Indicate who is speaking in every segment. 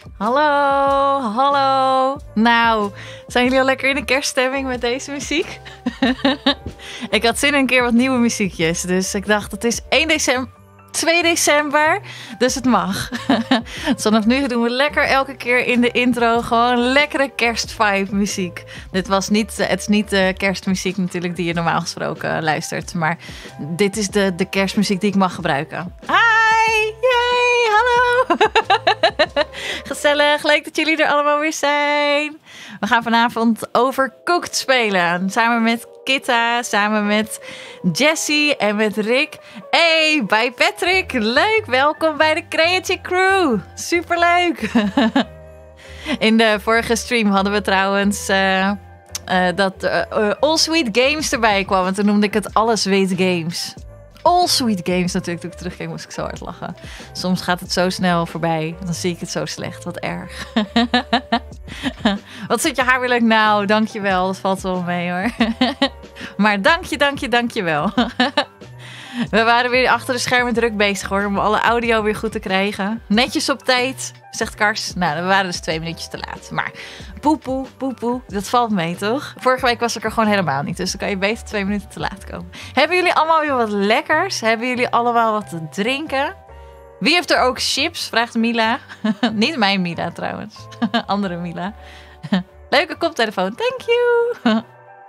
Speaker 1: Hallo, hallo. Nou, zijn jullie al lekker in de kerststemming met deze muziek? Ik had zin in een keer wat nieuwe muziekjes. Dus ik dacht, het is 1 december, 2 december, dus het mag. Dus vanaf nu doen we lekker elke keer in de intro gewoon lekkere kerstvibe muziek. Het is niet de kerstmuziek natuurlijk die je normaal gesproken luistert. Maar dit is de kerstmuziek die ik mag gebruiken. Hi, yay, hallo. Gezellig, leuk dat jullie er allemaal weer zijn. We gaan vanavond Overcooked spelen. Samen met Kitta, samen met Jessie en met Rick. Hey, bij Patrick. Leuk, welkom bij de Creative Crew. Superleuk. In de vorige stream hadden we trouwens dat All Sweet Games erbij kwam. En toen noemde ik het Alles Weet Games. All Sweet Games natuurlijk. Toen ik terugkeek moest ik zo hard lachen. Soms gaat het zo snel voorbij. Dan zie ik het zo slecht. Wat erg. Wat zit je haar weer leuk? Nou, dankjewel. Dat valt wel mee hoor. Maar dankjewel. We waren weer achter de schermen druk bezig hoor. Om alle audio weer goed te krijgen. Netjes op tijd, zegt Kars. Nou, we waren dus 2 minuutjes te laat. Maar poepoe. Dat valt mee toch? Vorige week was ik er gewoon helemaal niet. Dus dan kan je beter 2 minuten te laat komen. Hebben jullie allemaal weer wat lekkers? Hebben jullie allemaal wat te drinken? Wie heeft er ook chips? Vraagt Mila. Niet mijn Mila trouwens. Andere Mila. Leuke koptelefoon. Thank you.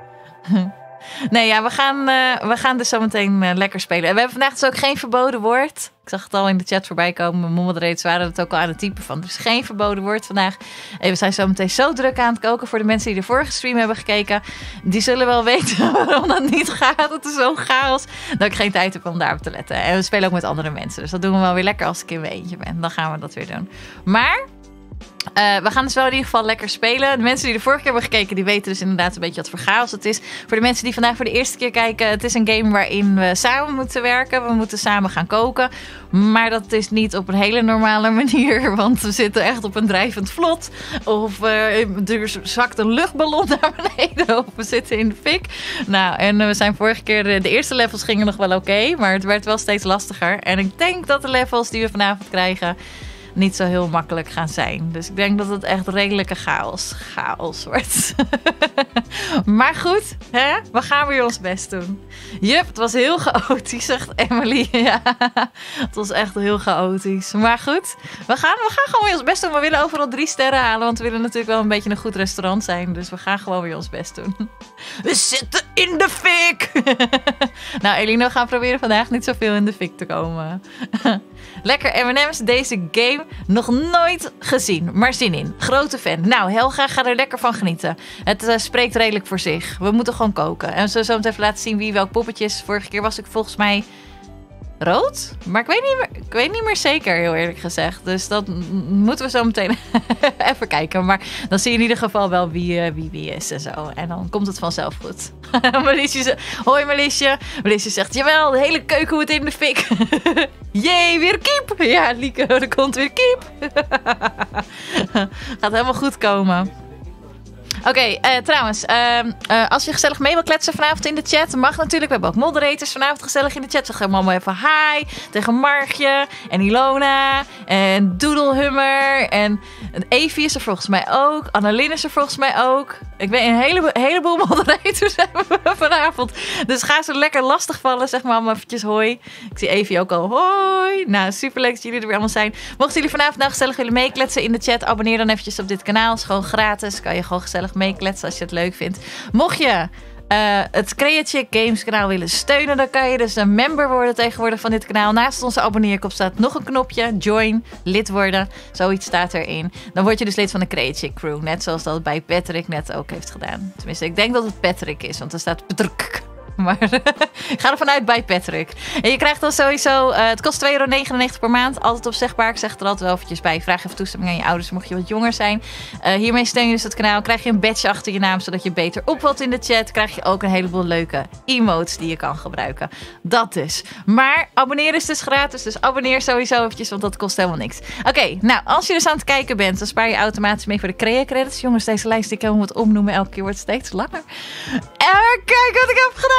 Speaker 1: Nee, ja, we gaan dus zo meteen lekker spelen. En we hebben vandaag dus ook geen verboden woord. Ik zag het al in de chat voorbij komen. Mijn moderators waren het ook al aan het typen van. Er is geen verboden woord vandaag. En we zijn zo meteen zo druk aan het koken. Voor de mensen die de vorige stream hebben gekeken. Die zullen wel weten waarom dat niet gaat. Het is zo'n chaos dat ik geen tijd heb om daarop te letten. En we spelen ook met andere mensen. Dus dat doen we wel weer lekker als ik in mijn eentje ben. Dan gaan we dat weer doen. Maar we gaan dus wel in ieder geval lekker spelen. De mensen die de vorige keer hebben gekeken, die weten dus inderdaad een beetje wat voor chaos het is. Voor de mensen die vandaag voor de eerste keer kijken, het is een game waarin we samen moeten werken. We moeten samen gaan koken. Maar dat is niet op een hele normale manier, want we zitten echt op een drijvend vlot. Of er zakt een luchtballon naar beneden, of we zitten in de fik. Nou, en we zijn vorige keer, de eerste levels gingen nog wel oké, maar het werd wel steeds lastiger. En ik denk dat de levels die we vanavond krijgen niet zo heel makkelijk gaan zijn. Dus ik denk dat het echt redelijke chaos wordt. Maar goed, hè? We gaan weer ons best doen. Jup, het was heel chaotisch, zegt Emily. Ja, het was echt heel chaotisch. Maar goed, we gaan gewoon weer ons best doen. We willen overal 3 sterren halen, want we willen natuurlijk wel een beetje een goed restaurant zijn. Dus we gaan gewoon weer ons best doen. We zitten in de fik! Nou, Elino, gaan proberen vandaag niet zoveel in de fik te komen. Lekker M&M's, deze game nog nooit gezien, maar zin in. Grote fan. Nou, Helga, ga er lekker van genieten. Het spreekt redelijk voor zich. We moeten gewoon koken. En we zullen zo meteen even laten zien wie welk poppetje is. Vorige keer was ik volgens mij rood, maar ik weet niet meer zeker, heel eerlijk gezegd. Dus dat moeten we zo meteen even kijken. Maar dan zie je in ieder geval wel wie is en zo. En dan komt het vanzelf goed. Hoi Melisje. Melisje zegt, jawel, de hele keuken moet in de fik. Jee, weer kiep. Ja, Lieke, er komt weer kiep. Gaat helemaal goed komen. Oké, trouwens, als je gezellig mee wil kletsen vanavond in de chat, mag natuurlijk. We hebben ook moderators vanavond gezellig in de chat. Zeg allemaal even hi tegen Margje en Ilona en Doedelhummer en Evie is er volgens mij ook. Annelien is er volgens mij ook. Ik weet een heleboel moderators hebben we vanavond. Dus ga ze lekker lastig vallen, zeg maar allemaal eventjes hoi. Ik zie Evie ook al hoi. Nou, superleuk dat jullie er weer allemaal zijn. Mochten jullie vanavond nou gezellig willen meekletsen in de chat, abonneer dan eventjes op dit kanaal. Het is gewoon gratis. Kan je gewoon gezellig meekletsen als je het leuk vindt. Mocht je het Creative Games kanaal willen steunen, dan kan je dus een member worden tegenwoordig van dit kanaal. Naast onze abonneerknop staat nog een knopje, join, lid worden. Zoiets staat erin. Dan word je dus lid van de Creative Crew. Net zoals dat bij Patrick net ook heeft gedaan. Tenminste, ik denk dat het Patrick is, want er staat Patrick. Maar ik ga ervan uit bij Patrick. En je krijgt dan sowieso, het kost €2,99 per maand. Altijd opzegbaar. Ik zeg er altijd wel eventjes bij. Vraag even toestemming aan je ouders mocht je wat jonger zijn. Hiermee steun je dus het kanaal. Krijg je een badge achter je naam, zodat je beter opvalt in de chat. Krijg je ook een heleboel leuke emotes die je kan gebruiken. Dat dus. Maar abonneren is dus gratis. Dus abonneer sowieso eventjes, want dat kost helemaal niks. Oké, nou, als je dus aan het kijken bent, dan spaar je automatisch mee voor de Crea Credits. Jongens, deze lijst die ik helemaal moet omnoemen. Elke keer wordt het steeds langer. En kijk wat ik heb gedaan.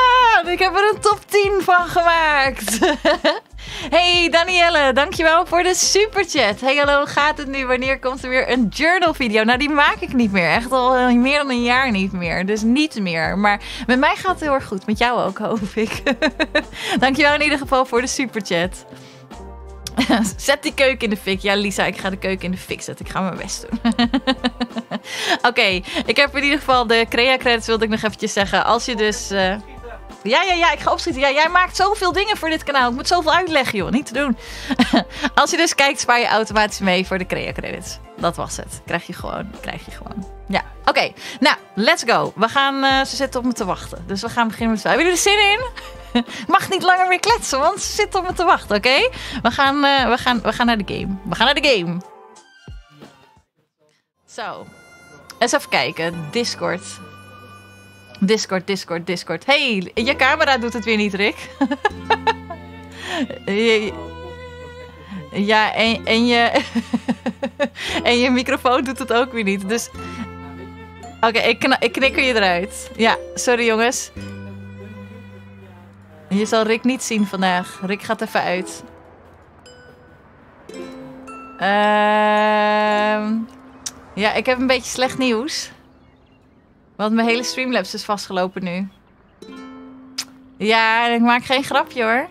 Speaker 1: gedaan! Ik heb er een top 10 van gemaakt. Hey Danielle, dankjewel voor de superchat. Hey hallo, hoe gaat het nu? Wanneer komt er weer een journal video? Nou, die maak ik niet meer. Echt al meer dan een jaar niet meer. Dus niet meer. Maar met mij gaat het heel erg goed. Met jou ook, hoop ik. Dankjewel in ieder geval voor de superchat. Zet die keuken in de fik. Ja, Lisa, ik ga de keuken in de fik zetten. Ik ga mijn best doen. Oké, ik heb in ieder geval de Crea credits, wilde ik nog eventjes zeggen. Als je dus... Ja, ik ga opschieten. Ja, jij maakt zoveel dingen voor dit kanaal. Ik moet zoveel uitleggen, joh. Niet te doen. Als je dus kijkt, spaar je automatisch mee voor de Crea credits. Dat was het. Krijg je gewoon. Ja, oké. Nou, let's go. We gaan... ze zitten op me te wachten. Dus we gaan beginnen met... Hebben jullie er zin in? Mag niet langer meer kletsen, want ze zitten op me te wachten, oké? We gaan naar de game. We gaan naar de game. Zo. Eens even kijken. Discord. Hey, je camera doet het weer niet, Rick. Ja, en je... en je microfoon doet het ook weer niet. Dus... Oké, ik knikker je eruit. Ja, sorry jongens. Je zal Rick niet zien vandaag. Rick gaat even uit. Ja, ik heb een beetje slecht nieuws. Want mijn hele Streamlabs is vastgelopen nu. Ja, ik maak geen grapje hoor.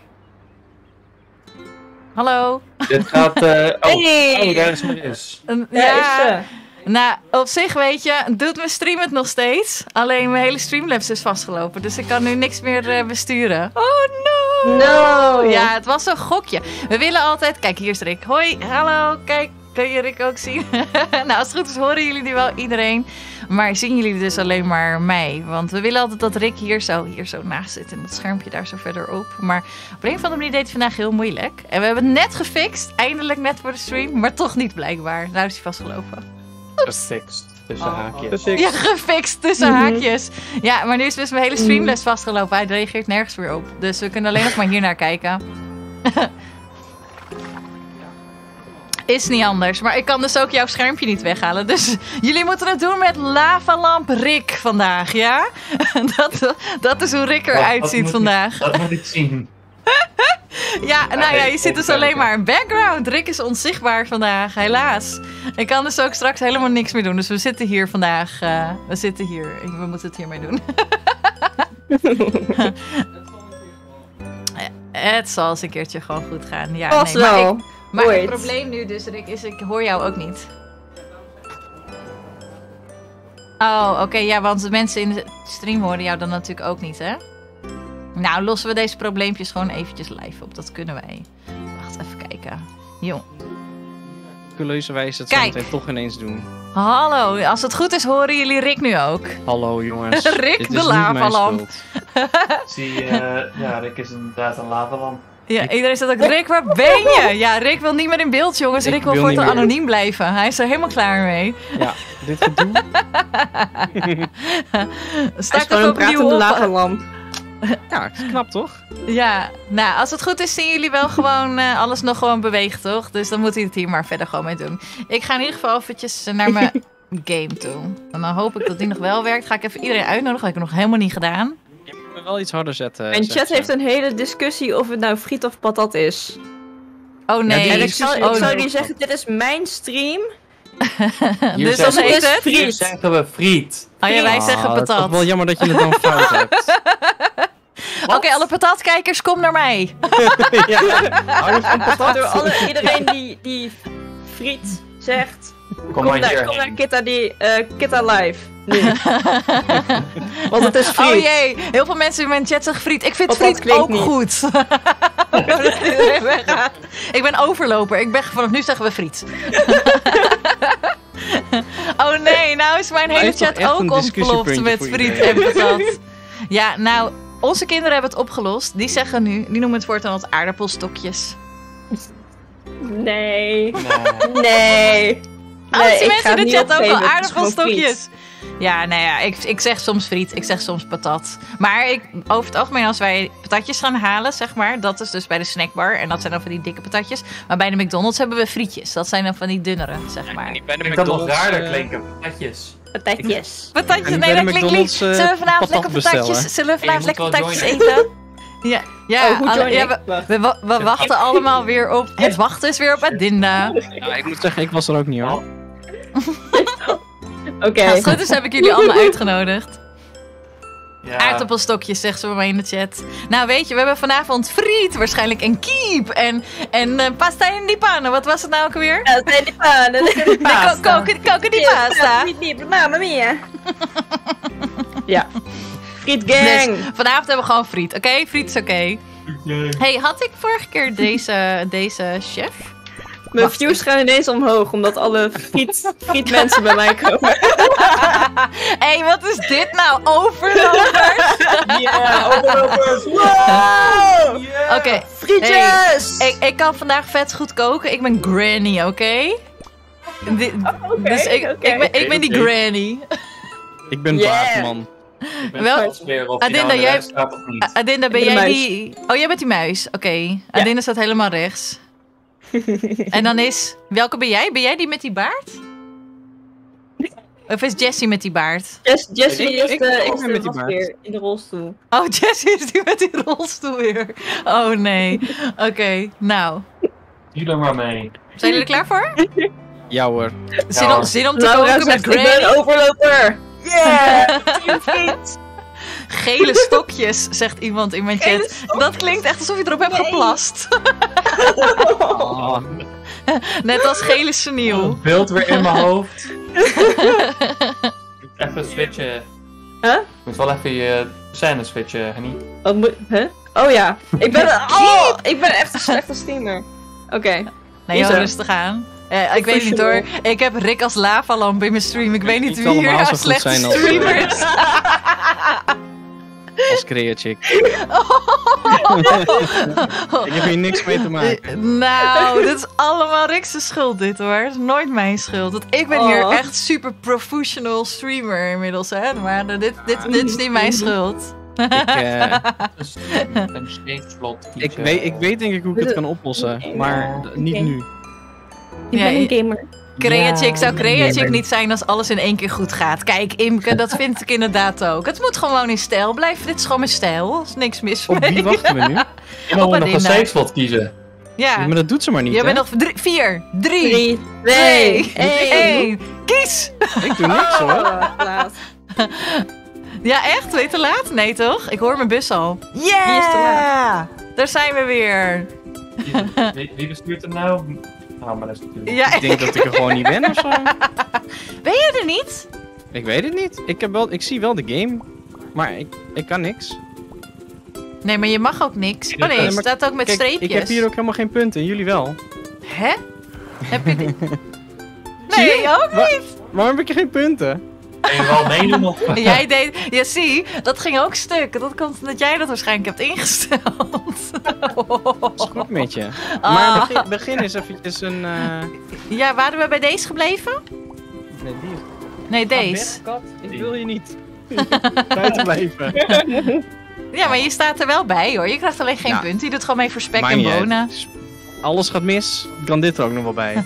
Speaker 1: Hallo.
Speaker 2: Dit gaat...
Speaker 3: Hey.
Speaker 2: daar is Maris.
Speaker 1: Ja, nou, op zich weet je, doet mijn stream het nog steeds. Alleen mijn hele Streamlabs is vastgelopen. Dus ik kan nu niks meer besturen. Oh no! Ja, het was een gokje. We willen altijd... Kijk, hier is Rick. Hoi, hallo, kijk. Kun je Rick ook zien? Nou, als het goed is horen jullie nu wel iedereen. Maar zien jullie dus alleen maar mij. Want we willen altijd dat Rick hier zo naast zit. En dat schermpje daar zo verderop. Maar op een of andere manier deed het vandaag heel moeilijk. En we hebben het net gefixt. Eindelijk net voor de stream. Maar toch niet blijkbaar. Nou is hij vastgelopen.
Speaker 2: Gefixt. Tussen haakjes.
Speaker 1: Ja, gefixt tussen haakjes. Ja, maar nu is dus mijn hele streamles vastgelopen. Hij reageert nergens meer op. Dus we kunnen alleen nog maar hier naar kijken. Is niet anders. Maar ik kan dus ook jouw schermpje niet weghalen. Dus jullie moeten het doen met Lavalamp Rick vandaag, ja? Dat is hoe Rick eruit ziet vandaag.
Speaker 2: Dat moet ik zien.
Speaker 1: Ja, nou ja, je ziet dus alleen maar een background. Rick is onzichtbaar vandaag, helaas. Ik kan dus ook straks helemaal niks meer doen. Dus we zitten hier vandaag. We zitten hier. We moeten het hiermee doen. Het zal eens een keertje gewoon goed gaan. Ja, nee, maar het probleem nu dus, Rick, is ik hoor jou ook niet. Oh, oké, ja, want de mensen in de stream horen jou dan natuurlijk ook niet, hè? Nou, lossen we deze probleempjes gewoon eventjes live op. Dat kunnen wij. Wacht, even kijken. Jong.
Speaker 3: Miraculeuze wijze het zo meteen toch ineens doen.
Speaker 1: Hallo, als het goed is horen jullie Rick nu ook.
Speaker 3: Hallo jongens.
Speaker 1: Rick
Speaker 3: Dit
Speaker 1: de
Speaker 3: is
Speaker 1: lavalamp.
Speaker 2: Ja, Rick is inderdaad een lavalamp.
Speaker 1: Ja, iedereen zegt ook, Rick, waar ben je? Ja, Rick wil niet meer in beeld, jongens. Rick wil voortaan anoniem blijven. Hij is er helemaal klaar mee.
Speaker 3: Ja, dit gedoe.
Speaker 1: Start even opnieuw op.
Speaker 3: Lavalamp. Ja, knap toch?
Speaker 1: Ja, nou, als het goed is zien jullie wel gewoon alles nog gewoon bewegen, toch? Dus dan moet hij het hier maar verder gewoon mee doen. Ik ga in ieder geval eventjes naar mijn game toe. En dan hoop ik dat die nog wel werkt. Ga ik even iedereen uitnodigen, dat heb ik nog helemaal niet gedaan.
Speaker 3: Je moet me wel iets harder zetten.
Speaker 4: En chat heeft een hele discussie of het nou friet of patat is.
Speaker 1: Oh nee.
Speaker 4: Ja, en ik zou niet zeggen, dit is mijn stream.
Speaker 1: Dus dan heet het
Speaker 2: Hier
Speaker 1: friet.
Speaker 2: zeggen we friet.
Speaker 1: Oh ja, wij zeggen
Speaker 3: Het is
Speaker 1: patat.
Speaker 3: toch wel jammer dat je het dan fout hebt.
Speaker 1: Oké, alle patatkijkers, kom naar mij.
Speaker 3: Ja, hou van patat.
Speaker 4: Door iedereen die friet zegt.
Speaker 2: Kom maar hier.
Speaker 4: Kom naar Kitta Live. Nu. Want het is friet.
Speaker 1: Oh jee, heel veel mensen in mijn chat zeggen friet. Ik vind
Speaker 4: Patat
Speaker 1: friet ook
Speaker 4: niet
Speaker 1: goed. Dat iedereen weggaat. Ik ben overloper. Vanaf nu zeggen we friet. Oh nee, nou is mijn hele chat ook ontploft met friet en patat. Ja, nou, onze kinderen hebben het opgelost. Die zeggen nu, die noemen het voortaan wat aardappelstokjes.
Speaker 4: Nee.
Speaker 2: Nee.
Speaker 1: Als die mensen in de chat ook wel aardappelstokjes. Ja, nou ja, ik zeg soms friet, ik zeg soms patat. Maar over het algemeen, als wij patatjes gaan halen, zeg maar, dat is dus bij de snackbar. En dat zijn dan van die dikke patatjes. Maar bij de McDonald's hebben we frietjes. Dat zijn dan van die dunnere, zeg maar.
Speaker 3: Bij de
Speaker 2: Ik vind dat nog
Speaker 3: McDonald's,
Speaker 2: raarder klinken. Patatjes.
Speaker 4: Patatjes.
Speaker 1: Patatjes,
Speaker 3: En
Speaker 1: nee,
Speaker 3: bij
Speaker 1: dat
Speaker 3: de
Speaker 1: klinkt lief.
Speaker 3: McDonald's,
Speaker 1: Zullen we vanavond
Speaker 3: patat
Speaker 1: lekker
Speaker 3: bestellen?
Speaker 1: patatjes, zullen we vanavond
Speaker 2: Hey, je
Speaker 1: lekker
Speaker 2: moet wel
Speaker 1: patatjes eten? Ja, ja,
Speaker 4: Oh, hoe join
Speaker 1: ja,
Speaker 4: ik? Wacht.
Speaker 1: we wachten allemaal weer op... Het wachten is weer op Adinda.
Speaker 3: Ja, ik moet zeggen, ik was er ook niet hoor.
Speaker 4: Oké.
Speaker 1: Als het goed is heb ik jullie allemaal uitgenodigd.
Speaker 2: Ja.
Speaker 1: Aardappelstokjes, zegt ze bij mij in de chat. Nou weet je, we hebben vanavond friet, waarschijnlijk en kiep en pasta in die pannen. Wat was het nou ook alweer?
Speaker 4: Zijn die pannen?
Speaker 1: Koken die pasta.
Speaker 4: Mamma mia. Ja. Friet gang.
Speaker 1: Dus vanavond hebben we gewoon friet, oké? Friet is oké. Hey, had ik vorige keer deze chef?
Speaker 4: Mijn views gaan ineens omhoog, omdat alle frietmensen bij mij komen.
Speaker 1: Hey, wat is dit nou? Overlopers?
Speaker 2: Ja, overlopers! Wow!
Speaker 1: Oké.
Speaker 4: Frietjes!
Speaker 1: Hey, ik kan vandaag vet goed koken. Ik ben granny, oké? Dus ik ben die granny.
Speaker 3: Ik ben
Speaker 4: Yeah.
Speaker 3: Baardman.
Speaker 2: Ik ben
Speaker 1: Wel-
Speaker 2: trots weer of
Speaker 1: Adinda,
Speaker 2: die nou aan de
Speaker 1: jij-
Speaker 2: lijst staat of niet.
Speaker 1: Adinda, ben
Speaker 4: Ik ben
Speaker 1: jij
Speaker 4: de
Speaker 1: die... Oh, jij bent die muis. Oké. Adinda staat helemaal rechts. En dan is... Welke ben jij? Ben jij die met die baard? Of is Jessie met die baard?
Speaker 4: Jessie is
Speaker 3: Ik
Speaker 4: de
Speaker 3: ben met die baard.
Speaker 4: weer in de rolstoel.
Speaker 1: Oh, Jessie is die met die rolstoel weer. Oh nee. Oké, nou.
Speaker 2: Doe er maar mee.
Speaker 1: Zijn jullie er klaar voor?
Speaker 3: Ja hoor.
Speaker 1: Zin om te
Speaker 4: Laura
Speaker 1: koken met
Speaker 4: zegt, ik
Speaker 1: Granny?
Speaker 4: ben overloper. Yeah! Friet.
Speaker 1: Gele stokjes, zegt iemand in mijn chat. Dat klinkt echt alsof je erop hebt geplast.
Speaker 3: Oh,
Speaker 1: Net als gele seniel.
Speaker 2: Het beeld weer in mijn hoofd. Even switchen.
Speaker 4: Huh?
Speaker 2: Je moet wel even je scène switchen, Henny.
Speaker 4: Wat moet... Huh? Oh ja. Ik ben echt een slechte streamer. Oké.
Speaker 1: Nee, joh,
Speaker 4: Zo.
Speaker 1: rustig aan. Ik weet niet hoor. Ik heb Rick als lavalamp in mijn stream. Ik weet niet
Speaker 3: Niet
Speaker 1: wie hier
Speaker 3: allemaal zo
Speaker 1: nou
Speaker 3: goed
Speaker 1: slechte
Speaker 3: zijn als-
Speaker 1: streamer is.
Speaker 3: als creachick. Ik heb hier niks mee te maken.
Speaker 1: Nou, dit is allemaal Rick's schuld dit hoor. Het is nooit mijn schuld. Want ik ben hier echt super professional streamer inmiddels hè. Maar dit is niet mijn schuld.
Speaker 2: Een steekslot kiezen.
Speaker 3: Ik weet denk ik hoe ik het kan oplossen, maar niet nu.
Speaker 4: Ik ben een gamer.
Speaker 1: Creachick zou Creachick
Speaker 2: gamer.
Speaker 1: niet zijn als alles in één keer goed gaat. Kijk, Imke, dat vind ik inderdaad ook. Het moet gewoon in stijl blijven. Dit is gewoon mijn stijl. Er is niks mis
Speaker 3: Op
Speaker 1: mee.
Speaker 3: wie wachten we nu?
Speaker 2: Je moet nog een
Speaker 1: Adinda.
Speaker 2: steekslot kiezen.
Speaker 1: Ja,
Speaker 3: Maar dat doet ze maar niet,
Speaker 1: jij
Speaker 3: hè?
Speaker 1: bent nog 4, 3,
Speaker 4: 3,
Speaker 1: 2,
Speaker 4: 2,
Speaker 1: 1. Kies!
Speaker 3: Ik doe niks hoor.
Speaker 4: Laat.
Speaker 1: Ja, echt? Weet je te laat? Nee, toch? Ik hoor mijn bus al.
Speaker 4: Wie is te
Speaker 1: Yeah! Daar zijn we weer.
Speaker 2: Wie bestuurt er nou? Nou, maar dat is natuurlijk...
Speaker 1: Ja,
Speaker 3: Ik denk dat ik er gewoon niet ben of zo.
Speaker 1: ben je er niet?
Speaker 3: Ik weet het niet. Ik zie wel de game, maar ik kan niks.
Speaker 1: Nee, maar je mag ook niks. Oh nee,
Speaker 3: Ja,
Speaker 1: het
Speaker 3: maar
Speaker 1: staat ook met
Speaker 3: Kijk,
Speaker 1: streepjes.
Speaker 3: ik heb hier ook helemaal geen punten, jullie wel.
Speaker 1: Hè? Heb je dit?
Speaker 3: Zie je?
Speaker 1: Nee, ook niet.
Speaker 3: Waarom heb ik geen punten?
Speaker 2: Kan je wel meedoen of...
Speaker 1: Jij deed... Ja, zie, dat ging ook stuk. Dat komt omdat jij dat waarschijnlijk hebt ingesteld.
Speaker 3: Dat is goed met je.
Speaker 1: Ah.
Speaker 3: Maar begin eens eventjes een...
Speaker 1: Ja, waren we bij deze gebleven?
Speaker 3: Nee, die is...
Speaker 1: Nee,
Speaker 3: Ga
Speaker 1: deze.
Speaker 3: weg, kat. Ik wil je niet. Buiten blijven.
Speaker 1: Ja, maar je staat er wel bij hoor. Je krijgt alleen geen
Speaker 3: Ja.
Speaker 1: punt. Je doet gewoon mee voor spek
Speaker 3: Maakt
Speaker 1: en
Speaker 3: niet uit.
Speaker 1: bonen.
Speaker 3: Alles gaat mis, kan dit er ook nog wel bij.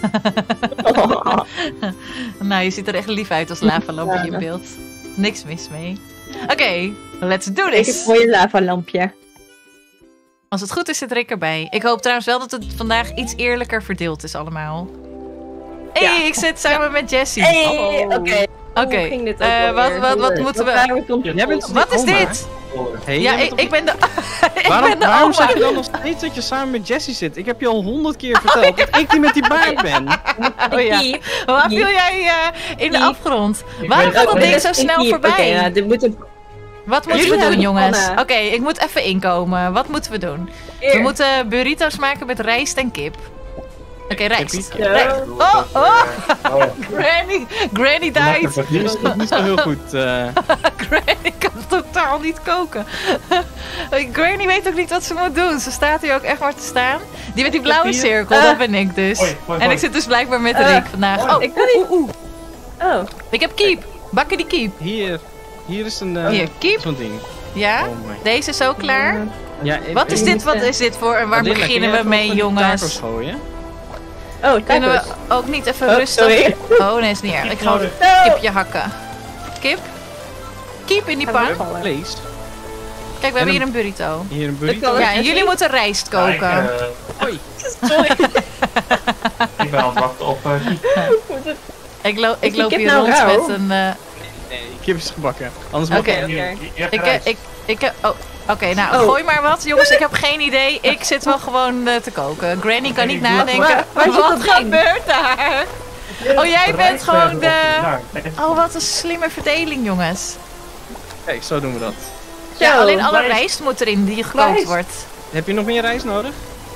Speaker 1: Nou, je ziet er echt lief uit als lavalamp in je beeld. Niks mis mee. Oké, let's do
Speaker 4: Ik heb
Speaker 1: this.
Speaker 4: voor je lavalampje.
Speaker 1: Als het goed is, zit Rick erbij. Ik hoop trouwens wel dat het vandaag iets eerlijker verdeeld is allemaal. Hé,
Speaker 4: Ja.
Speaker 1: ik zit samen met Jessie.
Speaker 4: Hey, oké.
Speaker 1: Oké,
Speaker 4: Hoe ging dit ook alweer?
Speaker 1: wat moeten we...
Speaker 3: Jij bent
Speaker 1: Wat is
Speaker 3: oma.
Speaker 1: dit?
Speaker 3: Hey,
Speaker 1: Ja,
Speaker 3: jij bent
Speaker 1: ik ben de... ik
Speaker 3: Waarom,
Speaker 1: ben de
Speaker 3: waarom
Speaker 1: oma.
Speaker 3: zeg je dan nog steeds dat je samen met Jessie zit? Ik heb je al 100 keer verteld dat ik die met die baard ben.
Speaker 1: Oh ja.
Speaker 4: Piep.
Speaker 1: Waar viel jij in de
Speaker 4: Piep.
Speaker 1: afgrond?
Speaker 2: Ik
Speaker 1: Waarom
Speaker 2: weet
Speaker 1: gaat
Speaker 2: het
Speaker 1: dat ding
Speaker 2: niet.
Speaker 1: zo snel voorbij?
Speaker 4: Oké, ja, dit moet een...
Speaker 1: Wat moeten
Speaker 4: Jullie
Speaker 1: we doen,
Speaker 4: hebben
Speaker 1: jongens?
Speaker 4: begonnen.
Speaker 1: Oké, ik moet even inkomen. Wat moeten we doen? We moeten burrito's maken met rijst en kip. Oké, rijst.
Speaker 4: Ja.
Speaker 1: Rijst.
Speaker 2: Oh,
Speaker 1: oh.
Speaker 2: oh.
Speaker 1: Granny died.
Speaker 3: Die is niet zo heel goed.
Speaker 1: Granny kan totaal niet koken. Granny weet ook niet wat ze moet doen. Ze staat hier ook echt maar te staan. Die met die blauwe
Speaker 3: hier-
Speaker 1: cirkel, dat ben ik dus.
Speaker 2: Hoi, hoi,
Speaker 1: En
Speaker 2: hoi.
Speaker 1: ik zit dus blijkbaar met Rick vandaag. Oh,
Speaker 4: Ik kan niet... Oh.
Speaker 1: ik heb kiep. Bakken die kiep.
Speaker 3: Hier is een
Speaker 1: Hier, kiep.
Speaker 3: zo'n ding.
Speaker 1: Ja?
Speaker 3: Oh my.
Speaker 1: Deze is ook klaar.
Speaker 3: Ja,
Speaker 1: Wat is dit? Wat is dit voor? En waar
Speaker 3: Adinda, kun
Speaker 1: beginnen
Speaker 3: jij
Speaker 1: we
Speaker 3: even
Speaker 1: mee,
Speaker 3: van die tacos
Speaker 1: jongens?
Speaker 3: gooien?
Speaker 4: Oh,
Speaker 1: Kunnen we
Speaker 4: tacos.
Speaker 1: ook niet even
Speaker 4: Oh,
Speaker 1: rustig...
Speaker 4: sorry.
Speaker 1: Oh, nee, is niet erg. Ik ga
Speaker 2: nodig.
Speaker 1: een kipje hakken. kip. Kip in die
Speaker 4: Gaan
Speaker 1: pan.
Speaker 4: we-
Speaker 3: Vlees.
Speaker 1: Kijk, we hebben hier een burrito.
Speaker 3: Hier een
Speaker 4: Ik
Speaker 3: burrito.
Speaker 4: wil-
Speaker 1: Ja, en jullie moeten rijst
Speaker 2: Kijk,
Speaker 1: koken.
Speaker 3: Hoi.
Speaker 4: Sorry.
Speaker 2: ik ben aan het wachten op Kiep.
Speaker 1: Ik
Speaker 4: Is die
Speaker 1: loop
Speaker 4: kip
Speaker 1: hier
Speaker 4: nou
Speaker 1: rond
Speaker 4: rauw?
Speaker 1: met een...
Speaker 3: Nee, kip is gebakken. Anders mag
Speaker 1: Oké.
Speaker 3: ik-
Speaker 2: Hier, hier heb je
Speaker 1: Ik,
Speaker 2: rijst.
Speaker 1: heb... Oh, oké. Nou,
Speaker 4: Oh.
Speaker 1: gooi maar wat. Jongens, ik heb geen idee. Ik zit wel gewoon te koken. Granny kan niet
Speaker 2: Ik doe-
Speaker 1: nadenken.
Speaker 4: Waar zit
Speaker 1: Wat
Speaker 4: dat ding?
Speaker 1: gebeurt daar? Oh, jij bent
Speaker 2: Rijst
Speaker 1: gewoon
Speaker 2: hebben
Speaker 1: de...
Speaker 2: op daar. Kijk eens.
Speaker 1: Oh, wat een slimme verdeling, jongens.
Speaker 3: Kijk, zo doen we dat.
Speaker 1: Ja,
Speaker 4: Zo.
Speaker 1: alleen alle
Speaker 2: Rijst.
Speaker 1: rijst moet erin die gekookt
Speaker 2: Rijst.
Speaker 1: wordt.
Speaker 3: Heb je nog meer rijst nodig?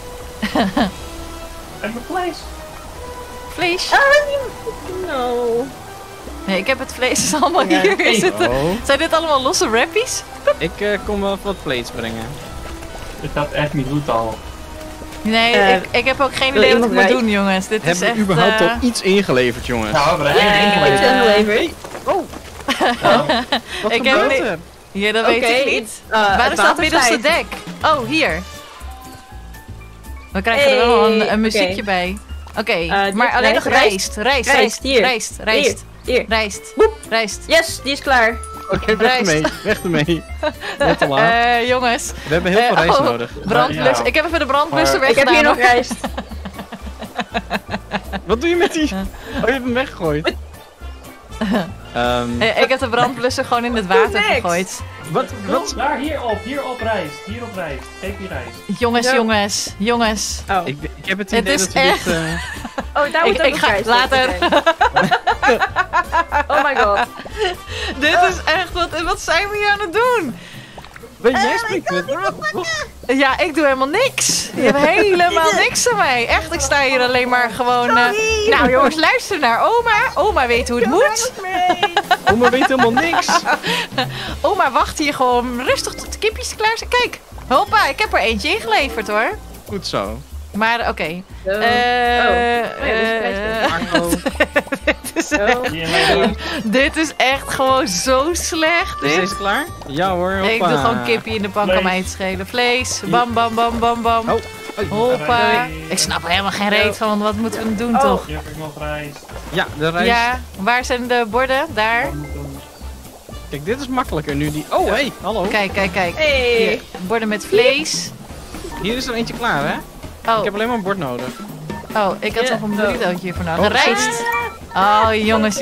Speaker 2: En mijn vlees.
Speaker 1: Vlees?
Speaker 4: No.
Speaker 1: Nee, ik heb het vlees allemaal
Speaker 4: Ja.
Speaker 1: hier
Speaker 2: Hey.
Speaker 1: zitten.
Speaker 3: Oh.
Speaker 1: Zijn dit allemaal losse wrappies?
Speaker 3: Ik kom wel wat plates brengen.
Speaker 2: Ik had echt niet goed al.
Speaker 1: Nee, ik heb ook geen
Speaker 4: wil
Speaker 1: idee wat ik
Speaker 4: iemand
Speaker 1: moet
Speaker 4: rijst?
Speaker 1: doen, jongens. Dit is
Speaker 3: Hebben
Speaker 1: echt...
Speaker 3: we überhaupt al iets ingeleverd, jongens?
Speaker 2: Nou, we hebben er één
Speaker 1: Eh,
Speaker 2: geleverd.
Speaker 4: Ingeleverd.
Speaker 3: Wat
Speaker 1: ik heb
Speaker 3: gebeurt
Speaker 1: niet-
Speaker 3: er?
Speaker 1: Ja, dat weet ik niet. Waar
Speaker 4: het
Speaker 1: is dat middelste
Speaker 4: waterstijgt.
Speaker 1: dek? Oh, hier. We krijgen er wel
Speaker 4: Hey,
Speaker 1: een muziekje
Speaker 4: oké.
Speaker 1: bij. Oké,
Speaker 4: die
Speaker 1: maar alleen nog
Speaker 4: rijst,
Speaker 1: rijst.
Speaker 4: Rijst, hier.
Speaker 1: Rijst.
Speaker 4: Hier.
Speaker 1: Rijst.
Speaker 4: Woep.
Speaker 1: Rijst.
Speaker 4: Yes, die is klaar.
Speaker 3: Oké, weg
Speaker 1: Rijst.
Speaker 3: ermee. Weg ermee. Net te laat.
Speaker 1: Jongens.
Speaker 3: We hebben heel veel rijst
Speaker 1: oh,
Speaker 3: nodig.
Speaker 1: Brandblus.
Speaker 2: Ja.
Speaker 1: Ik heb even de brandblusser
Speaker 2: Maar-
Speaker 4: Ik heb
Speaker 1: weggedaan.
Speaker 4: hier nog rijst.
Speaker 3: Wat doe je met die? Oh, je hebt hem weggegooid.
Speaker 1: Ik heb de brandblusser gewoon in het water
Speaker 4: Niks.
Speaker 1: gegooid.
Speaker 3: Wat?
Speaker 2: Daar, hierop rijst. Hierop rijst. Geef die rijst.
Speaker 1: Jongens.
Speaker 4: Oh,
Speaker 3: Ik heb het
Speaker 1: Het
Speaker 3: idee
Speaker 1: is
Speaker 3: dat we
Speaker 1: echt-
Speaker 3: dit...
Speaker 4: oh daar moet ook
Speaker 1: Ik
Speaker 4: nog
Speaker 1: ga
Speaker 4: rijst
Speaker 1: later.
Speaker 4: op zijn. Oh my god.
Speaker 1: Dit is echt, wat zijn we hier aan het doen?
Speaker 3: Weet jij spreekt het?
Speaker 1: Ja, ik doe helemaal niks. Je hebt helemaal niks aan mij. Echt, ik sta hier alleen maar gewoon... Nou jongens, luister naar oma. Oma weet hoe het moet.
Speaker 3: Oma weet helemaal niks.
Speaker 1: Oma wacht hier gewoon rustig tot de kipjes klaar zijn. Kijk, hoppa, ik heb er eentje ingeleverd hoor.
Speaker 3: Goed zo.
Speaker 1: Maar oké.
Speaker 4: Zo. Oh.
Speaker 3: Marco.
Speaker 1: Dit is
Speaker 4: Zo.
Speaker 1: echt-
Speaker 2: Hier, nee,
Speaker 1: dit is echt gewoon zo slecht.
Speaker 3: Is
Speaker 1: Dit.
Speaker 3: deze klaar? Ja hoor, hoppa.
Speaker 1: Ik doe gewoon kipje in de pan, kan
Speaker 2: Vlees.
Speaker 1: mij het schelen. Vlees, bam, bam, bam, bam, bam.
Speaker 3: Oh.
Speaker 1: Hoppa. Ik snap er helemaal geen reet van, want wat moeten we doen
Speaker 4: Oh.
Speaker 1: toch?
Speaker 2: Hier heb ik nog rijst.
Speaker 3: Ja, de rijst.
Speaker 1: Ja, waar zijn de borden? Daar.
Speaker 2: Wat moet doen?
Speaker 3: Kijk, dit is makkelijker nu die... Oh, hey, hallo.
Speaker 1: Kijk. Hier,
Speaker 4: Hey.
Speaker 1: borden met vlees.
Speaker 3: Hier is er eentje klaar, hè?
Speaker 1: Oh,
Speaker 3: Ik heb alleen maar een bord nodig.
Speaker 1: ik had
Speaker 4: Ja,
Speaker 1: nog een burritootje hiervoor nodig.
Speaker 3: Oh.
Speaker 1: Rijst. Oh, jongens.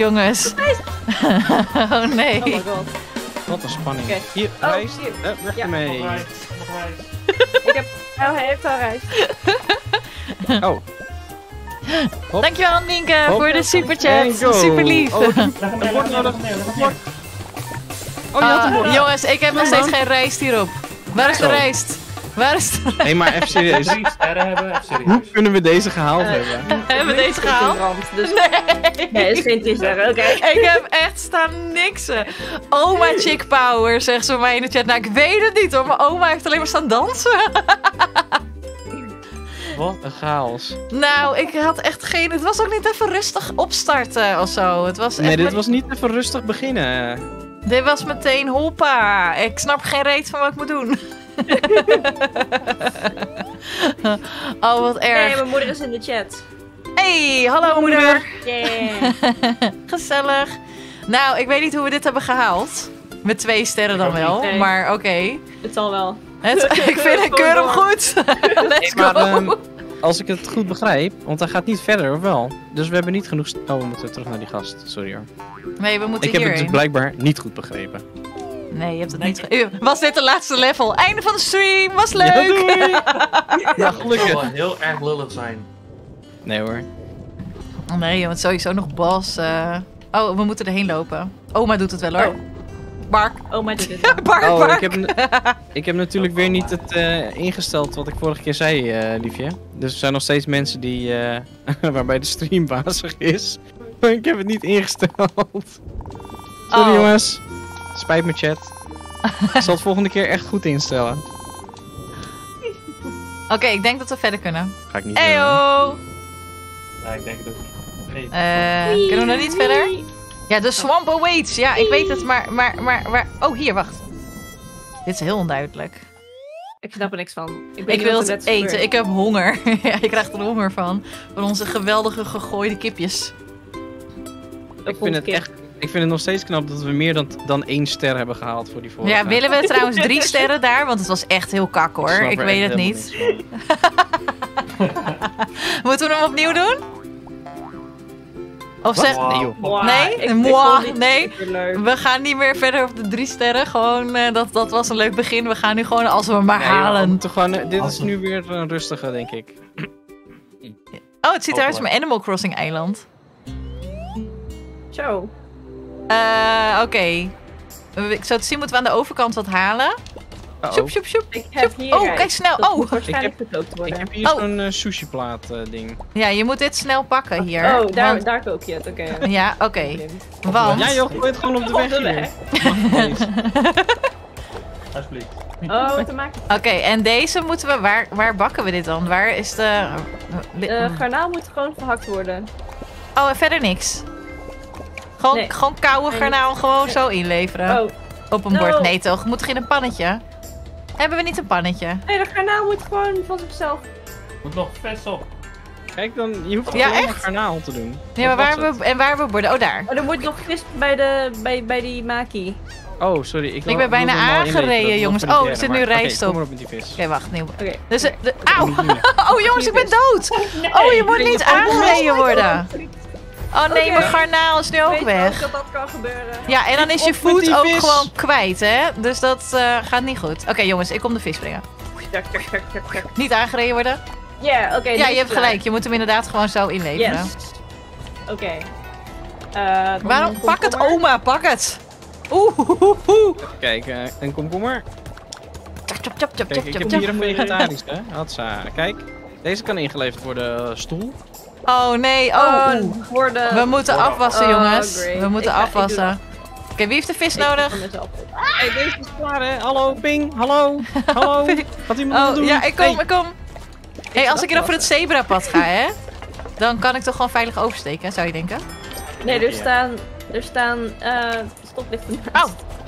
Speaker 1: Oh nee.
Speaker 4: Oh my god.
Speaker 3: Wat een spanning.
Speaker 4: Oké.
Speaker 3: Hier,
Speaker 4: Oh,
Speaker 3: rijst.
Speaker 4: hier.
Speaker 3: Weg
Speaker 4: Ja.
Speaker 3: ermee.
Speaker 2: Nog rijst. Nog rijst.
Speaker 4: Oh, hij heeft al rijst.
Speaker 3: Oh. Hop.
Speaker 1: Dankjewel Nienke
Speaker 3: Hop.
Speaker 1: voor de
Speaker 3: En
Speaker 1: superchat.
Speaker 3: go.
Speaker 1: Super lief.
Speaker 3: Oh,
Speaker 2: Leg hem
Speaker 3: Een
Speaker 2: neer,
Speaker 3: bord
Speaker 2: leg hem
Speaker 3: nodig.
Speaker 2: neer, leg hem
Speaker 3: Een
Speaker 2: neer.
Speaker 3: bord. Oh, je had een bord.
Speaker 1: Jongens, ik heb nog steeds geen rijst hierop. Waar is de
Speaker 3: Zo.
Speaker 1: rijst? Waar is de...
Speaker 3: Nee, maar even serieus.
Speaker 2: 3 sterren hebben, even serieus.
Speaker 3: Hoe kunnen we deze gehaald hebben?
Speaker 1: Hebben we deze gehaald?
Speaker 4: Dus... Nee, het is geen 3 sterren, oké.
Speaker 1: Ik heb echt staan niksen. Oma Chick Power, zegt ze mij in de chat. Nou, ik weet het niet hoor, maar oma heeft alleen maar staan dansen.
Speaker 3: Wat een chaos.
Speaker 1: Nou, ik had echt geen... Het was ook niet even rustig opstarten of zo. Het was echt
Speaker 3: Nee, dit was niet even rustig beginnen.
Speaker 1: Dit was meteen hoppa. Ik snap geen reet van wat ik moet doen. Oh, wat
Speaker 4: Nee,
Speaker 1: erg.
Speaker 4: mijn moeder is in de chat.
Speaker 1: Hey, hallo moeder.
Speaker 4: Yeah.
Speaker 1: Gezellig. Nou, ik weet niet hoe we dit hebben gehaald. Met 2 sterren dan
Speaker 2: Ik ook
Speaker 1: wel,
Speaker 4: niet. Nee.
Speaker 1: Maar oké.
Speaker 4: Het zal wel.
Speaker 1: Ik vind ik keur hem goed. Let's
Speaker 3: Maar,
Speaker 1: go.
Speaker 3: als ik het goed begrijp, want hij gaat niet verder, of wel? Dus we hebben niet genoeg... Oh, we moeten terug naar die gast. Sorry hoor.
Speaker 1: Nee, we moeten
Speaker 3: Ik heb het
Speaker 1: hierheen.
Speaker 3: dus blijkbaar niet goed begrepen.
Speaker 1: Nee, je hebt het niet... Was dit de laatste level? Einde van de stream. Was leuk.
Speaker 3: Ja, doei! Ja,
Speaker 2: Het
Speaker 3: gelukkig.
Speaker 2: zal wel heel erg lullig zijn.
Speaker 3: Nee hoor.
Speaker 1: Oh nee, je bent sowieso nog bos. Oh, we moeten erheen lopen. Oma doet het wel hoor.
Speaker 4: Oh.
Speaker 1: Bark.
Speaker 4: Oh, maar dit is het.
Speaker 1: Bark,
Speaker 3: Oh,
Speaker 1: bark.
Speaker 3: ik heb natuurlijk weer niet het ingesteld wat ik vorige keer zei, liefje. Dus er zijn nog steeds mensen die... waarbij de stream bazig is. Maar ik heb het niet ingesteld. Sorry
Speaker 1: Oh.
Speaker 3: jongens. Spijt me chat. Ik zal het volgende keer echt goed instellen.
Speaker 1: Oké, ik denk dat we verder kunnen.
Speaker 3: Ga ik niet doen.
Speaker 1: Eyo.
Speaker 2: Ja, ik denk het ook niet. Nee.
Speaker 1: Kunnen we nog niet verder? Ja, de swamp awaits. Ja, ik weet het, maar... Oh, hier, wacht. Dit is heel onduidelijk.
Speaker 4: Ik snap er niks van. weet
Speaker 1: Ik
Speaker 4: niet
Speaker 1: wil
Speaker 4: wat er
Speaker 1: het
Speaker 4: net is
Speaker 1: eten.
Speaker 4: gebeurd.
Speaker 1: Ik heb honger. Ja, je krijgt er honger van. Van onze geweldige gegooide kipjes.
Speaker 3: Ik vind het echt Ik vind het nog steeds knap dat we meer dan 1 ster hebben gehaald voor die vorige.
Speaker 1: Ja, willen we trouwens 3 sterren daar? Want het was echt heel kak hoor.
Speaker 3: snap
Speaker 1: Ik
Speaker 3: er
Speaker 1: weet
Speaker 3: echt
Speaker 1: het
Speaker 3: helemaal
Speaker 1: niet.
Speaker 3: niks van.
Speaker 1: Moeten we hem opnieuw doen? Of zeg...
Speaker 2: Wow.
Speaker 3: Nee, joh.
Speaker 4: Mwah,
Speaker 1: Nee?
Speaker 4: ik
Speaker 1: Mwah,
Speaker 4: vond dit
Speaker 1: nee.
Speaker 4: superleuk.
Speaker 1: We gaan niet meer verder op de 3 sterren. Gewoon, dat was een leuk begin. We gaan nu gewoon als we maar
Speaker 3: Nee, joh, we
Speaker 1: halen.
Speaker 3: moeten gewoon, dit is nu weer een rustige, denk ik.
Speaker 1: Oh, het ziet eruit als mijn Animal Crossing eiland.
Speaker 4: Zo.
Speaker 1: Oké. Ik zou het zien, moeten we aan de overkant wat halen.
Speaker 3: Uh-oh.
Speaker 1: Sjoep, sjoep, sjoep.
Speaker 4: Ik heb hier
Speaker 1: Oh,
Speaker 4: rijst.
Speaker 1: kijk snel.
Speaker 4: Dat
Speaker 1: Oh.
Speaker 4: moet waarschijnlijk gekookt
Speaker 3: Ik
Speaker 4: worden.
Speaker 3: heb hier
Speaker 1: Oh.
Speaker 3: zo'n sushi plaat ding.
Speaker 1: Ja, je moet dit snel pakken hier.
Speaker 4: Oh, daar,
Speaker 1: want-
Speaker 4: daar kook je het. Oké.
Speaker 1: Ja, oké. Want...
Speaker 3: Ja joh, gooi het gewoon op de
Speaker 4: Op
Speaker 3: weg
Speaker 4: de
Speaker 3: hier.
Speaker 4: weg.
Speaker 3: Mag niet eens.
Speaker 2: Alsjeblieft.
Speaker 4: Oh, te maken.
Speaker 1: Oké, en deze moeten we... Waar bakken we dit dan? Waar is de...
Speaker 4: Garnaal moet gewoon gehakt worden.
Speaker 1: Oh, en verder niks? Gewoon,
Speaker 4: Nee.
Speaker 1: gewoon koude
Speaker 4: Nee,
Speaker 1: garnaal gewoon zo inleveren.
Speaker 4: Oh,
Speaker 1: Op een
Speaker 4: No.
Speaker 1: bord. Nee toch, moet toch in een pannetje? Hebben we niet een pannetje?
Speaker 4: nee, de garnaal moet gewoon van zichzelf.
Speaker 2: Moet nog vet op.
Speaker 3: Kijk dan, je hoeft
Speaker 1: Ja,
Speaker 3: alleen maar
Speaker 1: echt?
Speaker 3: garnaal te doen.
Speaker 1: Ja, maar
Speaker 3: Dat
Speaker 1: waar
Speaker 3: was het.
Speaker 1: en waar hebben we borden? Oh, daar.
Speaker 4: Oh, er moet nog vis bij die maki.
Speaker 3: Oh, sorry. Ik
Speaker 1: ben bijna aangereden, jongens. Oh, er zit nu rijst op.
Speaker 3: Kom maar op met die vis.
Speaker 1: Oké, wacht. Nieuw.
Speaker 4: Oké.
Speaker 1: Dus, auw! Oh jongens, ik ben dood! Oh, je moet niet aangereden worden. Oh nee,
Speaker 4: Oké.
Speaker 1: mijn garnaal is nu ook
Speaker 4: Weet je
Speaker 1: weg.
Speaker 4: dat dat kan gebeuren?
Speaker 1: Ja, en dan is je
Speaker 3: Op met
Speaker 1: voet
Speaker 3: die
Speaker 1: ook
Speaker 3: vis.
Speaker 1: gewoon kwijt, hè? Dus dat gaat niet goed. Oké, jongens, ik kom de vis brengen.
Speaker 4: Tjak, tjak, tjak, tjak, tjak.
Speaker 1: Niet aangereden worden?
Speaker 4: Ja, oké.
Speaker 1: Ja,
Speaker 4: nu
Speaker 1: je
Speaker 4: is
Speaker 1: hebt
Speaker 4: het
Speaker 1: gelijk. Je moet hem inderdaad gewoon zo inleveren.
Speaker 4: Yes. Oké.
Speaker 1: Waarom? Pak het,
Speaker 4: komkommer.
Speaker 1: oma, pak het! Oeh.
Speaker 3: Kijk, een komkommer.
Speaker 1: Tjap, tjap, tjap, tjap,
Speaker 3: Kijk, ik
Speaker 1: tjap,
Speaker 3: heb
Speaker 1: tjap.
Speaker 3: hier een vegetarische. Hatsa. Kijk, deze kan ingeleverd worden, stoel.
Speaker 1: Oh nee,
Speaker 4: Oh,
Speaker 1: oeh.
Speaker 4: voor de...
Speaker 1: We moeten afwassen,
Speaker 4: Oh,
Speaker 1: jongens.
Speaker 4: great.
Speaker 1: We moeten
Speaker 4: Ik doe
Speaker 1: afwassen. Oké, wie heeft de vis
Speaker 4: Ik doe
Speaker 1: nodig?
Speaker 4: voor mezelf.
Speaker 3: Hey, deze is klaar hè. Hallo, ping. Hallo. Hallo. Gaat iemand het
Speaker 1: Oh,
Speaker 3: doen?
Speaker 1: ja, ik kom,
Speaker 3: Hey.
Speaker 1: ik kom. Hey, als
Speaker 4: dat
Speaker 1: ik hier over
Speaker 4: was
Speaker 1: het zebrapad ga, hè? Dan kan ik toch gewoon veilig oversteken, zou je denken?
Speaker 4: Nee,
Speaker 3: Ja.
Speaker 4: er staan stoplichten.
Speaker 1: Oh.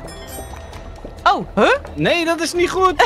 Speaker 1: Oh, huh?
Speaker 3: Nee, dat is niet goed.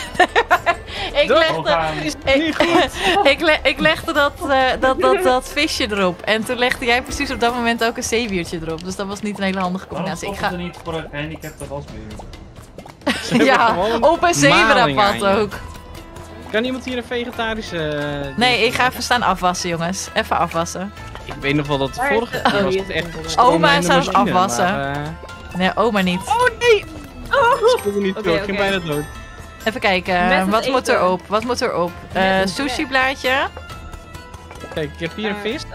Speaker 1: Ik
Speaker 3: Dat
Speaker 1: legde,
Speaker 3: is
Speaker 1: ik-
Speaker 3: niet goed.
Speaker 1: ik legde dat visje erop. En toen legde jij precies op dat moment ook een zeebiertje erop. Dus dat was niet een hele handige
Speaker 2: Waarom
Speaker 1: combinatie. Ik
Speaker 2: stoppen
Speaker 1: ga...
Speaker 2: ze niet voor een gehandicapte wasbeer?
Speaker 3: Ze hebben
Speaker 1: Ja,
Speaker 3: gewoon
Speaker 1: op een
Speaker 3: maling aan
Speaker 1: zebrapad
Speaker 3: je.
Speaker 1: ook.
Speaker 3: Kan iemand hier een vegetarische...
Speaker 1: Nee, ik ga even staan afwassen, jongens. Even afwassen.
Speaker 3: Ik weet nog wel dat de
Speaker 4: Waar
Speaker 3: vorige
Speaker 4: is de-
Speaker 3: keer
Speaker 4: oh,
Speaker 3: was
Speaker 4: hier
Speaker 3: het
Speaker 4: is
Speaker 3: echt
Speaker 4: de komkommer.
Speaker 1: Oma
Speaker 3: stroomlijnde
Speaker 1: zou hem
Speaker 3: machine,
Speaker 1: afwassen.
Speaker 3: maar,
Speaker 1: Nee, oma niet.
Speaker 3: Oh nee! Ik wilde niet
Speaker 4: Oké,
Speaker 3: terug, ik ging
Speaker 4: oké.
Speaker 3: bijna dood.
Speaker 1: Even kijken,
Speaker 4: Met het
Speaker 1: wat moet
Speaker 4: eten.
Speaker 1: erop? Wat moet erop?
Speaker 4: het
Speaker 1: Sushi blaadje.
Speaker 3: Kijk, ik heb hier een vis.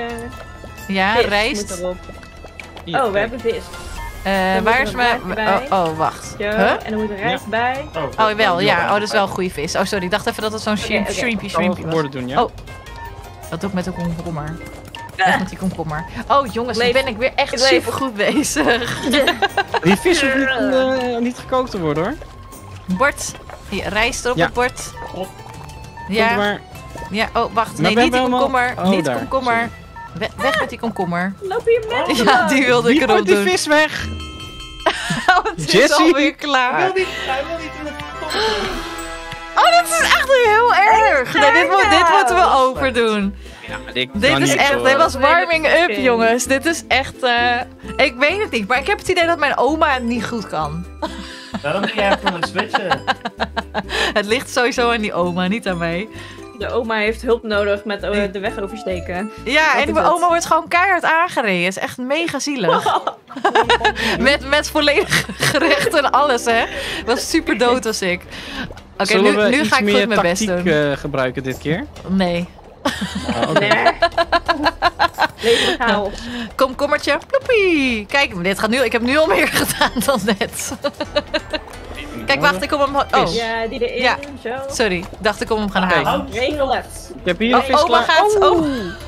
Speaker 1: Ja,
Speaker 4: Vis
Speaker 1: rijst.
Speaker 4: moet erop.
Speaker 3: Hier,
Speaker 4: Oh, we
Speaker 3: kijk.
Speaker 4: hebben vis.
Speaker 1: Waar
Speaker 4: moet
Speaker 1: is
Speaker 4: er
Speaker 1: mijn...
Speaker 4: een blaadje bij.
Speaker 1: Oh, wacht.
Speaker 4: Zo,
Speaker 1: Huh?
Speaker 4: en er moet rijst bij.
Speaker 1: Oh, wel, ja. Oh, dat is wel een goede vis. Oh, sorry. Ik dacht even dat het zo'n
Speaker 4: Oké, oké.
Speaker 1: shrimpy
Speaker 3: Ik kan wel
Speaker 1: was.
Speaker 3: woorden doen, ja?
Speaker 1: Oh. Wat doe ik met de komkommer? Weg met die komkommer. Oh, jongens, nu
Speaker 4: Leef.
Speaker 1: ben ik weer echt
Speaker 4: Ik leef.
Speaker 1: super goed bezig.
Speaker 3: Die vis hoeft niet gekookt te worden hoor.
Speaker 1: Bord. Hier, rijst erop
Speaker 3: Ja.
Speaker 1: het bord.
Speaker 2: Op.
Speaker 3: Komt
Speaker 1: Ja,
Speaker 3: maar.
Speaker 1: ja. Oh, wacht.
Speaker 3: Maar
Speaker 1: Nee,
Speaker 3: ben
Speaker 1: niet die
Speaker 3: wel
Speaker 1: komkommer.
Speaker 3: helemaal- Oh,
Speaker 1: Niet
Speaker 3: daar.
Speaker 1: komkommer. Weg met die komkommer.
Speaker 4: Loop hier met
Speaker 1: Ja, die wilde ik
Speaker 3: Wie
Speaker 1: erop
Speaker 3: gooit die
Speaker 1: doen.
Speaker 3: vis weg?
Speaker 1: Oh, het is
Speaker 3: Jessie?
Speaker 1: alweer klaar.
Speaker 2: Hij wil niet in het
Speaker 1: Oh, dit is echt heel erg. Nee, dit moeten we overdoen.
Speaker 3: Ja, dit
Speaker 1: Dit is echt, dit was warming up,
Speaker 4: Oké.
Speaker 1: jongens. Dit is echt, ik weet het niet. Maar ik heb het idee dat mijn oma het niet goed kan.
Speaker 2: Daarom moet jij even een switchen.
Speaker 1: Het ligt sowieso aan die oma, niet aan mij.
Speaker 4: De oma heeft hulp nodig met de weg oversteken.
Speaker 1: Ja,
Speaker 4: Wat
Speaker 1: en
Speaker 4: is
Speaker 1: mijn
Speaker 4: het?
Speaker 1: oma wordt gewoon keihard aangereden. Het is echt mega zielig. met volledig gerecht en alles, hè. Ik was super dood als ik. Oké,
Speaker 3: Zullen we
Speaker 1: nu
Speaker 3: iets
Speaker 1: ga ik
Speaker 3: meer
Speaker 1: goed mijn best
Speaker 3: tactiek
Speaker 1: doen.
Speaker 3: gebruiken dit keer?
Speaker 1: Nee.
Speaker 3: Ah, oké.
Speaker 4: Nee. Leven chaos.
Speaker 1: Komkommertje. Ploepie. Kijk, dit gaat nu, ik heb nu al meer gedaan dan net. Kijk, wacht, ik kom hem... Oh,
Speaker 4: Ja, die erin.
Speaker 1: Ja.
Speaker 4: Zo.
Speaker 1: sorry. Ik dacht, ik kom hem gaan
Speaker 3: Oké.
Speaker 1: halen.
Speaker 4: Regel het.
Speaker 3: Ik heb hier een
Speaker 1: Oh,
Speaker 3: vis
Speaker 1: oma
Speaker 3: klaar.
Speaker 1: gaat.
Speaker 3: Oeh,
Speaker 1: Oh.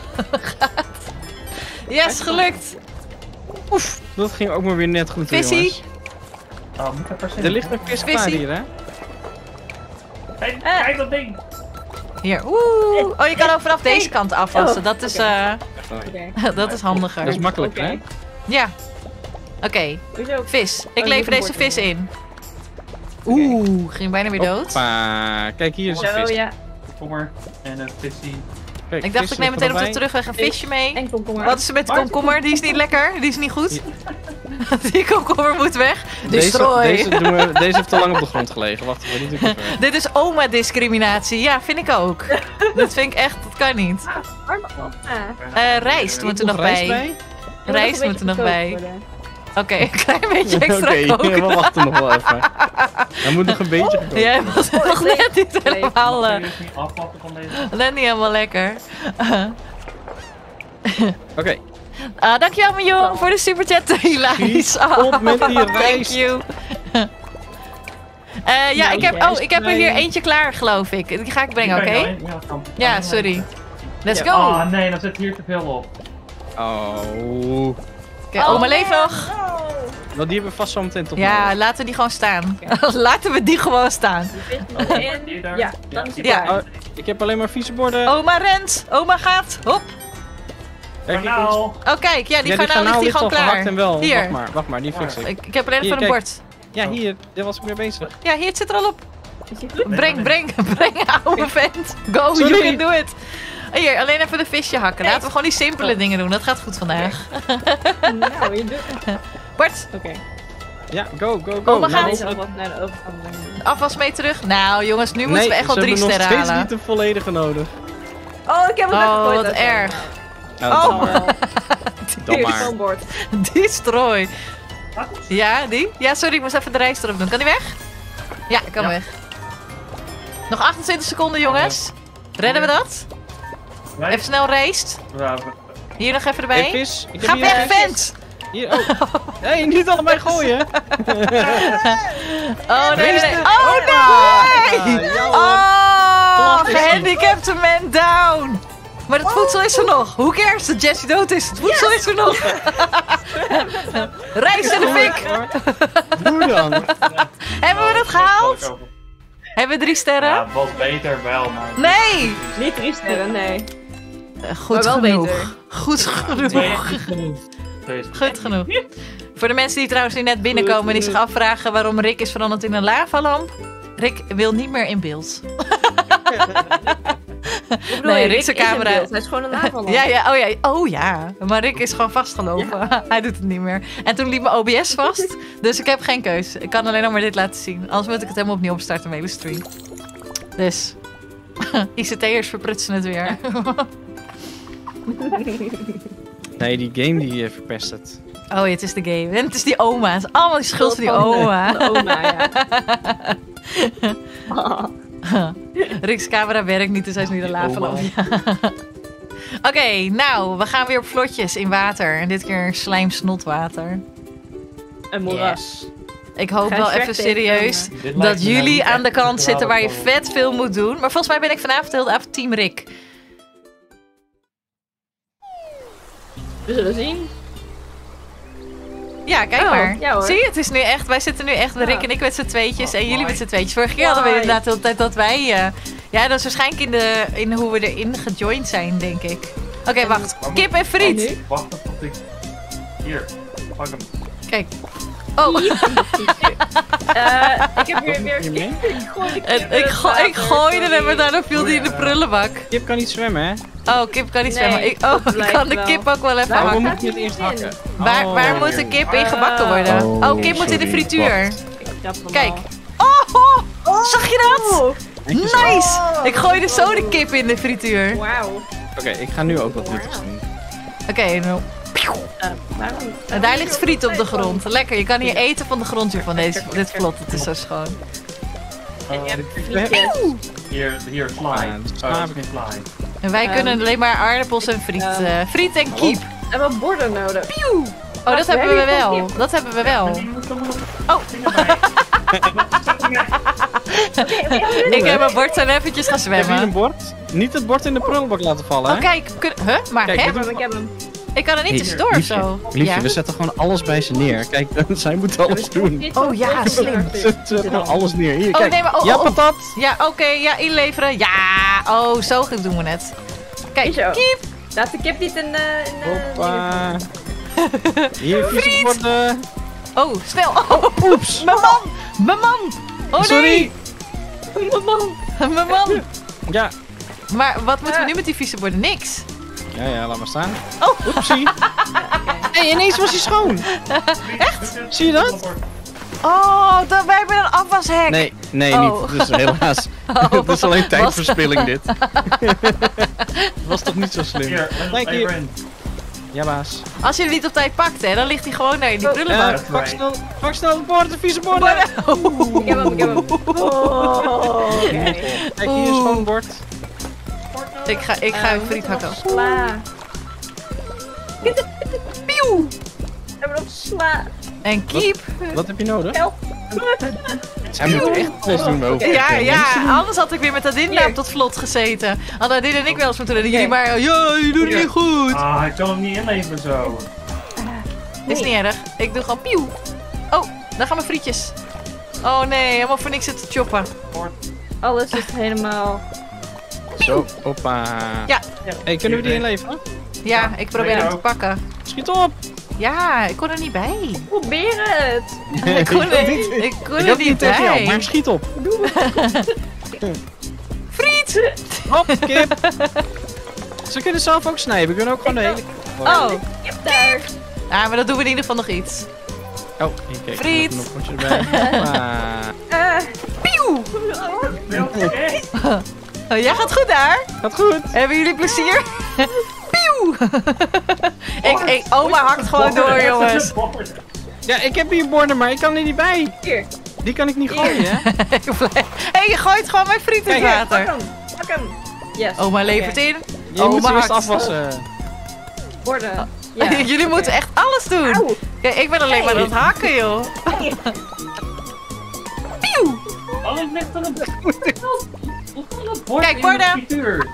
Speaker 1: Yes, gelukt.
Speaker 3: dat ging ook maar weer net goed. hoor,
Speaker 1: Vissie.
Speaker 3: jongens.
Speaker 2: Oh, moet ik per se.
Speaker 3: Er ligt een vis klaar
Speaker 1: Vissie.
Speaker 3: hier, hè?
Speaker 2: Kijk, kijk dat ding.
Speaker 1: Hier. Oeh. Oh, je kan ook vanaf deze kant afwassen.
Speaker 4: Oh,
Speaker 1: Dat is,
Speaker 4: Oké.
Speaker 1: dat is handiger.
Speaker 3: Dat is makkelijk,
Speaker 4: Oké.
Speaker 3: hè?
Speaker 1: Ja. Oké,
Speaker 4: Hoezo?
Speaker 1: vis. Ik
Speaker 4: Oh,
Speaker 1: lever
Speaker 4: je
Speaker 1: deze
Speaker 4: moet een
Speaker 1: vis in. Oeh, ging bijna weer dood.
Speaker 3: Hoppa. Kijk, hier is een
Speaker 4: Zo,
Speaker 3: vis.
Speaker 4: ja.
Speaker 2: Komkommer en een vissie.
Speaker 3: Kijk,
Speaker 1: Ik dacht,
Speaker 3: vis
Speaker 1: ik neem
Speaker 3: ligt
Speaker 1: meteen op de
Speaker 3: erbij.
Speaker 1: terugweg een visje mee.
Speaker 4: En komkommer.
Speaker 1: Wat is er met de komkommer? Die is niet lekker. Die is niet goed. Die komkommer moet weg.
Speaker 3: Deze
Speaker 1: Destroy.
Speaker 3: deze heeft te lang op de grond gelegen. Wacht, we niet even.
Speaker 1: Dit is oma-discriminatie. Ja, vind ik ook. Dat vind ik echt, dat kan niet. Rijst moet er nog bij. Rijst moet er nog bij. Oké, een klein beetje extra koken.
Speaker 3: We wachten nog wel even. Er moet nog een beetje gekookt.
Speaker 1: Jij was nog net niet helemaal...
Speaker 2: Kun je dus niet afpakken van deze?
Speaker 1: net niet helemaal lekker.
Speaker 3: Oké.
Speaker 1: Dankjewel Marion voor de superchat. Hilarisch.
Speaker 3: op met die
Speaker 1: Thank
Speaker 3: rijst.
Speaker 1: you. Ja, ik heb er hier eentje klaar, geloof ik. Die ga ik brengen, oké? Ja, sorry. Let's go.
Speaker 2: Ah nee, dan zit hier te veel op.
Speaker 3: Oh.
Speaker 1: Oké, oma leeft nog.
Speaker 3: Want die hebben we vast zo meteen tot
Speaker 1: Ja, laten we die gewoon staan. Laten we die gewoon staan.
Speaker 4: Ja, dan is het
Speaker 1: Ja.
Speaker 4: klaar.
Speaker 3: Ik heb alleen maar vieze borden.
Speaker 1: Oma rent. Oma gaat. Hop.
Speaker 3: Kijk,
Speaker 2: Nou,
Speaker 1: Oh, kijk. Ja, die garnaal ligt hier gewoon klaar.
Speaker 3: En wel.
Speaker 1: Hier.
Speaker 3: Wacht maar, die fix ik.
Speaker 1: Ik heb alleen
Speaker 3: Hier,
Speaker 1: van een
Speaker 3: kijk.
Speaker 1: bord.
Speaker 3: Ja, hier. Dit was ik mee bezig.
Speaker 1: Ja, hier het zit er al op.
Speaker 4: Is je goed?
Speaker 1: Breng, oude vent. Go,
Speaker 3: Sorry.
Speaker 1: you can do it. Hier, alleen even de visje hakken. Laten we gewoon die simpele dingen doen. Dat gaat goed vandaag.
Speaker 4: Nou, je doet het.
Speaker 1: Bart,
Speaker 4: Oké.
Speaker 3: Ja, go.
Speaker 1: Oma
Speaker 4: Nou,
Speaker 1: gaat.
Speaker 4: deze alvast naar de overkant brengen.
Speaker 1: afwas mee terug. Nou jongens, nu moeten we echt wel
Speaker 3: ze
Speaker 1: 3
Speaker 3: hebben nog
Speaker 1: sterren
Speaker 3: steeds
Speaker 1: halen.
Speaker 3: niet de volledige nodig.
Speaker 4: Oh, ik heb het
Speaker 1: Oh,
Speaker 4: weggegooid.
Speaker 1: wat erg.
Speaker 3: Nou,
Speaker 1: Oh.
Speaker 3: dan maar. Dan
Speaker 4: Hier,
Speaker 3: maar.
Speaker 4: zo'n bord.
Speaker 1: Destroy. Ja, die? Ja, sorry, ik moest even de rijst erop doen. Kan die weg? Ja, kan
Speaker 2: Ja.
Speaker 1: weg. Nog 28 seconden, jongens. Redden we dat? Even snel rijst. Hier nog even
Speaker 3: Hey,
Speaker 1: erbij.
Speaker 3: vis. Ik heb
Speaker 1: Ga
Speaker 3: hier
Speaker 1: weg,
Speaker 3: een vis.
Speaker 1: vent!
Speaker 3: Hier, oh. Hey, niet allebei gooien.
Speaker 1: Oh, nee, nee, nee.
Speaker 3: Ah,
Speaker 1: Oh, nee!
Speaker 3: ja,
Speaker 1: Oh,
Speaker 3: Klap is
Speaker 1: gehandicapte man down. Maar het voedsel is er nog. Hoe cares dat Jessie dood is? Het voedsel is er nog. Rijst in de fik.
Speaker 3: Hoe dan?
Speaker 1: Hebben we dat gehaald? Hebben we 3 sterren?
Speaker 2: Ja, het was beter wel, maar...
Speaker 1: Nee!
Speaker 4: Niet 3 sterren, nee.
Speaker 1: Goed
Speaker 4: Maar wel
Speaker 1: genoeg.
Speaker 4: beter.
Speaker 1: Goed genoeg.
Speaker 2: Nee, niet genoeg. Deze.
Speaker 1: Goed genoeg. Voor de mensen die trouwens nu net binnenkomen en die zich afvragen waarom Rick is veranderd in een lavalamp. Rick wil niet meer in beeld. Nee, Rick zijn camera.
Speaker 4: Hij is gewoon een lavalamp.
Speaker 1: Oh ja. Maar Rick is gewoon vastgelopen. Hij doet het niet meer. En toen liep mijn OBS vast. Dus ik heb geen keus. Ik kan alleen nog maar dit laten zien. Anders moet ik het helemaal opnieuw opstarten, mijn hele stream. Dus. ICT'ers verprutsen het weer.
Speaker 3: Nee, die game die verpest het.
Speaker 1: Oh, het is de game. En het is die oma. Het is allemaal die schuld van die oma.
Speaker 4: De oma, ja.
Speaker 1: Rick's camera werkt niet, dus hij is nu de lavalamp. Oké, nou, we gaan weer op vlotjes in water. En dit keer slijmsnotwater.
Speaker 4: Een moeras.
Speaker 1: Ik hoop
Speaker 4: Ga
Speaker 1: wel
Speaker 4: Shrek
Speaker 1: even serieus
Speaker 2: Dit lijkt
Speaker 1: dat
Speaker 2: me nou
Speaker 1: jullie
Speaker 2: niet
Speaker 1: aan de
Speaker 2: echt
Speaker 1: kant zitten waar je
Speaker 2: verhalen
Speaker 1: vet veel moet doen. Maar volgens mij ben ik vanavond heel de avond team Rick.
Speaker 4: We zullen zien.
Speaker 1: Ja, kijk
Speaker 4: Oh,
Speaker 1: maar.
Speaker 4: ja hoor.
Speaker 1: Zie je, het is nu echt, wij zitten nu echt, Rick en ik met z'n tweetjes en jullie met z'n tweetjes. Vorige keer hadden we
Speaker 4: Mooi.
Speaker 1: inderdaad de hele tijd dat wij, ja, dat is waarschijnlijk in hoe we erin gejoind zijn, denk ik. Oké, wacht. Kip en friet.
Speaker 4: nu?
Speaker 2: Wacht tot ik... Hier, pak hem.
Speaker 1: Kijk. Oh,
Speaker 4: Ik heb hier weer
Speaker 3: Hier mee?
Speaker 1: ik gooide hem en daarna viel die in de prullenbak.
Speaker 3: Kip kan niet zwemmen, hè?
Speaker 1: Oh, kip kan niet
Speaker 4: Nee,
Speaker 1: zwemmen. Ik
Speaker 4: dat
Speaker 1: kan
Speaker 4: blijkt
Speaker 1: de
Speaker 4: wel.
Speaker 1: kip ook wel even
Speaker 4: Waar
Speaker 3: Oh, we
Speaker 1: hakken.
Speaker 3: moeten het eerst hakken.
Speaker 1: Waar moet de kip in gebakken worden? Oh, kip moet in de frituur. Kijk. Oh, zag je dat? Nice! Ik gooide zo de kip in de frituur.
Speaker 4: Wauw.
Speaker 3: Oké, ik ga nu ook wat nuttigs doen.
Speaker 1: Oké, nou.
Speaker 4: Waarom?
Speaker 1: En daar ligt friet op de grond. Lekker, je kan hier eten van de grond hier van dit vlot. Het is zo schoon.
Speaker 2: Hier, fly.
Speaker 3: Ja, dat snap ik.
Speaker 2: Fly.
Speaker 1: En wij kunnen alleen maar aardappels en friet. Friet en kiep.
Speaker 4: En wat borden nodig.
Speaker 1: Oh, dat hebben we wel. Dat hebben we wel. Oh. Ik heb mijn bord zijn eventjes gaan
Speaker 3: Heb je een
Speaker 1: zwemmen.
Speaker 3: bord? Niet het bord in de prullenbak laten vallen,
Speaker 1: Oh,
Speaker 3: hè?
Speaker 1: kijk. Huh? Maar
Speaker 3: Kijk,
Speaker 1: hè?
Speaker 3: dit
Speaker 4: Ik heb hem.
Speaker 1: Ik kan er niet tussendoor of zo.
Speaker 3: Liefje, we zetten gewoon alles bij ze neer. Kijk, zij moet alles doen.
Speaker 1: Oh ja, slim.
Speaker 3: Zet gewoon alles neer. Hier,
Speaker 1: Oh,
Speaker 3: kijk.
Speaker 1: nee, maar
Speaker 3: Ja, patat.
Speaker 1: Ja, oké. Ja, inleveren. Ja. Oh, zo goed doen we het. Kijk,
Speaker 4: Zo.
Speaker 1: kiep.
Speaker 4: Laat de kip niet in
Speaker 3: Hoppa. Hier, vieze borden.
Speaker 1: Oh, snel. Oh,
Speaker 3: Oeps.
Speaker 1: mijn man. Mijn man. Oh
Speaker 3: Sorry.
Speaker 1: nee. Mijn man.
Speaker 3: Ja.
Speaker 1: Maar wat moeten we nu met die vieze borden? Niks.
Speaker 3: Ja, laat maar staan.
Speaker 1: Oh.
Speaker 3: Oepsie. Hey, ineens was hij schoon.
Speaker 2: Echt?
Speaker 3: Zie je dat?
Speaker 1: Oh, wij hebben een afwashek.
Speaker 3: Nee,
Speaker 1: Oh.
Speaker 3: niet. Dus helaas. Het is alleen tijdverspilling dit. Het was toch niet zo slim.
Speaker 2: Hier,
Speaker 3: Kijk hier.
Speaker 2: Ren.
Speaker 3: Ja, baas.
Speaker 1: Als je hem niet op tijd pakt, hè, dan ligt hij gewoon daar in die prullenbak.
Speaker 3: Pak snel de borden, vieze borden.
Speaker 4: Ik heb hem. Oh, oké.
Speaker 3: Kijk, hier is gewoon een bord.
Speaker 1: Ik ga een friet hakken.
Speaker 4: Sla.
Speaker 1: Pieuw!
Speaker 4: We hebben nog sla.
Speaker 1: En keep.
Speaker 3: Wat heb je nodig?
Speaker 4: Help.
Speaker 3: Zij moet echt alles doen over.
Speaker 1: Ja, anders had ik weer met Adinda
Speaker 4: Hier.
Speaker 1: op dat vlot gezeten. Hadden Adinda en ik wel eens moeten doen. En jullie maar, ja, je doet het niet goed.
Speaker 2: Ah, ik kan hem niet inleveren zo.
Speaker 1: Is niet erg. Ik doe gewoon pieuw. Oh, daar gaan mijn frietjes. Oh nee, helemaal voor niks zitten choppen.
Speaker 4: Alles is helemaal...
Speaker 3: Zo, hoppa.
Speaker 1: Ja.
Speaker 3: Hey, kunnen we die inleveren?
Speaker 1: Ja, ik probeer hem te pakken.
Speaker 3: Schiet op!
Speaker 1: Ja, ik kon er niet bij.
Speaker 4: Probeer het.
Speaker 1: Ik kon
Speaker 3: Ik
Speaker 1: er
Speaker 3: heb
Speaker 1: niet
Speaker 3: tegen jou,
Speaker 1: bij.
Speaker 3: maar schiet op.
Speaker 1: Friet!
Speaker 3: Hop, kip. Ze kunnen zelf ook snijden. We kunnen ook gewoon de hele...
Speaker 1: Oh,
Speaker 4: Ik heb daar.
Speaker 1: ja, maar dat doen we in ieder geval nog iets.
Speaker 3: Oh, kijk.
Speaker 1: Friet.
Speaker 3: Nog een knopje erbij. Hoppa.
Speaker 1: Pieuw!
Speaker 2: Echt?
Speaker 1: Oh, jij gaat goed daar.
Speaker 3: Gaat goed.
Speaker 1: Hebben jullie plezier? Pieuw! Oma hakt gewoon door, jongens.
Speaker 3: Ja, ik heb hier borden, maar ik kan er niet bij.
Speaker 4: Hier.
Speaker 3: Die kan ik niet gooien, hè?
Speaker 1: Hé, je gooit gewoon mijn friet in het
Speaker 3: Kijk,
Speaker 1: water.
Speaker 4: Pak hem. Yes.
Speaker 1: Oma levert in.
Speaker 3: Je moet
Speaker 1: Oma
Speaker 3: ze eerst
Speaker 1: hakt.
Speaker 3: afwassen.
Speaker 4: Borden. Ja.
Speaker 1: Jullie moeten echt alles doen.
Speaker 4: Auw.
Speaker 1: Kijk, ik ben alleen maar aan het hakken, joh. Pieuw!
Speaker 2: Alles ligt er een bord
Speaker 1: Kijk,
Speaker 2: in
Speaker 1: borden.
Speaker 2: de frituur.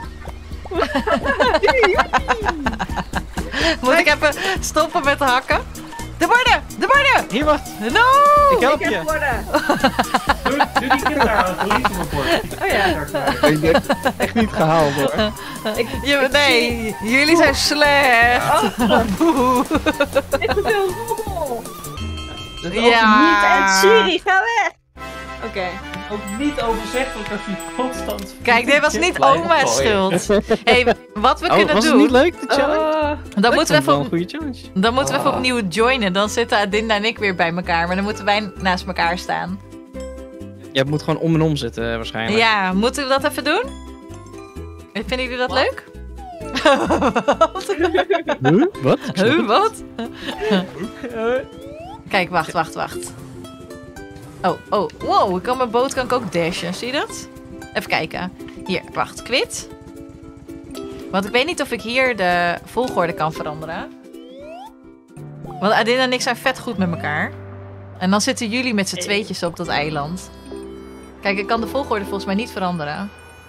Speaker 1: Moet ik even stoppen met hakken? De borden! De borden!
Speaker 3: Hier, wat?
Speaker 1: No!
Speaker 3: Ik help
Speaker 4: Ik heb
Speaker 3: je.
Speaker 4: borden.
Speaker 2: Doe die kip daar aan, verlies hem een bord.
Speaker 4: Oh ja.
Speaker 3: Ik heb echt niet gehaald, hoor.
Speaker 1: Nee, jullie zijn slecht. Boe.
Speaker 4: Dit is veel rommel.
Speaker 2: Dat is
Speaker 4: Niet uit
Speaker 1: Ja.
Speaker 4: Siri, ga weg. Oké.
Speaker 2: ook niet overzichtelijk als je constant...
Speaker 1: Kijk, dit was niet
Speaker 2: blijft
Speaker 1: oma's
Speaker 2: gooien.
Speaker 1: schuld. Hey, wat we kunnen
Speaker 3: was het
Speaker 1: doen...
Speaker 3: niet leuk, de challenge?
Speaker 1: Dan moeten we even
Speaker 3: een goede challenge.
Speaker 1: Dan moeten we even opnieuw joinen. Dan zitten Adinda en ik weer bij elkaar. Maar dan moeten wij naast elkaar staan.
Speaker 3: Je moet gewoon om en om zitten, waarschijnlijk.
Speaker 1: Ja, moeten we dat even doen? Vinden jullie dat leuk?
Speaker 3: Huh? Wat?
Speaker 1: Wat? Kijk, wacht. Oh, wow, ik kan mijn boot kan ik ook dashen. Zie je dat? Even kijken. Hier, wacht, quit. Want ik weet niet of ik hier de volgorde kan veranderen. Want Adinda en ik zijn vet goed met elkaar. En dan zitten jullie met z'n tweetjes op dat eiland. Kijk, ik kan de volgorde volgens mij niet veranderen.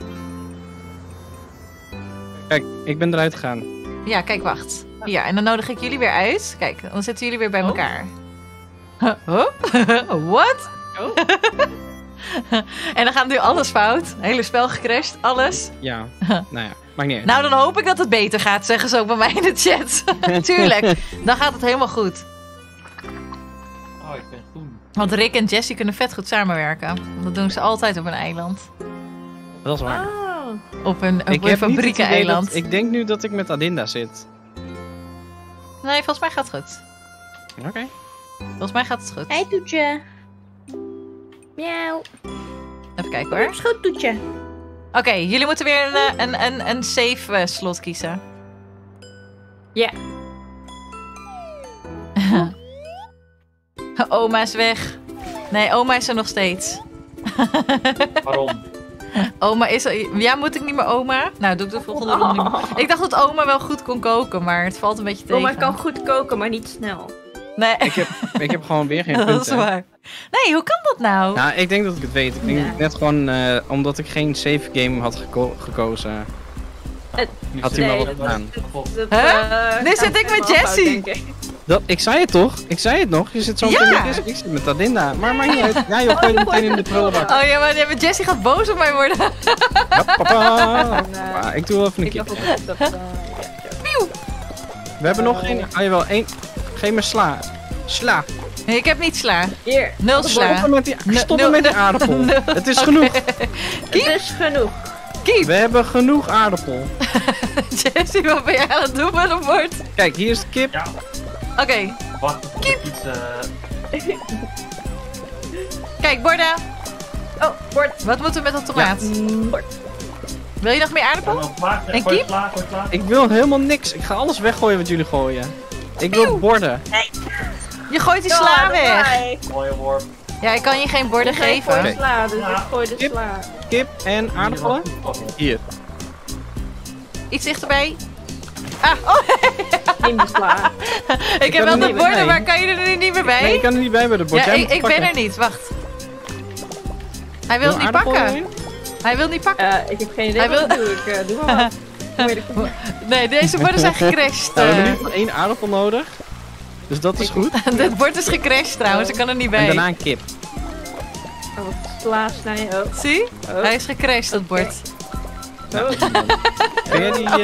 Speaker 3: Kijk, ik ben eruit gegaan.
Speaker 1: Ja, kijk, wacht. Hier, en dan nodig ik jullie weer uit. Kijk, dan zitten jullie weer bij elkaar. Huh? What?
Speaker 3: Oh.
Speaker 1: En dan gaat nu alles fout. Hele spel gecrashed, alles.
Speaker 3: Ja, nou ja, maakt niet uit.
Speaker 1: Nou, dan hoop ik dat het beter gaat, zeggen ze ook bij mij in de chat. Tuurlijk, dan gaat het helemaal goed.
Speaker 2: Oh, ik ben groen.
Speaker 1: Want Rick en Jessie kunnen vet goed samenwerken. Dat doen ze altijd op een eiland.
Speaker 3: Dat is waar.
Speaker 1: Op een
Speaker 3: Ik heb niet het
Speaker 1: fabriekeneiland.
Speaker 3: idee dat- Ik denk nu dat ik met Adinda zit.
Speaker 1: Nee, volgens mij gaat het goed.
Speaker 3: Oké.
Speaker 1: Volgens mij gaat het goed.
Speaker 4: Hey, Toetje. Miauw.
Speaker 1: Even kijken hoor.
Speaker 4: Schoot, Toetje.
Speaker 1: Oké, jullie moeten weer een safe slot kiezen.
Speaker 4: Ja.
Speaker 1: Oma is weg. Nee, oma is er nog steeds.
Speaker 2: Waarom?
Speaker 1: Oma is er... Ja, moet ik niet meer oma? Nou, doe ik de volgende ronde niet meer. Ik dacht dat oma wel goed kon koken, maar het valt een beetje tegen.
Speaker 4: Oma kan goed koken, maar niet snel.
Speaker 1: Nee,
Speaker 3: Ik heb gewoon weer geen punten.
Speaker 1: dat is waar. Nee, hoe kan dat nou?
Speaker 3: Nou, ik denk dat ik het weet. Ik denk
Speaker 4: Ja.
Speaker 3: dat ik net gewoon, omdat ik geen save game had gekozen, had hij
Speaker 4: Nee,
Speaker 3: maar
Speaker 4: dat
Speaker 3: wat gedaan.
Speaker 1: Huh? Nu zit ik met Jessie.
Speaker 3: Ik zei het toch? Ik zei het nog. Je zit zo meteen
Speaker 1: Ja.
Speaker 3: met Jessie. Ik zit met Adinda. Maar maakt niet uit. Ja, joh, gooi het meteen in de prullenbak.
Speaker 1: Oh ja, maar Jessie gaat boos op mij worden.
Speaker 3: Ja, papa. Maar ik doe wel even een
Speaker 4: Ik
Speaker 3: keer.
Speaker 4: dacht dat...
Speaker 3: We hebben nog geen... Ah, jawel, één. Geef me sla. Sla.
Speaker 1: Nee, ik heb niet sla.
Speaker 4: Hier.
Speaker 1: 0 sla.
Speaker 3: Stoppen met die,
Speaker 1: Nul-
Speaker 3: stoppen met die
Speaker 1: nul-
Speaker 3: aardappel.
Speaker 1: nul.
Speaker 3: Het is genoeg.
Speaker 4: Het is genoeg.
Speaker 1: Kiep.
Speaker 3: We hebben genoeg aardappel.
Speaker 1: Jessie, wat ben jij aan het doen met een bord?
Speaker 3: Kijk, hier is de kip.
Speaker 2: Ja.
Speaker 1: Oké,
Speaker 2: Wacht, ik iets...
Speaker 1: kijk, borden.
Speaker 4: Oh, bord.
Speaker 1: Wat moeten we met dat tomaat?
Speaker 4: Bord.
Speaker 1: Wil je nog meer aardappel? En
Speaker 2: Gooi
Speaker 1: kiep?
Speaker 2: klaar, gooi klaar.
Speaker 3: Ik wil helemaal niks. Ik ga alles weggooien wat jullie gooien. Ik wil borden.
Speaker 1: Je gooit die sla weg.
Speaker 2: Mooie worp.
Speaker 1: Ja, ik kan je geen borden geven.
Speaker 3: Oké.
Speaker 4: Sla, dus ik gooi de
Speaker 3: Kip.
Speaker 4: sla.
Speaker 3: Kip en aardappelen. Hier.
Speaker 1: Iets dichterbij. Ah, oh,
Speaker 4: Neem de sla.
Speaker 1: ik heb
Speaker 3: kan
Speaker 1: wel
Speaker 3: er
Speaker 1: de
Speaker 3: niet
Speaker 1: borden,
Speaker 3: bij.
Speaker 1: maar kan je er nu niet meer bij?
Speaker 3: Nee, ik kan er niet bij de bord.
Speaker 1: ja,
Speaker 3: Jij moet
Speaker 1: ik ben
Speaker 3: pakken.
Speaker 1: er niet. Wacht. Hij wil
Speaker 3: Wil
Speaker 1: het niet
Speaker 3: aardappel
Speaker 1: pakken.
Speaker 3: erin?
Speaker 1: Hij wil niet pakken.
Speaker 4: Ik heb geen idee
Speaker 1: Hij
Speaker 4: wat
Speaker 1: wil-
Speaker 4: ik doe. Ik doe maar wat. Gooi de kom.
Speaker 1: Nee, deze borden zijn gecrashed.
Speaker 3: Nou, we hebben nu nog 1 aardappel nodig. Dus dat is goed.
Speaker 1: Dit bord is gecrashed trouwens, ik kan er niet bij.
Speaker 3: En daarna een kip.
Speaker 4: Oh, wat sla snijden. Oh.
Speaker 1: Zie?
Speaker 4: Oh.
Speaker 1: Hij is gecrashed, dat bord.
Speaker 4: Oh.
Speaker 3: Kun jij die...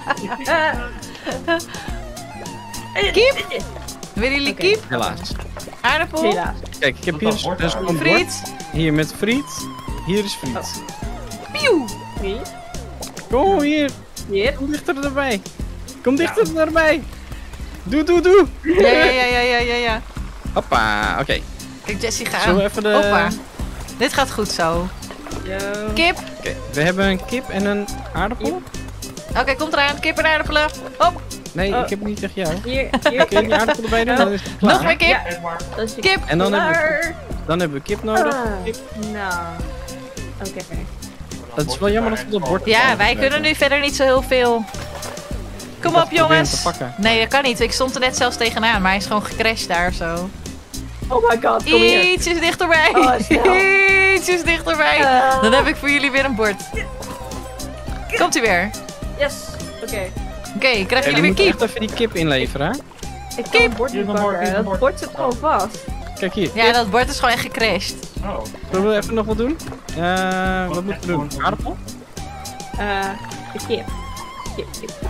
Speaker 1: Kiep? Willen jullie
Speaker 4: Oké.
Speaker 1: kiep?
Speaker 3: Helaas.
Speaker 1: Aardappel?
Speaker 4: Helaas.
Speaker 3: Kijk, ik heb
Speaker 2: Wat
Speaker 3: hier
Speaker 2: dan wordt
Speaker 3: dus
Speaker 2: daar?
Speaker 3: een bord.
Speaker 1: Friet?
Speaker 3: Hier met friet. Hier is friet.
Speaker 1: Pieuw!
Speaker 4: Wie?
Speaker 3: Kom hier.
Speaker 4: Hier.
Speaker 3: Kom dichter erbij. Kom dichter erbij. Doe.
Speaker 1: Ja.
Speaker 3: Hoppa. Oké.
Speaker 1: Kijk, Jessie
Speaker 3: Zullen we
Speaker 1: gaat.
Speaker 3: even de...
Speaker 1: Hoppa. Dit gaat goed zo.
Speaker 4: Yo.
Speaker 1: Kip.
Speaker 3: Oké, we hebben een kip en een aardappel.
Speaker 1: Oké, komt eraan. Kip en aardappelen. Hop.
Speaker 3: Nee,
Speaker 4: Oh.
Speaker 3: ik heb het niet tegen jou.
Speaker 4: Hier.
Speaker 3: Kun je die aardappel erbij doen? Dan is het klaar.
Speaker 1: Nog meer kip.
Speaker 4: Ja.
Speaker 2: Edward.
Speaker 4: Dat is je
Speaker 1: Kip.
Speaker 3: En dan hebben, we,
Speaker 4: klaar.
Speaker 3: dan hebben we kip nodig.
Speaker 4: Ah.
Speaker 3: Kip.
Speaker 4: Nou. Oké.
Speaker 3: Dat is wel jammer dat we dat bord...
Speaker 1: Ja, wij kunnen nu verder niet zo heel veel. Kom op,
Speaker 3: Ik probeer hem
Speaker 1: jongens.
Speaker 3: te pakken.
Speaker 1: Nee, dat kan niet. Ik stond er net zelfs tegenaan, maar hij is gewoon gecrashed daar of zo.
Speaker 4: Oh my god, kom hier.
Speaker 1: Ietsjes dichterbij.
Speaker 4: Oh, snel.
Speaker 1: Ietsjes dichterbij.
Speaker 4: Ah.
Speaker 1: Dan heb ik voor jullie weer een bord. Komt hij weer?
Speaker 4: Yes. Oké.
Speaker 1: Oké, krijgen
Speaker 3: En
Speaker 1: jullie
Speaker 3: we
Speaker 1: weer
Speaker 3: moeten
Speaker 1: kiep?
Speaker 3: echt even die kip inleveren. Hè?
Speaker 4: Ik kan het bord
Speaker 2: Hier
Speaker 4: niet
Speaker 2: is een bord,
Speaker 4: pakken.
Speaker 2: hier is een
Speaker 4: Dat
Speaker 2: bord.
Speaker 4: bord zit gewoon vast.
Speaker 3: Kijk hier.
Speaker 1: Ja, dat bord is gewoon echt gecrashed.
Speaker 2: Oh.
Speaker 3: Zullen we even nog wat doen? Wat moeten we doen? Aardappel?
Speaker 4: De kip. Kip.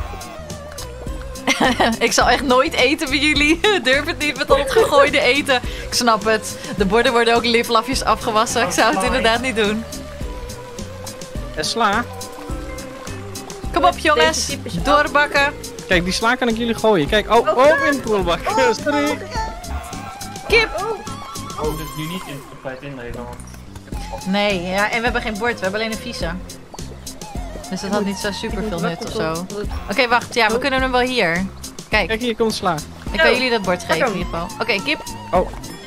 Speaker 1: Ik zal echt nooit eten bij jullie. Durf het niet met al het gegooide eten. Ik snap het. De borden worden ook liflafjes afgewassen. Ik zou het inderdaad niet doen.
Speaker 3: En sla.
Speaker 1: Kom op, jongens.
Speaker 4: Deze kip is af.
Speaker 1: Doorbakken.
Speaker 3: Kijk, die sla kan ik jullie gooien. Kijk, oh, in de prullenbak. Sorry.
Speaker 1: Kip.
Speaker 2: Oh, dus nu niet in de tijd inleveren, want...
Speaker 1: Nee, ja, en we hebben geen bord. We hebben alleen een visa. Dus dat had niet zo super veel nut of zo. Oké, wacht. Ja, we kunnen hem wel hier. Kijk,
Speaker 3: Kijk, hier komt sla.
Speaker 1: ik kan jullie dat bord geven in ieder geval. Oké, kip.
Speaker 3: Oh,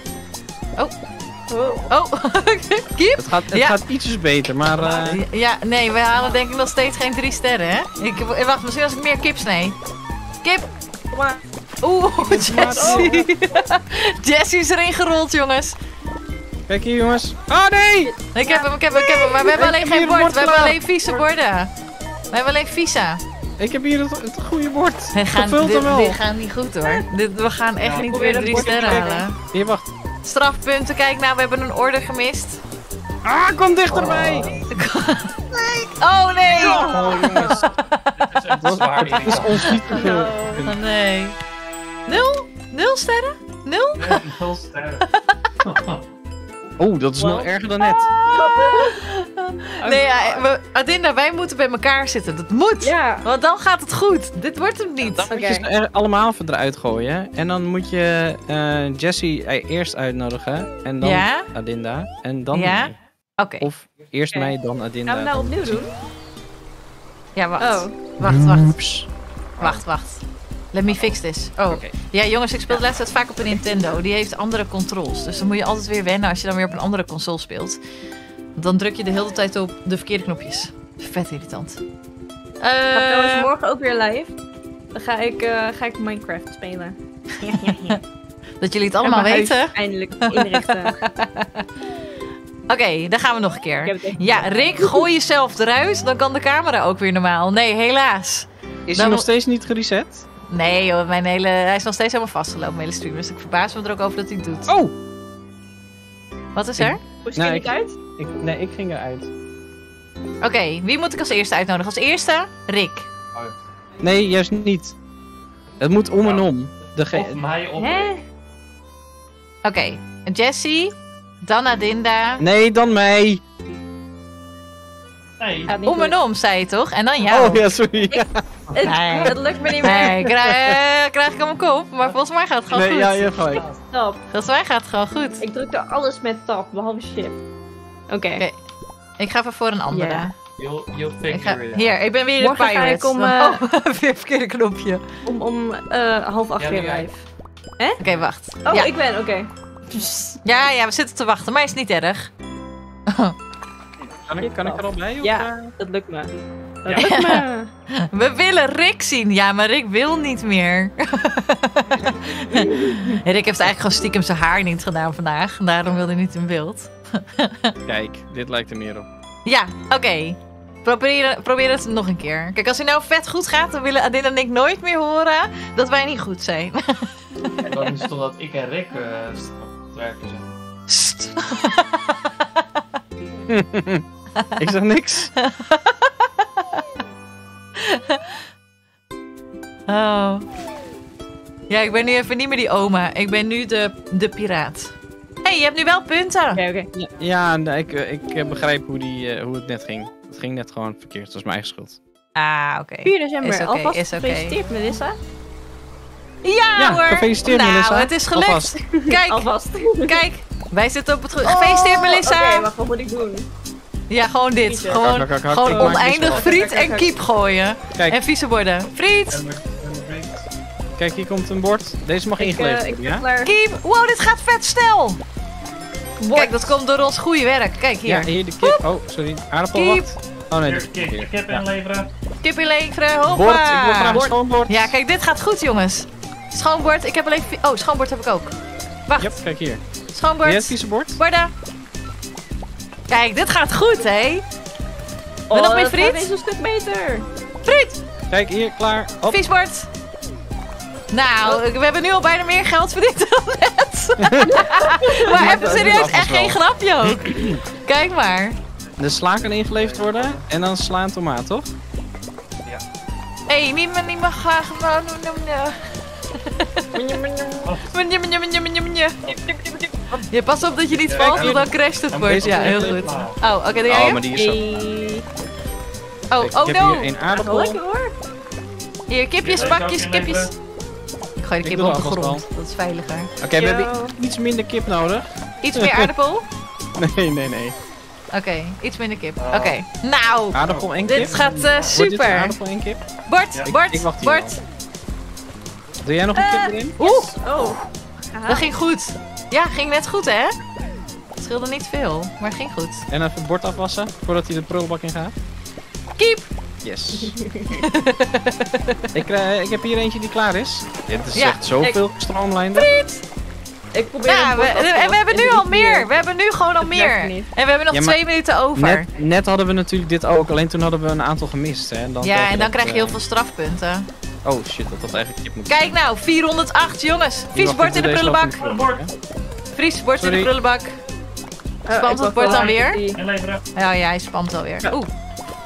Speaker 1: Oh, kip.
Speaker 3: het
Speaker 1: Ja.
Speaker 3: gaat ietsjes beter, maar...
Speaker 1: Ja, nee, we halen denk ik nog steeds geen 3 sterren, hè? Wacht, misschien als ik meer kip snij. Kip.
Speaker 4: Kom maar.
Speaker 1: Oeh, Jessie. Jessie is erin gerold, jongens.
Speaker 3: Kijk hier, jongens. Ah, nee!
Speaker 1: Ik heb hem. Maar we hebben alleen
Speaker 3: heb
Speaker 1: geen
Speaker 3: hier een
Speaker 1: bord.
Speaker 3: bord
Speaker 1: We hebben
Speaker 3: klaar.
Speaker 1: alleen vieze borden. We hebben alleen visa.
Speaker 3: Ik heb hier het goede bord.
Speaker 1: We gaan,
Speaker 3: Gevuld
Speaker 1: dit,
Speaker 3: hem wel.
Speaker 1: dit gaat niet goed, hoor. We gaan echt
Speaker 2: Ja,
Speaker 1: niet
Speaker 4: probeer
Speaker 1: weer
Speaker 4: dat
Speaker 1: 3
Speaker 4: bord te
Speaker 1: sterren
Speaker 4: kijken.
Speaker 1: halen.
Speaker 3: Hier, wacht.
Speaker 1: Strafpunten, kijk nou, we hebben een order gemist.
Speaker 3: Ah, kom dichterbij!
Speaker 1: Oh, nee!
Speaker 3: Oh, jongens.
Speaker 2: Dit is echt zwaar
Speaker 3: Het is
Speaker 2: irritant.
Speaker 3: ons niet gegund.
Speaker 1: Oh, nee. 0 sterren? 0?
Speaker 2: Heel sterk.
Speaker 3: Oh, dat is nog erger dan net.
Speaker 1: Nee, ja, Adinda, wij moeten bij elkaar zitten. Dat moet.
Speaker 4: Ja.
Speaker 1: Want dan gaat het goed. Dit wordt hem niet.
Speaker 3: Dan moet je ze er allemaal even eruit gooien. En dan moet je Jessie eerst uitnodigen. En dan
Speaker 1: Ja?
Speaker 3: Adinda. En dan
Speaker 1: Ja?
Speaker 3: mij.
Speaker 1: Oké.
Speaker 3: Of eerst
Speaker 4: Oké.
Speaker 3: mij, dan Adinda.
Speaker 4: Gaan we nou opnieuw doen?
Speaker 1: Ja, wacht.
Speaker 4: Oh.
Speaker 1: Wacht. Let me fix this. Oh.
Speaker 3: Oké.
Speaker 1: Ja, jongens, ik speel de laatste tijd vaak op een Nintendo. Die heeft andere controls. Dus dan moet je altijd weer wennen als je dan weer op een andere console speelt. Dan druk je de hele tijd op de verkeerde knopjes. Vet irritant.
Speaker 4: Ga trouwens morgen ook weer live. Dan ga ik Minecraft spelen.
Speaker 1: Dat jullie het allemaal
Speaker 4: En mijn
Speaker 1: weten.
Speaker 4: huis eindelijk inrichten.
Speaker 1: Oké, dan gaan we nog een
Speaker 4: Ik
Speaker 1: keer.
Speaker 4: heb het echt
Speaker 1: Ja,
Speaker 4: gedaan.
Speaker 1: Rick, gooi jezelf eruit. Dan kan de camera ook weer normaal. Nee, helaas.
Speaker 3: Is
Speaker 1: Dan
Speaker 3: hij nog
Speaker 1: mo-
Speaker 3: steeds niet gereset?
Speaker 1: Nee, joh, hij is nog steeds helemaal vastgelopen, mijn hele stream. Dus ik verbaas me er ook over dat hij het doet.
Speaker 3: Oh!
Speaker 1: Wat is er?
Speaker 4: Hoe
Speaker 3: Nou,
Speaker 4: ging ik uit?
Speaker 3: Nee, ik ging eruit.
Speaker 1: Oké, wie moet ik als eerste uitnodigen? Als eerste, Rick.
Speaker 3: Nee, juist niet. Het moet om en om.
Speaker 2: Of mij op.
Speaker 4: Hè?
Speaker 1: Oké, Jessie, dan Adinda.
Speaker 3: Nee, dan mij.
Speaker 2: Nee.
Speaker 4: Gaat niet
Speaker 1: Om en
Speaker 4: goed.
Speaker 1: om, zei je toch? En dan jou.
Speaker 3: Oh ja, sorry. Ja.
Speaker 1: Nee.
Speaker 4: Het lukt me niet meer.
Speaker 1: Nee, krijg ik aan mijn kop. Maar volgens mij gaat het gewoon
Speaker 3: Nee,
Speaker 1: goed.
Speaker 3: ja, je hebt gelijk.
Speaker 4: Stop.
Speaker 1: Volgens mij gaat het gewoon goed.
Speaker 4: Ik drukte alles met tab, behalve shift. Oké.
Speaker 1: Oké. Ik ga even voor een andere.
Speaker 4: Ja.
Speaker 2: You'll figure it out.
Speaker 1: Hier, ik ben weer de
Speaker 4: Morgen ga
Speaker 1: pirate.
Speaker 4: ik om,
Speaker 1: Oh, weer verkeerde knopje.
Speaker 4: Om 7:30
Speaker 2: Ja,
Speaker 4: weer
Speaker 2: ja.
Speaker 4: live.
Speaker 1: Oké, wacht.
Speaker 4: Oh,
Speaker 1: ja.
Speaker 4: ik ben, oké.
Speaker 1: Ja, we zitten te wachten, maar is niet erg.
Speaker 3: Kan ik er al bij? Of,
Speaker 4: Ja, dat lukt me. Dat
Speaker 2: Ja.
Speaker 4: lukt me.
Speaker 1: We willen Rick zien. Ja, maar Rick wil niet meer. Rick heeft eigenlijk gewoon stiekem zijn haar niet gedaan vandaag. Daarom wilde hij niet in beeld.
Speaker 3: Kijk, dit lijkt er meer op.
Speaker 1: Ja, oké. Probeer het nog een keer. Kijk, als hij nou vet goed gaat, dan willen Adin en ik nooit meer horen dat wij niet goed zijn.
Speaker 2: En dan is het dat ik en Rick op het werken zijn.
Speaker 1: Sst.
Speaker 3: Ik zeg niks.
Speaker 1: Oh. Ja, ik ben nu even niet meer die oma. Ik ben nu de piraat. Hé, je hebt nu wel punten.
Speaker 4: Oké.
Speaker 3: Ja, nee, ik begrijp hoe het net ging. Het ging net gewoon verkeerd. Dat was mijn eigen schuld.
Speaker 1: Ah, oké.
Speaker 4: 4 december.
Speaker 1: Is oké,
Speaker 4: Alvast
Speaker 1: is oké.
Speaker 4: gefeliciteerd, Melissa.
Speaker 1: Ja,
Speaker 3: Ja,
Speaker 1: hoor.
Speaker 3: gefeliciteerd,
Speaker 1: nou,
Speaker 3: Melissa.
Speaker 1: het is gelukt.
Speaker 3: Alvast.
Speaker 1: Kijk,
Speaker 4: Alvast.
Speaker 1: kijk. Wij zitten op het goed. Gefeliciteerd, Melissa.
Speaker 4: Oké, wat moet ik doen?
Speaker 1: Ja, gewoon dit.
Speaker 4: Frieten.
Speaker 1: Gewoon,
Speaker 3: Hak, hak, hak,
Speaker 1: gewoon
Speaker 3: ik maak
Speaker 1: oneindig
Speaker 3: friet.
Speaker 1: friet en kiep gooien.
Speaker 3: Kijk,
Speaker 1: En vieze borden. Friet,
Speaker 2: En Rick.
Speaker 3: kijk, hier komt een bord. Deze mag ingeleverd
Speaker 4: Ik
Speaker 3: worden,
Speaker 4: ben
Speaker 3: ja?
Speaker 4: klaar.
Speaker 1: kiep. Wow, dit gaat vet snel. Kijk, dat komt door ons goede werk. Kijk
Speaker 3: Ja,
Speaker 1: hier.
Speaker 3: hier de kip. Oh, sorry. Aardappel,
Speaker 1: Kiep.
Speaker 3: wacht. Oh nee,
Speaker 2: Hier,
Speaker 3: dat is
Speaker 2: kip, kip inleveren.
Speaker 1: Kip inleveren.
Speaker 3: Bord, ik wil graag
Speaker 1: Hoppa.
Speaker 3: een schoon bord.
Speaker 1: Ja, kijk, dit gaat goed, jongens. Schoonbord. Ik heb alleen... Oh, schoonbord heb ik ook. Wacht.
Speaker 3: Yep, kijk hier.
Speaker 1: Schoonbord.
Speaker 3: Jij het vieze bord?
Speaker 1: Borden. Kijk, dit gaat goed, hè?
Speaker 4: Oh,
Speaker 1: nog meer
Speaker 4: dat
Speaker 1: friet?
Speaker 4: gaat eens een stuk beter.
Speaker 1: Friet.
Speaker 3: Kijk, hier, klaar. Hop.
Speaker 1: Viesbord. Nou, we hebben nu al bijna meer geld verdiend dan net. Maar even serieus, echt geen grapje ook. Kijk maar.
Speaker 3: De sla kan ingeleverd worden en dan sla een tomaat, toch?
Speaker 1: Hé, niet meer graag. Je pas op dat je niet
Speaker 2: Ja,
Speaker 1: valt,
Speaker 2: kijk,
Speaker 1: want dan crasht het
Speaker 2: Dan
Speaker 1: bord.
Speaker 2: moet je
Speaker 1: Ja, heel
Speaker 2: het
Speaker 1: goed.
Speaker 2: inleveren.
Speaker 1: Oh, oké, doe jij
Speaker 3: Oh, maar die is zo...
Speaker 1: Oh,
Speaker 3: Kijk,
Speaker 1: oh
Speaker 3: ik heb
Speaker 1: no.
Speaker 3: hier een
Speaker 4: Oh,
Speaker 3: aardappel.
Speaker 4: lekker hoor.
Speaker 1: Hier, kipjes,
Speaker 2: Ja, deze
Speaker 1: pakjes,
Speaker 2: ook
Speaker 1: kipjes.
Speaker 2: inleveren.
Speaker 1: Ik gooi de
Speaker 3: Ik
Speaker 1: kip
Speaker 3: doe
Speaker 1: op de
Speaker 3: alvast
Speaker 1: grond. Dat is veiliger.
Speaker 3: Oké, we
Speaker 4: Yo.
Speaker 3: hebben iets minder kip nodig.
Speaker 1: Iets meer aardappel?
Speaker 3: Nee.
Speaker 1: Oké, iets minder kip.
Speaker 2: Oh.
Speaker 1: Oké, nou.
Speaker 3: Aardappel en kip.
Speaker 1: Dit gaat
Speaker 3: Wordt dit
Speaker 1: super.
Speaker 3: aardappel en kip?
Speaker 1: Bord,
Speaker 2: Ja.
Speaker 1: bord,
Speaker 3: Ik wacht hier
Speaker 1: bord.
Speaker 3: Doe jij nog een kip erin?
Speaker 1: Oeh,
Speaker 4: Oh.
Speaker 1: dat ging goed. Ja, ging net goed, hè? Het scheelde niet veel, maar het ging goed.
Speaker 3: En even het bord afwassen voordat hij de prullenbak in gaat.
Speaker 1: Kiep!
Speaker 3: Yes. ik heb hier eentje die klaar is. Dit is
Speaker 1: Ja,
Speaker 3: echt zoveel gestroomlijnd.
Speaker 4: Ik probeer
Speaker 1: Ja,
Speaker 4: een bord af te
Speaker 1: en we
Speaker 4: wassen
Speaker 1: hebben nu
Speaker 4: en
Speaker 1: al
Speaker 4: niet
Speaker 1: meer. We hebben nu gewoon al
Speaker 4: Het werkt
Speaker 1: meer.
Speaker 4: niet.
Speaker 1: En we hebben nog
Speaker 3: Ja, maar
Speaker 1: 2 minuten over.
Speaker 3: Net hadden we natuurlijk dit ook, alleen toen hadden we een aantal gemist. Hè? En dan
Speaker 1: Ja, en dan
Speaker 3: dat,
Speaker 1: krijg je heel veel strafpunten.
Speaker 3: Oh shit, dat had eigenlijk kip moeten
Speaker 1: Kijk nou, 408 jongens.
Speaker 3: zijn.
Speaker 1: Vies bord in de prullenbak.
Speaker 2: Bord.
Speaker 1: Fries bord in de
Speaker 3: Sorry.
Speaker 1: prullenbak.
Speaker 4: Oh,
Speaker 1: Spant
Speaker 4: ik
Speaker 1: het bord
Speaker 4: wacht
Speaker 1: dan
Speaker 4: wel
Speaker 1: weer?
Speaker 4: die-
Speaker 2: Inleveren.
Speaker 1: Oh ja, hij spamt alweer.
Speaker 3: Ja.
Speaker 1: Oeh.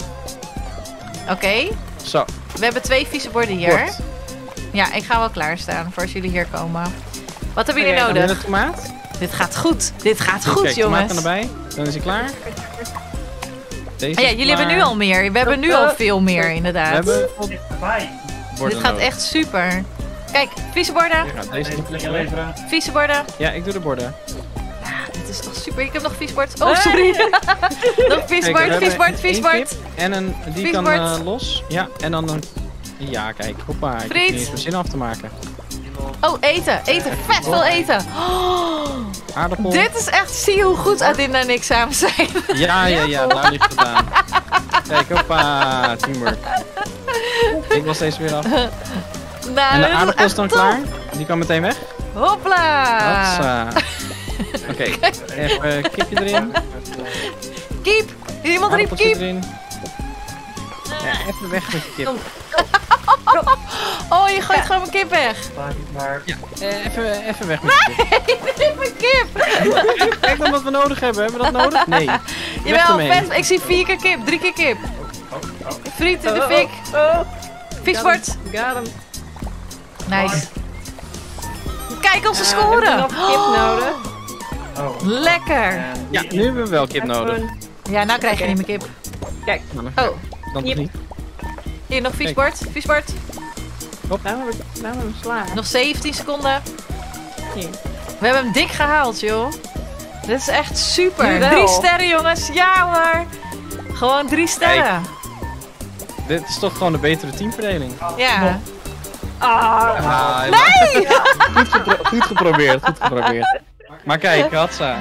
Speaker 1: Oké,
Speaker 3: Zo,
Speaker 1: we hebben 2 vieze borden hier.
Speaker 3: bord.
Speaker 1: Ja, ik ga wel klaarstaan voor als jullie hier komen. Wat hebben jullie
Speaker 4: Oké,
Speaker 3: Dan weer
Speaker 1: nodig?
Speaker 3: de tomaat.
Speaker 1: Dit gaat goed. Dit gaat goed,
Speaker 3: Kijk, tomaat
Speaker 1: jongens.
Speaker 3: erbij. Dan is hij klaar. Deze
Speaker 1: Ah ja,
Speaker 3: is
Speaker 1: jullie hebben
Speaker 3: klaar.
Speaker 1: nu al meer. We hebben nu al veel meer,
Speaker 3: We
Speaker 1: inderdaad.
Speaker 3: hebben
Speaker 2: Dichterbij.
Speaker 3: borden
Speaker 1: Dit gaat
Speaker 3: nodig.
Speaker 1: echt super. Kijk, vieze borden.
Speaker 3: Ja, deze
Speaker 2: Deze
Speaker 3: moet
Speaker 2: inleveren.
Speaker 1: Vieze borden.
Speaker 3: Ja, ik doe de borden.
Speaker 1: Dit is toch super. Ik heb nog vies bord. Oh, sorry. Nog vies
Speaker 3: Kijk, we
Speaker 1: bord,
Speaker 3: hebben
Speaker 1: vies bord, vies
Speaker 3: één
Speaker 1: bord.
Speaker 3: kip En die
Speaker 1: Vies
Speaker 3: kan
Speaker 1: bord.
Speaker 3: los. Ja, en dan een... Ja, kijk. Hoppa. Ik heb
Speaker 1: Friet.
Speaker 3: niet eens mijn zin af te maken.
Speaker 1: Oh, eten. Eten. Vet veel eten. Oh,
Speaker 3: Aardappel.
Speaker 1: dit is echt... Zie hoe goed Adinda en ik samen zijn.
Speaker 3: Ja, daar ligt het aan. Kijk, hoppa. Teamwork. Ik was deze weer af.
Speaker 1: Nou,
Speaker 3: En de
Speaker 1: dit
Speaker 3: aardappel is
Speaker 1: echt
Speaker 3: dan
Speaker 1: top.
Speaker 3: klaar. Die kan meteen weg.
Speaker 1: Hopla.
Speaker 3: Hopsa. Oké, even kipje erin.
Speaker 1: Kiep. Iemand riep
Speaker 3: Aardappeltje
Speaker 1: kiep.
Speaker 3: erin. Ja, even weg met je kip.
Speaker 1: Oh, je gooit gewoon mijn kip weg.
Speaker 2: Maar
Speaker 3: Even weg met je kip.
Speaker 1: Neem mijn kip.
Speaker 3: Kijk dan wat we nodig hebben. Hebben we dat nodig? Nee. Weg
Speaker 1: Jawel,
Speaker 3: ermee.
Speaker 1: vet. Ik zie 4 keer kip. 3 keer kip. Friet in de fik.
Speaker 4: Oh,
Speaker 1: Viesbord.
Speaker 4: got hem.
Speaker 1: Nice. Kijk onze
Speaker 4: Heb je
Speaker 1: score.
Speaker 4: nog kip nodig?
Speaker 2: oh.
Speaker 1: Lekker.
Speaker 2: En
Speaker 3: Ja, nu hebben we wel kip nodig.
Speaker 4: Even-
Speaker 1: Ja, nou krijg je
Speaker 4: Oké.
Speaker 1: niet meer kip.
Speaker 4: Kijk,
Speaker 3: Nou, dan
Speaker 1: Oh,
Speaker 3: dan
Speaker 4: Hier.
Speaker 3: toch niet.
Speaker 1: hier nog viesbord. Viesbord.
Speaker 4: laten we hem slaan.
Speaker 1: Nog 17 seconden.
Speaker 4: Hier.
Speaker 1: We hebben hem dik gehaald, joh. Dit is echt super.
Speaker 4: Nu wel.
Speaker 1: 3 sterren, jongens. Ja hoor. Gewoon 3 sterren.
Speaker 3: Dit is toch gewoon de betere teamverdeling.
Speaker 1: Ja.
Speaker 4: Ah,
Speaker 3: Nee! Goed geprobeerd, goed geprobeerd. Maar kijk, Hatsa.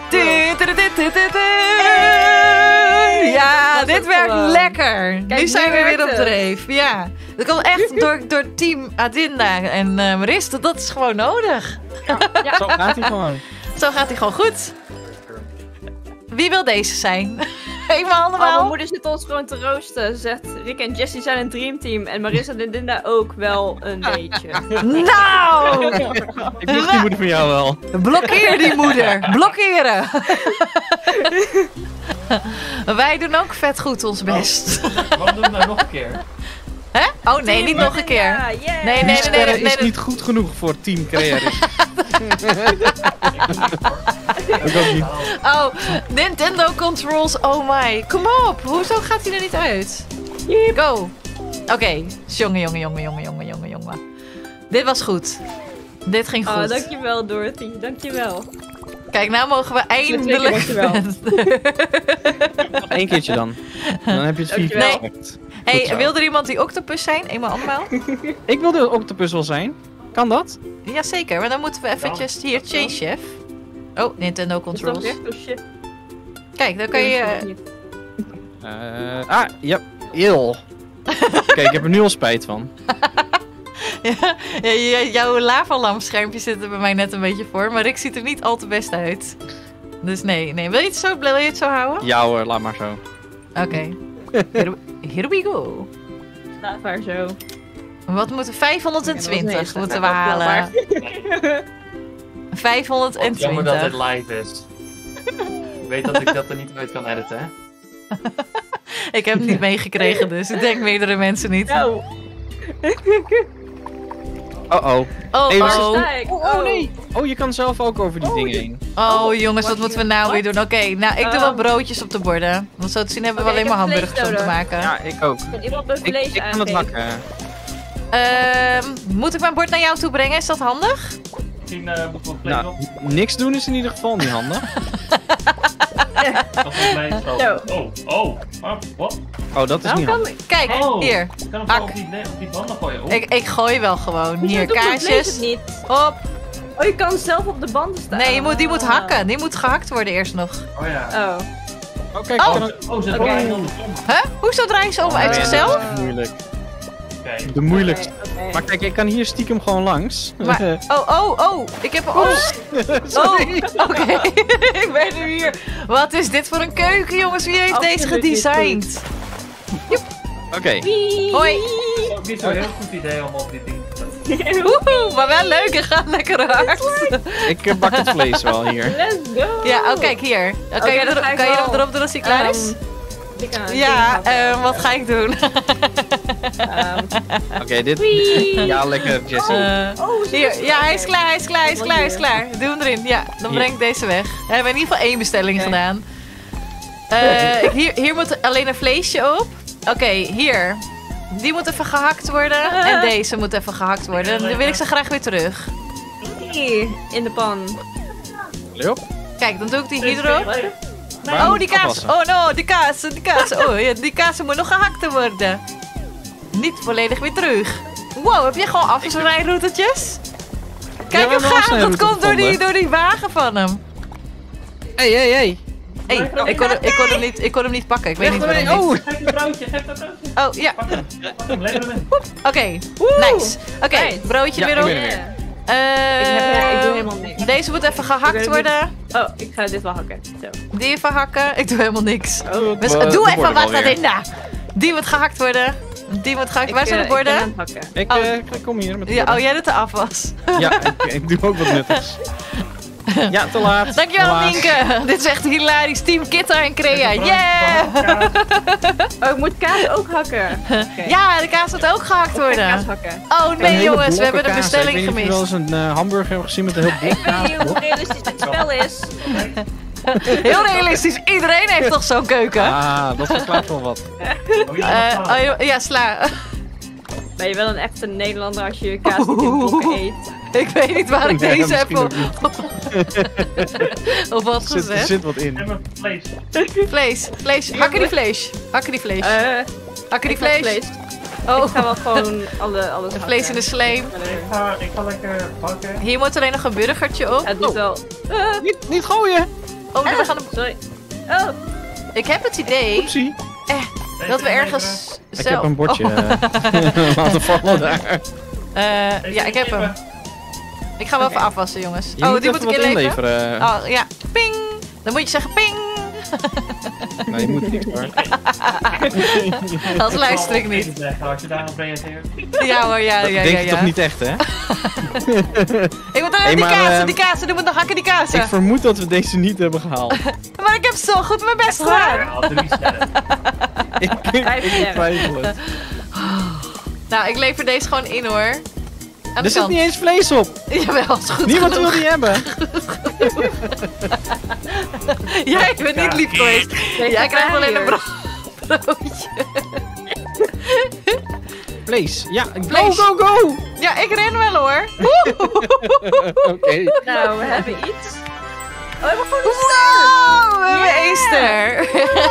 Speaker 1: Ja,
Speaker 4: Dat is
Speaker 1: dit
Speaker 4: het
Speaker 1: werkt
Speaker 4: gewoon.
Speaker 1: lekker. Nu
Speaker 4: Kijk,
Speaker 1: zijn
Speaker 4: nu
Speaker 1: we weer
Speaker 4: werkt
Speaker 1: op
Speaker 4: het.
Speaker 1: dreef. Ja. Dat komt echt door team Adinda en Marista. Dat is gewoon nodig.
Speaker 3: Zo gaat hij gewoon.
Speaker 1: Zo gaat hij gewoon goed. Wie wil deze zijn? Eenmaal
Speaker 4: mijn
Speaker 1: allemaal.
Speaker 4: moeder zit ons gewoon te roosten. Ze zegt, Rick en Jessie zijn een dreamteam. En Marissa en Linda ook wel een beetje.
Speaker 1: Nou!
Speaker 3: Ik moest die moeder van jou wel.
Speaker 1: Blokkeer die moeder. Blokkeren. Wij doen ook vet goed ons best.
Speaker 2: Waarom doen we nou nog een keer?
Speaker 1: Hè? Oh nee, niet nog een keer.
Speaker 4: Ja, yeah.
Speaker 1: Nee,
Speaker 3: Die
Speaker 1: nee,
Speaker 3: sterren is
Speaker 1: nee.
Speaker 3: niet goed genoeg voor Team Crearis. Ik ook niet.
Speaker 1: Oh, Nintendo controls, oh my. Kom op, hoezo gaat hij er niet uit? Go. Oké, jongen. Dit was goed. Dit ging
Speaker 4: Oh,
Speaker 1: goed.
Speaker 4: dankjewel Dorothy, dankjewel.
Speaker 1: Kijk, nou mogen we eindelijk...
Speaker 4: dankjewel.
Speaker 3: Nog 1 keertje dan. Dan heb je het 4 keer
Speaker 1: Nee.
Speaker 3: gezegd. Goed
Speaker 1: Hey,
Speaker 3: zo.
Speaker 1: wil er iemand die octopus zijn? Eenmaal allemaal?
Speaker 3: Ik wil de octopus wel zijn. Kan dat?
Speaker 1: Jazeker, maar dan moeten we eventjes... Hier, change chef. Oh, Nintendo
Speaker 4: Is dat
Speaker 1: controls.
Speaker 4: echt oh shit?
Speaker 1: Kijk, dan kan je...
Speaker 3: Ja, heel. Kijk, ik heb er nu al spijt van.
Speaker 1: Jouw lavalampschermpje zit er bij mij net een beetje voor, maar ik ziet er niet al te best uit. Dus nee. Wil je het zo houden?
Speaker 3: Ja hoor, laat maar zo.
Speaker 1: Oké. Here we go.
Speaker 4: Laat maar zo.
Speaker 1: Wat moeten 520
Speaker 4: Ja, dat
Speaker 1: moeten we
Speaker 4: was heel
Speaker 1: halen?
Speaker 2: Jammer dat dit
Speaker 1: 520.
Speaker 2: live is. Ik weet dat ik dat er niet uit kan editen, hè?
Speaker 1: Ik heb het niet meegekregen, dus ik denk meerdere mensen niet.
Speaker 4: Nou,
Speaker 3: Oh.
Speaker 1: Oh,
Speaker 3: Even-
Speaker 1: oh.
Speaker 4: kijk.
Speaker 3: Oh nee. Oh, je kan zelf ook over die dingen heen.
Speaker 1: Oh jongens, wat moeten we nou weer doen? Oké, nou ik doe wat broodjes op de borden. Want zo te zien hebben we
Speaker 4: Oké,
Speaker 1: alleen
Speaker 4: ik
Speaker 1: maar
Speaker 4: heb
Speaker 1: hamburgers om
Speaker 4: vlees
Speaker 1: te
Speaker 4: nodig.
Speaker 1: maken.
Speaker 3: Ja, ik ook.
Speaker 4: Kan iemand mijn vlees
Speaker 3: Ik kan het
Speaker 4: aangeven?
Speaker 1: hakken. Moet ik mijn bord naar jou toe brengen? Is dat handig?
Speaker 2: Misschien moeten we play
Speaker 3: Nou,
Speaker 2: op.
Speaker 3: niks doen is in ieder geval niet handig.
Speaker 2: Dat is mij
Speaker 4: Zo.
Speaker 2: wat?
Speaker 3: Oh, dat is
Speaker 4: Waarom
Speaker 3: niet
Speaker 4: kan
Speaker 3: handig.
Speaker 1: Kijk,
Speaker 2: Oh.
Speaker 1: hier.
Speaker 2: Ik kan hem
Speaker 1: Hak.
Speaker 2: zo op die banden gooien. Oh.
Speaker 1: Ik gooi wel gewoon.
Speaker 4: Hoezo
Speaker 1: Hier,
Speaker 4: doet mijn vlees
Speaker 1: kaasjes.
Speaker 4: het niet?
Speaker 1: Hop.
Speaker 4: Oh, je kan zelf op de banden staan.
Speaker 1: Nee, die moet hakken. Die moet gehakt worden eerst nog.
Speaker 2: Oh ja.
Speaker 4: Oh.
Speaker 3: Oh, kijk.
Speaker 1: Oh.
Speaker 3: kan ook-
Speaker 2: Ze
Speaker 4: Oké.
Speaker 2: draaien andersom.
Speaker 1: Huh? Hoezo draait ze om uit
Speaker 3: Nee,
Speaker 1: zichzelf?
Speaker 3: dat is moeilijk.
Speaker 2: Oké.
Speaker 3: De moeilijkste.
Speaker 4: Oké.
Speaker 3: Maar kijk, ik kan hier stiekem gewoon langs.
Speaker 1: Maar, oh. Ik heb een... Oh,
Speaker 3: Sorry.
Speaker 1: oké. Ik ben nu hier. Wat is dit voor een keuken, jongens? Wie heeft deze
Speaker 4: Absoluut niet
Speaker 1: gedesigned?
Speaker 3: Oké.
Speaker 1: Hoi.
Speaker 2: Het is ook niet zo'n heel goed idee om op dit ding te zetten.
Speaker 1: Woehoe, maar wel leuk. Het gaat lekker hard.
Speaker 3: Ik bak het vlees wel hier.
Speaker 4: Let's go.
Speaker 1: Ja, oh kijk hier. Kan
Speaker 4: Oké,
Speaker 1: je
Speaker 4: dat ga ik
Speaker 1: kan je
Speaker 4: wel.
Speaker 1: hem erop doen als hij klaar is?
Speaker 4: Ik kan het
Speaker 1: Ja,
Speaker 4: ding gaan.
Speaker 1: wat ga ik doen?
Speaker 3: Oké, dit...
Speaker 4: Wee.
Speaker 3: Ja, lekker, Jessie.
Speaker 4: Oh,
Speaker 1: Hier, ja, hij is klaar, hij is klaar, hij is klaar, hij is klaar. Doe hem erin, ja. Dan
Speaker 3: Hier.
Speaker 1: breng ik deze weg. We hebben in ieder geval 1 bestelling
Speaker 4: Oké.
Speaker 1: gedaan. Hier moet alleen een vleesje op. Oké, hier. Die moet even gehakt worden. En deze moet even gehakt worden. Dan wil ik ze graag weer terug.
Speaker 4: Hier, in de pan.
Speaker 3: Leop.
Speaker 1: Kijk, dan doe ik die hier erop.
Speaker 3: Waar
Speaker 1: Oh,
Speaker 3: moet
Speaker 1: die
Speaker 3: ik
Speaker 1: kaas.
Speaker 3: afwassen?
Speaker 1: Oh no, die kaas. Oh, ja, die kaas moet nog gehakt worden. Niet volledig weer terug. Wow, heb je gewoon afsnijroutetjes? Kijk
Speaker 3: we
Speaker 1: hem
Speaker 3: hebben een
Speaker 1: gaan, dat
Speaker 3: afsnijroute
Speaker 1: komt
Speaker 3: gevonden.
Speaker 1: door die wagen van hem.
Speaker 3: Hey.
Speaker 1: Hey, ik kon hem niet pakken. Ik weet niet waarom niet.
Speaker 3: Oh,
Speaker 2: Geef dat broodje, geef dat broodje.
Speaker 1: Oh, ja.
Speaker 2: Pak hem, lever hem in.
Speaker 1: Oké, nice. Oké,
Speaker 4: Nice.
Speaker 1: broodje
Speaker 3: Ja,
Speaker 1: weer
Speaker 3: ik
Speaker 1: op.
Speaker 3: ben er weer.
Speaker 4: Ik doe helemaal niks.
Speaker 1: Deze moet even gehakt
Speaker 4: Ik ben
Speaker 1: worden.
Speaker 4: Oh, ik ga dit wel hakken. Zo.
Speaker 1: Die even hakken. Ik doe helemaal niks.
Speaker 4: Oh,
Speaker 1: Dus,
Speaker 3: de
Speaker 1: doe
Speaker 3: borden
Speaker 1: even wat,
Speaker 3: alweer.
Speaker 1: Adinda. Die moet gehakt worden. Die moet gehakt. Waar zijn de borden?
Speaker 4: Ik ben aan het hakken.
Speaker 3: ik kom hier met de
Speaker 1: Ja,
Speaker 3: borden.
Speaker 1: oh, jij doet de afwas.
Speaker 3: Ja, ik doe ook wat nuttigs. Ja, te laat.
Speaker 1: Dankjewel,
Speaker 3: Helaas.
Speaker 1: Nienke. Dit is echt hilarisch. Team Kitta en Crea. Yeah!
Speaker 4: Oh, ik moet kaas ook hakken. Oké.
Speaker 1: Ja, de kaas moet ook gehakt
Speaker 4: Ik ga kaas
Speaker 1: worden.
Speaker 4: hakken.
Speaker 1: Oh
Speaker 3: Een
Speaker 1: nee,
Speaker 3: hele
Speaker 1: jongens. We
Speaker 3: blokken
Speaker 1: hebben de
Speaker 3: kaas.
Speaker 1: bestelling
Speaker 3: Ik weet niet of je wel
Speaker 1: gemist.
Speaker 3: eens een hamburger hebt gezien met een heel blok
Speaker 4: Ik weet
Speaker 3: kaas.
Speaker 4: niet hoe realistisch dit spel is.
Speaker 1: Heel realistisch. Iedereen heeft toch zo'n keuken?
Speaker 3: Ah, dat verklaart wel wat.
Speaker 2: Oh, ja,
Speaker 1: Ja, sla.
Speaker 4: Ben je wel een echte Nederlander als je kaas niet in blokken eet?
Speaker 1: Ik weet niet waar ik
Speaker 3: Nee,
Speaker 1: deze heb
Speaker 3: misschien
Speaker 1: op, op wat
Speaker 3: Er
Speaker 1: gezet.
Speaker 3: zit wat
Speaker 2: en
Speaker 3: in.
Speaker 2: mijn vlees.
Speaker 1: Vlees. Hakken die vlees. Hakken die vlees. Hakken die
Speaker 4: Ik heb
Speaker 1: vlees.
Speaker 4: Ik
Speaker 1: Oh,
Speaker 4: ga wel gewoon alles
Speaker 1: de vlees in de slijm.
Speaker 2: Ik ga lekker bakken.
Speaker 1: Hier moet alleen nog een burgertje op.
Speaker 4: Het doet wel...
Speaker 3: Niet gooien!
Speaker 1: Oh, we gaan hem...
Speaker 4: Sorry. Oh,
Speaker 1: Ik heb het idee
Speaker 3: Oepsie.
Speaker 1: dat we ergens
Speaker 3: Ik
Speaker 1: zelf...
Speaker 3: heb een bordje
Speaker 1: Oh.
Speaker 3: laten vallen daar.
Speaker 1: Ja, ik heb hem. Ik ga hem even afwassen, jongens.
Speaker 3: Je moet
Speaker 1: die
Speaker 3: even
Speaker 1: moet ik
Speaker 3: wat
Speaker 1: inleveren.
Speaker 3: inleveren.
Speaker 1: Oh, ja. Ping! Dan moet je zeggen ping!
Speaker 3: Nee, je moet niks hoor.
Speaker 1: Als luister ik niet.
Speaker 2: Als je daarop reageert.
Speaker 1: Ja hoor, ja.
Speaker 3: Dat denk je toch niet echt, hè?
Speaker 1: Ik moet
Speaker 3: Hey,
Speaker 1: die
Speaker 3: maar,
Speaker 1: kazen, die kazen. Die moet nog hakken, die kazen.
Speaker 3: Ik vermoed dat we deze niet hebben gehaald.
Speaker 1: Maar ik heb zo goed mijn best gedaan.
Speaker 2: Ja, 3 sterren.
Speaker 3: ik twijfel het.
Speaker 1: Nou, ik lever deze gewoon in hoor. Aan
Speaker 3: Er
Speaker 1: de
Speaker 3: zit
Speaker 1: kant.
Speaker 3: niet eens vlees op.
Speaker 1: Jawel, is goed
Speaker 3: Niemand
Speaker 1: genoeg.
Speaker 3: wil die hebben.
Speaker 1: Jij bent niet lief geweest. Jij krijgt alleen een broodje.
Speaker 3: Vlees. Ja,
Speaker 1: Vlees.
Speaker 3: go, go, go.
Speaker 1: Ja, ik ren wel hoor.
Speaker 3: Oké.
Speaker 4: nou, we hebben iets. Oh, we hebben gewoon
Speaker 1: Wow, we hebben één ster.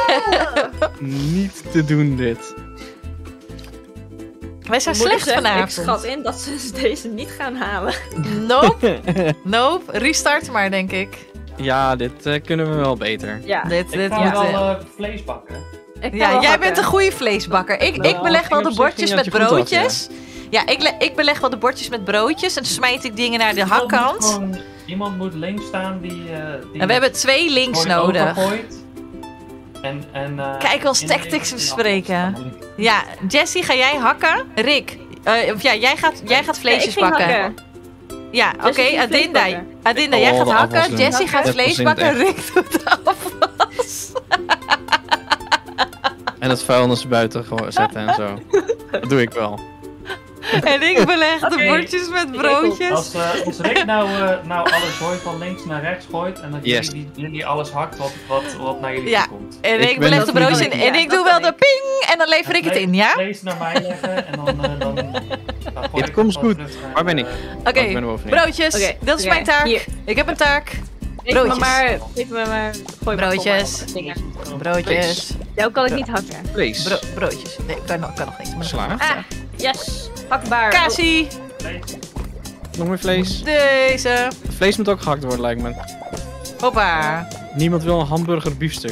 Speaker 3: Niet te doen dit.
Speaker 1: Wij zijn
Speaker 4: Moet ik
Speaker 1: slecht
Speaker 4: zeggen, Ik
Speaker 1: vanavond.
Speaker 4: schat in dat ze deze niet gaan halen.
Speaker 1: Nope. Nope. Restart maar, denk ik.
Speaker 3: Ja, dit kunnen we wel beter.
Speaker 4: Ja.
Speaker 1: Dit,
Speaker 2: Ik ga
Speaker 1: moet,
Speaker 2: wel vlees bakken.
Speaker 4: Ik ga
Speaker 1: ja,
Speaker 4: wel
Speaker 1: jij
Speaker 4: hakken.
Speaker 1: bent een goede vleesbakker. Ik
Speaker 3: Nou,
Speaker 1: beleg wel
Speaker 3: ging
Speaker 1: de
Speaker 3: op zich
Speaker 1: bordjes
Speaker 3: ging
Speaker 1: met
Speaker 3: dat je goed af,
Speaker 1: broodjes. Ja, ik beleg wel de bordjes met broodjes. En dan smijt ik dingen naar de hakkant.
Speaker 2: Iemand moet links staan die
Speaker 1: En we hebben 2 links
Speaker 2: gooi
Speaker 1: nodig.
Speaker 2: overgooit. En,
Speaker 1: Kijk, ons
Speaker 2: in-
Speaker 1: tactics
Speaker 2: in-
Speaker 1: bespreken. Ja, Jessie, ga jij hakken? Rick, of ja, jij gaat
Speaker 4: Nee,
Speaker 1: vleesjes
Speaker 4: ik ging
Speaker 1: bakken.
Speaker 4: hakken.
Speaker 1: Ja,
Speaker 4: Jessie
Speaker 1: oké,
Speaker 4: ging vlees
Speaker 1: Adinda.
Speaker 4: bakken.
Speaker 1: Adinda, jij
Speaker 3: Oh,
Speaker 1: gaat
Speaker 3: de
Speaker 1: hakken.
Speaker 3: afwas doen.
Speaker 1: Jessie gaat
Speaker 3: Dat
Speaker 1: vlees
Speaker 3: was in het
Speaker 1: bakken.
Speaker 3: echt.
Speaker 1: Rick doet de afwas.
Speaker 3: En het vuilnis buiten gewoon zetten en zo. Dat doe ik wel.
Speaker 1: En ik beleg de
Speaker 4: Oké.
Speaker 1: bordjes met
Speaker 4: Ik
Speaker 1: broodjes.
Speaker 2: Als Rick nou alles gooit van links naar rechts gooit en dat
Speaker 3: Yes.
Speaker 2: jullie alles hakt wat naar jullie
Speaker 1: Ja.
Speaker 2: toe komt.
Speaker 1: En
Speaker 3: Ik
Speaker 1: ik
Speaker 3: ben
Speaker 1: beleg
Speaker 3: het
Speaker 1: de broodjes
Speaker 3: niet-
Speaker 1: in.
Speaker 4: Ja,
Speaker 1: En ik
Speaker 4: dat
Speaker 1: doe wel
Speaker 4: kan
Speaker 1: de ping. En dan lever ik het in, ja?
Speaker 2: Vlees naar mij leggen en dan gooi
Speaker 3: Het
Speaker 2: ik
Speaker 3: komt
Speaker 2: het
Speaker 3: goed.
Speaker 2: terug naar,
Speaker 3: Waar ben ik?
Speaker 1: Oké,
Speaker 3: Ik ben er bovenin.
Speaker 1: broodjes.
Speaker 4: Oké,
Speaker 1: Dat is
Speaker 4: oké.
Speaker 1: mijn taak.
Speaker 4: Hier.
Speaker 1: Ik heb een taak.
Speaker 4: Geef
Speaker 1: Broodjes.
Speaker 4: me maar... Gooi maar
Speaker 1: Broodjes.
Speaker 4: vol maar dingen.
Speaker 1: Broodjes.
Speaker 4: Jou kan ik niet hakken.
Speaker 3: Vlees.
Speaker 1: Broodjes. Nee, kan nog niet.
Speaker 3: Sla.
Speaker 4: Ah, yes. Hakbaar.
Speaker 1: Kasie.
Speaker 3: Nog meer vlees.
Speaker 1: Deze.
Speaker 3: Vlees moet ook gehakt worden, lijkt me.
Speaker 1: Hoppa.
Speaker 3: Niemand wil een hamburger biefstuk.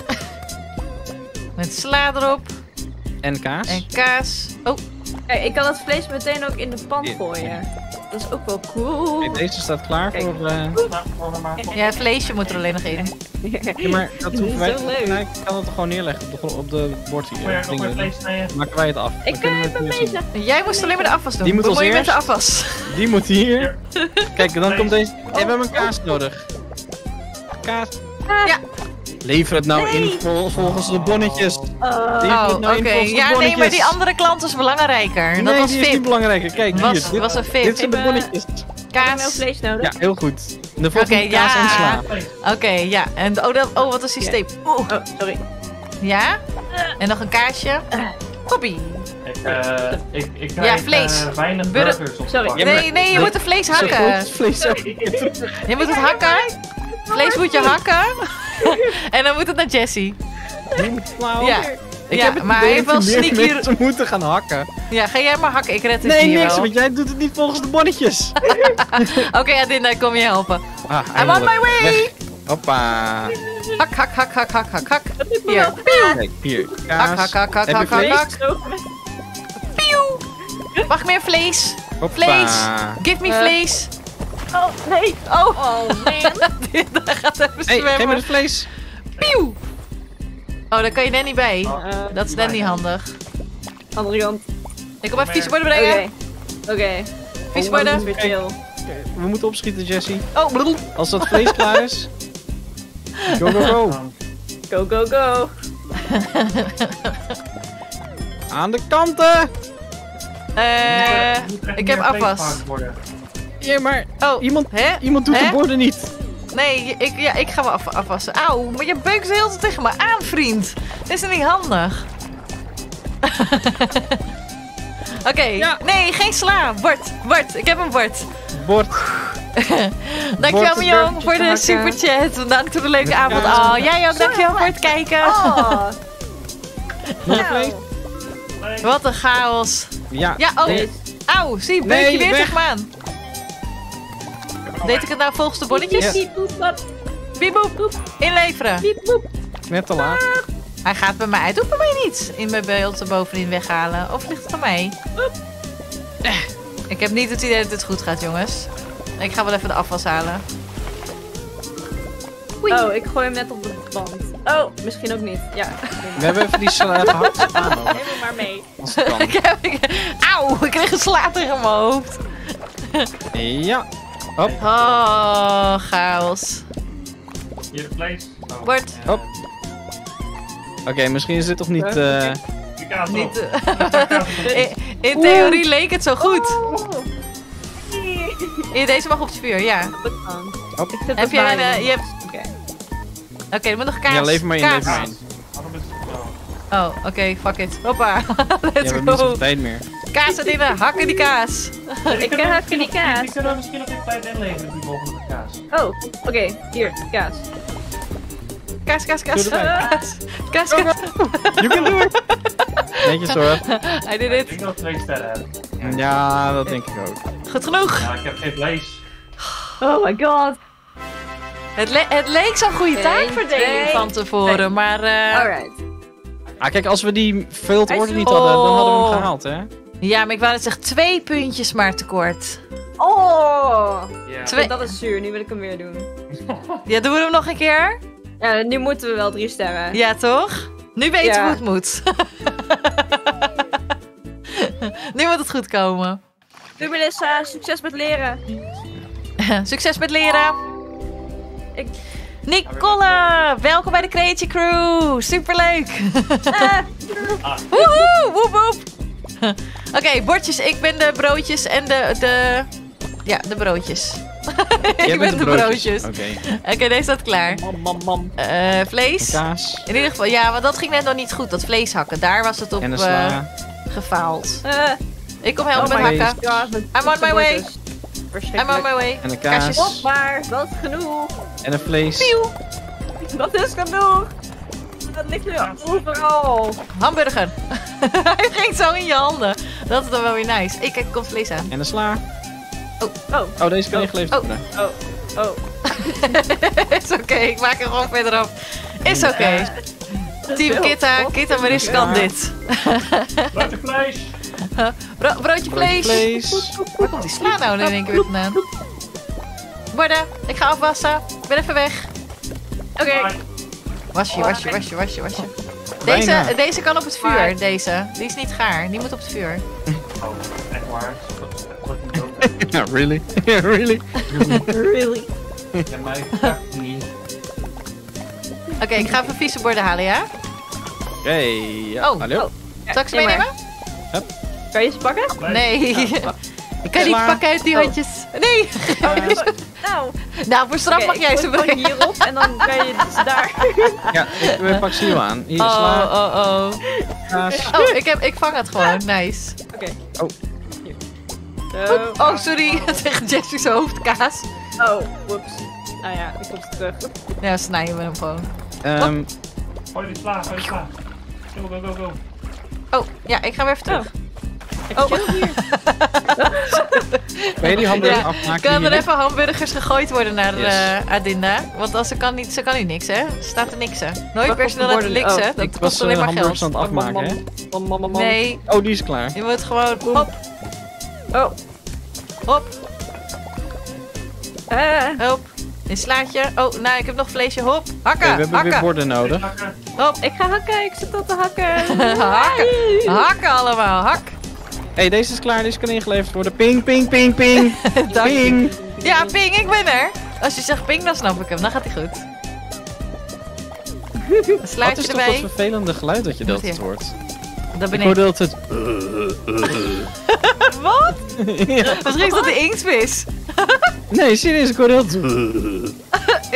Speaker 1: Met sla erop.
Speaker 3: En kaas.
Speaker 1: En kaas. Oh,
Speaker 4: Kijk, ik kan het vlees meteen ook in de pan gooien. Dat is ook wel cool.
Speaker 3: Kijk, deze staat klaar
Speaker 4: Kijk.
Speaker 3: voor...
Speaker 2: Nou, gooi er maar.
Speaker 1: ja, het vleesje moet er alleen nog in.
Speaker 3: Ja, maar dat hoeven wij...
Speaker 4: Zo leuk.
Speaker 3: Nee, ik kan het er gewoon neerleggen op de bord hier.
Speaker 2: Gooi er nog meer
Speaker 3: Dingen.
Speaker 2: vlees naar je.
Speaker 3: Dan maken wij het af.
Speaker 4: Ik
Speaker 3: Dan kunnen we
Speaker 4: ben
Speaker 3: het weer zien.
Speaker 4: bezig.
Speaker 1: Jij moest alleen maar de afwas doen.
Speaker 3: Die moet als
Speaker 1: Bemoei je met de
Speaker 3: eerst.
Speaker 1: afwas.
Speaker 3: Die moet hier. Kijk, dan komt deze... Hey, we hebben een kaas nodig. Kaas.
Speaker 1: Ja.
Speaker 3: Lever het nou in volgens de bonnetjes.
Speaker 4: Oh.
Speaker 3: Die
Speaker 1: Oh,
Speaker 3: moet
Speaker 1: oké.
Speaker 3: nou in volgens de
Speaker 1: Ja, nee, maar
Speaker 3: bonnetjes.
Speaker 1: die andere klant is belangrijker. Dat
Speaker 3: Nee,
Speaker 1: was
Speaker 3: die is niet
Speaker 1: VIP.
Speaker 3: belangrijker. Kijk, hier.
Speaker 1: Was
Speaker 3: Dit,
Speaker 1: een
Speaker 3: dit
Speaker 1: VIP.
Speaker 3: zijn de
Speaker 4: Hebben-
Speaker 3: bonnetjes.
Speaker 4: Heb je nou
Speaker 1: Kaas.
Speaker 4: vlees nodig?
Speaker 3: Ja, heel goed. De volgende
Speaker 1: Oké,
Speaker 3: kaas
Speaker 1: ja.
Speaker 3: en sla.
Speaker 1: Oké, ja. En, wat een systeem. Oeh.
Speaker 4: Oh, sorry.
Speaker 1: Ja. En nog een kaasje. Koppie.
Speaker 2: Ik
Speaker 1: Ja,
Speaker 2: krijg
Speaker 1: vlees.
Speaker 2: weinig
Speaker 1: Burger-
Speaker 2: burgers op de
Speaker 4: Sorry.
Speaker 2: bank.
Speaker 3: Ja, maar-
Speaker 1: Nee, je
Speaker 3: nee.
Speaker 1: moet de vlees
Speaker 3: Zo
Speaker 1: hakken.
Speaker 3: goed, vlees ook.
Speaker 1: Je moet het hakken. Vlees moet je hakken. En dan moet het naar Jessie.
Speaker 3: Flauw.
Speaker 1: Ja.
Speaker 3: Ik
Speaker 1: Ja,
Speaker 3: heb het
Speaker 1: maar
Speaker 3: idee
Speaker 1: hij heeft wel
Speaker 3: dat meer
Speaker 1: sneaky-
Speaker 3: mensen moeten gaan hakken.
Speaker 1: Ja, ga jij maar hakken. Ik red het
Speaker 3: Nee,
Speaker 1: hier
Speaker 3: niks,
Speaker 1: wel.
Speaker 3: want jij doet het niet volgens de bonnetjes.
Speaker 1: Oké, Adinda, ik kom je helpen.
Speaker 3: Ah,
Speaker 1: I'm on
Speaker 3: eindelijk.
Speaker 1: my way.
Speaker 3: Weg. Hoppa.
Speaker 1: Hak, hak, hak, hak, hak, hak, hak. Hier.
Speaker 3: Kijk, hier.
Speaker 1: Hak,
Speaker 3: Kaas.
Speaker 1: hak, hak, hak,
Speaker 3: Heb je
Speaker 1: hak, hak,
Speaker 3: vlees?
Speaker 1: hak. Pieuw. Mag meer vlees?
Speaker 3: Hoppa.
Speaker 1: Vlees. Give me vlees.
Speaker 4: Oh, nee.
Speaker 1: Oh,
Speaker 4: Oh, man.
Speaker 1: Adinda gaat even
Speaker 3: Hey, geef me
Speaker 1: zwemmen.
Speaker 3: het vlees.
Speaker 1: Pieuw. Oh, daar kan je net niet bij. Dat is net
Speaker 2: Nee.
Speaker 1: niet handig.
Speaker 4: Andere kant.
Speaker 1: Ik kom even fietsenborden
Speaker 4: Oké.
Speaker 1: brengen.
Speaker 4: Oké.
Speaker 1: Fietsenborden.
Speaker 4: Dat is weer chill.
Speaker 3: We moeten opschieten, Jessie.
Speaker 1: Oh, bedoel.
Speaker 3: Als dat vlees klaar is. Go, go, go.
Speaker 4: Go, go, go.
Speaker 3: Aan de kanten.
Speaker 1: Ik heb afwas.
Speaker 3: Ja, maar
Speaker 1: Oh,
Speaker 3: iemand
Speaker 1: hè?
Speaker 3: doet
Speaker 1: Hè?
Speaker 3: de borden niet.
Speaker 1: Nee, ik ga me afwassen. Auw, maar je beukt heel tijd tegen me aan, vriend. Dit is niet handig. Oké,
Speaker 3: Ja.
Speaker 1: nee, geen sla. Bord, ik heb een bord.
Speaker 3: Bord.
Speaker 1: Dankjewel,
Speaker 3: Bord,
Speaker 1: Jong,
Speaker 4: bord,
Speaker 1: voor de
Speaker 4: maken.
Speaker 1: superchat. Bedankt voor de leuke
Speaker 3: Ja.
Speaker 1: avond. Oh, jij ook, dankjewel voor het kijken.
Speaker 4: Oh.
Speaker 3: Nog een vlees?
Speaker 2: Nee.
Speaker 1: Wat een chaos.
Speaker 3: Ja.
Speaker 1: Ja, oh.
Speaker 3: Nee.
Speaker 1: Auw, zie, beuk
Speaker 3: Nee,
Speaker 1: je weer
Speaker 3: weg.
Speaker 1: tegen me aan. Deed ik het nou volgens de bonnetjes?
Speaker 3: Ja.
Speaker 1: Biep boep. Inleveren.
Speaker 3: Net te laat.
Speaker 1: Hij gaat bij mij uit. Doe bij mij niet. In mijn beeld erbovenin weghalen. Of ligt het aan mij? Ik heb niet het idee dat het goed gaat, jongens. Ik ga wel even de afwas halen.
Speaker 4: Oh, ik gooi hem net op de band. Oh, misschien ook niet. Ja.
Speaker 3: We hebben even die gehakt slaan nodig.
Speaker 4: Neem hem maar mee.
Speaker 3: Als het kan.
Speaker 1: Auw, ik kreeg een sla tegen mijn hoofd.
Speaker 3: Ja. Hop.
Speaker 1: Oh, chaos.
Speaker 2: Hier het vlees. Oh.
Speaker 1: Bord.
Speaker 2: Ja.
Speaker 3: Hop. Oké, misschien is dit toch niet...
Speaker 2: Die kaas erop.
Speaker 1: Niet,
Speaker 2: Kaas erop.
Speaker 1: in theorie leek het zo goed.
Speaker 4: Oh.
Speaker 1: Hier, deze mag op het vuur, ja.
Speaker 4: Dat kan.
Speaker 3: Hop.
Speaker 4: Ik zet
Speaker 1: Heb
Speaker 4: het
Speaker 1: jij
Speaker 4: bij
Speaker 1: een...
Speaker 4: me.
Speaker 1: je hebt...
Speaker 4: Oké.
Speaker 1: Oké, er moet nog kaas.
Speaker 3: Ja, lever maar in,
Speaker 1: Kaas.
Speaker 3: lever maar in.
Speaker 2: Waarom is het zo?
Speaker 1: Oh, oké, fuck it. Hoppa.
Speaker 3: Ja, we
Speaker 1: Let's
Speaker 3: hebben niet
Speaker 1: go.
Speaker 3: zoveel tijd meer.
Speaker 1: Kaas en dingen, hakken die kaas.
Speaker 4: Ik heb die kaas.
Speaker 2: Die kunnen we misschien nog in tijd inleveren, die volgende kaas.
Speaker 4: Oh, oké. Hier, kaas.
Speaker 1: Kaas.
Speaker 3: Doe erbij.
Speaker 1: Kaas.
Speaker 3: You can do it! Netjes hoor.
Speaker 1: I did
Speaker 2: Ik
Speaker 1: it.
Speaker 2: denk dat we 2 sterren hebben.
Speaker 3: Ja, dat denk ik ook.
Speaker 1: Goed genoeg.
Speaker 2: Ja, ik heb geen vlees.
Speaker 4: Oh my god.
Speaker 1: Het leek zo'n goede
Speaker 4: Eén,
Speaker 1: taakverdeling
Speaker 4: twee,
Speaker 1: van tevoren,
Speaker 4: twee.
Speaker 1: maar...
Speaker 4: Alright.
Speaker 3: Ah, kijk, als we die failed
Speaker 4: Hij
Speaker 3: order
Speaker 4: is-
Speaker 3: niet hadden, dan hadden we
Speaker 1: Oh.
Speaker 3: hem gehaald, hè?
Speaker 1: Ja, maar ik wou net zeggen 2 puntjes maar tekort.
Speaker 4: Oh.
Speaker 2: Ja.
Speaker 1: Twee-
Speaker 4: Dat is zuur. Nu wil ik hem weer doen.
Speaker 1: Ja, doen we hem nog een keer?
Speaker 4: Ja, nu moeten we wel 3 sterren.
Speaker 1: Ja, toch? Nu weten we
Speaker 4: Ja.
Speaker 1: hoe het moet. Nu moet het goed komen.
Speaker 4: Doei Melissa, succes met leren.
Speaker 1: Succes met leren.
Speaker 4: Ik...
Speaker 1: Nicole, welkom bij de Creatie Crew. Superleuk.
Speaker 4: Ah,
Speaker 1: Woehoe, woep woep. Oké, bordjes. Ik ben de broodjes en de... Ja, de broodjes.
Speaker 3: Jij
Speaker 1: Ik
Speaker 3: bent
Speaker 1: ben de broodjes.
Speaker 3: Oké.
Speaker 1: Oké, deze staat klaar.
Speaker 4: mam.
Speaker 1: Vlees.
Speaker 3: Kaas.
Speaker 1: In ieder geval, ja, want dat ging net nog niet goed. Dat vlees hakken. Daar was het op
Speaker 3: En een sla.
Speaker 1: gefaald. Ik kom helpen
Speaker 3: Oh
Speaker 1: met
Speaker 3: my
Speaker 1: hakken.
Speaker 4: Ja,
Speaker 1: I'm on my way. I'm on my way.
Speaker 3: En een kaas.
Speaker 1: Kaasjes.
Speaker 4: Op maar, dat is genoeg.
Speaker 3: En een vlees.
Speaker 1: Pieuw.
Speaker 4: Dat is genoeg. Dat ligt nu overal.
Speaker 1: Hamburger. Hij ging zo in je handen. Dat is dan wel weer nice. Ik kom vlees aan.
Speaker 3: En een sla.
Speaker 4: Oh,
Speaker 3: Oh, deze kan ingeleverd
Speaker 1: Oh.
Speaker 3: worden.
Speaker 4: oh.
Speaker 1: Is oké, ik maak er gewoon verder af. Is oké. Team Kitta Maris kan dit.
Speaker 2: Broodje vlees!
Speaker 1: Broodje vlees.
Speaker 3: Vlees.
Speaker 1: Waar komt die sla nou in één keer weer vandaan? Borden, ik ga afwassen. Ik ben even weg.
Speaker 4: Oké.
Speaker 1: Wasje.
Speaker 3: Bijna.
Speaker 1: Deze kan op het vuur,
Speaker 4: Maar-
Speaker 1: deze. Die is niet gaar, die moet op het vuur.
Speaker 2: Oh, echt waar. Dat is niet
Speaker 3: Ja, really? Really?
Speaker 4: Really?
Speaker 2: Ja, mij echt niet.
Speaker 1: Oké, ik ga even vieze borden halen, ja?
Speaker 3: Oké. Ja.
Speaker 1: Oh.
Speaker 3: Hallo?
Speaker 1: Zal ik ze
Speaker 4: neem maar.
Speaker 1: meenemen?
Speaker 4: Kan je ze pakken?
Speaker 1: Nee. Ik kan niet
Speaker 3: Sla.
Speaker 1: pakken uit die
Speaker 4: Oh.
Speaker 1: handjes. Nee.
Speaker 4: Nou,
Speaker 1: Nou, voor straf mag jij ze
Speaker 4: brengen.
Speaker 1: brengen.
Speaker 4: Hierop en dan kan je ze daar.
Speaker 3: Ja, ik pak ze hier aan. Hier,
Speaker 1: Oh,
Speaker 3: sla.
Speaker 1: oh.
Speaker 3: Kaas.
Speaker 1: Oh, ik vang het gewoon. Nice.
Speaker 4: Oké.
Speaker 3: Oh.
Speaker 4: Hier. Zo.
Speaker 1: Oh, sorry. Tegen Jesse's hoofdkaas.
Speaker 4: Oh, whoops. Nou ja, ik kom ze terug.
Speaker 1: Ja, snijden we hem gewoon.
Speaker 2: Gooi die sla. Go.
Speaker 1: Oh, ja, ik ga weer even terug.
Speaker 4: Ik
Speaker 1: Oh.
Speaker 4: chill hier.
Speaker 3: Kan je die hamburger
Speaker 1: Ja,
Speaker 3: afmaken?
Speaker 1: Kan er
Speaker 3: hier?
Speaker 1: even hamburgers gegooid worden naar
Speaker 3: Yes.
Speaker 1: Adinda? Want als ze kan nu niks, hè? Ze staat er niks, hè? Nooit
Speaker 4: Wacht,
Speaker 1: personeel
Speaker 4: op de
Speaker 1: laten
Speaker 4: borden.
Speaker 1: liksen.
Speaker 4: Oh,
Speaker 1: Dat
Speaker 3: Ik
Speaker 1: kost
Speaker 3: was
Speaker 1: alleen maar
Speaker 3: hamburgers
Speaker 1: geld.
Speaker 3: aan het afmaken, hè?
Speaker 4: Mam.
Speaker 1: Nee,
Speaker 3: Oh, die is klaar.
Speaker 1: je moet gewoon... Hop,
Speaker 4: Oh.
Speaker 1: hop,
Speaker 4: Eh.
Speaker 1: hop. Een slaatje. Oh, nou, ik heb nog vleesje. Hop, hakken,
Speaker 3: Oké, we hebben weer
Speaker 1: hakken.
Speaker 3: borden nodig.
Speaker 1: Hop,
Speaker 4: Ik ga hakken, ik zit al te hakken.
Speaker 1: hakken. Hakken allemaal, hak.
Speaker 3: Hé, deze is klaar, deze kan ingeleverd worden. Ping.
Speaker 1: Dank je.
Speaker 3: Ping.
Speaker 1: Ja, ping, ik ben er. Als je zegt ping, dan snap ik hem. Dan gaat hij goed. Een
Speaker 3: Wat
Speaker 1: slaatje
Speaker 3: is toch dat
Speaker 1: erbij.
Speaker 3: vervelende geluid dat je
Speaker 1: Wat
Speaker 3: dat
Speaker 1: hier?
Speaker 3: het hoort?
Speaker 1: Dat ben
Speaker 3: Ik hoorde
Speaker 1: ik.
Speaker 3: dat het...
Speaker 1: Wat?
Speaker 3: Ja.
Speaker 1: Misschien is dat de inktvis.
Speaker 3: Nee, serieus, ik hoorde dat...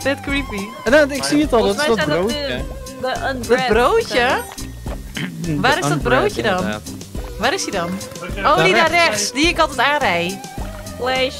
Speaker 1: Vet creepy.
Speaker 3: Ik zie het al, dat is dat
Speaker 4: Volgens mij
Speaker 3: broodje.
Speaker 4: zijn dat de unbread.
Speaker 1: Dat broodje? Waar is dat broodje dan?
Speaker 3: Inderdaad.
Speaker 1: Waar is hij dan? Oh, die daar rechts. Die ik altijd aanrijd.
Speaker 4: Vlees.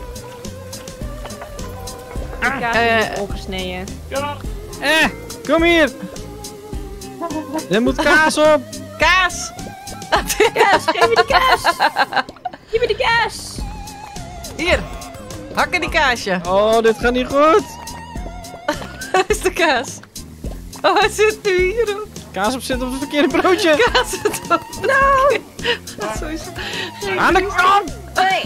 Speaker 4: De kaas is opgesneden.
Speaker 3: Kom hier! Er moet kaas op!
Speaker 1: Kaas!
Speaker 4: Kaas, geef me die kaas! Geef me die kaas!
Speaker 1: Hier. Hakken die kaasje.
Speaker 3: Oh, dit gaat niet goed!
Speaker 1: Waar is de kaas? Oh, hij zit nu hierop.
Speaker 3: Kaas op zit op het verkeerde broodje!
Speaker 1: Kaas zit op. Nou! Sowieso.
Speaker 3: Aan de kant!
Speaker 4: Nee!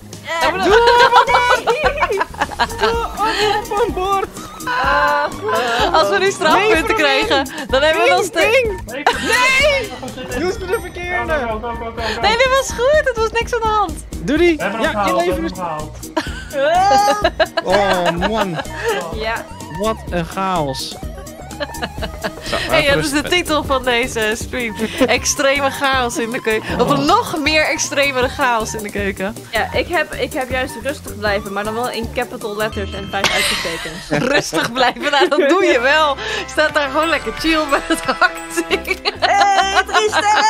Speaker 3: Doe op een bord!
Speaker 1: Als we nu strafpunten krijgen, dan hebben we nog steeds...
Speaker 3: Nee! Doe ze de verkeerde!
Speaker 1: Nee, dit was goed. Het was niks aan de hand.
Speaker 3: Doe die!
Speaker 2: We hebben hem
Speaker 3: Ja, je
Speaker 2: gehaald, we
Speaker 3: leven
Speaker 2: hebben
Speaker 3: is...
Speaker 2: hem gehaald.
Speaker 3: Oh man,
Speaker 4: Ja.
Speaker 3: wat een chaos. Zo,
Speaker 1: Hey, dat is de
Speaker 3: rustig.
Speaker 1: titel van deze stream. Extreme chaos in de keuken. Of een nog meer extremere chaos in de keuken.
Speaker 4: Ja, ik heb juist rustig blijven, maar dan wel in capital letters en 5 uitgetekens.
Speaker 1: Rustig blijven, nou dat doe je wel. Je staat daar gewoon lekker chill met het hakzingen.
Speaker 4: Hey, Tristan!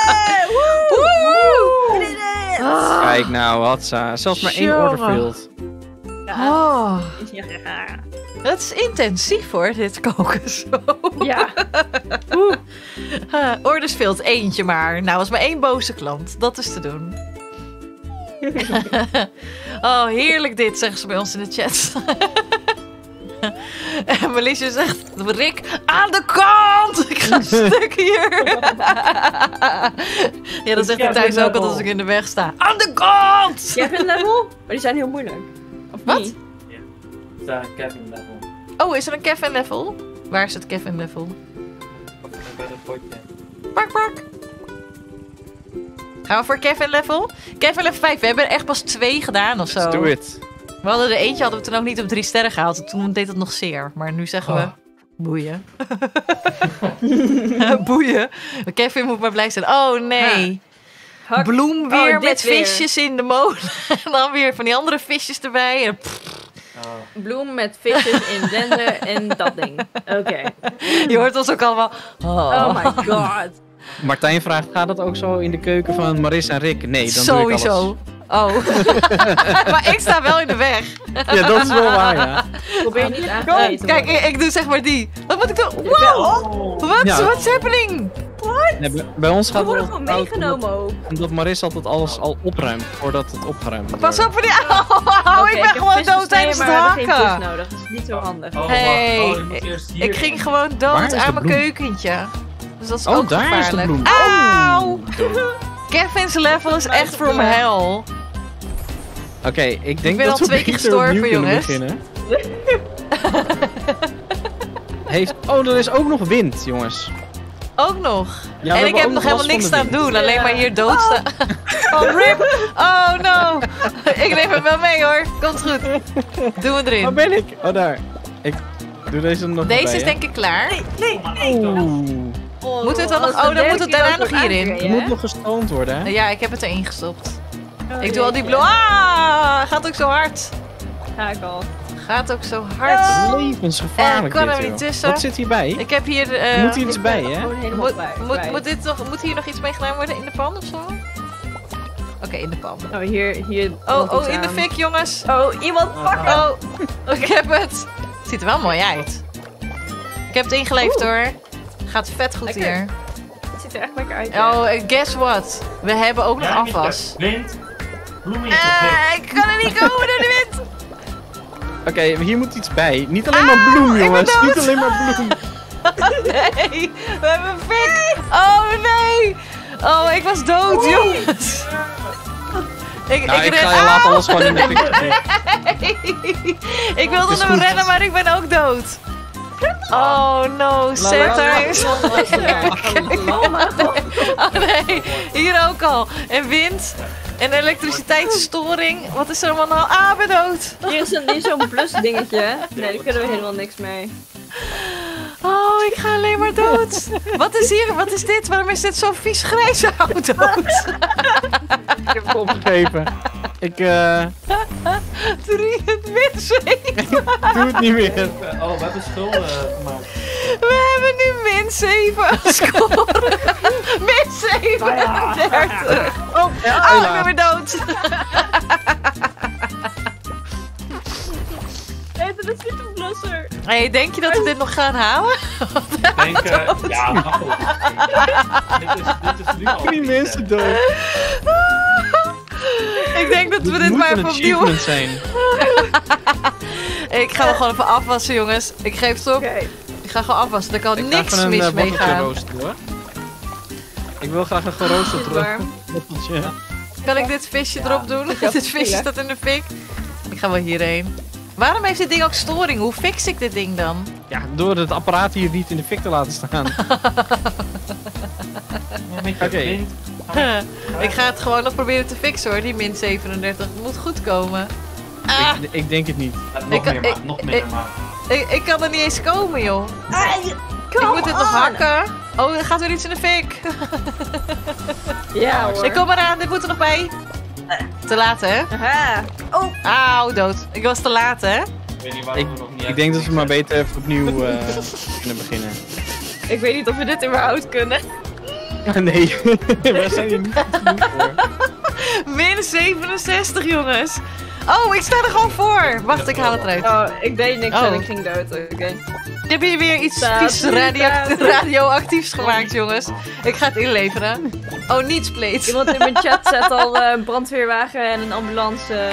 Speaker 1: Woe! Ah.
Speaker 3: Kijk nou, hatsa. Zelfs maar 1
Speaker 1: Jongen.
Speaker 3: order field.
Speaker 1: Oh,
Speaker 4: Ja.
Speaker 1: dat is intensief hoor, dit koken zo.
Speaker 4: Ja.
Speaker 1: Orders veelt eentje maar. Nou, was maar 1 boze klant. Dat is te doen. Oh, heerlijk dit, zeggen ze bij ons in de chat. En Melisje zegt, Rick, aan de kant! Ik ga stuk hier. Ja, dat zegt hij thuis ook altijd als ik in de weg sta. Aan de kant!
Speaker 4: Kevin level? Maar die zijn heel moeilijk. Of
Speaker 1: Wat?
Speaker 4: niet?
Speaker 2: Kevin level.
Speaker 1: Oh, is er een Kevin level? Waar is het Kevin level?
Speaker 2: Bij dat potje.
Speaker 1: Pak, pak. Gaan we voor Kevin level? Kevin level 5. We hebben er echt pas 2 gedaan of zo.
Speaker 3: Let's do it.
Speaker 1: We hadden er eentje, hadden we toen ook niet op 3 sterren gehaald. Toen deed het nog zeer. Maar nu zeggen we... Boeien. Boeien. Kevin moet maar blij zijn. Oh nee.
Speaker 4: Hak.
Speaker 1: Bloem weer
Speaker 4: Oh, dit
Speaker 1: met
Speaker 4: weer.
Speaker 1: visjes in de molen. En dan weer van die andere visjes erbij. En
Speaker 4: Bloem met visjes in dender en dat ding. Oké.
Speaker 1: je hoort ons ook allemaal...
Speaker 4: Oh my god.
Speaker 3: Martijn vraagt, gaat dat ook zo in de keuken van Maris en Rick? Nee, dan doe ik alles.
Speaker 1: Sowieso. Oh. Maar ik sta wel in de weg.
Speaker 3: Ja, dat is wel waar, ja.
Speaker 4: Probeer niet aan te
Speaker 1: Kom,
Speaker 4: eten.
Speaker 1: kijk, ik doe zeg maar die. Wat moet ik doen? Wow!
Speaker 3: Ja.
Speaker 1: What's happening?
Speaker 3: Nee, bij ons
Speaker 4: We
Speaker 3: gaat
Speaker 4: worden
Speaker 3: het
Speaker 4: gewoon
Speaker 3: fout
Speaker 4: meegenomen ook.
Speaker 3: omdat Maris altijd alles al opruimt voordat het opgeruimd wordt.
Speaker 1: Pas op voor die... Oh,
Speaker 4: Oké,
Speaker 1: ik ben
Speaker 4: heb
Speaker 1: gewoon
Speaker 4: vis
Speaker 1: dood
Speaker 4: gesneden,
Speaker 1: tijdens het
Speaker 4: maar we hebben geen
Speaker 1: hakken.
Speaker 4: vis nodig. Dat is niet zo handig.
Speaker 2: Oh,
Speaker 1: Hey,
Speaker 2: wacht. Oh, je moet eerst hier
Speaker 1: Ik ging
Speaker 2: in.
Speaker 1: gewoon
Speaker 3: Waar
Speaker 1: dood
Speaker 3: is de
Speaker 1: aan mijn
Speaker 3: bloem?
Speaker 1: keukentje. Dus dat is
Speaker 3: Oh,
Speaker 1: ook
Speaker 3: daar is de
Speaker 1: gevaarlijk.
Speaker 3: bloem.
Speaker 1: Auw! Kevin's level is echt from hell.
Speaker 3: Oké, ik denk
Speaker 1: ben
Speaker 3: dat
Speaker 1: al
Speaker 3: we
Speaker 1: 2 keer
Speaker 3: beter opnieuw
Speaker 1: gestorven,
Speaker 3: kunnen
Speaker 1: jongens.
Speaker 3: beginnen. Er is ook nog wind, jongens.
Speaker 1: Ook nog.
Speaker 3: Ja, we
Speaker 1: En ik
Speaker 3: hebben
Speaker 1: heb
Speaker 3: ook
Speaker 1: nog
Speaker 3: last
Speaker 1: helemaal
Speaker 3: van
Speaker 1: niks
Speaker 3: de
Speaker 1: aan
Speaker 3: wind.
Speaker 1: doen. Alleen maar hier dood staan. Oh, rip. Oh, no. Ik neem hem wel mee, hoor. Komt goed. Doe hem
Speaker 3: Waar
Speaker 1: erin.
Speaker 3: ben ik? Oh, daar. Ik doe deze er nog
Speaker 1: Deze
Speaker 3: bij,
Speaker 1: is
Speaker 3: hè?
Speaker 1: denk ik klaar.
Speaker 3: Oeh.
Speaker 1: Moeten we het dan nog... Oh, dan moet het daarna nog hierin.
Speaker 3: Het moet nog gestoomd worden, hè?
Speaker 1: Ja, ik heb het erin gestopt. Ik doe al die bloem. Ah, gaat ook zo hard.
Speaker 4: Ga ik al.
Speaker 1: Gaat ook zo hard.
Speaker 3: Levensgevaarlijk
Speaker 1: kan
Speaker 3: dit,
Speaker 1: er
Speaker 3: joh.
Speaker 1: niet tussen.
Speaker 3: Wat zit hierbij?
Speaker 1: Ik heb hier...
Speaker 3: Er moet iets bij, hè?
Speaker 4: Gewoon helemaal kwijt.
Speaker 1: Moet hier nog iets mee gedaan worden in de pan of zo? Oké, in de pan.
Speaker 4: Oh, hier.
Speaker 1: Oh, in de fik, jongens.
Speaker 4: Oh, iemand pakken!
Speaker 1: Oh, ik heb het. Ziet er wel mooi uit. Ik heb het ingeleefd hoor. Gaat vet goed
Speaker 4: Lekker.
Speaker 1: hier.
Speaker 4: Het ziet er echt lekker uit. ja.
Speaker 1: Oh, guess what? We hebben ook nog
Speaker 2: Ja,
Speaker 1: afwas.
Speaker 2: Wind. Bloemetjes. wind.
Speaker 1: Ik kan er niet komen door de wind.
Speaker 3: Oké, hier moet iets bij. Niet alleen maar bloem,
Speaker 1: ik ben
Speaker 3: jongens.
Speaker 1: dood.
Speaker 3: Niet alleen maar bloem.
Speaker 1: Nee, we hebben een fik. Oh nee. Oh, ik was dood, jongens.
Speaker 3: Nou, ik
Speaker 1: ren-
Speaker 3: ga je later alles gewoon in de fik.
Speaker 1: Ik wilde
Speaker 3: Is
Speaker 1: hem
Speaker 3: goed.
Speaker 1: rennen, maar ik ben ook dood. Oh no, sad times. Oh nee, hier ook al. En wind. En elektriciteitsstoring. Wat is er allemaal nou? Ah, ik ben dood.
Speaker 4: Hier is zo'n plus dingetje. Nee, daar kunnen we helemaal niks mee.
Speaker 1: Oh, ik ga alleen maar dood. Wat is hier? Wat is dit? Waarom is dit zo'n vies grijze auto?
Speaker 3: Ik heb het opgegeven. Ik,
Speaker 1: 3 windzeep.
Speaker 3: Doe het niet meer.
Speaker 2: Oh, we hebben schulden gemaakt.
Speaker 1: We hebben nu min 7 score. Min 37.
Speaker 3: Oh,
Speaker 1: Oh, ik ben weer dood.
Speaker 4: Nee, dat is niet een blusser.
Speaker 1: Hey, denk je dat we dit nog gaan halen?
Speaker 2: Ik denk, ja, mag ook. Dit is nu al.
Speaker 3: Die mensen dood.
Speaker 1: Ik denk dat we dit
Speaker 3: moet
Speaker 1: maar
Speaker 3: een
Speaker 1: even opnieuw...
Speaker 3: achievement zijn.
Speaker 1: Ik ga hem gewoon even afwassen, jongens. Ik geef het op.
Speaker 4: Oké.
Speaker 1: Ik ga gewoon afwassen. Er kan
Speaker 3: Ik ga
Speaker 1: niks
Speaker 3: even
Speaker 1: mis
Speaker 3: een
Speaker 1: mee
Speaker 3: worteltje
Speaker 1: gaan.
Speaker 3: roosteren, hoor. Ik wil graag een geroosterd
Speaker 4: Is warm.
Speaker 3: worteltje.
Speaker 1: Kan ik dit visje erop doen?
Speaker 4: Ja,
Speaker 1: Dit visje
Speaker 4: ja.
Speaker 1: staat in de fik. Ik ga wel hierheen. Waarom heeft dit ding ook storing? Hoe fix ik dit ding dan?
Speaker 3: Ja, door het apparaat hier niet in de fik te laten staan. Oké.
Speaker 1: Ik ga het gewoon nog proberen te fixen hoor, die min 37. Het moet goed komen. Ah,
Speaker 3: Ik denk het niet.
Speaker 2: Nog
Speaker 1: Ik-
Speaker 2: meer maar, nog meer maar.
Speaker 1: ik kan er niet eens komen joh. Ik moet dit nog hakken. Oh, er gaat weer iets in de fik.
Speaker 4: Ja hoor.
Speaker 1: Ik kom eraan, dit moet er nog bij. Te laat hè?
Speaker 4: Aha. Oh.
Speaker 1: Auw, dood. Ik was te laat hè?
Speaker 2: Ik weet niet waarom we nog niet
Speaker 3: Ik denk dat we maar beter even opnieuw kunnen beginnen.
Speaker 4: Ik weet niet of we dit überhaupt kunnen.
Speaker 3: Nee, wij zijn hier niet goed genoeg voor.
Speaker 1: Min 67 jongens. Oh, ik sta er gewoon voor. Wacht, ik haal het eruit.
Speaker 4: Oh, ik deed niks
Speaker 1: Oh.
Speaker 4: en ik ging dood. Oké.
Speaker 1: Ik heb hier weer iets
Speaker 4: Staat
Speaker 1: vies
Speaker 4: niet
Speaker 1: radioactiefs gemaakt, jongens. Ik ga het inleveren. Oh, niets pleet.
Speaker 4: Iemand in mijn chat zet al een brandweerwagen en een ambulance.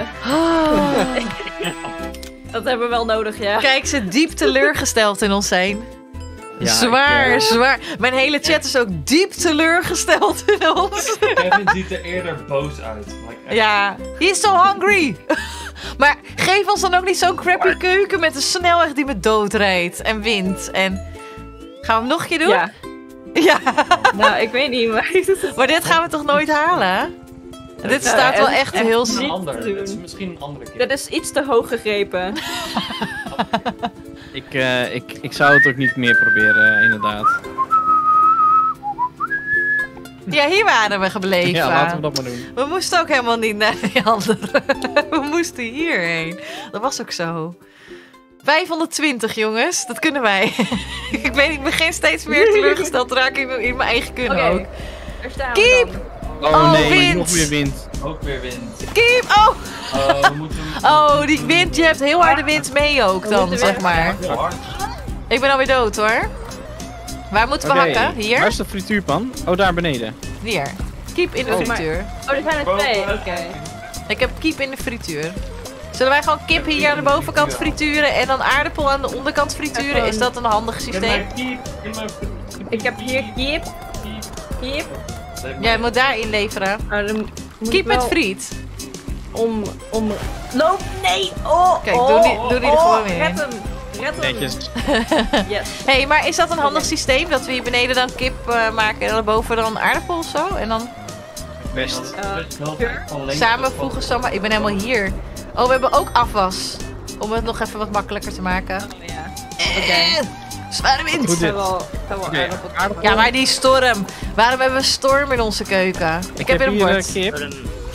Speaker 4: Dat hebben we wel nodig, ja.
Speaker 1: Kijk, ze diep teleurgesteld in ons zijn.
Speaker 3: Ja,
Speaker 1: Zwaar,
Speaker 3: ik,
Speaker 1: zwaar. Mijn hele chat is ook diep teleurgesteld in ons.
Speaker 2: Kevin ziet er eerder boos uit. Like, echt.
Speaker 1: Ja, he is so hungry. Maar geef ons dan ook niet zo'n crappy keuken met een snelweg die me doodrijdt en wint. En gaan we hem nog een keer doen?
Speaker 4: Ja.
Speaker 1: Ja.
Speaker 4: Nou, ik weet niet, maar...
Speaker 1: Maar dit gaan we toch nooit halen? Dit staat wel echt heel...
Speaker 2: Dit is een
Speaker 4: niet
Speaker 2: ander.
Speaker 4: te
Speaker 2: Dit is
Speaker 4: doen.
Speaker 2: misschien een andere keer.
Speaker 4: Dat is iets te hoog gegrepen.
Speaker 3: ik zou het ook niet meer proberen, inderdaad.
Speaker 1: Ja, hier waren we gebleven.
Speaker 3: Ja, laten we dat maar doen.
Speaker 1: We moesten ook helemaal niet naar die andere. We moesten hierheen. Dat was ook zo. 520 jongens, dat kunnen wij. Ik weet, ik begin steeds meer teleurgesteld te raken in mijn eigen kunnen
Speaker 4: Oké.
Speaker 1: ook.
Speaker 4: Daar staan we
Speaker 1: Keep!
Speaker 4: dan.
Speaker 3: Oh,
Speaker 1: Oh,
Speaker 3: nee,
Speaker 1: wind.
Speaker 3: nog weer wind.
Speaker 2: Ook weer wind.
Speaker 1: Keep! Oh!
Speaker 2: We moeten...
Speaker 1: Oh, die wind, je hebt heel harde wind mee ook dan,
Speaker 4: moeten
Speaker 1: zeg maar.
Speaker 2: Heel hard.
Speaker 1: Ik ben alweer dood hoor. Waar moeten we
Speaker 3: Oké,
Speaker 1: hakken?
Speaker 3: Waar
Speaker 1: Hier?
Speaker 3: is de frituurpan? Oh, daar beneden.
Speaker 1: Hier. Keep in de
Speaker 3: Oh.
Speaker 1: frituur.
Speaker 4: Oh, er zijn er twee. Oké.
Speaker 1: Ik heb keep in de frituur. Zullen wij gewoon kip hier aan de bovenkant frituren en dan aardappel aan de onderkant frituren? Is dat een handig systeem?
Speaker 4: Ik heb hier kip. Kip.
Speaker 1: Jij moet daar inleveren.
Speaker 4: Oh, dan moet
Speaker 1: Keep
Speaker 4: ik
Speaker 1: met
Speaker 4: wel
Speaker 1: friet.
Speaker 4: Loop! Nee! Oh!
Speaker 1: Kijk, doe die er gewoon weer in.
Speaker 4: Red hem! Red hem!
Speaker 3: Netjes.
Speaker 4: Yes.
Speaker 1: Hé, hey, maar is dat een handig systeem? Dat we hier beneden dan kip maken en daarboven dan aardappel of zo? En dan
Speaker 3: Best.
Speaker 1: samenvoegen zomaar. Ik ben helemaal hier. Oh, we hebben ook afwas. Om het nog even wat makkelijker te maken.
Speaker 4: Oh, ja.
Speaker 1: Oké. Zware wind.
Speaker 3: Goed
Speaker 4: Ik
Speaker 3: dit.
Speaker 4: ga wel
Speaker 3: Oké,
Speaker 4: aardappel.
Speaker 3: aardappel.
Speaker 1: Ja, maar die storm. Waarom hebben we storm in onze keuken? Ik heb weer een
Speaker 3: hier
Speaker 1: bord.
Speaker 3: kip.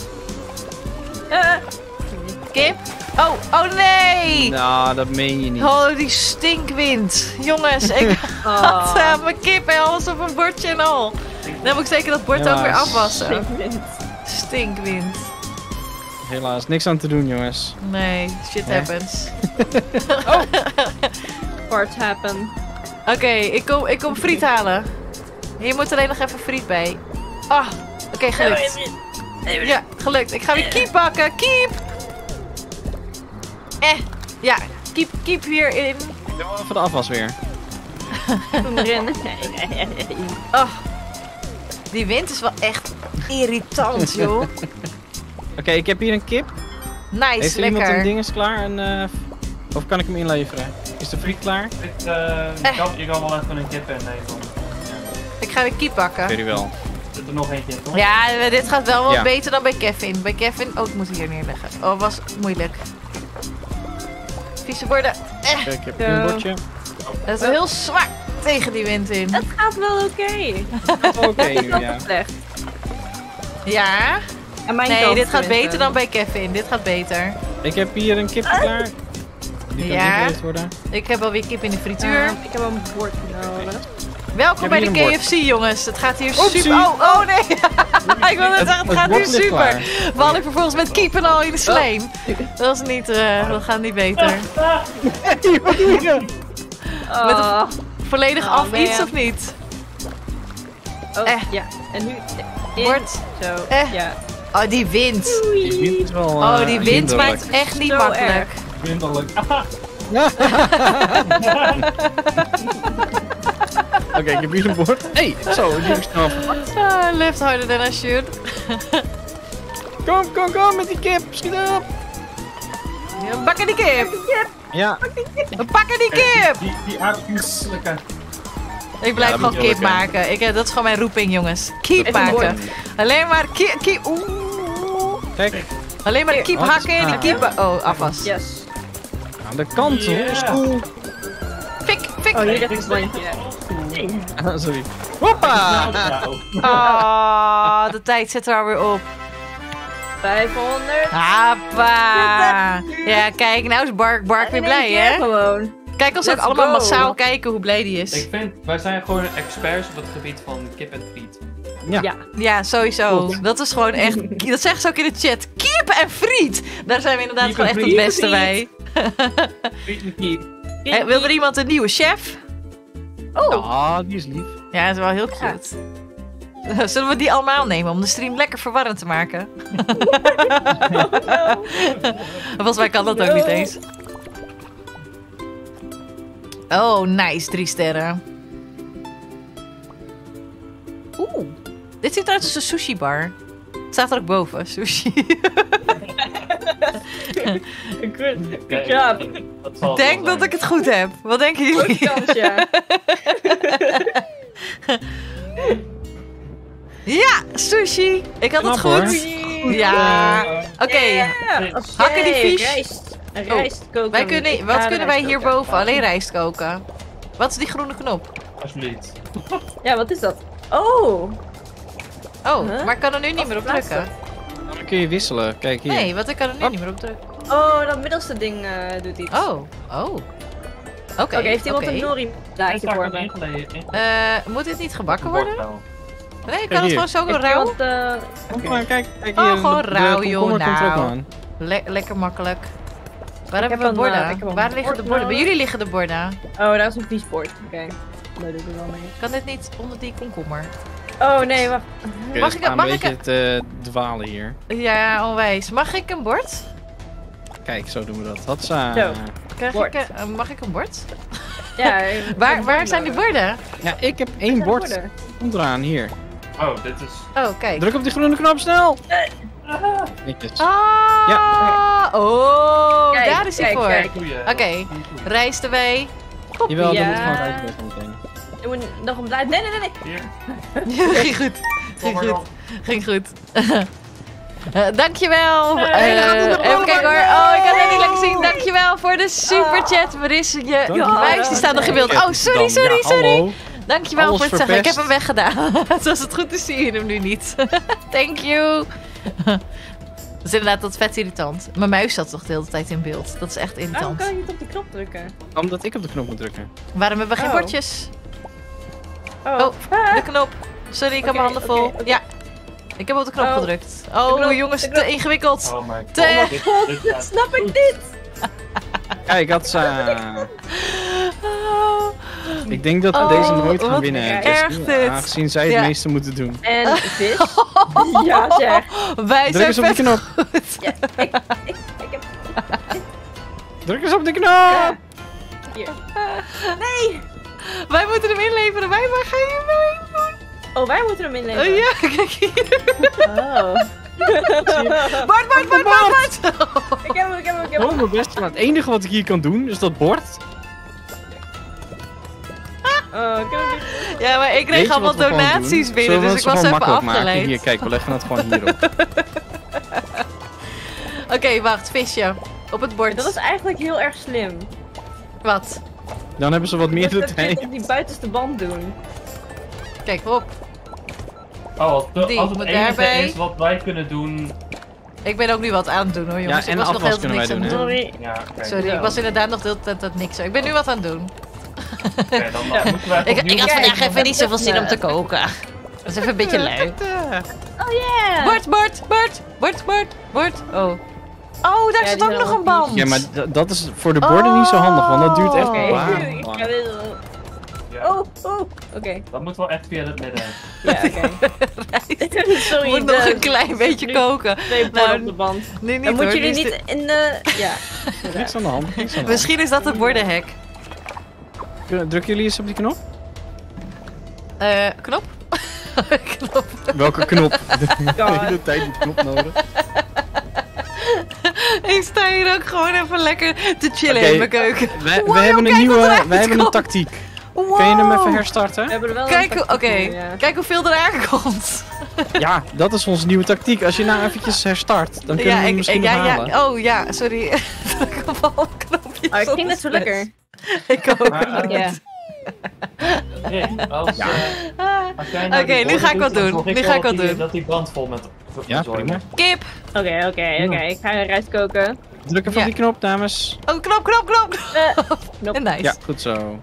Speaker 1: Kip? Oh, oh nee!
Speaker 3: Nou, dat meen je niet.
Speaker 1: Oh, die stinkwind. Jongens, ik
Speaker 4: Oh.
Speaker 1: had mijn kip en alles op een bordje en al. Dan moet ik zeker dat bord
Speaker 3: Ja,
Speaker 1: ook weer afwassen.
Speaker 4: Stinkwind.
Speaker 1: Stinkwind.
Speaker 3: Helaas, niks aan te doen, jongens.
Speaker 1: Nee, shit
Speaker 3: Hè?
Speaker 1: happens.
Speaker 4: Parts happen.
Speaker 1: Oké, ik kom friet halen. Hier moet alleen nog even friet bij. Ah, oké, gelukt. Ja, gelukt. Ik ga weer kiep bakken. Kiep! Ja, kiep hierin.
Speaker 3: Ik doe wel even de afwas weer.
Speaker 4: Kom erin.
Speaker 1: Oh, die wind is wel echt irritant, joh.
Speaker 3: Oké, ik heb hier een kip.
Speaker 1: Nice,
Speaker 3: Heeft er iemand een
Speaker 1: lekker.
Speaker 3: dinges klaar? Of kan ik hem inleveren? Is de friet klaar?
Speaker 2: Je kan wel even een kip innemen.
Speaker 1: Ik ga weer kiep bakken.
Speaker 3: Very wel.
Speaker 2: Zit er nog eentje in, toch?
Speaker 1: Ja, dit gaat wel wat
Speaker 3: Ja.
Speaker 1: beter dan bij Kevin. Bij Kevin... Oh, ik moet hier neerleggen. Oh, was moeilijk. Vieze borden.
Speaker 3: Ik heb hier een bordje.
Speaker 1: Het is heel zwaar tegen die wind in.
Speaker 4: Het gaat wel oké.
Speaker 3: Oké,
Speaker 4: Het is
Speaker 3: nu
Speaker 4: wel
Speaker 3: ja.
Speaker 4: slecht.
Speaker 1: Ja?
Speaker 4: Aan mijn
Speaker 1: Nee,
Speaker 4: kant
Speaker 1: dit gaat
Speaker 4: tenminste.
Speaker 1: beter dan bij Kevin. Dit gaat beter.
Speaker 3: Ik heb hier een kip klaar. Die kan
Speaker 1: Ja.
Speaker 3: ingeleefd worden.
Speaker 1: Ik heb alweer kip in de frituur.
Speaker 4: Ik heb een bord nodig.
Speaker 1: Welkom
Speaker 3: Ik
Speaker 1: bij
Speaker 3: heb
Speaker 1: de
Speaker 3: hier een
Speaker 1: KFC, jongens. Het gaat hier
Speaker 3: Oepsie.
Speaker 1: super... Oh nee. Ik wil net zeggen, het gaat hier
Speaker 3: bord ligt
Speaker 1: super.
Speaker 3: klaar.
Speaker 1: Val ik vervolgens met kiep en al in de sleen. Dat is niet... dat gaat niet beter. Met een volledig
Speaker 4: Oh,
Speaker 1: af
Speaker 4: man.
Speaker 1: iets of niet?
Speaker 4: Oh,
Speaker 1: Eh.
Speaker 4: ja. En nu in.
Speaker 1: Bord.
Speaker 4: Zo,
Speaker 1: Ja. Oh, die wind.
Speaker 3: Die wind is wel,
Speaker 1: Oh, die wind
Speaker 3: hinderlijk.
Speaker 1: maakt echt niet
Speaker 4: Zo
Speaker 1: makkelijk.
Speaker 4: erg.
Speaker 2: Windelijk.
Speaker 3: Oké, ik heb hier een bord. Hey, zo, die heb ik snel verpakt.
Speaker 1: Left harder than I should.
Speaker 3: Kom met die kip, schiet op.
Speaker 1: Ja, pakken die kip.
Speaker 3: Ja,
Speaker 1: We pakken die kip.
Speaker 2: Die aardappelselijke.
Speaker 1: Ik blijf
Speaker 3: dat
Speaker 1: gewoon
Speaker 3: moet je
Speaker 1: kip
Speaker 3: wel kennen.
Speaker 1: maken. Dat is gewoon mijn roeping, jongens. Kip
Speaker 4: Even een
Speaker 1: maken. Alleen maar kip. Oeh.
Speaker 3: kijk,
Speaker 1: Alleen maar de kip
Speaker 3: Wat?
Speaker 1: hakken en de
Speaker 3: Ah.
Speaker 1: kip... Oh, afwas.
Speaker 4: Yes.
Speaker 3: aan de kant,
Speaker 2: Yeah.
Speaker 3: rolstoel.
Speaker 1: Fik.
Speaker 4: Oh, hier ligt een bandje.
Speaker 3: Sorry. Hoppa!
Speaker 1: Oh, de tijd zit er alweer op.
Speaker 4: 500.
Speaker 1: Hoppa. Ja, kijk, nou is Bark weer blij, hè?
Speaker 4: Gewoon.
Speaker 1: Kijk ons ook
Speaker 4: Let's
Speaker 1: allemaal
Speaker 4: go.
Speaker 1: massaal kijken hoe blij die is.
Speaker 2: Ik vind, wij zijn gewoon experts op het gebied van kip en friet.
Speaker 3: Ja.
Speaker 4: Ja.
Speaker 1: Ja, sowieso.
Speaker 3: Klopt.
Speaker 1: Dat is gewoon echt... Dat zeggen ze ook in de chat. Kip en friet. Daar zijn we inderdaad
Speaker 2: Kip
Speaker 1: gewoon
Speaker 2: en
Speaker 1: echt het
Speaker 2: friet.
Speaker 1: beste bij.
Speaker 2: Friet en kip.
Speaker 1: Wil er iemand een nieuwe chef?
Speaker 3: Ah, die is lief.
Speaker 1: Ja, dat is wel heel cute. Zullen we die allemaal nemen om de stream lekker verwarrend te maken? Volgens mij kan dat ook niet eens. Oh, nice. 3 sterren. Oeh. Dit ziet eruit als een sushi bar. Het staat er ook boven. Sushi.
Speaker 4: Good job.
Speaker 1: Ik denk dat ik het goed heb. Wat denken jullie?
Speaker 4: Goed kans, ja.
Speaker 1: Ja, sushi. Ik had het
Speaker 3: Knap, hoor.
Speaker 1: goed. Ja. Oké. Hakken die vis.
Speaker 4: Rijst. Rijst koken.
Speaker 1: Wat kunnen wij hierboven? Alleen rijst koken. Wat is die groene knop?
Speaker 2: Alsjeblieft.
Speaker 4: Ja, wat is dat? Oh.
Speaker 1: Oh,
Speaker 4: Huh?
Speaker 1: maar ik kan er nu niet
Speaker 4: Wat
Speaker 1: meer op
Speaker 4: verplaatst
Speaker 1: drukken.
Speaker 3: Dan kun je wisselen. Kijk hier.
Speaker 1: Nee, want ik kan er nu niet meer op drukken.
Speaker 4: Oh, dat middelste ding doet iets.
Speaker 1: Oh, oh. Oké,
Speaker 4: Heeft iemand
Speaker 1: oké.
Speaker 4: een nori blaadje voor me?
Speaker 1: Moet dit niet gebakken worden? Nee, ik kan het
Speaker 3: hier.
Speaker 1: gewoon zo
Speaker 4: Heeft
Speaker 1: rauw.
Speaker 4: iemand,
Speaker 3: Kom maar, kijk hier.
Speaker 1: Oh, gewoon
Speaker 3: de
Speaker 1: rauw, joh,
Speaker 3: komkommer komt er ook
Speaker 1: nou.
Speaker 3: aan.
Speaker 1: Lekker makkelijk. Waar
Speaker 4: heb
Speaker 1: hebben we
Speaker 4: een,
Speaker 1: borden?
Speaker 4: ik heb een
Speaker 1: Waar liggen
Speaker 4: bord
Speaker 1: de borden? Bij
Speaker 4: nodig.
Speaker 1: jullie liggen de borden.
Speaker 4: Oh, daar is een viesbord. Oké. Dat doe ik er wel mee.
Speaker 1: Kan dit niet onder die komkommer?
Speaker 4: Oh, nee, wacht.
Speaker 3: Oké,
Speaker 1: Mag
Speaker 3: we
Speaker 1: ik-
Speaker 3: staan
Speaker 1: mag
Speaker 3: een
Speaker 1: ik-
Speaker 3: beetje te dwalen hier.
Speaker 1: Ja, onwijs. Mag ik een bord?
Speaker 3: Kijk, zo doen we dat. Hatsa.
Speaker 4: Zo. Bord.
Speaker 1: Mag ik een bord?
Speaker 4: Ja,
Speaker 1: Waar zijn die borden?
Speaker 3: Ja, ik heb 1 bord. Komt eraan, hier.
Speaker 2: Oh, dit is...
Speaker 1: Oh, kijk.
Speaker 3: Druk op die groene knop, snel! Netjes.
Speaker 1: Ah,
Speaker 3: Ja.
Speaker 1: Oh,
Speaker 4: Kijk,
Speaker 1: daar is hij
Speaker 4: kijk,
Speaker 1: voor.
Speaker 4: kijk.
Speaker 2: Goeie.
Speaker 1: Oké, rijst erbij.
Speaker 3: Jawel,
Speaker 4: ja.
Speaker 3: dan moet gewoon rijst weg meteen.
Speaker 4: Je moet nog een blaad. Nee.
Speaker 2: Hier.
Speaker 1: Ging goed.
Speaker 2: Kom maar op.
Speaker 1: Ging goed. Dankjewel.
Speaker 4: Nee, dan gaat het nog
Speaker 1: Even kijken hoor.
Speaker 4: allemaal.
Speaker 1: Oh, ik kan het niet lekker zien. Dankjewel voor de superchat. Marissa, je
Speaker 3: Dankjewel.
Speaker 1: wijs die staat nog in beeld. Oh, sorry,
Speaker 3: Dan,
Speaker 1: sorry,
Speaker 3: ja,
Speaker 1: sorry.
Speaker 3: hallo.
Speaker 1: Dankjewel
Speaker 3: Alles
Speaker 1: voor het zeggen. Ik heb
Speaker 3: verpest.
Speaker 1: hem weggedaan. Zoals het goed is zie je hem nu niet. Thank you. Dat is inderdaad dat vet irritant. Mijn muis zat toch de hele tijd in beeld. Dat is echt
Speaker 4: Waarom
Speaker 1: irritant.
Speaker 4: kan je niet op die knop drukken?
Speaker 3: Omdat ik op de knop moet drukken.
Speaker 1: Waarom hebben we geen
Speaker 4: Oh.
Speaker 1: bordjes?
Speaker 4: Oh.
Speaker 1: Oh, de knop. Sorry, ik heb mijn
Speaker 4: Oké,
Speaker 1: handen vol.
Speaker 4: oké.
Speaker 1: Ja. Ik heb op de knop
Speaker 4: Oh.
Speaker 1: gedrukt. Oh,
Speaker 4: knop,
Speaker 1: jongens,
Speaker 4: de
Speaker 1: te
Speaker 4: knop.
Speaker 1: ingewikkeld.
Speaker 2: Oh my god.
Speaker 1: Te-
Speaker 2: Dit
Speaker 4: Dat
Speaker 2: gaat
Speaker 4: snap ik niet!
Speaker 3: Kijk, Hatsa.
Speaker 1: Oh.
Speaker 3: Ik denk dat we
Speaker 1: Oh,
Speaker 3: deze nooit gaan
Speaker 1: wat
Speaker 3: winnen.
Speaker 1: erg
Speaker 3: Dus,
Speaker 1: dit.
Speaker 3: aangezien zij het
Speaker 1: Ja.
Speaker 3: meeste moeten doen.
Speaker 4: En vis. Ja, zeg.
Speaker 1: Wij
Speaker 3: Druk
Speaker 1: zijn
Speaker 3: eens op die
Speaker 1: vet
Speaker 3: knop.
Speaker 1: goed.
Speaker 4: Ja, ik heb...
Speaker 3: Druk eens op die knop.
Speaker 4: Ja. Hier.
Speaker 1: Wij moeten hem inleveren. Wij maar gaan je mee.
Speaker 4: Oh, wij moeten hem inleveren.
Speaker 1: Ja, kijk hier.
Speaker 4: Oh.
Speaker 1: Bart.
Speaker 4: Ik heb hem.
Speaker 3: Oh, mijn best. Maar het enige wat ik hier kan doen is dat bord.
Speaker 4: Oh, ik heb hem niet.
Speaker 1: Ja, maar ik
Speaker 3: Weet
Speaker 1: kreeg
Speaker 3: je
Speaker 1: allemaal
Speaker 3: wat we gewoon
Speaker 1: donaties
Speaker 3: doen?
Speaker 1: binnen,
Speaker 3: Zullen we
Speaker 1: dus ik
Speaker 3: het
Speaker 1: was
Speaker 3: gewoon
Speaker 1: even
Speaker 3: makkelijk maken?
Speaker 1: afgeleid.
Speaker 3: Hier, kijk, we leggen het gewoon hierop.
Speaker 1: Oké, wacht, visje. Op het bord.
Speaker 4: Dat is eigenlijk heel erg slim.
Speaker 1: Wat?
Speaker 3: Dan hebben ze wat meer de
Speaker 4: Dat dit
Speaker 3: tijd.
Speaker 4: op die buitenste band doen.
Speaker 1: Kijk, hop.
Speaker 2: Oh,
Speaker 1: Die
Speaker 2: als het
Speaker 1: moet
Speaker 2: enige
Speaker 1: daarbij.
Speaker 2: is wat wij kunnen doen
Speaker 1: Ik ben ook nu wat aan het doen hoor jongens.
Speaker 3: Ja, en
Speaker 1: ik was nog
Speaker 3: afwas
Speaker 1: heel
Speaker 3: kunnen wij
Speaker 1: niks aan
Speaker 3: doen,
Speaker 1: het
Speaker 3: hè?
Speaker 1: doen.
Speaker 4: Sorry.
Speaker 2: Ja, oké.
Speaker 1: Sorry,
Speaker 4: Ja.
Speaker 1: ik was inderdaad nog de hele tijd dat niks. Ik ben nu wat aan het doen.
Speaker 2: Oké, dan moeten wij
Speaker 1: Ik
Speaker 2: opnieuw...
Speaker 1: had
Speaker 4: Kijk,
Speaker 1: vandaag even niet zoveel zin om te
Speaker 4: even-
Speaker 1: koken. Dat is even een beetje lui.
Speaker 4: Oh yeah!
Speaker 1: Bord. Oh. Oh, daar
Speaker 4: Ja,
Speaker 1: zit
Speaker 4: die
Speaker 1: ook
Speaker 4: zijn
Speaker 1: nog
Speaker 4: al
Speaker 1: een band.
Speaker 3: Ja, maar dat is voor de borden niet zo handig, want dat duurt echt
Speaker 1: Oké.
Speaker 3: lang.
Speaker 4: Ik ga dit doen.
Speaker 2: Ja,
Speaker 4: Oké.
Speaker 2: dat moet wel echt via het midden.
Speaker 4: Ja, oké. Sorry,
Speaker 1: Moet nog een klein beetje koken.
Speaker 4: twee borden
Speaker 1: Nou,
Speaker 4: op de band.
Speaker 1: Nee, niet
Speaker 4: Dan
Speaker 1: hoor.
Speaker 4: moet jullie
Speaker 1: nu is
Speaker 4: niet in de... Ja.
Speaker 3: Niks aan de hand. Niks aan de hand.
Speaker 1: Misschien is dat het bordenhek.
Speaker 3: Drukken jullie eens op die knop?
Speaker 1: Knop? Knop.
Speaker 3: Welke knop? De
Speaker 4: God.
Speaker 3: hele tijd die knop nodig.
Speaker 1: Ik sta hier ook gewoon even lekker te chillen
Speaker 3: Oké.
Speaker 1: in mijn keuken.
Speaker 3: We
Speaker 1: Wow,
Speaker 3: hebben
Speaker 1: kijk
Speaker 3: een
Speaker 1: wat eruit
Speaker 3: wij hebben een
Speaker 1: komt.
Speaker 3: tactiek.
Speaker 1: Wow.
Speaker 3: Kun je hem even
Speaker 4: We
Speaker 3: herstarten?
Speaker 4: hebben er wel
Speaker 1: Kijk,
Speaker 4: een
Speaker 1: oké.
Speaker 4: tactiek in, ja.
Speaker 1: Kijk hoeveel er aankomt.
Speaker 3: Ja, dat is onze nieuwe tactiek. Als je nou eventjes herstart, dan kunnen we hem misschien nog halen.
Speaker 1: ja. Oh ja, sorry. Druk op alle knopjes.
Speaker 4: Oh, ik
Speaker 1: op
Speaker 4: ging net zo
Speaker 1: de
Speaker 4: lekker.
Speaker 1: Ik ook.
Speaker 2: Maar,
Speaker 4: Ja.
Speaker 2: Rick, als jij nou
Speaker 1: Oké,
Speaker 2: die
Speaker 1: nu ga ik
Speaker 2: borden
Speaker 1: wat
Speaker 2: doet, dan
Speaker 1: doen.
Speaker 2: zorg ik
Speaker 1: Nu ga
Speaker 2: wel
Speaker 1: ik wat
Speaker 2: dat die-
Speaker 1: doen.
Speaker 2: Dat die brand vol met
Speaker 3: Ja,
Speaker 2: zorgen.
Speaker 3: prima.
Speaker 1: Kip.
Speaker 4: Oké. Ik ga een rijst koken.
Speaker 3: Druk even
Speaker 1: Ja.
Speaker 3: op die knop, dames.
Speaker 1: Oh, knop.
Speaker 4: Knop.
Speaker 1: Nice.
Speaker 3: Ja, goed zo.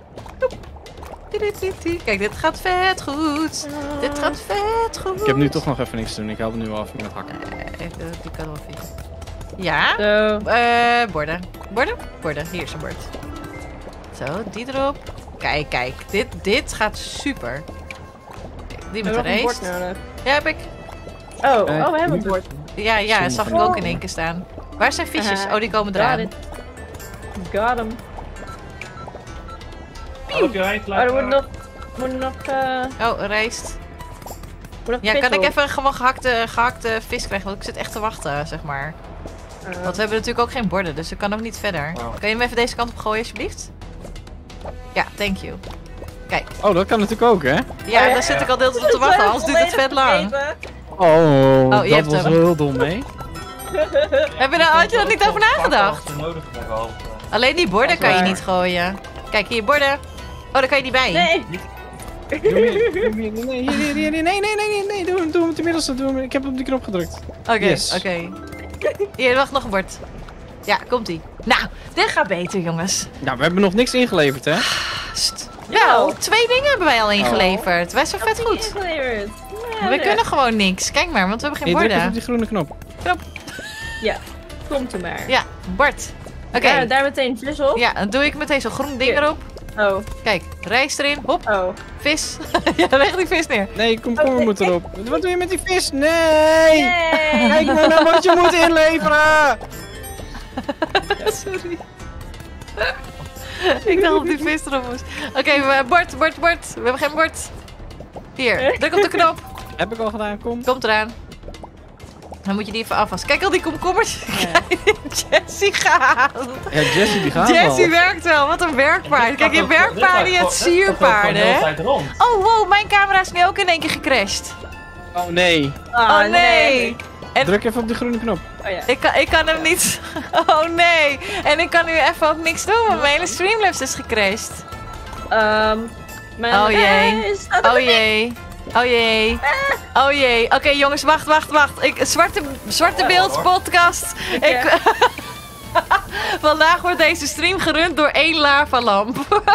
Speaker 1: Kijk, dit gaat vet goed. Dit gaat vet goed.
Speaker 3: Ik heb nu toch nog even niks te doen. Ik help nu wel even met hakken.
Speaker 1: Die kan wel vinden. Ja.
Speaker 4: Zo.
Speaker 1: Borden. Hier is een bord. Zo, die erop. Kijk. Dit gaat super. Die
Speaker 4: We
Speaker 1: met de
Speaker 4: hebben nog een bord
Speaker 1: race.
Speaker 4: nodig.
Speaker 1: Ja, heb ik.
Speaker 4: Oh, we hebben een bord.
Speaker 1: Ja, dat
Speaker 3: Sommige
Speaker 1: zag ik
Speaker 3: dingen.
Speaker 1: ook in één keer staan. Waar zijn visjes?
Speaker 4: Aha.
Speaker 1: Oh, die komen
Speaker 4: Got
Speaker 1: eraan.
Speaker 4: it. Got hem.
Speaker 2: Op je eind
Speaker 4: Oh, er moet nog
Speaker 1: Oh, rijst.
Speaker 4: moet nog
Speaker 1: Ja, kan
Speaker 4: vis
Speaker 1: ik
Speaker 4: op.
Speaker 1: even gewoon gehakte vis krijgen? Want ik zit echt te wachten, zeg maar. Want we hebben natuurlijk ook geen borden, dus ik kan ook niet verder.
Speaker 2: Oh.
Speaker 1: Kan je hem even deze kant op gooien, alsjeblieft? Ja, thank you. Kijk.
Speaker 3: Oh, dat kan natuurlijk ook, hè?
Speaker 1: Ja,
Speaker 4: ja.
Speaker 1: daar zit ik al de hele tijd op te wachten, anders duurt het vet lang.
Speaker 3: Oh,
Speaker 1: je
Speaker 3: dat
Speaker 1: hebt
Speaker 3: was
Speaker 1: hem.
Speaker 3: heel dom, mee.
Speaker 1: Had je er niet over nagedacht?
Speaker 2: Wat nodig hebben al.
Speaker 1: Alleen die borden kan je
Speaker 4: waar.
Speaker 1: niet gooien. Kijk, hier, borden. Oh, daar kan je niet bij.
Speaker 4: Nee.
Speaker 3: Nee, doe hem op de middelste. Ik heb op die knop gedrukt.
Speaker 1: Oké,
Speaker 3: Yes.
Speaker 1: oké. Hier, wacht, nog een bord. Ja, komt-ie. Nou, dit gaat beter, jongens.
Speaker 3: Nou, we hebben nog niks ingeleverd, hè?
Speaker 1: Psst. Wel, 2 dingen hebben wij al ingeleverd. Wij zijn vet goed.
Speaker 4: Ingeleverd.
Speaker 1: We kunnen gewoon niks. Kijk maar, want we hebben geen
Speaker 3: Druk even op
Speaker 1: borden.
Speaker 3: die groene knop.
Speaker 4: Ja, komt er maar.
Speaker 1: Ja, bord. Oké.
Speaker 4: Ja, daar meteen vis op.
Speaker 1: Ja, dan doe ik meteen zo'n groen ding
Speaker 4: Hier.
Speaker 1: erop.
Speaker 4: Oh,
Speaker 1: Kijk, rijst erin. Hop,
Speaker 4: oh.
Speaker 1: vis. Ja, leg die vis neer.
Speaker 3: Nee, komkommer moet erop. Wat doe je met die vis? Nee!
Speaker 4: Nee.
Speaker 3: Kijk maar naar wat je moet inleveren!
Speaker 1: Sorry. Ik dacht dat die vis erop moest. Oké, bord. We hebben geen bord. Hier, druk op de knop.
Speaker 3: Heb ik al gedaan, kom.
Speaker 1: Komt eraan. Dan moet je die even afwassen. Kijk al die komkommers. Jessie gaat.
Speaker 3: Ja, Jessie die gaat
Speaker 1: Jessie
Speaker 3: al.
Speaker 1: werkt wel. Wat een werkpaard. Kijk, je werkpaarden, je hebt sierpaarden. hè?
Speaker 2: Rond.
Speaker 1: Oh, wow, mijn camera is nu ook in één keer gecrashed.
Speaker 3: Oh nee.
Speaker 1: Oh nee. En
Speaker 3: Druk even op die groene knop.
Speaker 4: Oh ja.
Speaker 1: ik kan hem niet. Oh nee. En ik kan nu even ook niks doen, want mijn hele Streamlabs is gecrashed.
Speaker 4: Mijn
Speaker 1: Oh jee.
Speaker 4: reis staat op
Speaker 1: Oh
Speaker 4: de
Speaker 1: jee. Oh jee. Oh jee. Oké, jongens, wacht. Zwarte Beeld podcast. Vandaag wordt deze stream gerund door 1 lavalamp.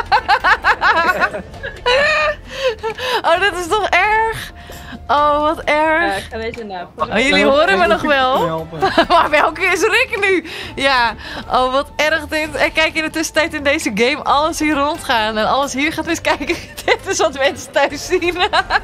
Speaker 1: Oh, dat is toch erg? Oh, wat erg.
Speaker 4: ik ga deze na.
Speaker 1: Oh, jullie horen me nog wel?
Speaker 3: Helpen.
Speaker 1: Maar welke is Rick nu? Ja, oh wat erg dit. En kijk in de tussentijd in deze game alles hier rondgaan. En alles hier gaat eens kijken. Dit is wat mensen thuis zien.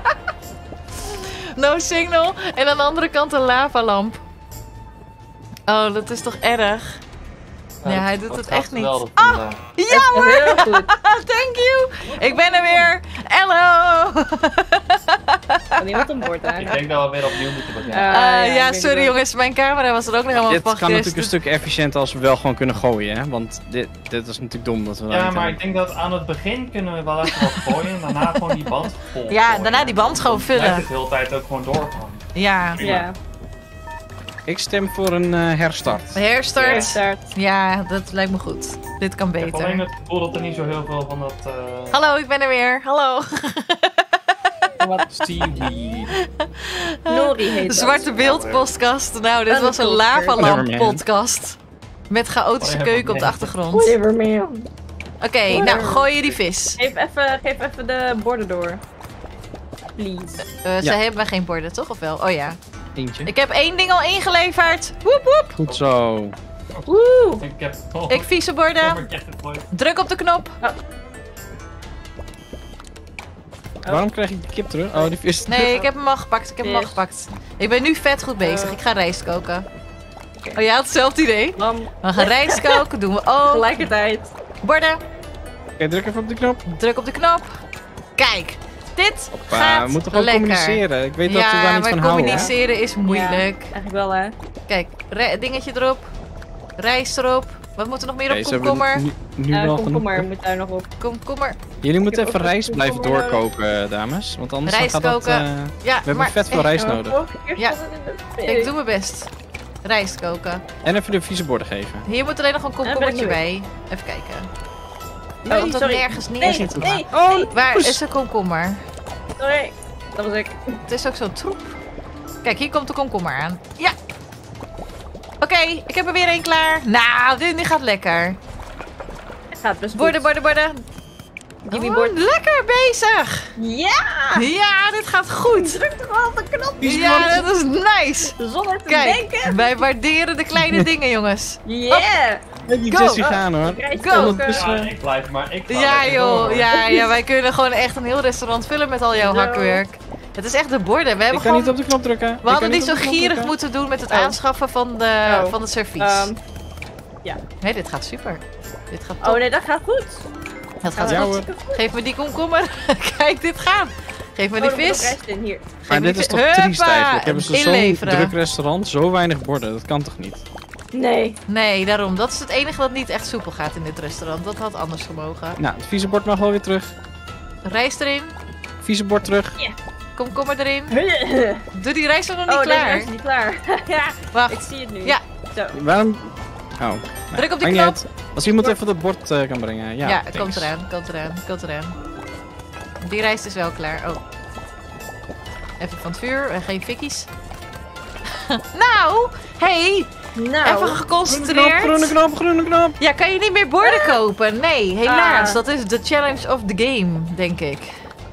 Speaker 1: No signal. En aan de andere kant een lavalamp. Oh, dat is toch erg? Ja, hij doet het echt niet. Ja hoor!
Speaker 4: Heel goed.
Speaker 1: Thank you! Ik ben er weer! Hallo!
Speaker 4: Kan iemand een bord aan?
Speaker 2: Ik denk dat we weer opnieuw moeten beginnen.
Speaker 4: ja,
Speaker 1: ja,
Speaker 4: ik denk
Speaker 1: sorry
Speaker 4: het
Speaker 1: jongens, mijn camera was er ook nog helemaal
Speaker 3: Dit
Speaker 1: van
Speaker 3: kan natuurlijk een
Speaker 1: gecrashed.
Speaker 3: stuk efficiënter als we wel gewoon kunnen gooien, hè? Want dit is natuurlijk dom dat we daar
Speaker 2: Ja,
Speaker 3: niet
Speaker 2: maar
Speaker 3: aan-
Speaker 2: ik denk dat aan het begin kunnen we wel even wat gooien. En daarna gewoon die band vol
Speaker 1: Ja,
Speaker 2: gooien.
Speaker 1: daarna die band gewoon
Speaker 2: Dan blijft
Speaker 1: vullen.
Speaker 2: het de hele tijd ook gewoon doorgaan.
Speaker 1: Ja,
Speaker 4: Ja,
Speaker 3: Ik stem voor een herstart.
Speaker 1: herstart.
Speaker 4: start.
Speaker 1: Ja, dat lijkt me goed. Dit kan
Speaker 2: Ik heb alleen
Speaker 1: beter.
Speaker 2: het gevoel dat er niet zo heel veel van dat...
Speaker 1: Hallo, ik ben er weer. Hallo.
Speaker 4: Wat
Speaker 3: Stevie.
Speaker 4: Nori heet dat.
Speaker 1: Zwarte beeld podcast. Nou, dit
Speaker 4: En
Speaker 1: was een
Speaker 4: de
Speaker 1: lavalamp
Speaker 3: Whatever, man.
Speaker 1: podcast. Met chaotische
Speaker 2: Whatever,
Speaker 1: keuken op de
Speaker 2: man.
Speaker 1: achtergrond.
Speaker 4: Whatever, man.
Speaker 1: Oké, nou gooi je die vis.
Speaker 4: Geef even de borden door. Please.
Speaker 1: Ze
Speaker 3: Ja.
Speaker 1: hebben geen borden, toch? Of wel? Oh ja.
Speaker 3: Eentje.
Speaker 1: Ik heb 1 ding al ingeleverd. Woep woep.
Speaker 3: Goed zo.
Speaker 4: Woe!
Speaker 2: Ik heb...
Speaker 1: Ik vieze borden. Druk op de knop.
Speaker 3: Waarom krijg ik die kip terug? Oh, die vis.
Speaker 1: Nee, ik heb hem al gepakt.
Speaker 4: Vis.
Speaker 1: Ik ben nu vet goed bezig. Ik ga rijst koken. Oh, jij had hetzelfde idee?
Speaker 4: Lam.
Speaker 1: We gaan rijst koken. Doen we ook.
Speaker 4: Tegelijkertijd.
Speaker 1: Borden.
Speaker 3: Oké, druk even op de knop.
Speaker 1: Druk op de knop. Kijk. Dit
Speaker 3: We
Speaker 1: gaat
Speaker 3: moeten gewoon
Speaker 1: lekker.
Speaker 3: communiceren. Ik weet dat we daar
Speaker 1: Ja,
Speaker 3: niet
Speaker 1: maar
Speaker 3: van houden.
Speaker 1: communiceren is moeilijk.
Speaker 4: Ja, eigenlijk wel, hè.
Speaker 1: Kijk, dingetje erop. Rijst erop. Wat moet er nog meer
Speaker 3: Oké,
Speaker 1: op?
Speaker 3: ze hebben
Speaker 1: Komkommer.
Speaker 3: nu wel genoeg.
Speaker 4: Komkommer moet daar nog op.
Speaker 1: Komkommer.
Speaker 3: Jullie moeten
Speaker 4: Ik heb
Speaker 3: even
Speaker 4: ook
Speaker 3: rijst
Speaker 4: nog
Speaker 3: blijven
Speaker 4: komkommer
Speaker 3: doorkoken, dames. Want anders dan
Speaker 1: Rijst
Speaker 3: gaat dat...
Speaker 1: koken. Ja,
Speaker 3: we hebben
Speaker 1: maar
Speaker 3: vet veel rijst
Speaker 4: Ja,
Speaker 3: nodig.
Speaker 4: vorige keer
Speaker 1: Ja.
Speaker 4: stond het in de
Speaker 1: ik doe mijn best. Rijst koken.
Speaker 3: En even de vieze borden geven.
Speaker 1: Hier moet alleen nog een
Speaker 4: ben ik
Speaker 1: komkommertje
Speaker 4: nu
Speaker 1: bij. Even kijken.
Speaker 4: Nee,
Speaker 1: Oh, dat
Speaker 4: sorry.
Speaker 1: nergens neer
Speaker 4: Nee,
Speaker 1: zit.
Speaker 4: nee,
Speaker 3: Oh,
Speaker 4: nee.
Speaker 1: Waar is de komkommer?
Speaker 4: Sorry. Dat was ik.
Speaker 1: Het is ook zo troep. Kijk, hier komt de komkommer aan. Ja! Oké, ik heb er weer één klaar. Nou, dit gaat lekker.
Speaker 4: Het gaat best goed.
Speaker 1: Borden.
Speaker 4: Gimme
Speaker 1: Oh,
Speaker 4: bord.
Speaker 1: lekker bezig.
Speaker 4: Ja!
Speaker 1: Ja, dit gaat goed.
Speaker 4: Druk toch wel op de knop.
Speaker 1: Ja, dat is nice.
Speaker 4: Zonder te
Speaker 1: Kijk,
Speaker 4: denken.
Speaker 1: wij waarderen de kleine dingen, jongens.
Speaker 4: Yeah!
Speaker 3: Die
Speaker 1: Go.
Speaker 3: Jessie gaan hoor.
Speaker 4: Rijst
Speaker 1: Go.
Speaker 4: koken.
Speaker 2: Ja, ik blijf maar. Ik ga
Speaker 1: Ja,
Speaker 2: lekker
Speaker 1: joh.
Speaker 2: door.
Speaker 1: Ja, wij kunnen gewoon echt een heel restaurant vullen met al jouw
Speaker 4: Zo.
Speaker 1: hakwerk. Het is echt de borden. We
Speaker 3: Ik
Speaker 1: hebben
Speaker 3: kan
Speaker 1: gewoon...
Speaker 3: niet op de knop drukken.
Speaker 1: We hadden niet zo gierig moeten doen met het
Speaker 4: Oh.
Speaker 1: aanschaffen van, van het servies. Nee, dit gaat super. Dit gaat top.
Speaker 4: Oh nee, dat gaat goed.
Speaker 1: Dat gaat
Speaker 3: Ja,
Speaker 1: goed.
Speaker 3: hoor.
Speaker 1: Geef me die komkommer. Kijk, dit gaat. Geef me
Speaker 4: Oh,
Speaker 1: die
Speaker 4: er moet nog
Speaker 1: vis.
Speaker 4: rijst in, hier.
Speaker 1: Geef
Speaker 3: Maar
Speaker 1: me
Speaker 3: dit
Speaker 1: die
Speaker 3: is toch
Speaker 1: vis.
Speaker 3: triest
Speaker 1: Huppa,
Speaker 3: eigenlijk. Hebben ze zo'n
Speaker 1: inleveren.
Speaker 3: druk restaurant, zo weinig borden. Dat kan toch niet?
Speaker 4: Nee.
Speaker 1: Nee, daarom. Dat is het enige dat niet echt soepel gaat in dit restaurant. Dat had anders gemogen.
Speaker 3: Nou, het vieze bord mag wel weer terug.
Speaker 1: Rijst erin.
Speaker 3: Vieze bord terug.
Speaker 1: Komkommer erin.
Speaker 4: Oh,
Speaker 1: Doe die rijst er nog niet
Speaker 4: deze
Speaker 1: klaar.
Speaker 4: rijst is niet klaar. Ja,
Speaker 1: Wacht.
Speaker 4: ik zie het nu.
Speaker 1: Ja.
Speaker 4: Zo.
Speaker 3: Waarom? Oh. Nou,
Speaker 1: Druk op die
Speaker 3: maakt niet
Speaker 1: knop.
Speaker 3: uit. Als iemand even dat bord kan brengen. Ja,
Speaker 1: Ja,
Speaker 3: thanks.
Speaker 1: komt eraan. Die rijst is wel klaar. Oh. Even van het vuur. Geen fikkies. Nou, hey,
Speaker 4: Nou.
Speaker 1: even geconcentreerd.
Speaker 3: Groene knop.
Speaker 1: Ja, kan je niet meer borden kopen? Nee, helaas.
Speaker 4: Ah.
Speaker 1: Dat is de challenge of the game, denk ik.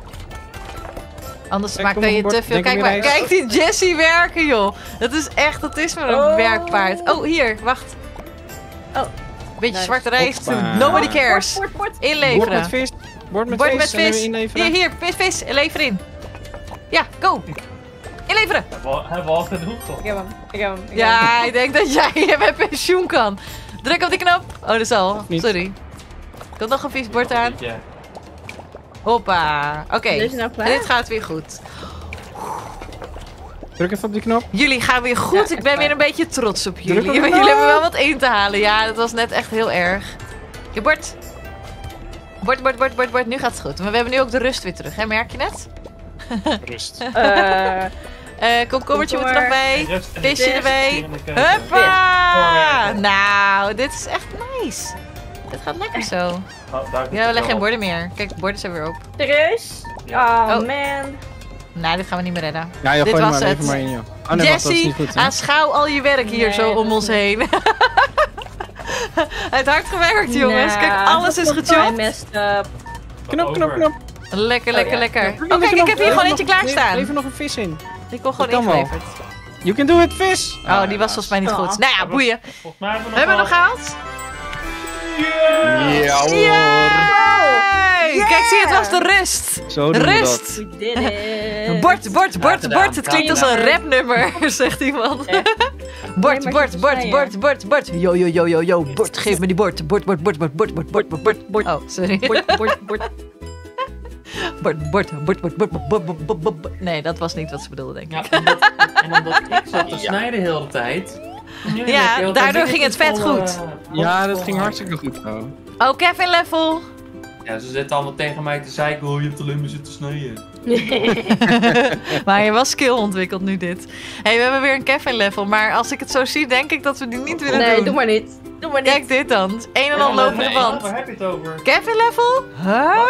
Speaker 1: Anders
Speaker 3: Kijk,
Speaker 1: maar
Speaker 3: kom
Speaker 1: kan
Speaker 3: op
Speaker 1: je
Speaker 3: bord.
Speaker 1: te veel.
Speaker 3: Denk
Speaker 1: Kijk
Speaker 3: aan
Speaker 1: maar,
Speaker 3: die rijst.
Speaker 1: kijk die Jessie werken, joh. Dat is maar een
Speaker 4: Oh.
Speaker 1: werkpaard. Oh, hier, wacht.
Speaker 4: Oh.
Speaker 1: Beetje
Speaker 4: Nice.
Speaker 1: zwarte rijst.
Speaker 3: Hoppa.
Speaker 1: Nobody cares.
Speaker 4: Bord.
Speaker 3: Bord
Speaker 1: Inleveren.
Speaker 3: met vis. Bord met
Speaker 1: Bord
Speaker 3: vis.
Speaker 1: met
Speaker 3: En dan
Speaker 1: vis.
Speaker 3: weer inleveren.
Speaker 1: Hier, vis. Lever in. Ja, go. Inleveren.
Speaker 2: Hebben we al genoeg toch?
Speaker 4: Ik heb hem.
Speaker 1: Ja, ik denk dat jij met pensioen kan. Druk op die knop. Oh, dat is al.
Speaker 3: niet.
Speaker 1: Sorry. Komt nog een vies bord aan.
Speaker 2: Ja.
Speaker 1: Hoppa. Oké.
Speaker 4: Deze nou klaar?
Speaker 1: En dit gaat weer goed.
Speaker 3: Druk even op die knop.
Speaker 1: Jullie gaan weer goed.
Speaker 4: Ja,
Speaker 1: Ik ben
Speaker 4: echt
Speaker 1: weer een beetje trots op jullie.
Speaker 3: Druk op
Speaker 1: Jullie
Speaker 3: de knop.
Speaker 1: hebben wel wat in te halen. Ja, dat was net echt heel erg. Je bord. Bord. Nu gaat het goed. Maar we hebben nu ook de rust weer terug. Hè? Merk je het?
Speaker 3: Rust.
Speaker 1: Komkommertje moet er nog bij.
Speaker 2: Rust en
Speaker 1: Visje
Speaker 2: vis
Speaker 1: erbij.
Speaker 2: hier in de keuken.
Speaker 1: Huppa!
Speaker 2: Voorwerken.
Speaker 1: Nou, dit is echt nice. Dit gaat lekker zo.
Speaker 2: Oh, daar
Speaker 1: Ja, we leggen geen borden meer. Kijk, de borden zijn weer op.
Speaker 4: Serieus? Oh,
Speaker 1: Oh.
Speaker 4: man.
Speaker 1: Nou, dit gaan we niet meer redden.
Speaker 3: Ja, je
Speaker 1: Dit
Speaker 3: gooi
Speaker 1: was
Speaker 3: maar
Speaker 1: het.
Speaker 3: even maar in, joh. Oh nee, wacht, dat is
Speaker 1: Jessie,
Speaker 3: niet goed, hè?
Speaker 1: aanschouw al je werk hier
Speaker 4: Nee,
Speaker 1: zo
Speaker 4: dat
Speaker 1: om
Speaker 4: is
Speaker 1: ons
Speaker 4: niet-
Speaker 1: heen. Hij heeft hard gewerkt, jongens.
Speaker 4: Nou,
Speaker 1: Kijk, alles is
Speaker 4: I
Speaker 1: gechopt.
Speaker 4: messed up.
Speaker 3: Knop.
Speaker 1: Lekker.
Speaker 4: Ja.
Speaker 1: Oh, kijk, ik heb hier gewoon eentje klaarstaan.
Speaker 3: Even nog een vis in.
Speaker 1: Die kon gewoon
Speaker 3: Dat kan wel.
Speaker 1: ingeleverd.
Speaker 3: You can do it, vis!
Speaker 1: Oh, die was volgens mij niet
Speaker 4: Ah.
Speaker 1: goed. Nou ja, boeien.
Speaker 2: Volgens mij hebben
Speaker 1: We hebben nog gehaald.
Speaker 2: Yeah!
Speaker 3: Ja hoor.
Speaker 1: Yay! Kijk, zie je, het was de rust.
Speaker 3: Zo doen we
Speaker 1: Rust.
Speaker 3: dat.
Speaker 4: We did it.
Speaker 1: Bord. Het klinkt als een rapnummer, zegt iemand. Bord. Yo. Bord, geef me die bord. Bord. Oh, sorry. Bord. Nee, dat was niet wat ze bedoelde, denk ik.
Speaker 2: Ja, en omdat ik zat te snijden heel de tijd.
Speaker 1: Ja, daardoor ging het vet goed.
Speaker 3: Ja, dat ging hartstikke goed zo.
Speaker 1: Oh, Kevin level.
Speaker 2: Ja, ze zitten allemaal tegen mij te zeiken, oh je hebt alleen maar zitten snijden.
Speaker 1: Maar je was skill ontwikkeld nu dit. Hey, we hebben weer een Kevin level, maar als ik het zo zie, denk ik dat we die niet willen
Speaker 4: Nee,
Speaker 1: doen.
Speaker 4: doe maar niet. Doe maar niet.
Speaker 1: Kijk dit dan. Het is een en al lopende
Speaker 2: Nee,
Speaker 1: band.
Speaker 2: waar heb je het over?
Speaker 1: Kevin level? Huh?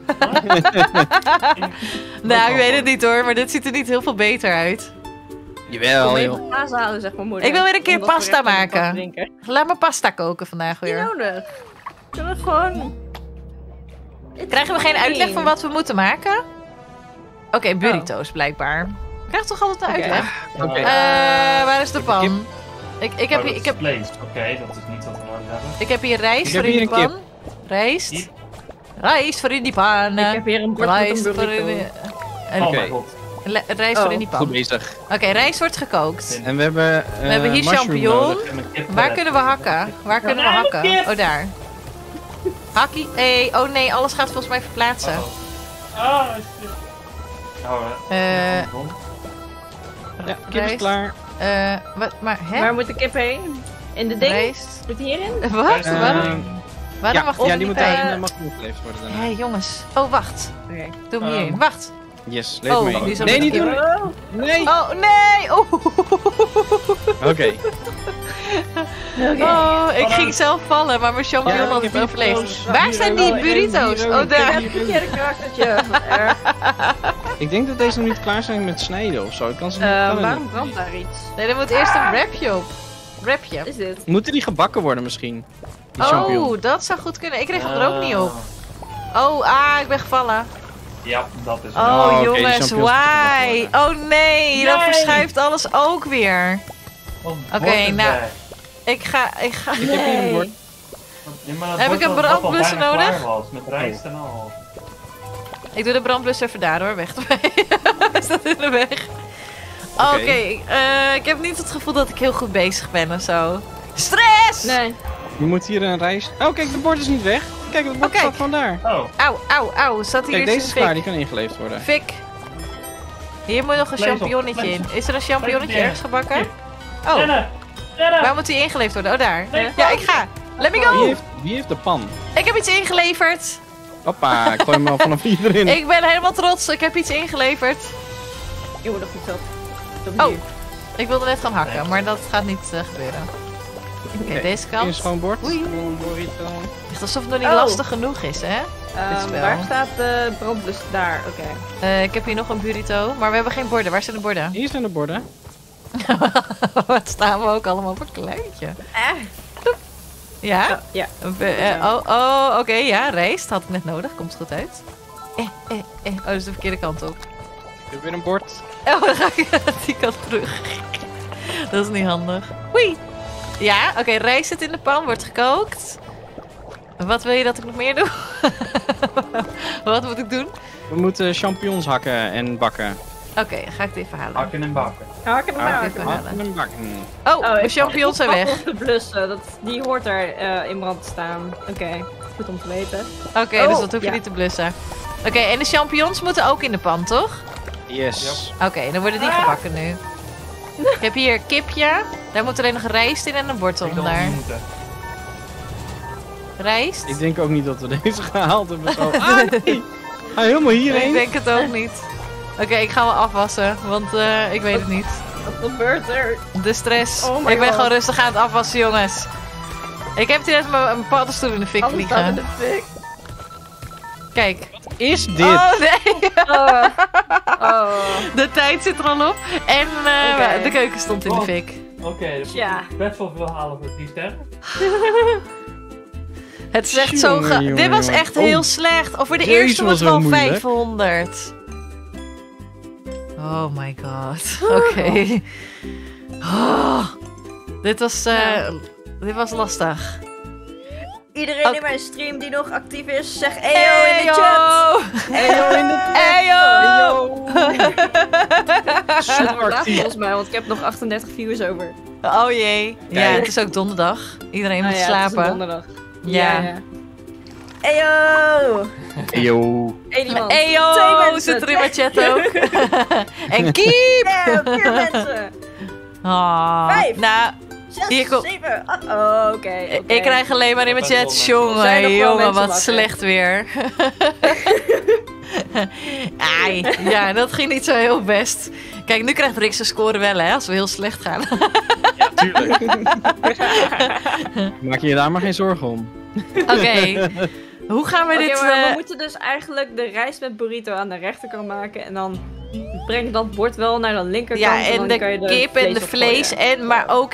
Speaker 1: Nou, ik weet het niet hoor, maar dit ziet er niet heel veel beter uit.
Speaker 3: Jawel,
Speaker 4: Kom
Speaker 3: joh.
Speaker 4: even kaas halen, zegt mijn moeder.
Speaker 1: Ik wil weer een keer
Speaker 4: Omdat we
Speaker 1: pasta
Speaker 4: weer even
Speaker 1: maken.
Speaker 4: drinken.
Speaker 1: Laat me pasta koken vandaag
Speaker 4: Niet
Speaker 1: weer.
Speaker 4: nodig. Zullen we gewoon...
Speaker 1: Krijgen we geen uitleg van wat we moeten maken? Oké, burrito's blijkbaar. Ik krijg toch altijd een
Speaker 4: Oké.
Speaker 1: uitleg?
Speaker 3: Oké.
Speaker 1: Waar is de pan? Ik heb
Speaker 2: Oké, dat is niet wat we nodig hebben.
Speaker 1: Ik heb hier rijst
Speaker 3: Ik
Speaker 1: voor
Speaker 3: heb
Speaker 1: in
Speaker 3: hier
Speaker 1: die
Speaker 3: een
Speaker 1: pan. Rijst.
Speaker 2: Kip.
Speaker 1: Rijst voor in die pan.
Speaker 4: Ik heb hier een bord met
Speaker 1: Rijst
Speaker 4: een
Speaker 1: voor in
Speaker 4: burrito.
Speaker 1: en
Speaker 2: Oh
Speaker 3: Oké.
Speaker 2: mijn god.
Speaker 1: rijst voor in die
Speaker 3: Goed
Speaker 1: pan.
Speaker 3: bezig.
Speaker 1: Oké, rijst wordt gekookt.
Speaker 3: En we hebben,
Speaker 1: We hebben hier
Speaker 3: mushroom
Speaker 1: champignon.
Speaker 3: nodig.
Speaker 2: En mijn kip
Speaker 1: Waar kunnen we hakken? Waar kunnen we hakken? Oh, daar. Hakkie. Hey. Oh nee, alles gaat volgens mij verplaatsen.
Speaker 2: Ah, shit. Oh,
Speaker 3: Ja, kip is
Speaker 1: Rijst.
Speaker 3: klaar.
Speaker 1: Maar hè?
Speaker 4: Waar moet de kip heen? In de ding?
Speaker 1: Rijst.
Speaker 4: Zit die hierin?
Speaker 1: Wat?
Speaker 2: Eh,
Speaker 1: Waarom
Speaker 3: Ja,
Speaker 1: mag
Speaker 3: ja,
Speaker 1: die
Speaker 3: die
Speaker 1: niet
Speaker 3: moet
Speaker 1: bij?
Speaker 3: daarin mag niet geleefd worden daarna.
Speaker 1: Hé jongens. Oh, wacht.
Speaker 4: Oké.
Speaker 1: Doe hem hierin. Wacht.
Speaker 3: Yes, leef
Speaker 1: Oh,
Speaker 3: mee.
Speaker 1: die is al
Speaker 3: Nee,
Speaker 1: met
Speaker 3: niet
Speaker 1: de
Speaker 3: doen.
Speaker 4: Oh,
Speaker 3: Nee.
Speaker 1: Oh, nee! Oh,
Speaker 3: Oké.
Speaker 1: oh ik ging zelf vallen, maar mijn champignon
Speaker 3: Ja,
Speaker 1: had
Speaker 3: ik
Speaker 1: het
Speaker 3: heb
Speaker 1: overleefd.
Speaker 3: burrito's.
Speaker 1: Waar
Speaker 3: Hier
Speaker 1: zijn
Speaker 3: ook.
Speaker 1: die
Speaker 3: Oh,
Speaker 1: burrito's?
Speaker 3: hier ook.
Speaker 1: Oh, daar.
Speaker 4: ik heb een verkeerde karaktertje. Wat erg.
Speaker 3: Ik denk dat deze nog niet klaar zijn met snijden of zo. Ik kan ze niet. kan het
Speaker 4: Waarom
Speaker 3: niet.
Speaker 4: brandt daar iets?
Speaker 1: Nee, er moet eerst een wrapje op. Wrapje.
Speaker 4: Wat is dit?
Speaker 3: Moeten die gebakken worden misschien? Die champignon.
Speaker 1: Oh, dat zou goed kunnen. Ik kreeg hem er ook niet op. Oh, ik ben gevallen.
Speaker 2: Ja, dat is
Speaker 1: Oh,
Speaker 3: oké, die
Speaker 1: jongens,
Speaker 3: champignons moeten
Speaker 1: why?
Speaker 3: gebakken
Speaker 1: Oh nee, dat
Speaker 2: Nee.
Speaker 1: verschuift alles ook weer. Oké, nou, ik ga...
Speaker 3: Ik heb hier een bord.
Speaker 1: Heb ik een brandblusser nodig?
Speaker 2: Met rijst en al.
Speaker 1: Ik doe de brandblusser even daar hoor, weg ermee. Hij staat in de weg. Oké, ik heb niet het gevoel dat ik heel goed bezig ben of zo. Stress!
Speaker 4: Nee.
Speaker 3: Je moet hier een rijst. Oh, kijk, de bord is niet weg. Kijk, het bord
Speaker 1: Oh, kijk.
Speaker 3: staat gewoon daar.
Speaker 2: Oh,
Speaker 1: Auw, staat hier
Speaker 3: Kijk,
Speaker 1: iets
Speaker 3: deze is
Speaker 1: in
Speaker 3: klaar.
Speaker 1: fik.
Speaker 3: Die kan ingeleefd worden.
Speaker 1: Fik. Hier moet nog een
Speaker 2: Vlees op,
Speaker 1: champignonnetje
Speaker 2: vlees
Speaker 1: in.
Speaker 2: op.
Speaker 1: Is er een champignonnetje
Speaker 2: Vlees op.
Speaker 1: ergens gebakken?
Speaker 2: Kip.
Speaker 1: Oh,
Speaker 2: rennen! Rennen!
Speaker 1: waar moet die ingeleefd worden? Oh, daar.
Speaker 2: Nee,
Speaker 1: Ja, ik ga. Let me
Speaker 3: Wie
Speaker 1: go!
Speaker 3: heeft de pan?
Speaker 1: Ik heb iets ingeleverd.
Speaker 3: Hoppa, ik gooi hem al vanaf hierin.
Speaker 1: Ik ben helemaal trots. Ik heb iets ingeleverd.
Speaker 4: Je wordt nog goed op.
Speaker 1: Oh. Ik wilde net gaan hakken, maar dat gaat niet gebeuren. Oké, deze
Speaker 3: Een
Speaker 1: kant.
Speaker 3: schoon bord.
Speaker 1: Oei.
Speaker 3: Een burrito.
Speaker 1: Echt alsof het nog niet
Speaker 4: Oh.
Speaker 1: lastig genoeg is, hè? dit spel.
Speaker 4: Waar staat de brandblus? Daar, oké.
Speaker 1: Ik heb hier nog een burrito, maar we hebben geen borden. Waar zijn de borden?
Speaker 3: Hier zijn de borden.
Speaker 1: Wat staan we ook allemaal voor kleintje? Ja?
Speaker 4: Ja.
Speaker 1: Oké, ja, rijst had ik net nodig. Komt goed uit. Oh, dat is de verkeerde kant op.
Speaker 3: Ik heb weer een bord.
Speaker 1: Oh, dan ga ik die kant terug. Dat is niet handig. Oei. Ja, oké, rijst zit in de pan, wordt gekookt. Wat wil je dat ik nog meer doe? Wat moet ik doen?
Speaker 3: We moeten champignons hakken en bakken.
Speaker 1: Oké, ga ik het even halen.
Speaker 2: Hakken en bakken.
Speaker 4: Hakken en
Speaker 1: Hakken.
Speaker 4: haken.
Speaker 3: Hakken en bakken.
Speaker 1: Oh, de champignons zijn weg.
Speaker 4: Om te blussen, die hoort er in brand te staan. Oké, goed om te weten.
Speaker 1: Oké, dus
Speaker 4: Oh,
Speaker 1: dat hoef je
Speaker 4: ja.
Speaker 1: niet te blussen. Oké, en de champignons moeten ook in de pan, toch?
Speaker 3: Yes.
Speaker 1: Oké, dan worden die gebakken nu. Ik heb hier een kipje. Daar moet alleen nog rijst in en een bord
Speaker 2: Ik denk dat
Speaker 1: onder.
Speaker 2: we niet moeten.
Speaker 1: Rijst?
Speaker 3: Ik denk ook niet dat we deze gehaald hebben. Zo. Ah, nee. Ga helemaal
Speaker 1: Ik
Speaker 3: hierheen.
Speaker 1: denk het ook niet. Oké, ik ga me afwassen, want ik weet het niet.
Speaker 4: Wat gebeurt er?
Speaker 1: De stress.
Speaker 4: Oh my
Speaker 1: Ik ben
Speaker 4: God.
Speaker 1: gewoon rustig aan het afwassen, jongens. Ik heb hier net mijn paddenstoel in de fik
Speaker 4: Alles staat in
Speaker 1: vliegen.
Speaker 4: de fik.
Speaker 1: Kijk.
Speaker 3: Is dit?
Speaker 1: Oh nee,
Speaker 4: Oh. Oh.
Speaker 1: de tijd zit er al op. En
Speaker 4: Oké.
Speaker 1: de keuken stond in de fik.
Speaker 2: Oké, dus
Speaker 4: Ja.
Speaker 2: best wel veel halen voor 3 sterren.
Speaker 1: Het is echt zo...
Speaker 3: Jongen,
Speaker 1: Dit was
Speaker 3: jongen.
Speaker 1: echt
Speaker 3: Oh,
Speaker 1: heel slecht. Of voor de
Speaker 3: deze
Speaker 1: eerste
Speaker 3: was
Speaker 1: was wel
Speaker 3: heel moeilijk.
Speaker 1: 500. Oh my god. Oké. Oh, dit was lastig.
Speaker 4: Iedereen
Speaker 1: Ook-
Speaker 4: in mijn stream die nog actief is, zeg eyo in de chat.
Speaker 1: Eyo!
Speaker 4: Eyo in de
Speaker 1: Eyo!
Speaker 3: Super
Speaker 4: Laat
Speaker 3: actief.
Speaker 4: volgens mij, want ik heb nog 38 views over.
Speaker 1: Oh jee. Ja,
Speaker 3: Kijk.
Speaker 1: het is ook donderdag. Iedereen moet
Speaker 4: Nou ja, het is een
Speaker 1: slapen.
Speaker 4: donderdag.
Speaker 1: Ja.
Speaker 4: Eyo!
Speaker 3: Yo.
Speaker 4: Eén iemand.
Speaker 1: Eyo!
Speaker 4: Twee mensen.
Speaker 1: Zit er in mijn chat ook. En keep!
Speaker 4: Ja, 4 mensen.
Speaker 1: Oh,
Speaker 4: 5.
Speaker 1: nou,
Speaker 4: 6,
Speaker 1: Hier komt-
Speaker 4: 7. Oh, oké.
Speaker 1: ik krijg alleen maar in mijn
Speaker 2: Best wel
Speaker 1: chat.
Speaker 2: mensen.
Speaker 4: Er zijn nog
Speaker 1: Jongen,
Speaker 4: wel
Speaker 1: jongen,
Speaker 4: mensen
Speaker 1: wat
Speaker 4: wakker.
Speaker 1: slecht weer. Ai, ja, dat ging niet zo heel best. Kijk, nu krijgt Rick zijn score wel, hè, als we heel slecht gaan.
Speaker 2: Tuurlijk.
Speaker 3: Maak je daar maar geen zorgen om.
Speaker 1: Oké. Hoe gaan we dit...
Speaker 4: maar we moeten dus eigenlijk de rijst met burrito aan de rechterkant maken. En dan breng dat bord wel naar de linkerkant.
Speaker 1: Ja, en
Speaker 4: dan
Speaker 1: de
Speaker 4: kan je
Speaker 1: kip en de vlees,
Speaker 4: opgooien.
Speaker 1: maar ook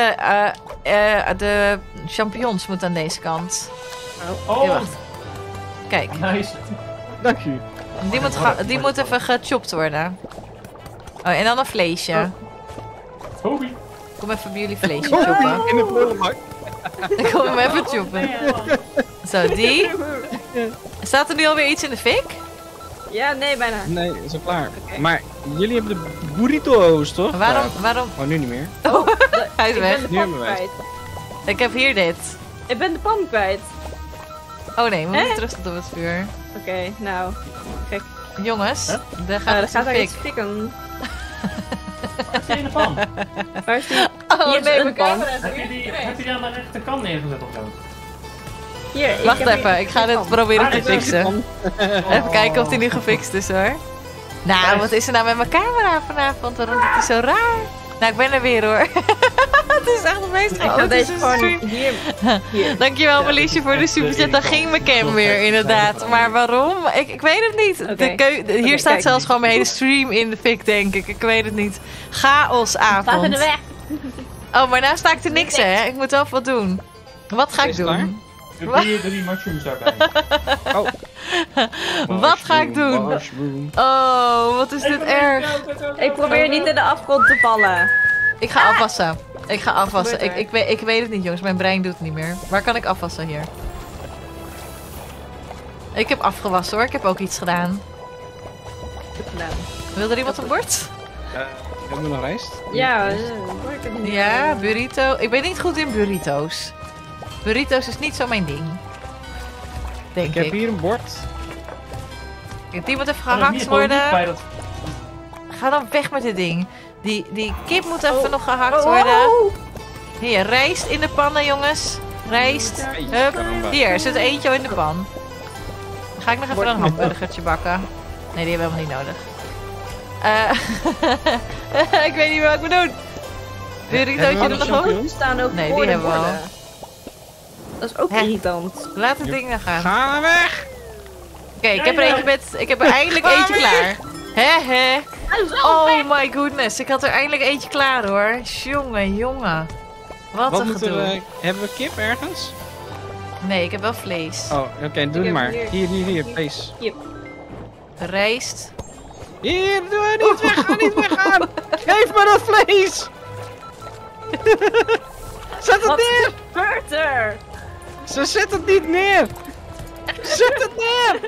Speaker 1: de champignons moeten aan deze kant.
Speaker 2: Oh,
Speaker 1: Ja, wacht. Kijk,
Speaker 2: nice.
Speaker 3: Dank u.
Speaker 1: die moet even gechopt worden. Oh, en dan een vleesje.
Speaker 2: Toby.
Speaker 1: Kom even bij jullie vleesje choppen.
Speaker 3: In de prullenbak.
Speaker 1: Ik kom hem even choppen. Zo, die. Staat er nu alweer iets in de fik?
Speaker 4: Ja, nee, bijna.
Speaker 3: Nee, is al klaar.
Speaker 4: Oké.
Speaker 3: Maar jullie hebben de burrito's, toch?
Speaker 1: Waarom?
Speaker 3: Oh, nu niet meer.
Speaker 1: Hij is
Speaker 4: Ik
Speaker 1: weg.
Speaker 4: ben de
Speaker 3: Nu
Speaker 4: pan
Speaker 3: hebben wij het.
Speaker 4: kwijt.
Speaker 1: Ik heb hier dit.
Speaker 4: Ik ben de pan kwijt.
Speaker 1: Oh nee, we moeten terug tot op het vuur.
Speaker 4: Oké, nou. Gek.
Speaker 1: Jongens,
Speaker 2: Huh?
Speaker 1: daar
Speaker 4: Er
Speaker 1: gaat
Speaker 4: gaat
Speaker 1: het
Speaker 4: er
Speaker 1: in
Speaker 4: iets
Speaker 1: de fik.
Speaker 4: fikken.
Speaker 2: Wat zie je ervan?
Speaker 4: Waar is die?
Speaker 1: Oh
Speaker 4: Hier is
Speaker 1: nee,
Speaker 4: een
Speaker 1: mijn
Speaker 4: pan.
Speaker 1: camera is
Speaker 2: Heb je die aan de rechterkant neergezet of zo?
Speaker 4: Hier,
Speaker 1: Wacht
Speaker 4: heb hier
Speaker 1: even, ik ga
Speaker 4: een
Speaker 1: dit
Speaker 4: pan.
Speaker 1: proberen
Speaker 2: Ah,
Speaker 1: te
Speaker 2: dit is
Speaker 1: fixen. Even kijken of die nu gefixt is hoor. Nou,
Speaker 2: Nice.
Speaker 1: wat is er nou met mijn camera vanavond? Waarom is het zo raar? Nou, ik ben er weer hoor. Het is echt het meest
Speaker 4: Ik ga
Speaker 1: chaotische
Speaker 4: deze gewoon
Speaker 1: stream.
Speaker 4: hier.
Speaker 1: Dankjewel Melisje voor de superchat. Dan ging mijn cam weer inderdaad. Maar waarom? Ik weet het niet.
Speaker 4: Oké.
Speaker 1: Hier
Speaker 4: Oké,
Speaker 1: staat
Speaker 4: kijk.
Speaker 1: zelfs gewoon mijn hele stream in de fik denk ik. Ik weet het niet. Chaosavond.
Speaker 4: weg.
Speaker 1: Oh, maar nou sta ik er niks hè. Ik moet wel wat doen. Wat ga ik
Speaker 3: Is het klaar?
Speaker 1: doen?
Speaker 2: Doe drie mushrooms daarbij.
Speaker 1: Wat ga ik doen?
Speaker 3: Mushroom.
Speaker 1: Oh, wat is dit erg.
Speaker 4: Ik probeer niet in de afgrond te vallen.
Speaker 1: Ik ga afwassen. Ik ga afwassen.
Speaker 4: Wat gebeurt er?
Speaker 1: Ik weet het niet, jongens. Mijn brein doet het niet meer. Waar kan ik afwassen hier? Ik heb afgewassen hoor. Ik heb ook iets gedaan.
Speaker 4: Goed gedaan.
Speaker 1: Wil er iemand een bord?
Speaker 3: Hebben we nog rijst?
Speaker 4: Ja, hoor ik het niet.
Speaker 1: Ja, burrito. Ik ben niet goed in burrito's. Burrito's is niet zo mijn ding. Denk
Speaker 3: Ik
Speaker 1: ik.
Speaker 3: heb hier een bord.
Speaker 1: Die moet even
Speaker 2: Kan er
Speaker 1: gehakt
Speaker 2: niet gewoon niet bij
Speaker 1: worden.
Speaker 2: dat...
Speaker 1: Ga dan weg met dit ding. Die kip moet even
Speaker 4: Oh.
Speaker 1: nog gehakt
Speaker 4: Oh,
Speaker 1: worden.
Speaker 4: oh.
Speaker 1: Hier, rijst in de pannen, jongens. Rijst. Hup. Hier, er zit eentje in de pan. Dan ga ik nog even een hamburgertje bakken. Nee, die hebben we helemaal niet nodig. Ik weet niet meer wat ik moet doen. Burritootje er nog op?
Speaker 3: champignons?
Speaker 4: Er staan ook
Speaker 1: Nee, die
Speaker 4: voor de
Speaker 1: hebben we al.
Speaker 4: borden. Dat is ook
Speaker 1: Hè?
Speaker 4: irritant.
Speaker 1: Laat het ding dan gaan.
Speaker 3: Ga weg!
Speaker 1: Oké, ik heb er eentje met... Ik heb er eindelijk eentje klaar. Hè? Oh my goodness. Ik had er eindelijk eentje klaar hoor. Jongen. Wat een
Speaker 3: moeten
Speaker 1: gedoe.
Speaker 3: we... Hebben we kip ergens?
Speaker 1: Nee, ik heb wel vlees.
Speaker 3: Oh, oké, doe
Speaker 4: heb
Speaker 3: maar.
Speaker 4: hier-
Speaker 3: Hier, vlees.
Speaker 1: Rijst.
Speaker 3: Hier, doe niet weggaan, niet weggaan! Geef me dat vlees! Zet het
Speaker 4: Wat
Speaker 3: neer!
Speaker 4: gebeurt er?
Speaker 3: Ze zet het niet neer! Zet het neer!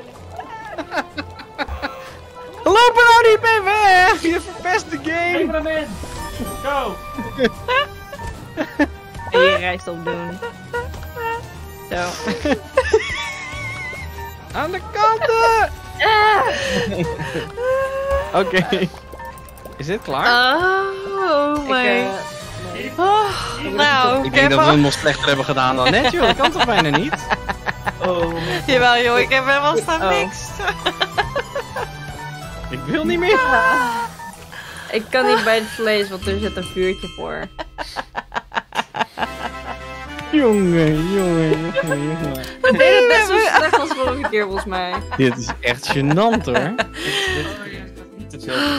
Speaker 3: Loop er nou niet mee weg! Je verpest de
Speaker 2: Geef
Speaker 3: game!
Speaker 2: hem in! Go!
Speaker 4: En je rijst opdoen. Zo.
Speaker 3: Aan de kanten! Oké. Is dit klaar?
Speaker 1: Oh
Speaker 4: Ik,
Speaker 1: my. Oh, nou,
Speaker 3: Ik
Speaker 1: ik
Speaker 3: denk
Speaker 1: heb
Speaker 3: dat we
Speaker 1: al...
Speaker 3: het nog slechter hebben gedaan dan net, joh. Dat kan toch bijna niet?
Speaker 2: Oh.
Speaker 1: Jawel joh, ik heb helemaal staan
Speaker 4: Oh.
Speaker 1: niks.
Speaker 3: Ik wil niet meer.
Speaker 4: Ik kan niet bij het vlees, want er zit een vuurtje voor.
Speaker 3: Jongen.
Speaker 4: We deden het net zo slecht als vorige keer volgens mij.
Speaker 3: Dit is echt gênant, hoor.
Speaker 2: Niet te veel.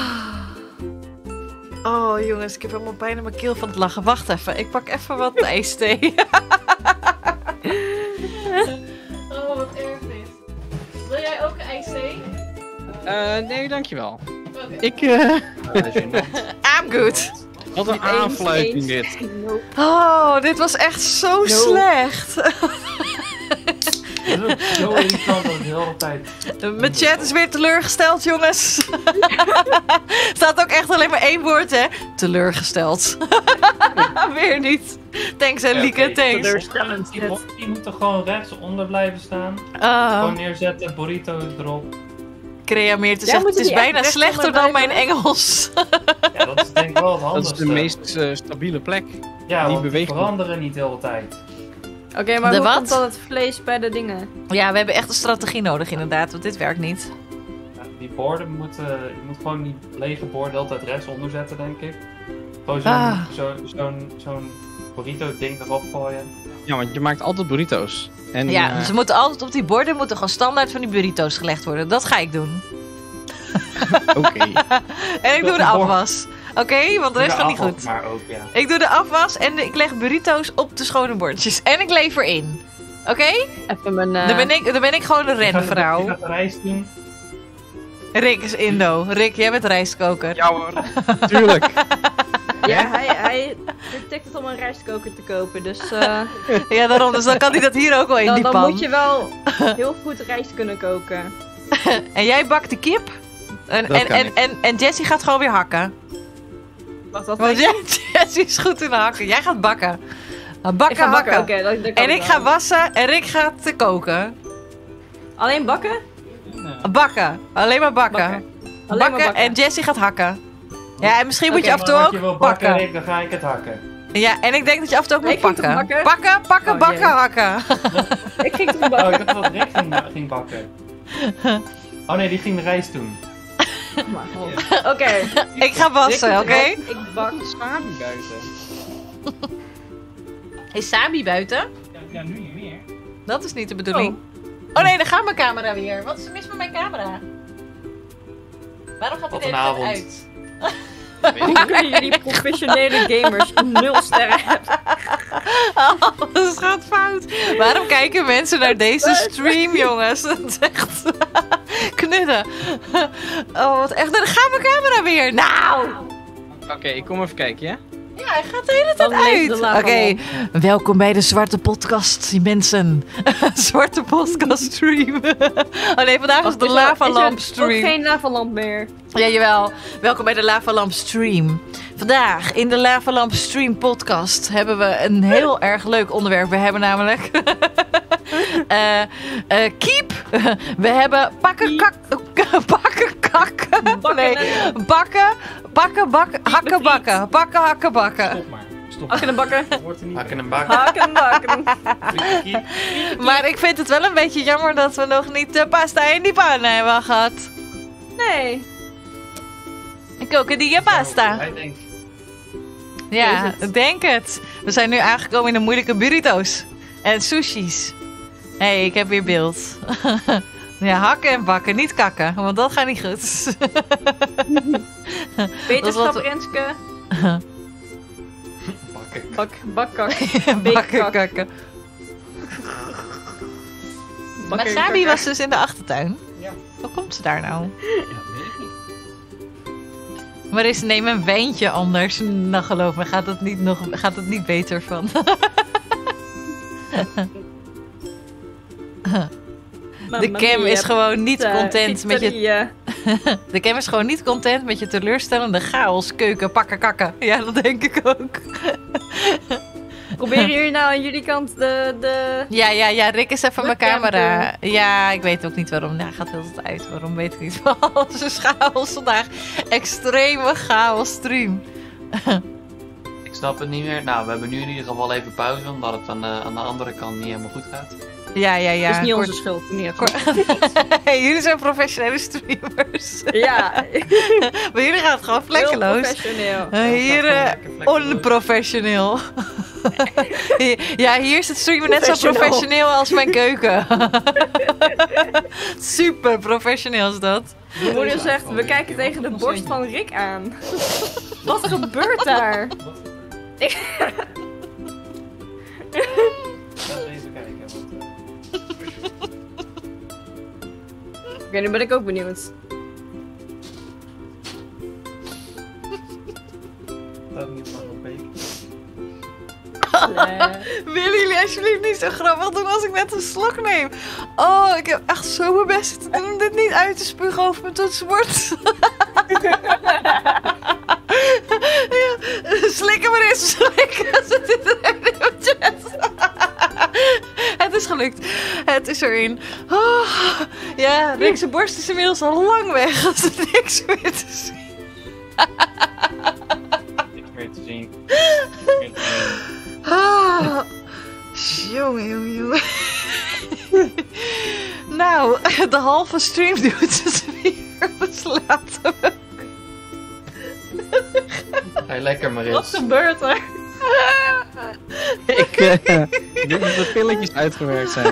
Speaker 1: Oh jongens, ik heb helemaal bijna mijn keel van het lachen. Wacht even, ik pak even wat ijsthee. Oh, wat erg dit. Wil jij ook een ijsthee?
Speaker 3: Nee, dankjewel.
Speaker 1: Oké.
Speaker 3: Ik,
Speaker 2: Dat is gênant.
Speaker 1: I'm good.
Speaker 3: wat een aanfluiting dit.
Speaker 4: Nope.
Speaker 1: Oh, dit was echt zo slecht.
Speaker 2: Dat is ook zo irritant dat de hele tijd.
Speaker 1: Mijn chat is weer teleurgesteld, jongens. Staat ook echt alleen maar één woord, hè? Teleurgesteld. Weer niet. Thanks, Lieke, thanks.
Speaker 2: Teleurstellend. Die moeten gewoon rechtsonder blijven staan.
Speaker 1: Oh,
Speaker 2: Gewoon neerzetten, burrito erop.
Speaker 1: Creameer te
Speaker 4: Ja,
Speaker 1: zeggen, het
Speaker 4: moeten
Speaker 1: is
Speaker 4: die echt
Speaker 1: bijna
Speaker 4: recht
Speaker 1: slechter dan mijn
Speaker 4: onderblijven?
Speaker 1: Engels.
Speaker 2: Ja, dat is denk ik wel het
Speaker 3: Dat is
Speaker 2: handigste.
Speaker 3: de meest stabiele plek.
Speaker 2: Ja,
Speaker 3: die
Speaker 2: want die
Speaker 3: beweegt niet.
Speaker 2: veranderen niet de hele tijd.
Speaker 4: Oké, maar
Speaker 1: De
Speaker 4: hoe
Speaker 1: wat?
Speaker 4: komt dan het vlees bij de dingen?
Speaker 1: Ja, we hebben echt een strategie nodig inderdaad, want dit werkt niet.
Speaker 2: Ja, die borden moeten... Je moet gewoon die lege borden altijd rechtsonder zetten, denk ik. Gewoon zo'n burrito-ding erop gooien.
Speaker 3: Ja, want je maakt altijd burrito's. En,
Speaker 1: Ja, ze moeten altijd op die borden moeten gewoon standaard van die burrito's gelegd worden. Dat ga ik doen.
Speaker 3: Oké.
Speaker 1: En ik doe de afwas. Oké, want de rest gaat niet goed.
Speaker 2: Maar ook, ja.
Speaker 1: Ik doe de afwas en ik leg burrito's op de schone bordjes. En ik lever in. Oké?
Speaker 4: Even mijn...
Speaker 1: Dan ben ik gewoon een
Speaker 2: Je
Speaker 1: renvrouw.
Speaker 2: gaat de rijst doen.
Speaker 1: Rick is Indo. Rick, jij bent rijstkoker.
Speaker 3: Ja hoor. Tuurlijk.
Speaker 4: Ja, hij tikt het om een rijstkoker te kopen, dus
Speaker 1: Ja, daarom. Dus dan kan hij dat hier ook wel in die
Speaker 4: dan
Speaker 1: pan.
Speaker 4: moet je wel heel goed rijst kunnen koken.
Speaker 1: En jij bakt de kip. En Jessie gaat gewoon weer hakken.
Speaker 4: Wacht, wat
Speaker 1: Want Jessie is goed in hakken. Jij gaat bakken. Bakken,
Speaker 4: Ik ga bakken,
Speaker 1: hakken.
Speaker 4: oké. Dat kan
Speaker 1: En ik
Speaker 4: wel.
Speaker 1: ga wassen en Rick gaat koken.
Speaker 4: Alleen bakken?
Speaker 1: Bakken. Alleen maar bakken.
Speaker 4: Bakken. Alleen maar bakken.
Speaker 1: En Jessie gaat hakken. Ja, en misschien moet je
Speaker 4: Oké,
Speaker 1: af en toe
Speaker 2: Als je wil
Speaker 1: ook
Speaker 2: bakken,
Speaker 1: bakken.
Speaker 2: Rick, dan ga ik het hakken.
Speaker 1: Ja, en ik denk dat je af en toe ook moet
Speaker 4: Ik ging toch
Speaker 1: pakken.
Speaker 4: bakken?
Speaker 1: Pakken,
Speaker 4: Oh,
Speaker 1: bakken,
Speaker 4: jee.
Speaker 1: hakken.
Speaker 4: Ik ging toch
Speaker 2: Oh,
Speaker 4: bakken.
Speaker 2: ik dacht dat Rick ging bakken. Oh nee, die ging de rijst doen.
Speaker 4: Oké.
Speaker 1: Ik ga wassen, oké?
Speaker 4: Ik bak.
Speaker 3: Sabi buiten.
Speaker 1: Is Sabi buiten?
Speaker 2: Ja, nu niet meer.
Speaker 1: Dat is niet de bedoeling. Oh nee, daar gaat mijn camera weer. Wat is er mis met mijn camera? Waarom gaat
Speaker 2: Wat
Speaker 1: hij
Speaker 2: een
Speaker 1: de hele tijd
Speaker 2: avond.
Speaker 1: uit?
Speaker 4: Hoe kunnen jullie professionele gamers 0 sterren hebben?
Speaker 1: Alles gaat fout. Waarom kijken mensen naar deze stream, jongens? Dat is echt knudden. Oh, wat echt. Dan gaat mijn camera weer. Nou!
Speaker 3: Oké, ik kom even kijken, ja?
Speaker 1: Ja, hij gaat de hele tijd
Speaker 4: Dan leeft de
Speaker 1: uit.
Speaker 4: lava
Speaker 1: Oké,
Speaker 4: lamp.
Speaker 1: welkom bij de Zwarte Podcast, die mensen. Zwarte Podcast stream. Oh nee, vandaag is de lavalamp
Speaker 4: Ook
Speaker 1: stream.
Speaker 4: geen lavalamp meer.
Speaker 1: Ja, jawel. Welkom bij de Lavalamp Stream. Vandaag in de Lavalamp Stream podcast hebben we een heel erg leuk onderwerp. We hebben namelijk keep. We hebben pakken, kakken. Nee, bakken, hakken, bakken. Pakken, hakken, bakken.
Speaker 2: Stop maar. Stop.
Speaker 4: Hakken en bakken.
Speaker 3: Wordt er niet
Speaker 2: Hakken en bakken.
Speaker 4: Hakken en bakken.
Speaker 1: Maar ik vind het wel een beetje jammer dat we nog niet de pasta in die pan hebben gehad.
Speaker 4: Nee.
Speaker 1: Koken die pasta.
Speaker 2: Hij denkt,
Speaker 1: Ja,
Speaker 4: Is het?
Speaker 1: ik denk het. We zijn nu aangekomen in de moeilijke burrito's. En sushis. Hé, ik heb weer beeld. Ja, hakken en bakken, niet kakken. Want dat gaat niet goed.
Speaker 4: Wetenschap,
Speaker 1: wat-
Speaker 4: Renske.
Speaker 2: bakken.
Speaker 4: Bakkak.
Speaker 1: Bakken, kakken. Maar Sabi was dus in de achtertuin.
Speaker 2: Ja.
Speaker 1: Hoe komt ze daar nou?
Speaker 2: Ja, weet ik niet.
Speaker 1: Maar is neem een wijntje anders. Nou, geloof me, gaat het niet beter van. De Cam is gewoon niet content met je. De Cam is gewoon niet content met je teleurstellende chaos, keuken, pakken, kakken. Ja, dat denk ik ook.
Speaker 4: Proberen jullie nou aan jullie kant de...
Speaker 1: Ja, Rick is even mijn
Speaker 4: Webcam
Speaker 1: camera. Ja, ik weet ook niet waarom. Nou, gaat heel de tijd uit. Waarom weet ik niet. Alles is chaos vandaag. Extreme chaos stream.
Speaker 5: Ik snap het niet meer. Nou, we hebben nu in ieder geval even pauze, omdat het aan de andere kant niet helemaal goed gaat.
Speaker 1: Ja.
Speaker 4: Het is niet
Speaker 1: Kort-
Speaker 4: onze schuld. Niet
Speaker 1: Jullie zijn professionele streamers.
Speaker 4: Ja.
Speaker 1: Maar jullie gaan het gewoon
Speaker 4: Heel
Speaker 1: vlekkeloos.
Speaker 4: professioneel.
Speaker 1: Hier onprofessioneel. Ja, hier is het streamen net zo
Speaker 4: Professioneel.
Speaker 1: professioneel als mijn keuken. Super professioneel is dat.
Speaker 4: Mijn moeder zegt, we kijken tegen de borst van Rick aan. Wat gebeurt daar?
Speaker 2: Laten we even kijken.
Speaker 4: Oké, nu ben ik ook benieuwd.
Speaker 2: Dat niet van op week.
Speaker 1: Willen jullie alsjeblieft niet zo grappig doen als ik net een slok neem? Oh, ik heb echt zo mijn best zitten doen om dit niet uit te spugen over mijn toetsenbord. Ja, slik hem maar eens, slik. Zet dit erin in mijn chat. Het is gelukt. Het is erin. Oh, ja, Rick's borst is inmiddels al lang weg. Als er niks meer te zien.
Speaker 2: Niks meer te zien. Niks meer te zien.
Speaker 1: Ah, jongen. Nou, de halve stream doet het weer. We slapen.
Speaker 5: Hey, lekker
Speaker 4: Wat
Speaker 5: Maris.
Speaker 4: gebeurt er?
Speaker 3: Ik denk dat de pilletjes uitgewerkt zijn.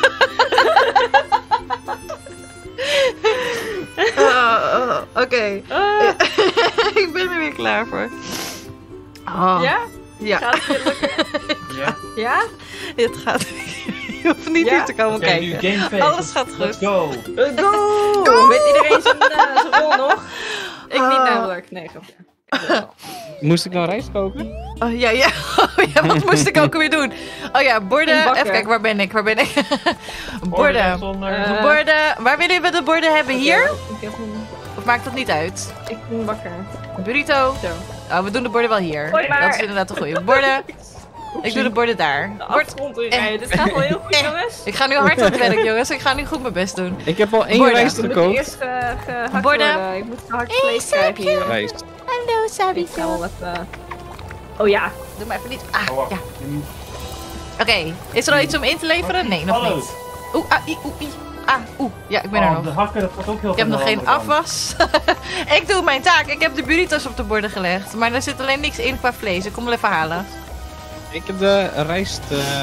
Speaker 1: Oké. Ik ben er weer klaar voor. Oh.
Speaker 4: Ja?
Speaker 1: Ja.
Speaker 4: Gaat het weer lukken?
Speaker 2: Ja.
Speaker 4: Ja?
Speaker 1: Het gaat. Je hoeft niet
Speaker 4: Ja.
Speaker 1: hier te komen
Speaker 2: Oké,
Speaker 1: kijken.
Speaker 2: nu gameface.
Speaker 1: Alles gaat goed.
Speaker 2: Let's go.
Speaker 4: Go! Weet iedereen zijn rol nog? Ik niet namelijk. Nee, grapje.
Speaker 3: Moest ik nou rijst koken?
Speaker 1: Oh ja, ja. Oh, ja, wat moest ik ook weer doen? Oh ja, borden.
Speaker 4: Inbakken.
Speaker 1: Even kijken, waar ben ik?
Speaker 2: Orde
Speaker 1: Borden.
Speaker 2: zonder...
Speaker 1: Borden. Waar willen we de borden hebben? Hier?
Speaker 4: Ik heb een...
Speaker 1: Of maakt dat niet uit?
Speaker 4: Ik ben bakker.
Speaker 1: Burrito.
Speaker 4: Zo.
Speaker 1: Oh, we doen de borden wel hier.
Speaker 4: Gooi maar.
Speaker 1: Dat is inderdaad een goeie. Borden. Ik doe de borden daar.
Speaker 4: De
Speaker 1: Bord.
Speaker 4: afgrond inrijden. Dit gaat wel heel goed, jongens.
Speaker 1: Ik ga nu hard aan het werk, jongens. Ik ga nu goed mijn best doen.
Speaker 3: Ik heb al 1
Speaker 1: Borden.
Speaker 3: rijst
Speaker 4: Ik moet
Speaker 3: gekookt.
Speaker 4: eerst gehakt
Speaker 1: Borden.
Speaker 4: worden. Ik moet gehakt vlees krijgen hier.
Speaker 3: Rijst.
Speaker 1: Hallo,
Speaker 4: Ik ga wel even... Oh ja.
Speaker 1: Doe maar even niet. Ah,
Speaker 2: Oh, wacht.
Speaker 1: ja. Oké. Is er al iets om in te leveren? Nee, nog
Speaker 2: Hallo.
Speaker 1: niet. Oeh, ja, ik ben er
Speaker 2: Oh,
Speaker 1: nog.
Speaker 2: de hakken, dat gaat ook heel
Speaker 1: Ik heb
Speaker 2: veel
Speaker 1: nog
Speaker 2: aan de
Speaker 1: geen
Speaker 2: andere kant.
Speaker 1: afwas. Ik doe mijn taak. Ik heb de burritos op de borden gelegd. Maar er zit alleen niks in qua vlees. Ik kom wel even halen.
Speaker 3: Ik heb de rijst...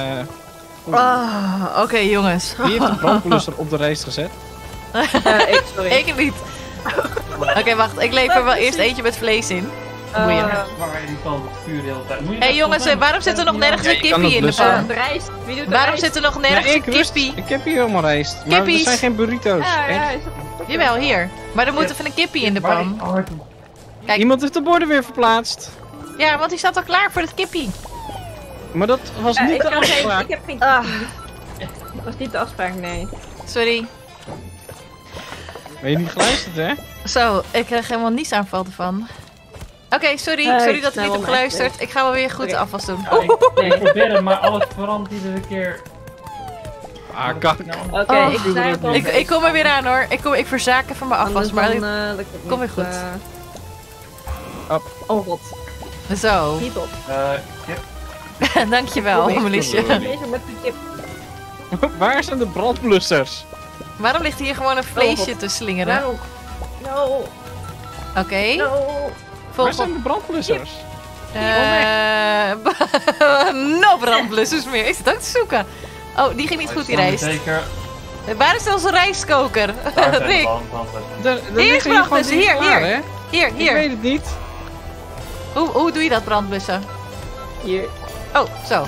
Speaker 1: Oké, jongens.
Speaker 3: Wie heeft de brandblusser op de rijst gezet?
Speaker 4: Sorry.
Speaker 1: Ik niet. Oké, wacht. Ik lever wel eerst eentje met vlees in. Boeien.
Speaker 2: Ja, waar je die kan het vuur de hele tijd. Moet je
Speaker 1: Hé
Speaker 2: dat
Speaker 1: jongens,
Speaker 2: volgens
Speaker 1: waarom zit er nog nergens een
Speaker 3: Ja, je kan
Speaker 1: kippie
Speaker 3: het
Speaker 1: in de
Speaker 3: blussen.
Speaker 1: pan?
Speaker 4: de rijst. Wie doet de
Speaker 1: Waarom
Speaker 4: rijst?
Speaker 1: zit er nog nergens
Speaker 3: Ja,
Speaker 1: een
Speaker 3: ik rust.
Speaker 1: kippie?
Speaker 3: Ik heb hier helemaal rijst. Maar er
Speaker 1: Kippies.
Speaker 3: zijn geen burrito's.
Speaker 4: Ja,
Speaker 3: Echt?
Speaker 4: ja, is dat...
Speaker 1: Jawel, hier. Maar er moet even een kippie in de
Speaker 2: Waar die-
Speaker 1: pan.
Speaker 2: oh,
Speaker 1: Kijk.
Speaker 3: Iemand heeft de borden weer verplaatst.
Speaker 1: Ja, want die staat al klaar voor het kippie.
Speaker 3: Maar dat was
Speaker 4: Ja,
Speaker 3: niet
Speaker 4: ik,
Speaker 3: de
Speaker 4: kan geen,
Speaker 3: afspraak.
Speaker 4: ik heb geen... Dat was niet de afspraak, nee.
Speaker 1: Sorry.
Speaker 3: Ben je niet geluisterd, hè?
Speaker 1: Zo, ik krijg helemaal niets-aanval ervan. Oké, sorry.
Speaker 4: Ik
Speaker 1: Sorry dat ik
Speaker 4: snel
Speaker 1: niet heb
Speaker 4: wel
Speaker 1: geluisterd. Ik ga wel weer goed
Speaker 4: Oké.
Speaker 1: afwas doen.
Speaker 2: Ja, ik probeer het, maar alles verandert iedere keer.
Speaker 3: Ah, kak.
Speaker 4: Oké,
Speaker 1: Oh,
Speaker 4: ik sta het al.
Speaker 1: Ik kom er weer aan hoor. Ik verzaak even mijn afwas. Maar
Speaker 4: lukt het
Speaker 1: kom weer
Speaker 4: niet,
Speaker 1: goed.
Speaker 3: Op.
Speaker 4: Oh god,
Speaker 1: zo.
Speaker 4: niet op.
Speaker 2: Kip.
Speaker 1: Dankjewel, Melisje.
Speaker 4: Bezig met de kip.
Speaker 3: Waar zijn de brandblussers?
Speaker 1: Waarom ligt hier gewoon een vleesje
Speaker 4: God.
Speaker 1: te slingeren?
Speaker 4: No. No.
Speaker 1: Oké.
Speaker 4: No.
Speaker 3: Waar
Speaker 1: Volgende.
Speaker 3: zijn de brandblussers?
Speaker 1: No brandblussers meer. Is het ook te zoeken? Oh, die ging niet goed, die rijst.
Speaker 2: Zeker.
Speaker 1: Waar is onze rijstkoker?
Speaker 2: Daar zijn
Speaker 1: Rick,
Speaker 3: Er
Speaker 1: Hier,
Speaker 3: liggen hier gewoon
Speaker 1: brandblussen,
Speaker 3: dingen
Speaker 1: hier,
Speaker 3: klaar,
Speaker 1: hier.
Speaker 3: hè?
Speaker 1: hier,
Speaker 3: Ik
Speaker 1: hier.
Speaker 3: weet het niet.
Speaker 1: Hoe doe je dat, brandblussen?
Speaker 4: Hier.
Speaker 1: Oh, zo.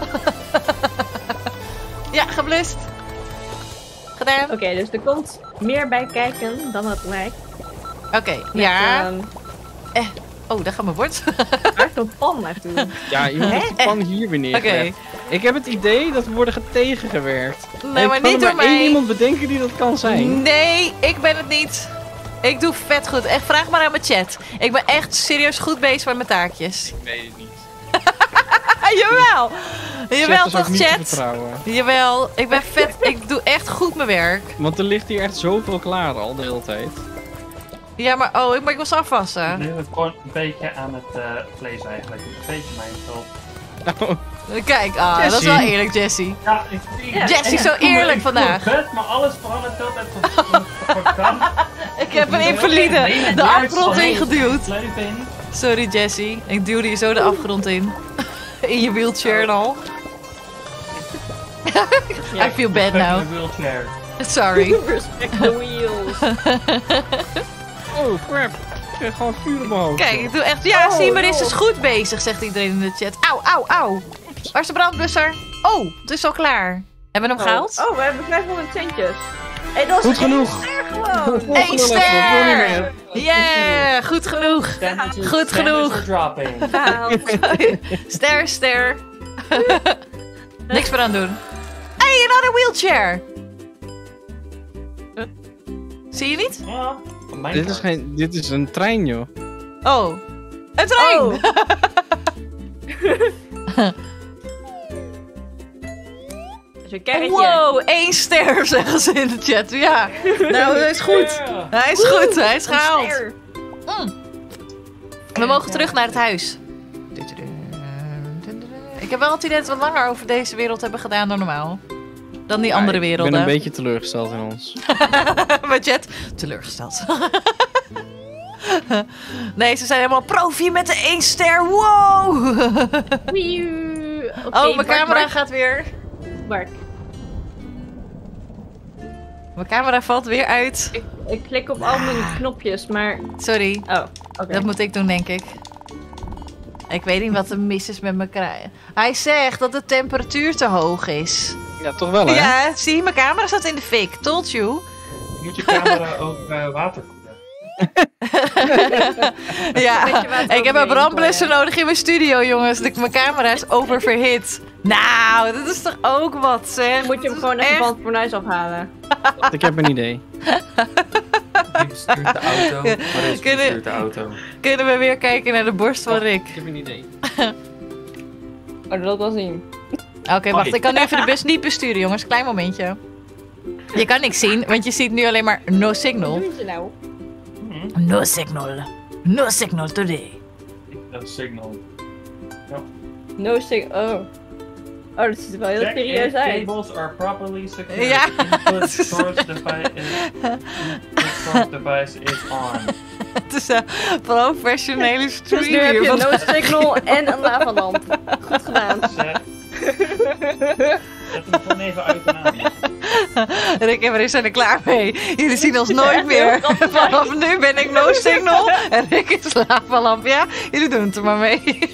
Speaker 1: Ja, geblust. Gedaan.
Speaker 4: Oké, dus er komt meer bij kijken dan het lijkt.
Speaker 1: Oké,
Speaker 4: Met,
Speaker 1: ja. Oh, daar gaat mijn bord.
Speaker 4: waar is een pan naartoe?
Speaker 3: Ja, iemand heeft de pan hier weer
Speaker 1: Oké.
Speaker 3: neergelegd. Ik heb het idee dat we worden tegengewerkt.
Speaker 1: Nee,
Speaker 3: En
Speaker 1: maar
Speaker 3: ik kan
Speaker 1: niet
Speaker 3: er
Speaker 1: door
Speaker 3: maar één
Speaker 1: mij.
Speaker 3: iemand bedenken die dat kan zijn.
Speaker 1: Nee, ik ben het niet. Ik doe vet goed. Echt, vraag maar aan mijn chat. Ik ben echt serieus goed bezig met mijn taakjes.
Speaker 3: Ik weet het niet.
Speaker 1: Jawel. Jawel,
Speaker 3: Chat is ook
Speaker 1: toch
Speaker 3: niet te
Speaker 1: chat?
Speaker 3: vertrouwen.
Speaker 1: Jawel, ik ben vet. Ik doe echt goed mijn werk.
Speaker 3: Want er ligt hier echt zoveel klaar al de hele tijd.
Speaker 1: Ja, maar ik was afwassen.
Speaker 2: Nu gewoon een beetje aan het vlees eigenlijk. Een beetje mijn schuld.
Speaker 1: Kijk, dat is
Speaker 3: Jessie.
Speaker 1: wel eerlijk, Jessie.
Speaker 2: Ja,
Speaker 1: Jessie is zo eerlijk vandaag.
Speaker 2: Maar alles verandert veel tijd voor de kant.
Speaker 1: Ik heb een invalide de afgrond ingeduwd. Sorry, Jessie. Ik duwde je zo de afgrond in. In je wheelchair en al. I feel bad now.
Speaker 2: Wheelchair.
Speaker 1: Sorry.
Speaker 4: Respect the wheels.
Speaker 3: Oh crap. Ik krijg gewoon vuur op mijn hoofd.
Speaker 1: Kijk, ik doe echt... Ja, zie, Maris
Speaker 4: no.
Speaker 1: is goed bezig, zegt iedereen in de chat. Auw, auw, auw. Waar is de brandblusser? Oh, het is al klaar. Hebben we hem gehaald?
Speaker 4: Oh, we hebben 500 centjes. Hey, dat is
Speaker 3: Goed genoeg.
Speaker 4: gewoon.
Speaker 1: 1 ster! Yeah, goed genoeg. Goed genoeg.
Speaker 2: Dropping.
Speaker 1: Ster, ster. Niks meer aan doen. Hey, another wheelchair. Zie je niet?
Speaker 2: Ja, van mijn
Speaker 3: Dit is een trein, joh.
Speaker 1: Oh, een trein.
Speaker 4: Oh. Dus een karretje.
Speaker 1: Wow, 1 ster zeggen ze in de chat. Ja, nou, hij is goed. Hij is goed, hij is
Speaker 4: Een
Speaker 1: gehaald.
Speaker 4: ster.
Speaker 1: We mogen terug naar het huis. Ik heb wel het idee dat we langer over deze wereld hebben gedaan dan normaal. Dan die andere
Speaker 3: Ik
Speaker 1: werelden.
Speaker 3: ben een beetje teleurgesteld in ons.
Speaker 1: Mijn chat, teleurgesteld. Nee, ze zijn helemaal profi met de 1 ster. Wow!
Speaker 4: Oké,
Speaker 1: Mijn camera gaat weer.
Speaker 4: Mark.
Speaker 1: Mijn camera valt weer uit.
Speaker 4: Ik klik op al mijn knopjes, maar...
Speaker 1: Sorry.
Speaker 4: Oh, oké.
Speaker 1: Dat moet ik doen, denk ik. Ik weet niet wat er mis is met mijn kraaien. Hij zegt dat de temperatuur te hoog is.
Speaker 3: Ja, toch wel, hè?
Speaker 1: Ja, zie, mijn camera staat in de fik. Told you.
Speaker 2: Je moet je camera ook water koelen.
Speaker 1: Ja,
Speaker 4: Beetje water
Speaker 1: ik heb een
Speaker 4: overheen
Speaker 1: brandblusser nodig in mijn studio, jongens. Mijn camera is oververhit. Nou, dat is toch ook wat, zeg.
Speaker 4: Dan moet je hem gewoon
Speaker 1: Echt?
Speaker 4: even van het fornuis afhalen.
Speaker 3: Ik heb een idee.
Speaker 5: Wie bestuurt de auto? Waar is wie bestuurt de auto?
Speaker 1: Kunnen we weer kijken naar de borst van Rick?
Speaker 3: Ik heb een idee.
Speaker 4: Oh, dat wil ik wel zien.
Speaker 1: Oké, wacht. Ik kan nu even de bus niet besturen, jongens. Klein momentje. Je kan niks zien, want je ziet nu alleen maar no signal.
Speaker 4: Wat doe je nou?
Speaker 1: No signal. No signal today.
Speaker 2: Een signal.
Speaker 4: No sig... Oh. Oh, dat ziet er wel heel
Speaker 2: Check
Speaker 4: serieus
Speaker 2: if
Speaker 4: uit.
Speaker 2: cables are properly secured.
Speaker 1: Ja.
Speaker 2: Input source device is on.
Speaker 1: Het is een professionele stream
Speaker 4: Dus nu heb je
Speaker 1: hier.
Speaker 4: een no signal en een lavalamp. Goed gedaan.
Speaker 2: Zet hem gewoon even uit en aan.
Speaker 1: Rick en Maris zijn er klaar mee. Jullie zien ons nooit
Speaker 4: echt
Speaker 1: meer.
Speaker 4: heel grappig.
Speaker 1: Vanaf nu ben ik no signal en Rick is lavalamp. Ja, jullie doen het er maar mee.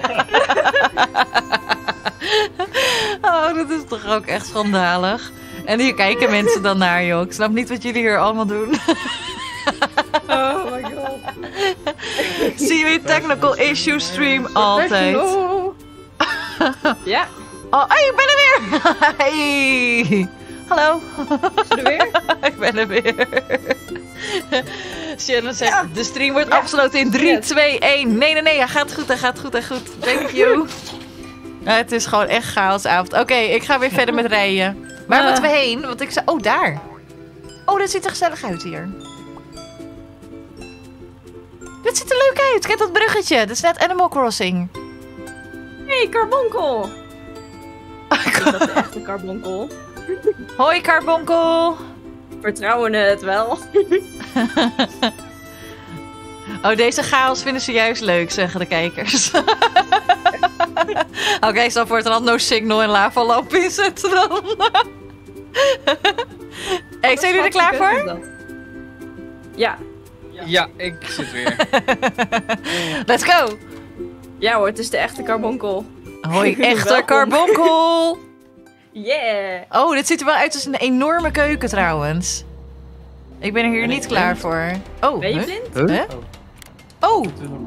Speaker 1: Oh, dat is toch ook echt schandalig. En hier kijken mensen dan naar, joh. Ik snap niet wat jullie hier allemaal doen.
Speaker 4: Oh my god.
Speaker 1: Zie je technical issue stream altijd.
Speaker 4: Ja,
Speaker 1: Oh, hey, ik ben er weer. Hey. Hallo.
Speaker 4: is er weer?
Speaker 1: Ik ben er weer. Shannon zegt, de stream wordt afgesloten in 3, 2, 1. Nee, hij gaat goed, hij gaat goed. Thank you. Ja, het is gewoon echt chaosavond. Oké, ik ga weer verder met rijden. Waar moeten we heen? Want ik zei, oh, daar. Oh, dat ziet er gezellig uit hier. Dit ziet er leuk uit. Kijk dat bruggetje. Dat is net Animal Crossing.
Speaker 4: Hey, Carbonkel! Is dat de echte Carbonkel?
Speaker 1: Hoi, Carbonkel.
Speaker 4: Vertrouwen het wel.
Speaker 1: Oh, deze chaos vinden ze juist leuk, zeggen de kijkers. Oké, ik zal voortaan no signal en lavalamp inzetten dan. Hey, zijn jullie er klaar voor?
Speaker 4: Ja.
Speaker 3: Ja, ik zit weer.
Speaker 1: Let's go!
Speaker 4: Ja hoor, het is de echte Carbonkel.
Speaker 1: Hoi, echte
Speaker 4: Welkom.
Speaker 1: Carbonkel!
Speaker 4: Yeah!
Speaker 1: Oh, dit ziet er wel uit als een enorme keuken trouwens. Ik ben er hier niet klaar voor. Oh,
Speaker 4: Ben je
Speaker 1: huh?
Speaker 4: blind?
Speaker 1: Huh? Oh!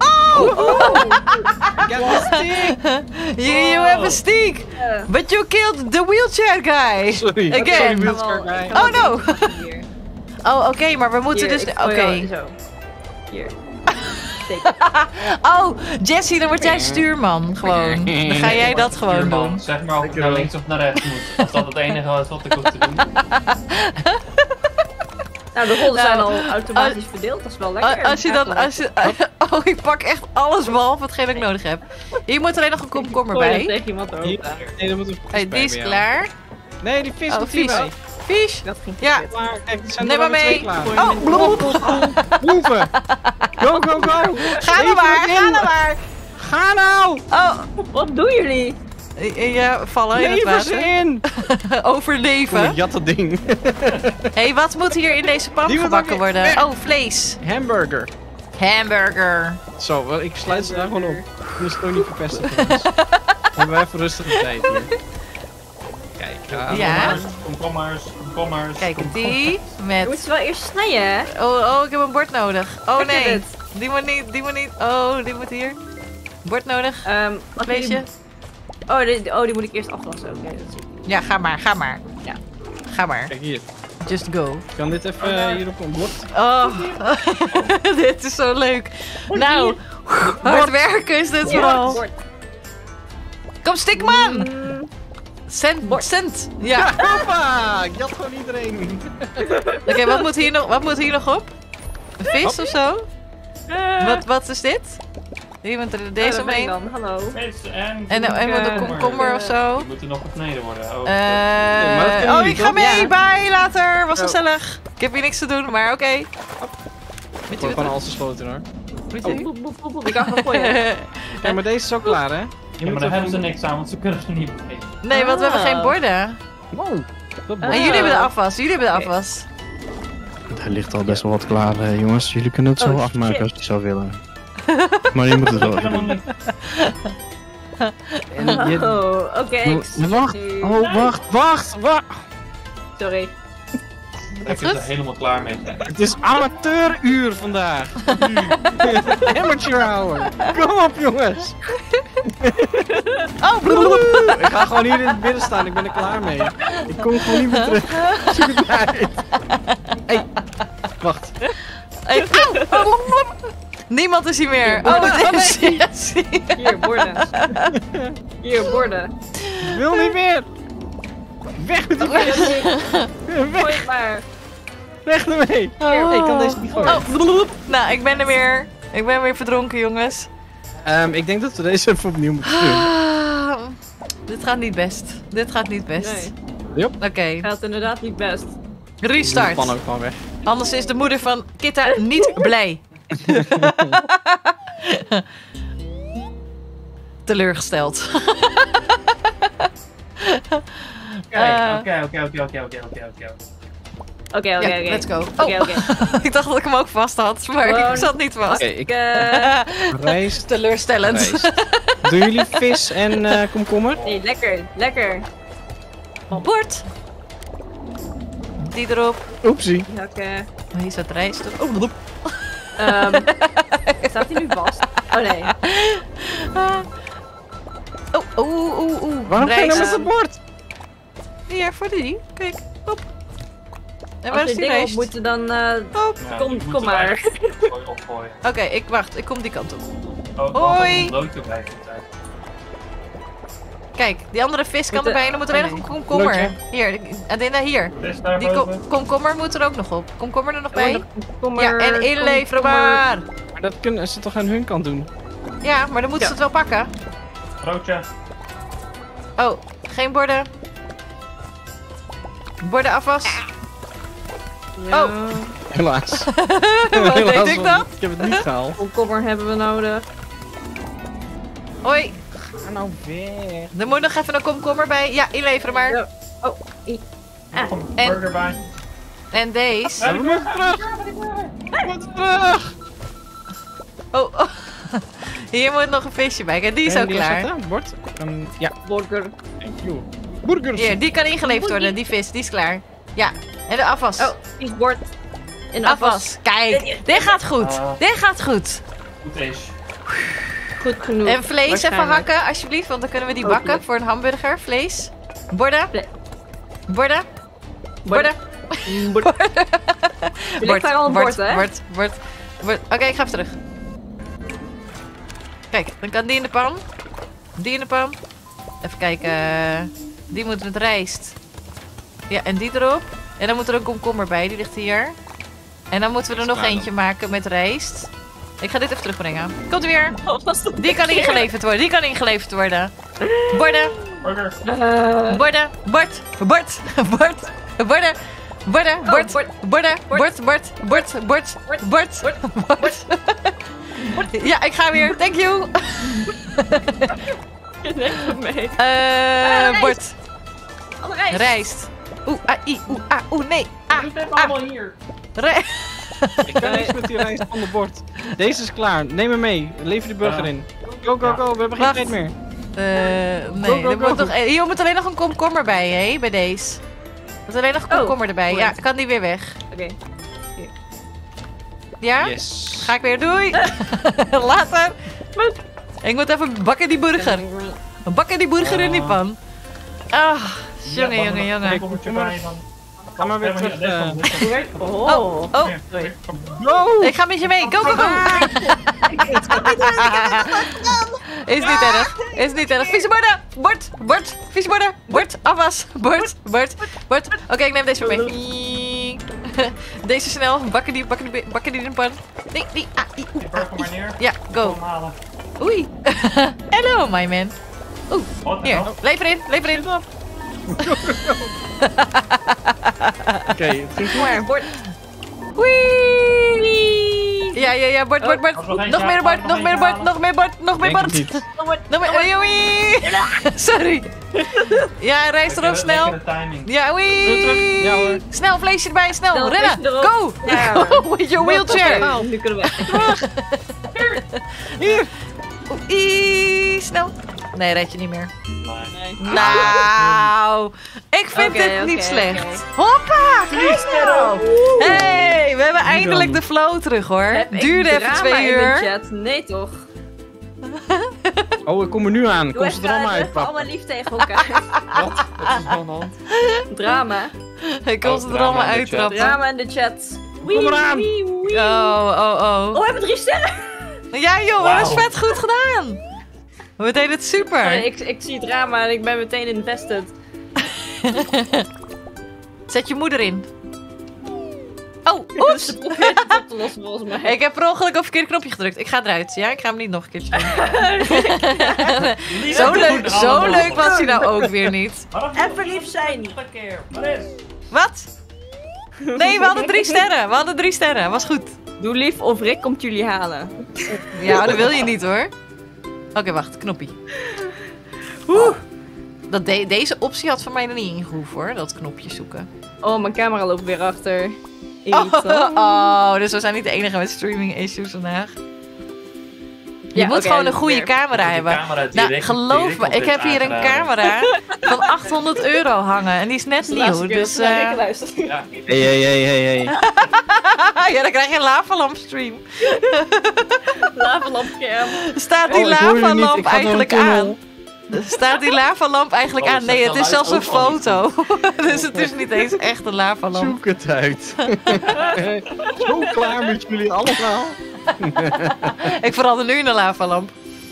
Speaker 1: You have a stick! But you killed the wheelchair guy!
Speaker 3: Sorry.
Speaker 1: Again.
Speaker 3: Sorry, wheelchair guy.
Speaker 1: Oh no!
Speaker 4: Hier.
Speaker 1: Oh, oké, maar we moeten
Speaker 4: Hier,
Speaker 1: dus...
Speaker 4: ik gooi
Speaker 1: Oké.
Speaker 4: jou zo. Hier. Steek.
Speaker 1: Oh, Jessie, dan word jij stuurman gewoon. Dan ga jij dat gewoon
Speaker 2: Stuurman,
Speaker 1: doen.
Speaker 2: zeg maar of ik naar links of naar rechts moet. Als dat het enige is wat ik hoef te doen.
Speaker 4: Nou, de rollen zijn
Speaker 1: Nou,
Speaker 4: al automatisch verdeeld. Dat is wel lekker.
Speaker 1: Als je dan... Oh, ik pak echt alles behalve hetgeen dat ik nodig heb. Hier moet alleen nog een komkommer
Speaker 4: Gooi dat
Speaker 1: bij.
Speaker 4: tegen iemand
Speaker 3: Hier,
Speaker 4: erop.
Speaker 3: nee, dat moet een
Speaker 1: Hey, die is klaar.
Speaker 3: Nee, die vis
Speaker 1: Oh,
Speaker 3: komt
Speaker 1: vies.
Speaker 3: hierbij.
Speaker 1: Vies.
Speaker 4: Dat ging
Speaker 1: Ja.
Speaker 4: verkeerd.
Speaker 3: Klaar, kijk, er zijn
Speaker 1: Neem
Speaker 3: er
Speaker 1: maar
Speaker 3: alweer
Speaker 1: mee.
Speaker 3: twee klaar.
Speaker 1: Oh, bloed.
Speaker 3: Proeven! Go, go, go!
Speaker 1: Ga nou maar, ga nou maar.
Speaker 3: Ga nou!
Speaker 1: Oh,
Speaker 4: Wat doen jullie?
Speaker 1: ja, vallen in het
Speaker 3: Levers
Speaker 1: water.
Speaker 3: in!
Speaker 1: Overleven.
Speaker 3: Jat dat ding.
Speaker 1: Hé, wat moet hier in deze pan
Speaker 3: Die moet
Speaker 1: gebakken
Speaker 3: ook weer
Speaker 1: worden?
Speaker 3: weg.
Speaker 1: Oh, vlees.
Speaker 3: Hamburger.
Speaker 1: Hamburger.
Speaker 3: Zo, wel, ik sluit ze daar gewoon op. Dat is gewoon niet verpesten. trouwens. Hebben we even rustige tijd hier. Kijk,
Speaker 1: Ja.
Speaker 2: Komkommers.
Speaker 1: Kijk, die
Speaker 4: Je moet
Speaker 1: met...
Speaker 4: ze wel eerst snijden, hè?
Speaker 1: Oh, ik heb een bord nodig. Oh
Speaker 4: Heb je
Speaker 1: nee,
Speaker 4: dit?
Speaker 1: die moet niet, die moet niet. Oh, die moet hier. Bord nodig.
Speaker 4: Wat
Speaker 1: Vleesje.
Speaker 4: die moet ik eerst afwassen. Oké, dat zie ik.
Speaker 1: Ja, ga maar, ga maar.
Speaker 4: Ja.
Speaker 1: Ga maar.
Speaker 3: Kijk hier.
Speaker 1: Just go.
Speaker 3: Kan dit even hier op een bord?
Speaker 1: Oh, dit is zo leuk. Nou, hard werken is dit vooral.
Speaker 4: Bord.
Speaker 1: Kom, stik hem aan. Cent. Ja.
Speaker 3: Hoppa! Ik jat gewoon iedereen.
Speaker 1: Oké, wat moet hier nog op? Een vis of zo? Wat is dit? Iemand er deze
Speaker 4: Daar ben ik
Speaker 1: omheen?
Speaker 4: dan, hallo.
Speaker 1: En wat een komkommer of zo?
Speaker 2: Die moeten nog gesneden worden. Oh,
Speaker 3: maar dat kunnen
Speaker 1: Oh,
Speaker 3: jullie
Speaker 1: ik ga
Speaker 3: toch?
Speaker 1: mee.
Speaker 4: Ja.
Speaker 1: Bye, later. Was
Speaker 3: Oh.
Speaker 1: gezellig. Ik heb hier niks te doen, maar oké.
Speaker 3: Ik word gewoon alles gesloten hoor.
Speaker 4: Boep, boep, boep, boep. Ik kan gewoon gooien.
Speaker 3: Ja, maar deze is ook klaar hè? Je
Speaker 2: Ja, maar daar hebben ze niks aan, want ze kunnen er niet mee.
Speaker 1: Nee, want we hebben geen borden.
Speaker 3: Wow. Dat
Speaker 1: En jullie hebben de afwas. Jullie hebben de afwas.
Speaker 3: Er ligt al best wel wat klaar, jongens. Jullie kunnen het zo
Speaker 4: Oh,
Speaker 3: afmaken
Speaker 4: shit.
Speaker 3: als je zou willen. Maar je moet het wel even
Speaker 2: Helemaal
Speaker 3: doen.
Speaker 2: niet.
Speaker 3: En je...
Speaker 4: Oh, oké.
Speaker 3: Wacht! Oh, wacht!
Speaker 4: Sorry.
Speaker 2: Ik ben er helemaal klaar mee.
Speaker 3: Het is amateuruur vandaag. Amateur hour. Kom op, jongens.
Speaker 1: Oh,
Speaker 3: Ik ga gewoon hier in het midden staan. Ik ben er klaar mee. Ik kom gewoon niet meer terug. Zoek het uit. Hey, wacht.
Speaker 1: Hey, au. Niemand is hier meer. Oh, dit is Jessie.
Speaker 4: Hier, borden. Hier, borden.
Speaker 3: Ik wil niet meer. Weg met die vis.
Speaker 4: Gooi
Speaker 3: Weg,
Speaker 4: het maar.
Speaker 3: weg ermee. Hey, ik kan deze niet gooien.
Speaker 1: Oh, nou, ik ben er weer. Ik ben weer verdronken, jongens.
Speaker 3: Ik denk dat we deze even opnieuw moeten doen.
Speaker 1: Ah, dit gaat niet best. Dit gaat niet best.
Speaker 4: Nee,
Speaker 3: Yep.
Speaker 1: Oké,
Speaker 4: gaat inderdaad niet best.
Speaker 1: restart.
Speaker 3: De pan ook gewoon weg.
Speaker 1: Anders is de moeder van Kitta niet blij. Teleurgesteld.
Speaker 2: Oké.
Speaker 4: Oké,
Speaker 1: Ja,
Speaker 4: oké.
Speaker 1: let's go.
Speaker 4: Oké,
Speaker 1: Oh,
Speaker 4: oké.
Speaker 1: ik dacht dat ik hem ook vast had, maar
Speaker 4: Gewoon-
Speaker 1: ik zat niet vast.
Speaker 3: Oké, ik
Speaker 4: Rijst.
Speaker 1: Teleurstellend.
Speaker 3: rijst. Doen jullie vis en komkommer?
Speaker 4: Nee, lekker, lekker.
Speaker 1: Bord. Die erop.
Speaker 3: Oepsie.
Speaker 4: Oké.
Speaker 1: Hier staat rijst op. Oh, blop.
Speaker 4: Staat hij nu vast? Oh nee.
Speaker 1: Oeh.
Speaker 3: Waarom ga je nou met
Speaker 1: Rijst.
Speaker 3: het bord?
Speaker 1: Hier, voor die. Kijk, hop. En waar
Speaker 4: Als
Speaker 1: is
Speaker 4: je
Speaker 1: die
Speaker 4: dingen op
Speaker 1: rijst?
Speaker 4: moeten, dan
Speaker 1: Hop.
Speaker 4: kom maar.
Speaker 2: Opgooien.
Speaker 1: Oké, ik wacht. Ik kom die kant op.
Speaker 2: Oh,
Speaker 1: Hoi.
Speaker 2: een broodje bij.
Speaker 1: Kijk, die andere vis kan
Speaker 4: Moet er-
Speaker 1: erbij en dan moet er alleen nog een komkommer.
Speaker 3: Broodje.
Speaker 1: Hier, Adina, hier.
Speaker 2: Is daar
Speaker 1: Die
Speaker 2: boven?
Speaker 1: komkommer moet er ook nog op. Komkommer er nog bij?
Speaker 4: Kom
Speaker 1: Ja, en inleveren maar.
Speaker 3: Maar dat kunnen ze toch aan hun kant doen?
Speaker 1: Ja, maar dan moeten ze het wel pakken.
Speaker 2: Broodje.
Speaker 1: Oh, geen borden. Borden afwas.
Speaker 4: Ja.
Speaker 1: Oh.
Speaker 3: Helaas.
Speaker 1: Wat deed
Speaker 3: Helaas,
Speaker 1: ik
Speaker 3: want
Speaker 1: dan?
Speaker 3: Ik heb het niet gehaald.
Speaker 4: Komkommer hebben we nodig.
Speaker 1: Hoi,
Speaker 3: Ga nou weg.
Speaker 1: er moet nog even een komkommer bij. Ja, inleveren maar.
Speaker 4: Ja. Oh,
Speaker 2: Nog een
Speaker 1: En-
Speaker 2: burger bij.
Speaker 1: En deze.
Speaker 3: We moeten terug. We moeten terug.
Speaker 1: Oh, oh. Hier moet nog een visje bij. Kijk, die is
Speaker 3: En
Speaker 1: ook
Speaker 3: die
Speaker 1: klaar.
Speaker 3: zetten? Bord? Ja,
Speaker 4: burger.
Speaker 3: thank you. Burgers.
Speaker 1: Hier, die kan ingeleverd worden. Die vis, die is klaar. Ja, en de afwas.
Speaker 4: Oh, die bord. In afwas.
Speaker 1: Afwas. Kijk, dit gaat goed. Dit gaat goed.
Speaker 2: Goed is.
Speaker 4: Goed genoeg.
Speaker 1: En vlees even
Speaker 4: waarschijnlijk.
Speaker 1: hakken, alsjeblieft, want dan kunnen we die bakken
Speaker 4: Hopelijk.
Speaker 1: voor een hamburger. Vlees. Borden.
Speaker 4: Vle-
Speaker 1: Borden. Borden.
Speaker 4: Bord. Je ligt daar al een bord, hè?
Speaker 1: Bord. Oké, ik ga even terug. Kijk, dan kan die in de pan. Die in de pan. Even kijken. Die moet met rijst. Ja, en die erop. En dan moet er een komkommer bij, die ligt hier. En dan moeten we er nog
Speaker 3: Klaar dan.
Speaker 1: eentje maken met rijst. Ik ga dit even terugbrengen. Komt weer.
Speaker 4: Wat was dat?
Speaker 1: Die kan ingeleverd worden. Die kan ingeleverd worden. Borden.
Speaker 2: Burger.
Speaker 1: Borden. Bord. Bord. Bord. Borden. Borden. Bord.
Speaker 4: bord.
Speaker 1: Borden. Bord. Bord. Bord. Ja, ik ga weer. Thank you.
Speaker 4: Neem mee.
Speaker 1: Bord.
Speaker 4: Alle rijst.
Speaker 1: Rijst. Oeh, nee.
Speaker 2: Doe het even allemaal hier.
Speaker 3: Ik kan niks met die rijst van het bord. Deze is klaar. Neem hem mee. Lever die burger
Speaker 2: Ja.
Speaker 3: in. Go, go, go. We hebben geen
Speaker 1: Wacht.
Speaker 3: tijd meer.
Speaker 1: Nee,
Speaker 3: go,
Speaker 1: er moet
Speaker 3: go.
Speaker 1: nog, hier moet alleen nog een komkommer bij, hè, bij deze. Er moet alleen nog een
Speaker 4: Oh,
Speaker 1: komkommer erbij.
Speaker 4: goed.
Speaker 1: Ja, kan die weer weg.
Speaker 4: Oké.
Speaker 1: Ja?
Speaker 3: Yes.
Speaker 1: Ga ik weer. Doei. Later. Ik moet even bakken die burger. Bakken die burger in die pan. Ah, jongen.
Speaker 2: Komkommertje bij dan.
Speaker 3: Ga maar weer terug.
Speaker 4: Oh.
Speaker 1: Oh,
Speaker 3: Go!
Speaker 1: ik ga met je mee. Go, go, go. Is niet erg. Is niet erg. Vieze borden. Bord. Vieze borden. Bord. Afwas. Bord. Oké, ik neem deze mee. Deze snel. Bakken die in de pan. Nee.
Speaker 2: Die burger maar neer.
Speaker 1: Ja, go.
Speaker 2: Kom halen.
Speaker 1: Oei. Hello, my man.
Speaker 2: Wat
Speaker 1: Hier.
Speaker 2: nou?
Speaker 1: Lever in.
Speaker 3: Oké, het ging goed.
Speaker 4: Maar bord.
Speaker 1: Wee. Ja, bord.
Speaker 2: Nog eentje
Speaker 1: Nog meer
Speaker 2: halen,
Speaker 1: bord,
Speaker 2: nog
Speaker 1: nog meer
Speaker 2: eentje
Speaker 1: bord,
Speaker 2: halen.
Speaker 1: nog meer bord, nog meer
Speaker 3: Denk
Speaker 1: bord.
Speaker 3: het niet.
Speaker 1: Nog meer, oei. Sorry. Ja, reis erop snel.
Speaker 2: Lekkere timing.
Speaker 1: Ja, oei.
Speaker 3: Ja, hoor.
Speaker 1: Snel, vleesje erbij, snel.
Speaker 4: Snel,
Speaker 1: Rennen.
Speaker 4: vleesje erop.
Speaker 1: Go.
Speaker 4: Ja.
Speaker 1: Go with your wheelchair.
Speaker 4: Oké, nu kunnen we.
Speaker 3: Hier.
Speaker 1: Oei, snel. Nee, red je niet meer.
Speaker 2: Nee.
Speaker 1: Nou, ik vind
Speaker 4: Oké,
Speaker 1: dit niet
Speaker 4: oké,
Speaker 1: slecht.
Speaker 4: oké.
Speaker 1: Hoppa,
Speaker 2: Drie sterren.
Speaker 1: hey, we hebben
Speaker 3: dan?
Speaker 1: eindelijk de flow terug hoor.
Speaker 4: Heb ik
Speaker 1: Duurde even
Speaker 4: drama
Speaker 1: 2
Speaker 4: in de
Speaker 1: uur.
Speaker 4: chat? Nee toch?
Speaker 3: Oh, ik kom er nu aan.
Speaker 4: Doe
Speaker 3: Kom ze er allemaal
Speaker 4: even
Speaker 3: uitpakken.
Speaker 4: allemaal lief tegen elkaar.
Speaker 5: Wat? Wat is er aan de hand?
Speaker 4: Drama.
Speaker 1: Ik kon ze er
Speaker 5: drama
Speaker 1: allemaal
Speaker 5: in de
Speaker 1: uittrappen.
Speaker 4: Drama in de chat.
Speaker 3: Kom eraan.
Speaker 1: Oh.
Speaker 4: Oh, we hebben 3 sterren!
Speaker 1: Ja joh,
Speaker 2: Wauw.
Speaker 1: dat is vet goed gedaan. We deden het super.
Speaker 4: Ik zie drama en ik ben meteen invested.
Speaker 1: Zet je moeder in. Oh,
Speaker 4: Dus
Speaker 1: oeps.
Speaker 4: ze probeert het op te lossen volgens mij.
Speaker 1: Ik heb per ongeluk op een verkeerde knopje gedrukt. Ik ga eruit. Ja, ik ga hem niet nog een keertje doen. Zo leuk was hij nou ook weer niet.
Speaker 4: Even lief zijn.
Speaker 2: Wat is?
Speaker 1: Wat? Nee, we hadden 3 sterren. We hadden 3 sterren. Was goed.
Speaker 4: Doe lief of Rick komt jullie halen.
Speaker 1: Ja, dat wil je niet hoor. Oké, wacht. Knoppie. Deze optie had van mij er niet ingehoeven hoor. Dat knopje zoeken.
Speaker 4: Oh, mijn camera loopt weer achter.
Speaker 1: Dus we zijn niet de enige met streaming issues vandaag. Je
Speaker 4: Ja,
Speaker 1: moet
Speaker 4: oké,
Speaker 1: gewoon een goede
Speaker 4: weer.
Speaker 1: camera hebben. Nou, geloof me, ik heb hier een camera van 800 euro hangen. En die is net nieuw. Dus
Speaker 2: Ja.
Speaker 3: Hey.
Speaker 1: ja, dan krijg je een lavalamp stream.
Speaker 4: Lavalampcam.
Speaker 1: Staat die
Speaker 3: Oh, ik hoor jullie niet.
Speaker 1: lavalamp
Speaker 3: Ik ga door een
Speaker 1: eigenlijk
Speaker 3: tunnel.
Speaker 1: aan? Staat die lavalamp eigenlijk
Speaker 5: Oh,
Speaker 1: aan? Nee, het is zelfs een
Speaker 5: ook wel niet.
Speaker 1: foto. Dus het is niet eens echt een lavalamp.
Speaker 3: Zoek het uit. Zo klaar met jullie allemaal.
Speaker 1: Ik verander nu in een lavalamp.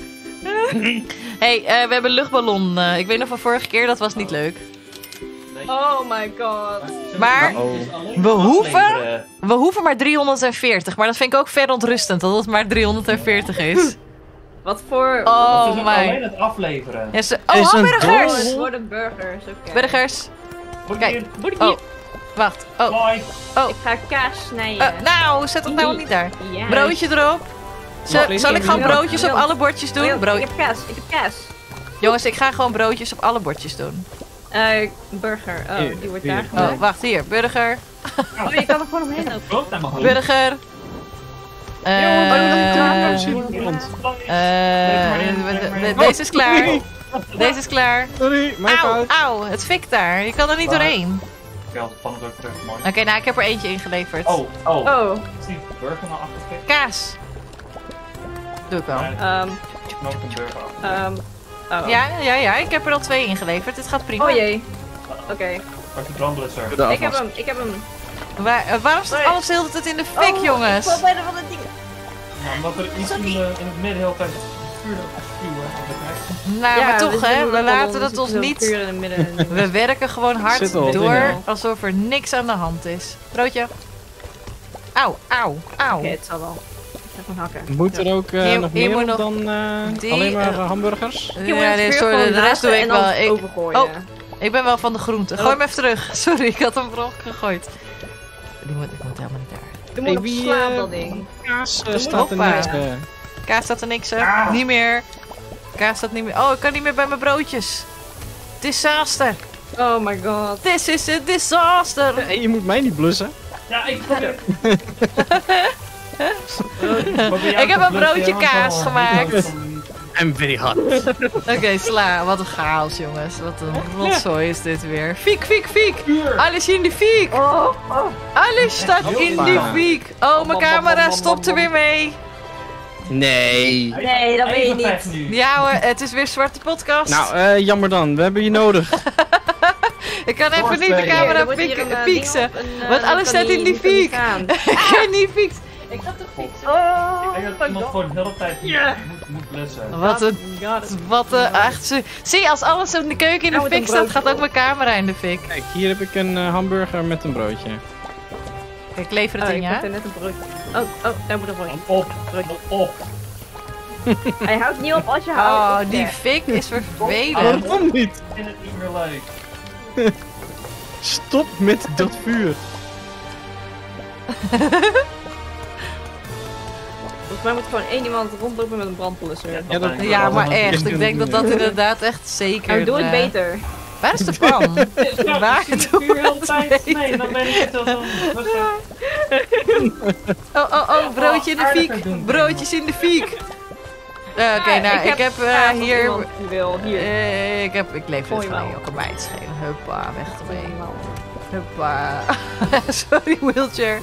Speaker 1: Hey, we hebben een luchtballon. Ik weet nog van vorige keer, dat was niet leuk.
Speaker 4: Oh my god.
Speaker 1: Maar
Speaker 3: Oh.
Speaker 1: we hoeven maar 340. Maar dat vind ik ook ver ontrustend, dat het maar 340 is.
Speaker 4: Wat voor...
Speaker 1: Oh
Speaker 2: Het is alleen
Speaker 1: my.
Speaker 2: het afleveren.
Speaker 1: Ja,
Speaker 3: Is
Speaker 1: oh,
Speaker 3: een
Speaker 1: burgers!
Speaker 4: Het worden burgers. Oké.
Speaker 1: Burgers. Kijk.
Speaker 2: Kijk.
Speaker 1: Oh, wacht. Oh,
Speaker 2: Bye.
Speaker 4: Ik ga kaas snijden.
Speaker 1: nou, zet dat nou niet daar.
Speaker 4: Ja.
Speaker 1: Broodje erop. Zal ik gewoon
Speaker 4: Ja.
Speaker 1: broodjes op alle bordjes doen?
Speaker 4: Ik heb kaas. Ik heb kaas.
Speaker 1: Jongens, ik ga gewoon broodjes op alle bordjes doen.
Speaker 4: Burger. Oh,
Speaker 3: Hier,
Speaker 4: die wordt
Speaker 3: hier.
Speaker 4: daar
Speaker 1: Oh,
Speaker 4: gemaakt.
Speaker 1: wacht, hier. Burger.
Speaker 4: Oh, je kan er gewoon omheen lopen.
Speaker 2: Brood naar mijn hoofd.
Speaker 1: Burger. Deze is klaar. Deze is klaar.
Speaker 3: Sorry, mijn
Speaker 1: Auw,
Speaker 3: fout.
Speaker 1: auw. Het fikt daar. Je kan er niet doorheen.
Speaker 2: Ja, van het ook terug, mooi.
Speaker 1: Oké, nou, ik heb er eentje ingeleverd.
Speaker 2: Oh.
Speaker 4: Oh.
Speaker 2: Is die burger nou afgefikt?
Speaker 1: Kaas. Doe ik wel.
Speaker 2: Nee, knoop een burger af.
Speaker 4: Oh.
Speaker 1: Ja, ik heb er al 2 ingeleverd. Dit gaat prima.
Speaker 4: Oh jee. Oké.
Speaker 2: Pak de brandblusser.
Speaker 3: Doe de
Speaker 4: Ik heb
Speaker 3: afwas.
Speaker 4: hem. Ik heb hem.
Speaker 1: Waarom staat alles de hele tijd in de fik, jongens?
Speaker 4: Ik val bijna van het ding.
Speaker 2: Nou, omdat er iets in het midden heel tijd vuur spuwen.
Speaker 1: Nou, maar toch, hè. We laten
Speaker 4: dat
Speaker 1: het ons niet...
Speaker 4: Vuur in het midden.
Speaker 1: We werken gewoon hard
Speaker 3: Zit al op
Speaker 1: door,
Speaker 3: dingen.
Speaker 1: alsof er niks aan de hand is. Broodje. Auw, auw, auw.
Speaker 4: Oké, het zal wel. Ik ga gewoon hakken.
Speaker 3: Moet er ook
Speaker 1: Hier-
Speaker 3: nog
Speaker 1: hier
Speaker 3: meer
Speaker 1: moet
Speaker 3: op
Speaker 1: nog
Speaker 3: dan
Speaker 1: die,
Speaker 3: alleen maar hamburgers?
Speaker 4: Je moet
Speaker 1: Ja,
Speaker 4: het
Speaker 1: nee,
Speaker 4: vuur
Speaker 1: sorry,
Speaker 4: gewoon
Speaker 1: de rest doe
Speaker 4: laten
Speaker 1: ik
Speaker 4: en dan
Speaker 1: wel.
Speaker 4: overgooien.
Speaker 1: Oh. Ik ben wel van de groenten. Gooi hem even terug. Sorry, ik had hem per ongeluk gegooid. Ik moet helemaal niet daar.
Speaker 4: Je moet op
Speaker 3: wie,
Speaker 4: slaan dat ding.
Speaker 3: Kaas
Speaker 1: Hoppa.
Speaker 3: staat er niks.
Speaker 1: Kaas staat er niks op. Niet meer. Kaas staat niet meer. Oh, ik kan niet meer bij mijn broodjes. Disaster.
Speaker 4: Oh my god.
Speaker 1: This is a disaster.
Speaker 3: Hey, je moet mij niet blussen.
Speaker 2: Ja, ik probeer.
Speaker 1: Ik heb een broodje kaas gemaakt.
Speaker 3: I'm very hot.
Speaker 1: Oké, sla. Wat een chaos, jongens. Wat een rotzooi is dit weer. Fiek, fiek, fiek. Alles in de fiek. Alles staat in de fiek. Oh, mijn camera stopt er weer mee.
Speaker 3: Nee.
Speaker 4: Nee, dat weet je niet.
Speaker 1: Ja hoor, het is weer Zwarte Podcast.
Speaker 3: Nou, jammer dan. We hebben je nodig.
Speaker 1: Ik kan even niet de
Speaker 2: Doorspelen.
Speaker 1: camera
Speaker 4: Er wordt hier een, ding
Speaker 1: pieksen.
Speaker 4: op, een,
Speaker 1: Want alles
Speaker 4: dat
Speaker 1: staat
Speaker 4: kan
Speaker 1: in die
Speaker 4: niet- dat
Speaker 1: fiek.
Speaker 4: kan niet
Speaker 1: Ik ga niet fietsen.
Speaker 2: Ik
Speaker 4: Oh,
Speaker 2: denk dat iemand gewoon de hele tijd moet blussen.
Speaker 1: Wat een echt. Zie, als alles in de keuken in de
Speaker 4: Nou, met
Speaker 1: fik
Speaker 4: een
Speaker 1: staat,
Speaker 4: broodje
Speaker 1: gaat ook mijn camera in de fik.
Speaker 3: Kijk, hier heb ik een hamburger met een broodje.
Speaker 1: Ik lever het
Speaker 4: Oh,
Speaker 1: in,
Speaker 4: ik
Speaker 1: ja?
Speaker 4: pakte net een broodje. Oh, daar moet een broodje.
Speaker 2: Op, op.
Speaker 4: Hij houdt niet op als je
Speaker 1: Oh,
Speaker 4: houdt.
Speaker 1: die fik is vervelend.
Speaker 3: Waarom niet?
Speaker 2: Ik vind het niet meer leuk.
Speaker 3: Stop met dat vuur.
Speaker 4: Volgens mij moet gewoon één iemand rondlopen met een brandblusser.
Speaker 3: Ja, dat-
Speaker 1: Ja, maar echt. Ik denk dat dat inderdaad echt zeker...
Speaker 4: Maar doe het beter.
Speaker 1: Waar is de pan? Waar? Doe
Speaker 2: Puur
Speaker 1: het
Speaker 2: altijd.
Speaker 1: beter.
Speaker 2: Nee, dan ben ik het al zo.
Speaker 1: Oh, broodje in de fiek. Broodjes in de fiek. Oké, nou, ik heb hier...
Speaker 4: Die wil. Hier.
Speaker 1: Ik leef
Speaker 4: Gooi
Speaker 1: het
Speaker 4: hem
Speaker 1: van
Speaker 4: wel.
Speaker 1: je, kan mij het schelen. Huppa, weg ermee. Huppa. Sorry, wheelchair.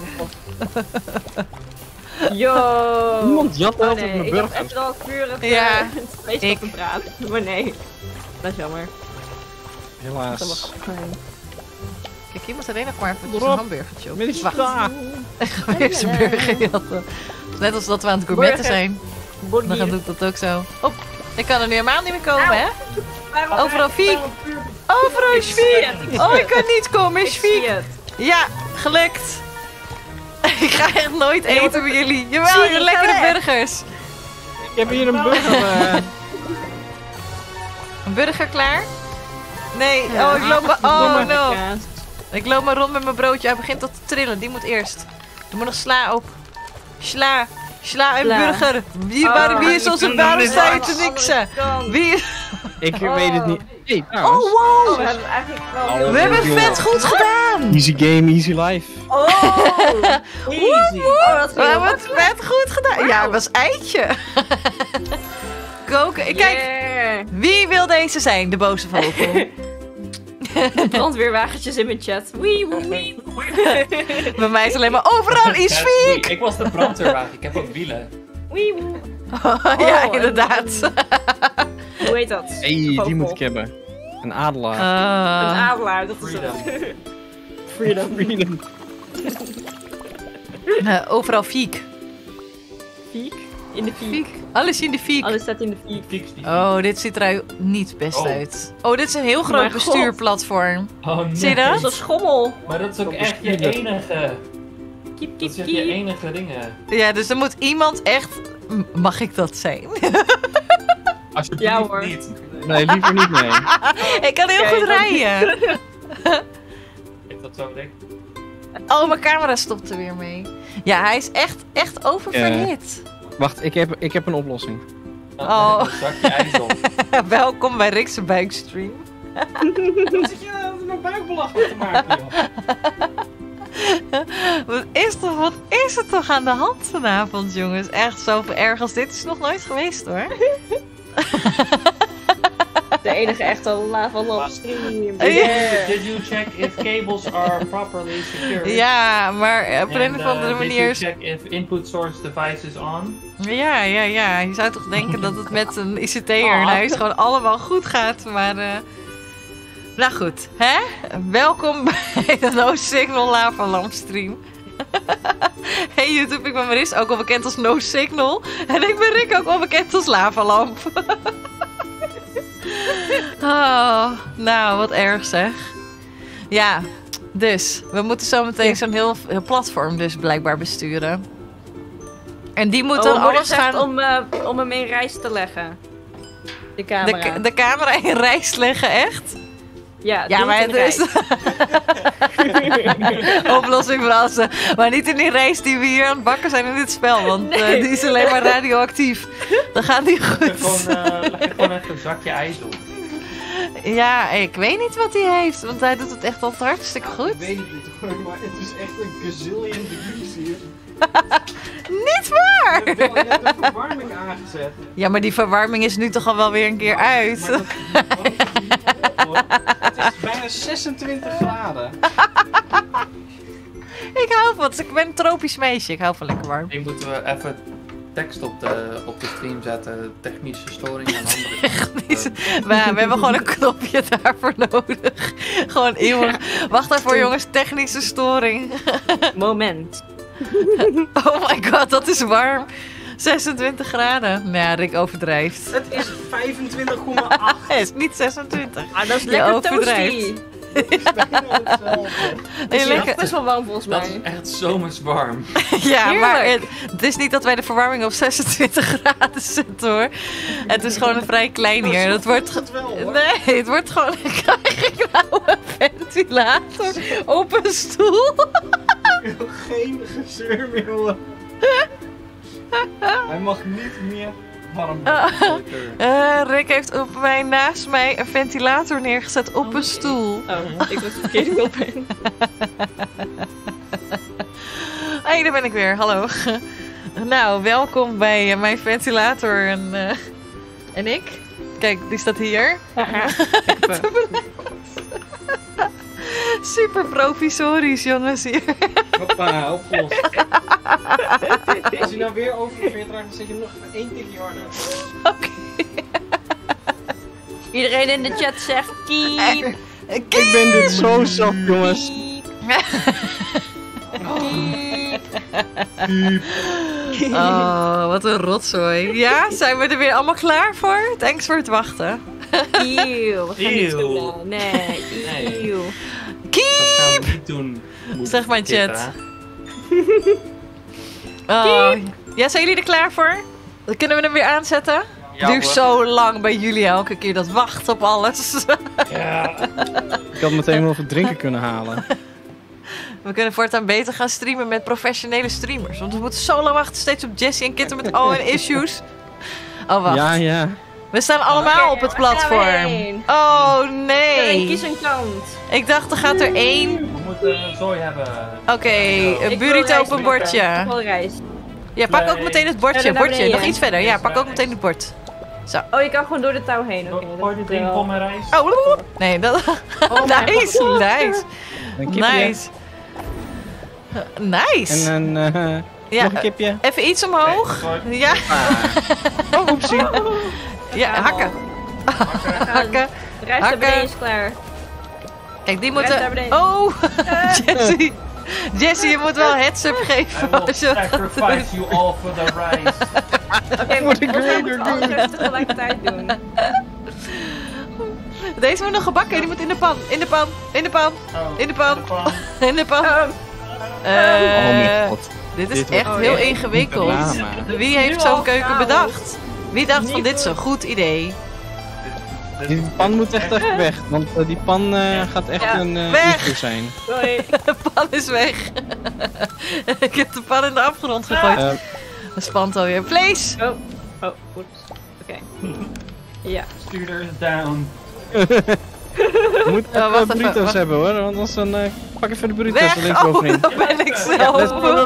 Speaker 4: Yo!
Speaker 3: Iemand jat
Speaker 4: Oh
Speaker 3: altijd
Speaker 4: nee,
Speaker 3: mijn
Speaker 4: ik heb
Speaker 3: burger.
Speaker 4: echt wel puur het
Speaker 1: Ja,
Speaker 4: vlees
Speaker 1: ik.
Speaker 4: op te praten. Maar nee, dat is jammer.
Speaker 3: Helaas.
Speaker 4: Dat was klein.
Speaker 1: Kijk, hier moet alleen nog maar even een
Speaker 3: Rob,
Speaker 1: hamburgertje op.
Speaker 3: Met die
Speaker 1: Wacht,
Speaker 3: sla.
Speaker 1: ik ga eerst een burger jatten. Net als dat we aan het gourmetten
Speaker 4: Burger.
Speaker 1: zijn. Dan doe ik dat ook zo. Op, ik kan er nu helemaal niet meer komen, hè? Overal fiek. Overal is fiek. Oh, ik kan niet komen, is fiek. Ja, gelukt. Ik ga echt nooit eten bij jullie. Jawel,
Speaker 4: Zie je,
Speaker 1: je
Speaker 4: ik
Speaker 1: lekkere
Speaker 4: ga weg.
Speaker 1: burgers.
Speaker 3: Ik heb hier een burger.
Speaker 1: Een burger klaar? Nee, oh, ik loop maar... Oh, no.
Speaker 4: Kaas.
Speaker 1: Ik loop maar rond met mijn broodje. Hij begint al te trillen. Die moet eerst. Er moet nog sla op. Sla. Sla en
Speaker 4: Sla.
Speaker 1: burger. Wie is onze
Speaker 3: ik
Speaker 1: baarstuit
Speaker 3: kan
Speaker 1: te niksen? Wie...
Speaker 3: Ik weet het niet. Hey,
Speaker 1: Oh,
Speaker 3: trouwens.
Speaker 1: wow.
Speaker 4: Oh, we hebben eigenlijk wel heel
Speaker 1: We hebben
Speaker 4: veel.
Speaker 1: vet goed gedaan.
Speaker 3: Easy game, easy life.
Speaker 4: Oh!
Speaker 2: Easy.
Speaker 4: Oh, dat
Speaker 1: We
Speaker 4: ging
Speaker 1: hebben het vet goed gedaan. Ja, het was eitje. Koken. Kijk,
Speaker 4: Yeah.
Speaker 1: wie wil deze zijn? De boze vogel.
Speaker 4: Brandweerwagentjes in mijn chat. Wee, wee, wee.
Speaker 1: Bij mij is alleen maar overal is fiek.
Speaker 5: Ik was de brandweerwagen, ik heb ook wielen.
Speaker 4: Wee, wee.
Speaker 1: Ja,
Speaker 4: Oh,
Speaker 1: inderdaad.
Speaker 4: Hoe heet dat?
Speaker 3: Hey, die
Speaker 4: Vogel.
Speaker 3: moet ik hebben. Een adelaar.
Speaker 4: Een
Speaker 1: Ah.
Speaker 4: adelaar, dat is
Speaker 5: Freedom.
Speaker 4: het. Freedom.
Speaker 3: Freedom.
Speaker 1: Overal fiek.
Speaker 4: Fiek. In de fiek.
Speaker 1: Alles in de fiek.
Speaker 4: Alles staat in de fiek.
Speaker 5: Fiks die.
Speaker 1: Oh, dit ziet er niet best
Speaker 5: Oh.
Speaker 1: uit. Oh, dit is een heel groot
Speaker 4: Mijn god.
Speaker 1: bestuurplatform.
Speaker 5: Oh nee.
Speaker 1: Zie je
Speaker 4: Dat
Speaker 1: dat?
Speaker 4: is een schommel.
Speaker 5: Maar dat is ook
Speaker 3: Op
Speaker 5: echt je
Speaker 3: bestuurder.
Speaker 5: enige.
Speaker 4: Kiep,
Speaker 5: Dat
Speaker 4: kiep,
Speaker 5: is echt je
Speaker 4: kiep.
Speaker 5: enige dingen.
Speaker 1: Ja, dus er moet iemand echt... Mag ik dat zijn?
Speaker 5: Alsjeblieft
Speaker 4: Ja, hoor.
Speaker 5: niet.
Speaker 3: Nee, liever niet, nee.
Speaker 1: Ik kan heel
Speaker 4: Oké,
Speaker 1: goed
Speaker 4: dan-
Speaker 1: rijden.
Speaker 5: Ik dat zo denk.
Speaker 1: Oh, mijn camera stopt er weer mee. Ja, hij is echt oververhit.
Speaker 3: Wacht, ik heb een oplossing.
Speaker 1: Oh.
Speaker 5: Dan zak je ijs op.
Speaker 1: Welkom bij Rick's buikstream.
Speaker 2: Wat zit je nou buikbelachelijk te maken, joh?
Speaker 1: Wat is er toch aan de hand vanavond, jongens? Echt zoveel erg als dit is nog nooit geweest, hoor.
Speaker 4: De enige echte lava love stream.
Speaker 1: Ja.
Speaker 5: Did you check if cables are properly secured?
Speaker 1: Ja, maar op een
Speaker 5: And,
Speaker 1: of andere
Speaker 5: Did
Speaker 1: manier...
Speaker 5: you check if input source device is on?
Speaker 1: Ja. Je zou toch denken dat het met een ICT'er in huis gewoon allemaal goed gaat, maar... Nou goed, hè? Welkom bij de No Signal Lava Lamp stream. Hey YouTube, ik ben Maris, ook wel bekend als No Signal. En ik ben Rick, ook wel bekend als Lava Lamp. Oh, nou, wat erg zeg. Ja, dus, we moeten zo meteen zo'n heel platform dus blijkbaar besturen. En die moet dan alles gaan...
Speaker 4: om hem in reis te leggen. De camera.
Speaker 1: De camera in rijst leggen, echt?
Speaker 4: Ja,
Speaker 1: Ja,
Speaker 4: doe
Speaker 1: maar
Speaker 4: het in
Speaker 1: het is...
Speaker 4: reis.
Speaker 1: Oplossing voor alles. Maar niet in die rijst die we hier aan het bakken zijn in dit spel. Want
Speaker 4: Nee.
Speaker 1: die is alleen maar radioactief. Dat gaat niet
Speaker 5: Leg
Speaker 1: goed.
Speaker 5: er gewoon even een zakje ijs op.
Speaker 1: Ja, ik weet niet wat hij heeft. Want hij doet het echt altijd hartstikke goed.
Speaker 2: Ik weet het niet hoor, maar het is echt een gazillion degrees hier.
Speaker 1: Niet waar!
Speaker 2: Ik heb wel net de verwarming aangezet.
Speaker 1: Ja, maar die verwarming is nu toch al wel weer een keer
Speaker 2: Maar
Speaker 1: uit.
Speaker 2: dat is niet op, hoor. Het is bijna 26 graden.
Speaker 1: Ik hou van het. Ik ben een tropisch meisje. Ik hou van lekker warm.
Speaker 5: Ik moeten we even tekst op de stream zetten. Technische storing en andere.
Speaker 1: We hebben gewoon een knopje daarvoor nodig. Gewoon eeuwig. Wacht daarvoor jongens, technische storing.
Speaker 4: Moment.
Speaker 1: Oh my god, dat is warm. 26 graden. Nou ja, Rick overdrijft.
Speaker 2: Het is 25,8.
Speaker 1: Het is niet 26.
Speaker 4: Ah, dat is
Speaker 1: Je
Speaker 4: lekker
Speaker 1: overdrijft.
Speaker 4: toasty.
Speaker 2: Het is bijna hetzelfde.
Speaker 1: En
Speaker 4: Het is
Speaker 1: lekker...
Speaker 4: best wel warm volgens
Speaker 5: Dat is
Speaker 4: mij.
Speaker 5: echt zomers warm.
Speaker 1: Ja, maar
Speaker 4: Heerlijk.
Speaker 1: het is niet dat wij de verwarming op 26 graden zetten hoor. Het is gewoon een vrij klein hier. Dat wordt...
Speaker 2: Het wel hoor.
Speaker 1: Nee, het wordt gewoon een grauwe ventilator op een stoel.
Speaker 2: Geen gezeur meer hoor.
Speaker 3: Hij mag niet meer warm
Speaker 1: Rick heeft naast mij een ventilator neergezet op een stoel.
Speaker 4: Oh, ik was de verkeerde kop in.
Speaker 1: Hey, daar ben ik weer. Hallo. Nou, welkom bij mijn ventilator en ik. Kijk, die staat hier. Super provisorisch, jongens, hier.
Speaker 3: Hoppa, opgelost. Als je nou weer oververveert raakt, dan zet je hem nog 1 tikje harder.
Speaker 1: Oké.
Speaker 4: Iedereen in de chat zegt kiep.
Speaker 3: Ik ben dit zo zat, jongens.
Speaker 1: Oh, wat een rotzooi. Ja, zijn we er weer allemaal klaar voor? Thanks voor het wachten.
Speaker 4: Eeuw, we gaan niet
Speaker 2: Eeuw.
Speaker 4: doen. Nee, eeuw.
Speaker 2: Dat gaan we niet doen.
Speaker 1: Zeg maar,
Speaker 2: Kit,
Speaker 1: chat.
Speaker 2: hè?
Speaker 1: Oh. Ja, zijn jullie er klaar voor? Dan kunnen we hem weer aanzetten?
Speaker 3: Ja,
Speaker 1: Duurt
Speaker 3: hoor.
Speaker 1: zo lang bij jullie elke keer dat wachten op alles.
Speaker 2: Ja.
Speaker 3: Ik had meteen wel wat drinken kunnen halen.
Speaker 1: We kunnen voortaan beter gaan streamen met professionele streamers. Want we moeten zo lang wachten steeds op Jessie en Kitten met al hun issues. Oh, wacht.
Speaker 3: Ja.
Speaker 1: We staan allemaal
Speaker 4: Oké,
Speaker 1: op het
Speaker 4: waar gaan we
Speaker 1: platform.
Speaker 4: heen?
Speaker 1: Oh,
Speaker 4: Iedereen
Speaker 1: nee.
Speaker 4: kies een kant.
Speaker 1: Ik dacht, er gaat er één.
Speaker 2: We moeten zooi hebben.
Speaker 1: Oké, een
Speaker 4: Ik wil
Speaker 1: burrito
Speaker 4: rijst
Speaker 1: op een
Speaker 4: pakken.
Speaker 1: bordje.
Speaker 4: Ik wil rijst.
Speaker 1: Ja, pak ook meteen het bordje.
Speaker 4: Verder naar
Speaker 1: Bordje, nog
Speaker 4: beneden.
Speaker 1: iets verder. Ja, pak ook meteen het bord.
Speaker 4: Oh, je kan gewoon door de touw heen. Oké,
Speaker 2: Gooi de
Speaker 4: dat
Speaker 2: drink
Speaker 4: wel.
Speaker 2: vol met rijst.
Speaker 1: Oh, nee, dat...
Speaker 4: Oh mijn
Speaker 1: Nice,
Speaker 4: God.
Speaker 1: nice.
Speaker 3: Een kipje.
Speaker 1: Nice. Nice.
Speaker 3: En een,
Speaker 1: Ja,
Speaker 3: nog een kipje.
Speaker 1: even iets omhoog. Ja,
Speaker 3: Oh, oepsie.
Speaker 1: ja, hakken. Hakken.
Speaker 4: Rijst naar beneden is klaar.
Speaker 1: Kijk, die
Speaker 4: Rijst naar
Speaker 1: moeten...
Speaker 4: beneden.
Speaker 1: Oh, Jessie. Jessie, je moet wel heads-up
Speaker 2: I
Speaker 1: geven
Speaker 2: will
Speaker 1: als je dat gaat doen.
Speaker 2: sacrifice you all for the rice.
Speaker 4: Oké,
Speaker 3: Moet ik
Speaker 4: we
Speaker 3: weer
Speaker 4: moeten
Speaker 3: doen?
Speaker 4: alles even tegelijkertijd doen.
Speaker 1: Deze moet nog gebakken. Die moet in de pan. In de pan. In de pan.
Speaker 2: Oh,
Speaker 1: In de pan.
Speaker 2: pan.
Speaker 1: In de pan.
Speaker 3: Oh mijn god.
Speaker 1: Dit is
Speaker 3: Dit wordt
Speaker 1: echt heel
Speaker 4: echt
Speaker 1: ingewikkeld.
Speaker 3: drama.
Speaker 1: Wie heeft
Speaker 4: Nu
Speaker 1: zo'n
Speaker 4: al
Speaker 1: keuken
Speaker 4: chaos.
Speaker 1: bedacht? Wie dacht van
Speaker 4: Niet
Speaker 1: dit is een
Speaker 4: goed.
Speaker 1: goed idee?
Speaker 3: Die pan moet echt weg, want die pan gaat echt
Speaker 4: Ja,
Speaker 3: een
Speaker 1: weg.
Speaker 3: issue zijn.
Speaker 4: Sorry.
Speaker 1: De pan is weg. Ik heb de pan in de afgrond gegooid.
Speaker 3: Eh,
Speaker 1: Dat spant alweer. Vlees!
Speaker 4: Oh, goed. Oké. Ja.
Speaker 2: Stuur down.
Speaker 3: we moeten
Speaker 1: Oh,
Speaker 3: even
Speaker 1: wacht even,
Speaker 3: burritos
Speaker 1: wacht.
Speaker 3: hebben hoor, want anders dan pak even de burritos
Speaker 1: Weg!
Speaker 3: er links
Speaker 1: Oh,
Speaker 3: bovenin.
Speaker 1: dat ben ik zelf.
Speaker 3: let's go.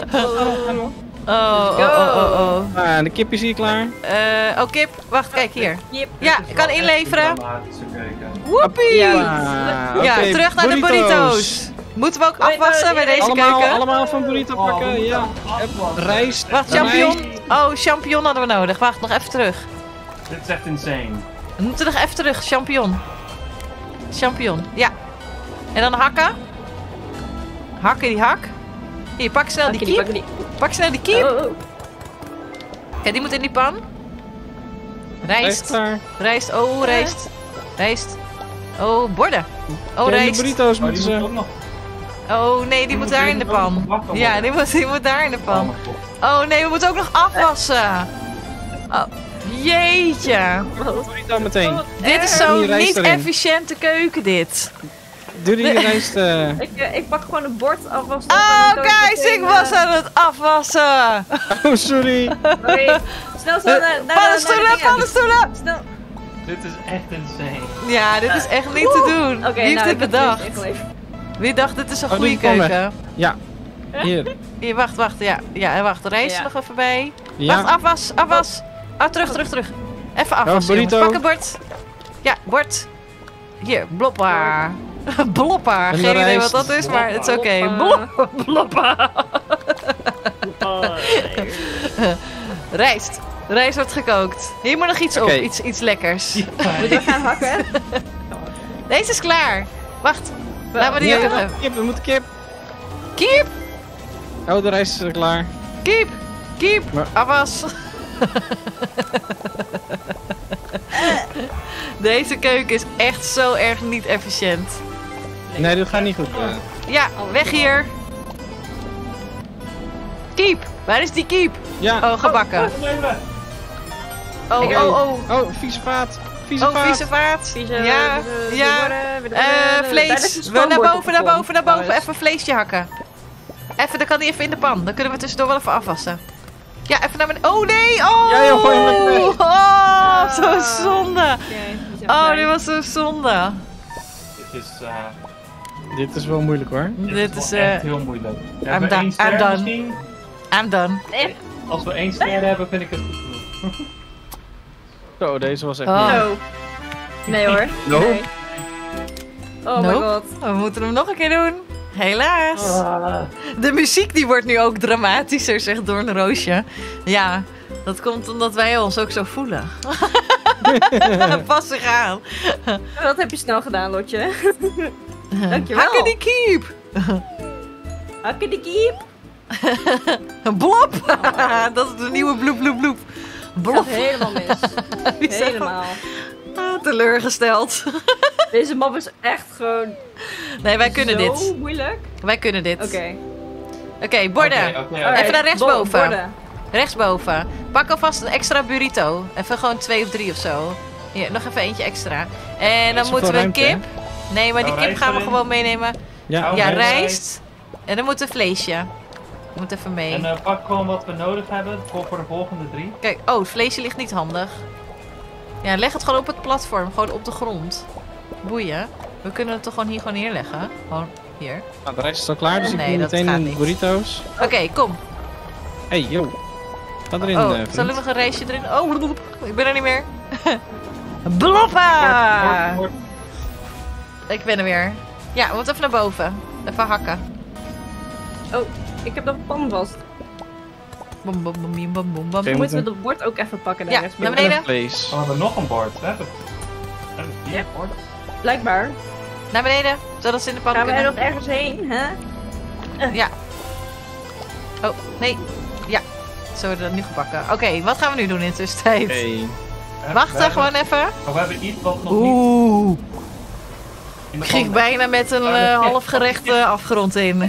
Speaker 1: Oh.
Speaker 3: Ah, de kip is hier klaar.
Speaker 1: Oh, kip. Wacht, kijk hier.
Speaker 4: Kip.
Speaker 1: Ja, ik kan inleveren.
Speaker 2: Keuken.
Speaker 1: Woepie!
Speaker 4: Ja.
Speaker 1: Ja,
Speaker 3: Oké,
Speaker 1: terug naar de burritos. Moeten we ook afwassen bij deze keuken?
Speaker 3: Allemaal van burrito pakken, ja. Rijst.
Speaker 1: Wacht, champignon. Oh, champignon hadden we nodig. Wacht, nog even terug.
Speaker 2: Dit is echt insane.
Speaker 1: We moeten nog even terug. Champignon. Champignon, ja. En dan hakken. Hakken die hak. Hier, pak snel die kiep. Pak snel die kiep.
Speaker 4: Oh.
Speaker 1: Ja, die moet in die pan. Rijst.
Speaker 3: Klaar.
Speaker 1: Rijst. Oh, rijst. Rijst. Oh, borden. Oh,
Speaker 3: De
Speaker 1: rijst.
Speaker 3: burritos
Speaker 2: Oh,
Speaker 3: moeten
Speaker 2: die moet
Speaker 3: ze...
Speaker 2: ook nog.
Speaker 1: Oh, nee, die moet daar in de pan. Ja, die moet daar in de
Speaker 2: Oh
Speaker 1: pan.
Speaker 2: mijn god.
Speaker 1: Oh, nee, we moeten ook nog afwassen. Oh, jeetje.
Speaker 3: Burrito meteen.
Speaker 1: Dit is
Speaker 3: Die
Speaker 1: zo'n
Speaker 3: rijst
Speaker 1: niet
Speaker 3: erin.
Speaker 1: efficiënte keuken, dit.
Speaker 3: Doe die rijst...
Speaker 4: Ik pak gewoon een bord alvast op.
Speaker 1: Oh,
Speaker 4: en dan kan
Speaker 1: guys, ik was aan het afwassen.
Speaker 3: Oh, sorry.
Speaker 4: Sorry. Snel naar
Speaker 1: Paddenstoelen, paddenstoelen.
Speaker 4: Snel.
Speaker 2: Dit is echt insane.
Speaker 1: Ja, dit is echt niet te doen.
Speaker 4: Oké,
Speaker 1: Wie heeft
Speaker 4: nou,
Speaker 1: dit
Speaker 4: ik heb
Speaker 1: bedacht?
Speaker 4: het ingeleverd.
Speaker 1: Wie dacht, dit is een
Speaker 3: Oh,
Speaker 1: goede
Speaker 3: die pan weg.
Speaker 1: keuken?
Speaker 3: Ja. Hier.
Speaker 1: Hier, wacht. Ja, wacht. Rijst er
Speaker 4: Ja.
Speaker 1: nog even bij.
Speaker 3: Ja.
Speaker 1: Wacht, afwas. Oh, terug. Even afwassen, jongens.
Speaker 3: burrito.
Speaker 1: Pak een bord. Ja, bord. Hier, bloppa. Bloppa.
Speaker 3: En de
Speaker 1: Geen idee
Speaker 3: rijst.
Speaker 1: wat dat is, maar het is oké.
Speaker 4: Bloppa.
Speaker 1: Bloppa. Rijst. Rijst wordt gekookt. Hier moet nog iets
Speaker 3: Oké.
Speaker 1: op. Iets lekkers.
Speaker 4: Moeten we gaan hakken?
Speaker 1: Deze is klaar. Wacht. Laten we die
Speaker 3: Ja,
Speaker 1: ook nog even.
Speaker 3: kip, we moeten kip.
Speaker 1: Kiep.
Speaker 3: Oh, de rijst is klaar.
Speaker 1: Kiep.
Speaker 3: Maar-
Speaker 1: Afwas. Deze keuken is echt zo erg niet efficiënt.
Speaker 3: Nee, dit gaat niet goed.
Speaker 1: Ja, weg hier. Kiep. Waar is die kiep?
Speaker 3: Ja.
Speaker 1: Oh, gebakken. Oh.
Speaker 3: Oh, vieze vaat. Vieze
Speaker 1: Oh,
Speaker 3: vaat.
Speaker 1: vieze vaat. Ja. Vlees.
Speaker 4: Vlees.
Speaker 1: Naar boven. Even een vleesje hakken. Even, dan kan die even in de pan. Dan kunnen we tussendoor wel even afwassen. Ja, even naar beneden. Oh nee! Oh!
Speaker 3: Ja, joh, gooi hem lekker weg.
Speaker 1: Oh, zo zonde.
Speaker 4: Oké, die zijn
Speaker 1: Oh,
Speaker 4: blij.
Speaker 1: dit was zo zonde.
Speaker 2: Dit is,
Speaker 3: Dit is wel moeilijk hoor.
Speaker 1: Dit is...
Speaker 2: echt heel moeilijk. We
Speaker 1: I'm
Speaker 2: hebben
Speaker 1: done.
Speaker 2: 1 ster
Speaker 1: I'm done.
Speaker 2: misschien.
Speaker 1: I'm done.
Speaker 2: Als we 1 ster hebben, vind ik het goed genoeg.
Speaker 3: Zo, deze was echt
Speaker 1: Oh.
Speaker 3: moeilijk.
Speaker 4: No. Nee hoor.
Speaker 3: Nope.
Speaker 4: Nee. Oh my
Speaker 1: Nope.
Speaker 4: god.
Speaker 1: We moeten hem nog een keer doen. Helaas.
Speaker 2: Ah.
Speaker 1: De muziek die wordt nu ook dramatischer, zegt Doornroosje. Ja, dat komt omdat wij ons ook zo voelen. Pas zich aan.
Speaker 4: Dat heb je snel gedaan, Lotje. Dankjewel.
Speaker 1: How can he keep?
Speaker 4: Hakkediekiep.
Speaker 1: Blop. Dat is de nieuwe bloep bloep bloep.
Speaker 4: Gaat
Speaker 1: Blop.
Speaker 4: helemaal mis.
Speaker 1: Wie zegt
Speaker 4: Helemaal.
Speaker 1: dat? Teleurgesteld.
Speaker 4: Deze map is echt gewoon
Speaker 1: Nee, wij kunnen dit.
Speaker 4: zo moeilijk.
Speaker 1: Wij kunnen dit.
Speaker 4: Oké.
Speaker 1: Oké, borden.
Speaker 2: Oké.
Speaker 1: Even naar rechtsboven.
Speaker 4: Borden.
Speaker 1: Rechtsboven. Pak alvast een extra burrito. Even gewoon 2 of 3 of zo. Hier, nog even eentje extra. En dan
Speaker 3: Is er
Speaker 1: moeten we
Speaker 3: veel
Speaker 1: een
Speaker 3: ruimte,
Speaker 1: kip. Nee, maar die
Speaker 2: Oh,
Speaker 1: kip
Speaker 2: rijst
Speaker 1: gaan we
Speaker 2: erin?
Speaker 1: gewoon meenemen.
Speaker 3: Ja,
Speaker 2: Oh,
Speaker 1: Ja,
Speaker 2: nee,
Speaker 1: rijst. En dan moet een vleesje. Moet even mee.
Speaker 2: En pak gewoon wat we nodig hebben voor de volgende 3.
Speaker 1: Kijk, oh, het vleesje ligt niet handig. Ja, leg het gewoon op het platform. Gewoon op de grond. Boeien. We kunnen het toch gewoon hier gewoon neerleggen. Gewoon hier.
Speaker 3: Nou, de rest is al klaar, dus ik
Speaker 1: Nee,
Speaker 3: doe
Speaker 1: dat
Speaker 3: meteen
Speaker 1: gaat
Speaker 3: in
Speaker 1: niet.
Speaker 3: burrito's.
Speaker 1: Oké, kom.
Speaker 3: Hey, yo. Ga erin,
Speaker 1: Oh,
Speaker 3: vriend.
Speaker 1: zal er nog een rijstje erin? Oh, bloep, ik ben er niet meer. Bloppa! Ik ben er weer. Ja, we moeten even naar boven. Even hakken.
Speaker 4: Oh, ik heb nog een pan vast.
Speaker 1: Bom, bom, bom, bom, bom, bom, bom.
Speaker 3: Oké,
Speaker 4: Moeten we dat bord ook even pakken daar
Speaker 1: Ja,
Speaker 4: rechts
Speaker 1: naar
Speaker 4: boven?
Speaker 1: beneden.
Speaker 3: Vlees.
Speaker 2: Oh, we hebben nog een bord. We hebben 4 borden.
Speaker 4: Blijkbaar.
Speaker 1: Naar beneden, zodat ze in de pan
Speaker 4: Gaan we er
Speaker 1: kunnen.
Speaker 4: nog ergens heen, hè?
Speaker 1: Ja. Oh, nee. Ja. Zo worden dat nu gebakken. Oké, wat gaan we nu doen in de tussentijd?
Speaker 3: Oké.
Speaker 1: Wachten, gewoon even.
Speaker 2: Oh, we hebben iets wat nog niet
Speaker 1: Oeh.
Speaker 2: in de
Speaker 1: Ik ging
Speaker 2: pan
Speaker 1: bijna met een half gerecht afgerond in.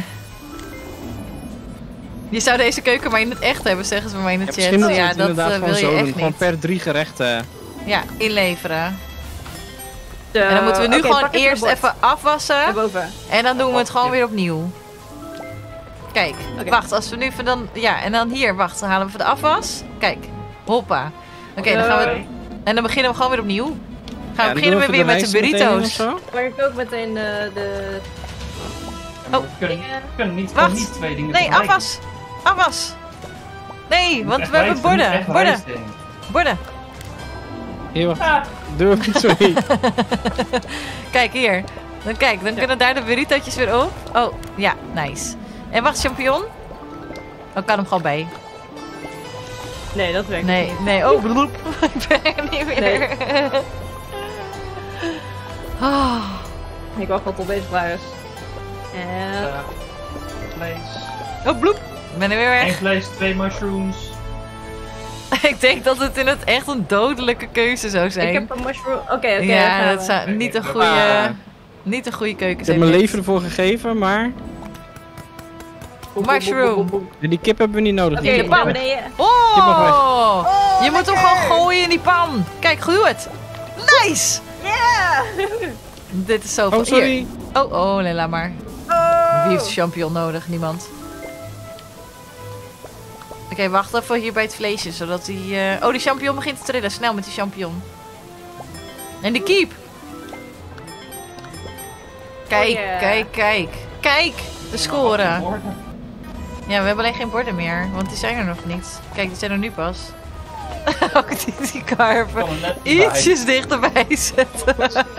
Speaker 1: Je zou deze keuken maar in het echt hebben, zeggen ze bij mij in de
Speaker 3: Ja,
Speaker 1: chat.
Speaker 3: misschien moeten we
Speaker 1: Ja,
Speaker 3: het
Speaker 1: dat
Speaker 3: inderdaad
Speaker 1: wil
Speaker 3: gewoon
Speaker 1: je
Speaker 3: zo doen.
Speaker 1: echt
Speaker 3: Gewoon
Speaker 1: niet.
Speaker 3: per 3 gerechten.
Speaker 1: Ja, inleveren. En dan moeten we nu
Speaker 4: Oké,
Speaker 1: gewoon
Speaker 4: pak
Speaker 1: eerst
Speaker 4: het bord.
Speaker 1: even afwassen.
Speaker 4: Daarboven.
Speaker 1: En dan doen we het gewoon weer opnieuw. Kijk,
Speaker 4: Oké.
Speaker 1: wacht, als we nu van dan... Ja, en dan hier, wacht, dan halen we van de afwas. Kijk, hoppa. Oké, dan gaan we... En dan beginnen we gewoon weer opnieuw. Gaan we beginnen we weer met de burrito's.
Speaker 4: Maar ik ook meteen de...
Speaker 2: We
Speaker 1: Oh.
Speaker 2: kunnen niet,
Speaker 1: Wacht.
Speaker 2: gewoon niet 2 dingen
Speaker 1: Nee,
Speaker 2: tegelijk.
Speaker 1: afwas. Afwas. Nee, want
Speaker 2: Echt
Speaker 1: we hebben
Speaker 2: rijst, er moet
Speaker 1: borden.
Speaker 2: echt
Speaker 1: Borden.
Speaker 2: rijst in.
Speaker 1: Borden.
Speaker 3: Hier, wacht.
Speaker 2: Ah,
Speaker 3: Doe, sorry.
Speaker 1: Kijk, hier. Dan kijk, dan kunnen daar de burritootjes weer op. Oh, ja, nice. En wacht, champignon. Oh, kan hem gewoon bij.
Speaker 4: Nee, dat werkt
Speaker 1: Nee,
Speaker 4: niet.
Speaker 1: nee. Oh, bloep. Ik ben er niet meer.
Speaker 4: Nee.
Speaker 1: Oh.
Speaker 4: Ik wacht wel tot deze klaar is. En...
Speaker 2: vlees.
Speaker 1: Oh, bloep. Ik ben er weer
Speaker 2: 1
Speaker 1: weg.
Speaker 2: vlees, 2 mushrooms.
Speaker 1: Ik denk dat het in het echt een dodelijke keuze zou zijn.
Speaker 4: Ik heb een mushroom... Oké, daar
Speaker 1: ja,
Speaker 4: gaan
Speaker 1: dat
Speaker 4: we.
Speaker 1: zou niet een
Speaker 2: Ah.
Speaker 1: goede, niet een goede keuken
Speaker 3: Ik heb
Speaker 1: zijn.
Speaker 3: mijn
Speaker 1: dit.
Speaker 3: leven ervoor gegeven, maar
Speaker 1: Mushroom.
Speaker 3: die kip hebben we niet nodig.
Speaker 4: Oké,
Speaker 3: Die
Speaker 1: Hier,
Speaker 3: kip
Speaker 4: naar
Speaker 1: pan.
Speaker 3: mag weg.
Speaker 4: beneden.
Speaker 3: Kip mag weg.
Speaker 1: Oh! Je moet hem gewoon gooien in die pan. Kijk, doe het. Nice!
Speaker 4: Yeah!
Speaker 1: Dit is zo
Speaker 3: Oh, sorry.
Speaker 1: Oh, nee, laat maar. Wie heeft champignon nodig? Niemand. Oké, wacht even hier bij het vleesje, zodat die... Oh, die champignon begint te trillen. Snel met die champignon. En die kiep. Kijk,
Speaker 4: Oh, yeah.
Speaker 1: kijk, kijk. Kijk, de score.
Speaker 2: Borden.
Speaker 1: Ja, we hebben alleen geen borden meer, want die zijn er nog niet. Kijk, die zijn er nu pas. Ook die karpen.
Speaker 2: Kom er net bij.
Speaker 1: Ietsjes dichterbij zetten.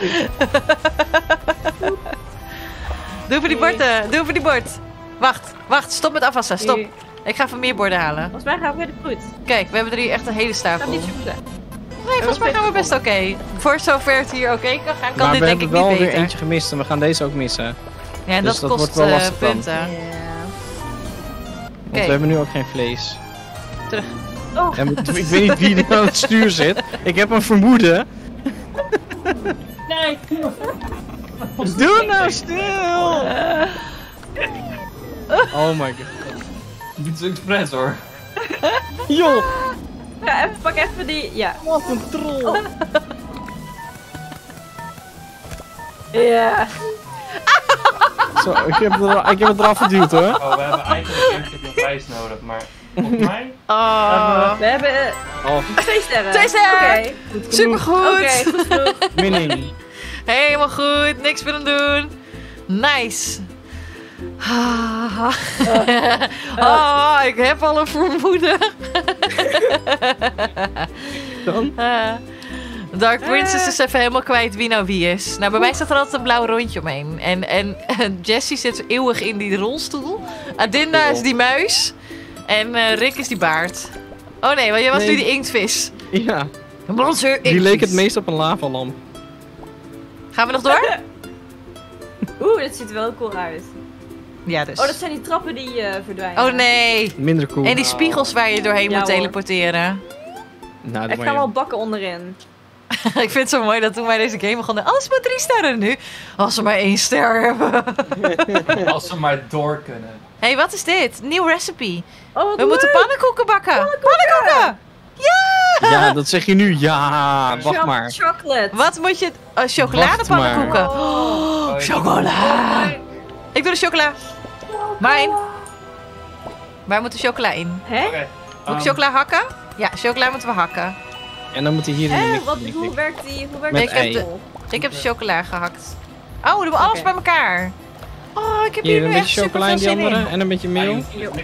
Speaker 1: Doe voor die borden, doe voor die bord. Wacht, stop met afwassen, stop.
Speaker 4: Die-
Speaker 1: Ik ga even meer borden halen.
Speaker 4: Volgens mij gaan we weer de fruit.
Speaker 1: Kijk, we hebben er hier echt een hele
Speaker 4: Gaat
Speaker 1: stapel.
Speaker 4: niet super zijn.
Speaker 1: Nee, volgens mij gaan we best oké. Voor zover het hier oké kan gaan, kan
Speaker 3: Maar
Speaker 1: dit
Speaker 3: we
Speaker 1: denk
Speaker 3: hebben
Speaker 1: ik
Speaker 3: wel
Speaker 1: niet
Speaker 3: weer
Speaker 1: beter.
Speaker 3: eentje gemist en we gaan deze ook missen.
Speaker 1: Ja, en
Speaker 3: dus
Speaker 1: dat
Speaker 3: dat
Speaker 1: kost
Speaker 3: wordt wel lastig dan.
Speaker 1: punten.
Speaker 3: Want
Speaker 1: Oké.
Speaker 3: we hebben nu ook geen vlees.
Speaker 4: Oh,
Speaker 3: En ik weet niet wie er aan het stuur zit. Ik heb een vermoeden.
Speaker 2: Nee,
Speaker 3: Doe nou stil! Oh my god.
Speaker 2: dit is expres hoor.
Speaker 3: Joh,
Speaker 4: ja, even, pak even die... Ja.
Speaker 3: wat een troll.
Speaker 4: Ja.
Speaker 3: Zo, ik heb het eraf geduwd hoor.
Speaker 2: Oh, we hebben eigenlijk eentje bewijs nodig, maar volgens mij...
Speaker 1: Oh,
Speaker 4: We hebben
Speaker 3: Oh,
Speaker 4: 2 sterren.
Speaker 1: 2 sterren!
Speaker 4: Oké,
Speaker 1: Supergoed!
Speaker 4: Oké, goed genoeg.
Speaker 3: winning.
Speaker 1: Helemaal goed, niks meer aan doen. Nice. Oh, ik heb al een vermoeden.
Speaker 3: Dan?
Speaker 1: Dark Princess is even helemaal kwijt wie nou wie is. Nou, bij mij staat er altijd een blauw rondje omheen. En Jessie zit eeuwig in die rolstoel. Adinda is die muis. En Rick is die baard. Oh nee, want jij was
Speaker 3: Nee.
Speaker 1: nu die inktvis.
Speaker 3: Ja,
Speaker 1: Een monster
Speaker 3: die leek het
Speaker 1: inktvis.
Speaker 3: meest op een lavalamp.
Speaker 1: Gaan we nog door?
Speaker 4: Oeh, dit ziet er wel cool uit.
Speaker 1: Ja, dus.
Speaker 4: Oh, dat zijn die trappen die verdwijnen.
Speaker 1: Oh nee.
Speaker 3: Minder cool.
Speaker 1: En die spiegels waar je doorheen
Speaker 4: Ja,
Speaker 1: moet
Speaker 4: hoor.
Speaker 1: teleporteren.
Speaker 3: Nou,
Speaker 4: Ik
Speaker 3: dat
Speaker 4: ga
Speaker 3: maar
Speaker 4: wel bakken onderin.
Speaker 1: Ik vind het zo mooi dat toen wij deze game begonnen, alles maar 3 sterren nu. Als we maar 1 ster hebben.
Speaker 2: Als ze maar door kunnen.
Speaker 1: Hé, wat is dit? Nieuw recipe.
Speaker 4: Oh, wat
Speaker 1: We moeten pannenkoeken bakken. Pannenkoeken!
Speaker 3: Ja, dat zeg je nu. Ja, wacht maar.
Speaker 4: Chocolate.
Speaker 1: Wat moet je... chocoladepannenkoeken.
Speaker 4: Oh.
Speaker 1: Oh, chocola. Ik doe de chocola. Mijn. Waar moet de chocola in?
Speaker 4: Hè?
Speaker 2: Oké.
Speaker 1: Moet ik chocola hakken? Ja, chocola moeten we hakken.
Speaker 3: En dan moet hij hier in de
Speaker 4: Wat,
Speaker 3: mix.
Speaker 4: hoe werkt die? Hoe werkt
Speaker 3: Met
Speaker 4: die?
Speaker 3: ei.
Speaker 1: Ik heb de chocola gehakt. Oh, we doen alles
Speaker 4: Oké.
Speaker 1: bij elkaar. Oh, ik heb
Speaker 3: Hier
Speaker 1: hier
Speaker 3: een
Speaker 1: nu echt
Speaker 3: beetje
Speaker 1: super
Speaker 3: chocola
Speaker 1: veel
Speaker 3: in die
Speaker 1: zin
Speaker 3: andere
Speaker 1: in.
Speaker 3: en een beetje meel.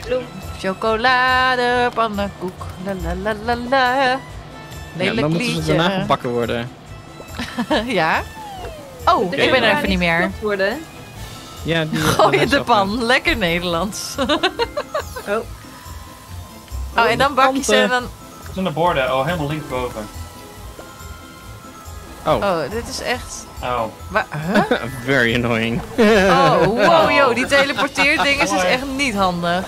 Speaker 1: Chocoladepannenkoek. La la la la la.
Speaker 3: Ja,
Speaker 1: Lelijk
Speaker 3: dan moeten ze
Speaker 1: liedje.
Speaker 3: daarna gebakken worden.
Speaker 1: Ja? Oh,
Speaker 4: De
Speaker 1: ik ben er
Speaker 4: chocola
Speaker 1: even niet meer.
Speaker 4: geklopt worden.
Speaker 3: Ja, die
Speaker 1: Gooi in de
Speaker 3: dat
Speaker 1: pan. Lekker Nederlands.
Speaker 4: Oh.
Speaker 1: Oh, en dan bak je ze en dan...
Speaker 2: Het zijn de borden. Oh, helemaal linksboven.
Speaker 1: Oh, dit is echt...
Speaker 2: Oh.
Speaker 1: Huh?
Speaker 3: Very annoying.
Speaker 1: Oh, wow, yo, die teleporteerding is dus echt niet handig.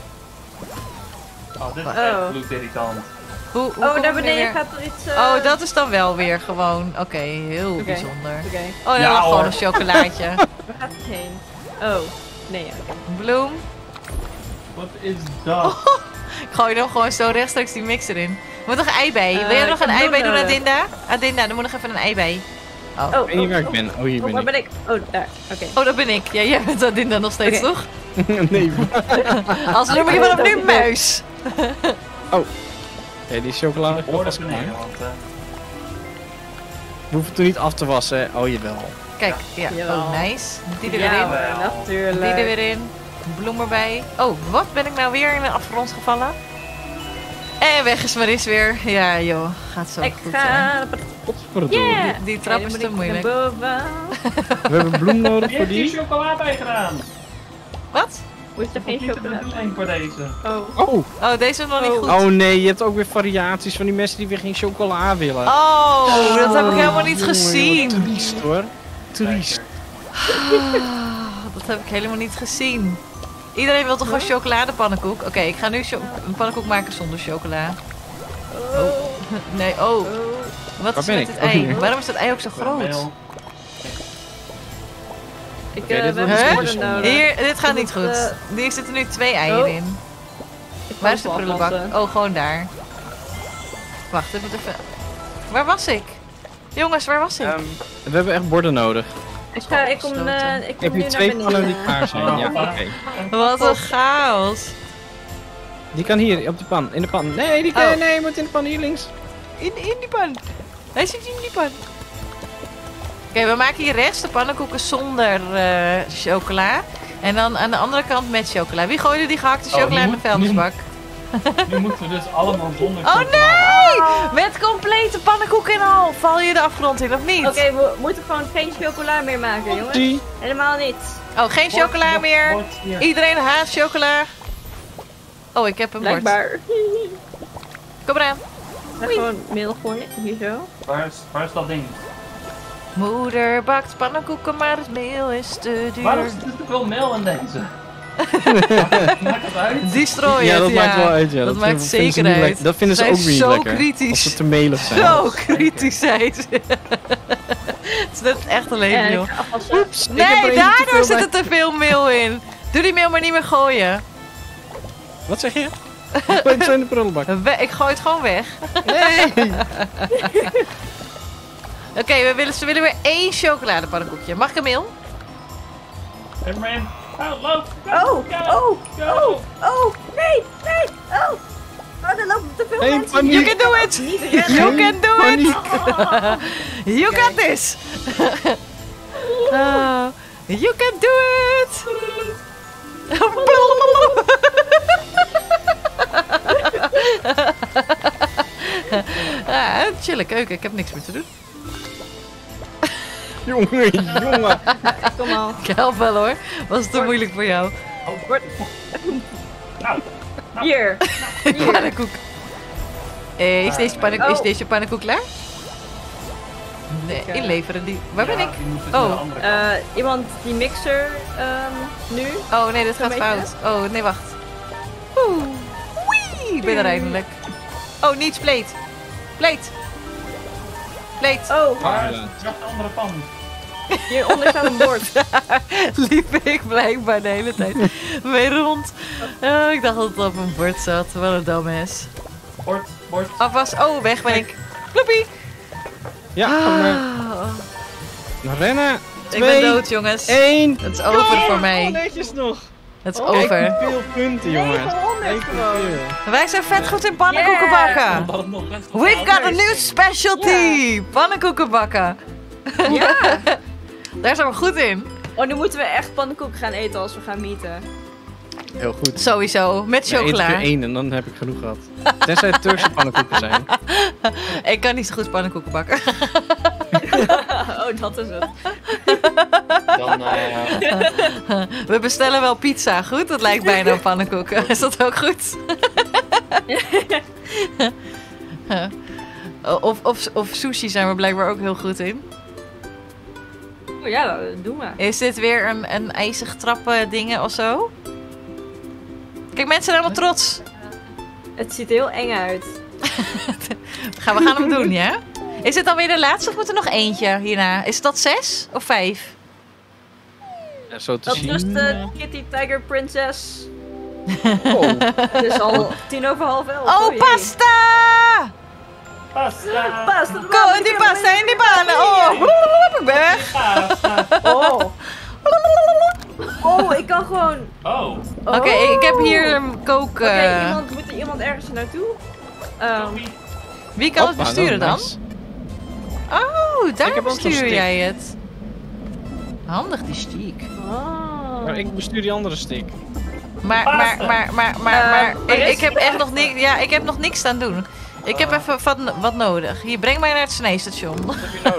Speaker 2: Oh, dit is
Speaker 4: Oh.
Speaker 2: echt bloedirritant.
Speaker 1: Hoe
Speaker 4: Oh,
Speaker 1: kom
Speaker 4: daar
Speaker 1: ik nu
Speaker 4: beneden
Speaker 1: weer-
Speaker 4: gaat er iets...
Speaker 1: Oh, dat is dan wel weer gewoon... Oké, heel
Speaker 4: Oké.
Speaker 1: bijzonder.
Speaker 4: Oké,
Speaker 1: Oh, dan
Speaker 2: Ja,
Speaker 1: nog gewoon
Speaker 2: hoor.
Speaker 1: een chocolaatje.
Speaker 4: waar gaat het heen? Oh, nee, ja, oké.
Speaker 1: Bloem.
Speaker 2: Wat is dat?
Speaker 1: Ik gooi er gewoon zo rechtstreeks die mix erin. Er moet nog een ei bij. Wil jij
Speaker 4: ik
Speaker 1: nog
Speaker 4: heb
Speaker 1: een ei bij doen,
Speaker 4: bloem
Speaker 1: Adinda? Adinda, er moet nog even een ei bij. Oh,
Speaker 3: Ik weet niet waar ik ben. Oh, hier
Speaker 4: Oh, waar
Speaker 3: ben
Speaker 4: ben ik? Oh, daar. Oké.
Speaker 1: oh dat ben ik. Ja, jij bent Adinda nog steeds,
Speaker 4: Oké.
Speaker 1: toch?
Speaker 3: ik. Nee.
Speaker 1: Als noem je vanaf nu muis.
Speaker 3: Ja, die chocolade.
Speaker 2: Borden beneden, want...
Speaker 3: We hoeven het niet af te wassen. Oh, jawel.
Speaker 1: Kijk, ja.
Speaker 4: Jawel.
Speaker 1: Oh, nice. Die er weer
Speaker 4: Ja,
Speaker 1: in.
Speaker 4: hoor, natuurlijk.
Speaker 1: Die er weer in. Bloem erbij. Oh, wat? Ben ik nou weer in de afgrond gevallen? En weg is Maris weer. Ja, joh. Gaat zo
Speaker 4: Ik
Speaker 1: goed. hè.
Speaker 4: ga...
Speaker 3: Verdorie.
Speaker 4: Yeah!
Speaker 1: Die trap is te moeilijk.
Speaker 4: Boven.
Speaker 3: We hebben bloem nodig
Speaker 2: Je
Speaker 3: voor
Speaker 2: hebt hier
Speaker 3: die.
Speaker 2: chocola bij gedaan.
Speaker 1: Wat?
Speaker 4: Hoe is er geen
Speaker 2: Niet de
Speaker 4: chocolade?
Speaker 2: bedoeling voor deze.
Speaker 4: Oh.
Speaker 3: Oh.
Speaker 1: Oh, deze is nog niet
Speaker 4: Oh.
Speaker 1: goed.
Speaker 3: Oh nee, je hebt ook weer variaties van die mensen die weer geen chocola willen.
Speaker 1: Oh, dat heb ik helemaal niet
Speaker 3: Jongen,
Speaker 1: gezien.
Speaker 3: wat Triest hoor. Triest.
Speaker 1: Dat heb ik helemaal niet gezien. Iedereen wil toch gewoon chocoladepannenkoek? Oké, ik ga nu een pannenkoek maken zonder chocola.
Speaker 4: Oh.
Speaker 1: Nee, oh.
Speaker 4: Oh.
Speaker 1: Wat
Speaker 3: Waar
Speaker 1: is
Speaker 3: ben
Speaker 1: met
Speaker 3: ik?
Speaker 1: dit
Speaker 3: Oh,
Speaker 1: ei?
Speaker 3: hier.
Speaker 1: Waarom is dat ei ook zo groot?
Speaker 2: Meel.
Speaker 4: Ik
Speaker 3: Oké, dit
Speaker 4: we
Speaker 3: wordt
Speaker 4: hebben
Speaker 1: Huh?
Speaker 4: borden nodig.
Speaker 1: Hier, dit gaat
Speaker 4: Je
Speaker 1: niet
Speaker 4: moet,
Speaker 1: goed. Hier zitten nu 2 eieren
Speaker 4: Oh.
Speaker 1: in.
Speaker 4: Ik
Speaker 1: Waar is de
Speaker 4: kan het wel
Speaker 1: prullenbak?
Speaker 4: afwassen.
Speaker 1: Oh, gewoon daar. Wacht, ik moet even... Waar was ik? Jongens, waar was ik?
Speaker 3: We hebben echt borden nodig.
Speaker 4: Ik kom
Speaker 3: Ik
Speaker 4: nu
Speaker 3: heb hier
Speaker 4: naar
Speaker 3: 2 pannen die
Speaker 4: beneden.
Speaker 3: klaar zijn. Ja, oké.
Speaker 1: Wat een chaos.
Speaker 3: Die kan hier, op de pan. In de pan. Nee, die kan,
Speaker 1: Oh.
Speaker 3: nee, moet in de pan hier links.
Speaker 1: In die pan. Hij zit in die pan. Oké, we maken hier rechts de pannenkoeken zonder chocola. En dan aan de andere kant met chocola. Wie gooide die gehakte
Speaker 2: Oh,
Speaker 1: chocola
Speaker 2: nu
Speaker 1: in de
Speaker 2: moet-
Speaker 1: vuilnisbak?
Speaker 2: Nu moeten we dus allemaal zonder
Speaker 1: Oh
Speaker 2: chocola.
Speaker 1: nee! Met complete pannenkoeken en al. Val je de afgrond in of niet?
Speaker 4: Oké, we moeten gewoon geen chocola meer maken, jongens.
Speaker 3: Zie.
Speaker 4: Helemaal niet.
Speaker 1: Oh, geen chocola meer.
Speaker 2: Bord hier.
Speaker 1: Iedereen haat chocola. Oh, ik heb een bord.
Speaker 4: Blijkbaar.
Speaker 1: Kom eraan.
Speaker 4: Ga gewoon meel gooien, hier zo.
Speaker 2: Waar is dat ding?
Speaker 1: Moeder bakt pannenkoeken, maar het meel is te
Speaker 2: Waarom
Speaker 1: duur.
Speaker 2: zit er zoveel meel in deze? Maakt het uit?
Speaker 1: Destroy
Speaker 3: Ja,
Speaker 1: het,
Speaker 3: dat maakt wel uit. Ja.
Speaker 1: Dat maakt
Speaker 3: vinden ze
Speaker 1: zeker
Speaker 3: niet
Speaker 1: uit.
Speaker 3: lekker. Dat vinden ze
Speaker 1: Zij
Speaker 3: ook
Speaker 1: is
Speaker 3: niet
Speaker 1: zo
Speaker 3: lekker.
Speaker 1: kritisch.
Speaker 3: Als ze te melig zijn.
Speaker 1: Zo kritisch zijn ze. Het is net het echte leven,
Speaker 4: En
Speaker 1: joh.
Speaker 4: ik ga afwassen.
Speaker 3: Oeps, ik heb
Speaker 1: Nee,
Speaker 3: er eentje te
Speaker 1: daardoor
Speaker 3: veel
Speaker 1: zit
Speaker 3: bij.
Speaker 1: er te veel meel in. Doe die meel maar niet meer gooien.
Speaker 3: Wat zeg je? Ik ben zo in de prullenbak.
Speaker 1: Ik gooi het gewoon weg.
Speaker 3: Nee!
Speaker 1: Oké, ze willen weer 1 chocoladepannenkoekje. Mag ik een meel?
Speaker 2: Geef maar in. Nou, loop.
Speaker 4: Nee. Oh, er lopen te veel
Speaker 3: Hey,
Speaker 4: mensen.
Speaker 3: paniek.
Speaker 1: You can do it!
Speaker 4: Niet rennen.
Speaker 1: You can do it! You got
Speaker 4: Kijk.
Speaker 1: this! You can do it! Chille keuken, ik heb niks meer te doen.
Speaker 3: Jongen.
Speaker 4: Kom al.
Speaker 1: Ik help wel hoor. Was het te moeilijk voor jou?
Speaker 2: Nou,
Speaker 4: Hier.
Speaker 1: Pannenkoek. Is deze pannenkoek klaar? Nee, inleveren die. Waar ben ik?
Speaker 2: Die moet dus naar de
Speaker 1: Oh,
Speaker 2: andere kant.
Speaker 4: Iemand die mixer nu.
Speaker 1: oh nee, dit gaat
Speaker 4: Een
Speaker 1: fout. Oh nee, wacht. Oeh. Wee, ik ben er eindelijk. Oh, niet spleet. Pleet. Pleet.
Speaker 4: Oh,
Speaker 2: Waar is de andere pan?
Speaker 4: hieronder staat een bord.
Speaker 1: Liep ik blijkbaar de hele tijd mee rond. Ik dacht dat het op een bord zat. Wel een dumbass.
Speaker 2: Bord.
Speaker 1: Afwas. Oh, weg ben ik. Ploepie.
Speaker 3: Ja, maar rennen.
Speaker 1: Ik ben dood, jongens.
Speaker 3: 1.
Speaker 1: Het is over voor mij.
Speaker 3: Netjes nog.
Speaker 1: Het is
Speaker 3: Kijk
Speaker 1: over.
Speaker 3: hoeveel punten, jongens.
Speaker 4: 900
Speaker 3: Kijk hoeveel.
Speaker 1: Wij zijn vet goed in pannenkoeken bakken.
Speaker 2: Omdat het nog best
Speaker 1: We've got a new specialty. Pannenkoeken bakken.
Speaker 4: Ja.
Speaker 1: Daar zijn we goed in.
Speaker 4: Oh, nu moeten we echt pannenkoeken gaan eten als we gaan meeten.
Speaker 3: Heel goed.
Speaker 1: Sowieso. Met
Speaker 3: Ja, eet
Speaker 1: chocola.
Speaker 3: keer 1 en dan heb ik genoeg gehad. Tenzij het Turkse pannenkoeken zijn.
Speaker 1: Ik kan niet zo goed pannenkoeken bakken.
Speaker 4: Oh, dat is het.
Speaker 5: Dan,
Speaker 1: We bestellen wel pizza. Goed? Dat lijkt bijna op pannenkoeken. Is dat ook goed? of sushi zijn we blijkbaar ook heel goed in.
Speaker 4: Oh ja, dat doen we.
Speaker 1: Is dit weer een ijzig trappen dingen of zo? Kijk, mensen zijn helemaal trots.
Speaker 4: Het ziet er heel eng uit.
Speaker 1: We gaan hem doen, ja? Is dit alweer de laatste of moet er nog eentje hierna? Is dat 6 of 5?
Speaker 3: Ja, zo te
Speaker 4: Dat
Speaker 3: zien.
Speaker 4: is de Kitty Tiger Princess.
Speaker 3: Oh.
Speaker 4: Het is al 11:10.
Speaker 1: Oh,
Speaker 4: jee.
Speaker 1: pasta!
Speaker 2: Pasta.
Speaker 4: Pasta.
Speaker 1: Kom, die pasta in die banen. Oh, ik ben weg.
Speaker 2: Pasta.
Speaker 4: Oh. Oh, ik kan gewoon...
Speaker 2: Oh.
Speaker 1: Oké, ik heb hier een kook...
Speaker 4: Oké, moet er iemand ergens naartoe?
Speaker 1: Wie kan het
Speaker 3: Hoppa,
Speaker 1: besturen dan?
Speaker 3: nice.
Speaker 1: Oh,
Speaker 3: Ik
Speaker 1: daar
Speaker 3: heb ook zo'n
Speaker 1: bestuur
Speaker 3: stick.
Speaker 1: jij het. Handig, die stiek.
Speaker 4: Oh.
Speaker 3: Maar ik bestuur die andere stick.
Speaker 1: Maar
Speaker 4: er
Speaker 1: ik
Speaker 4: is-
Speaker 1: heb echt nog niks... Ja, ik heb nog niks aan doen. Ik heb even wat nodig. Hier, breng mij naar het sneestation.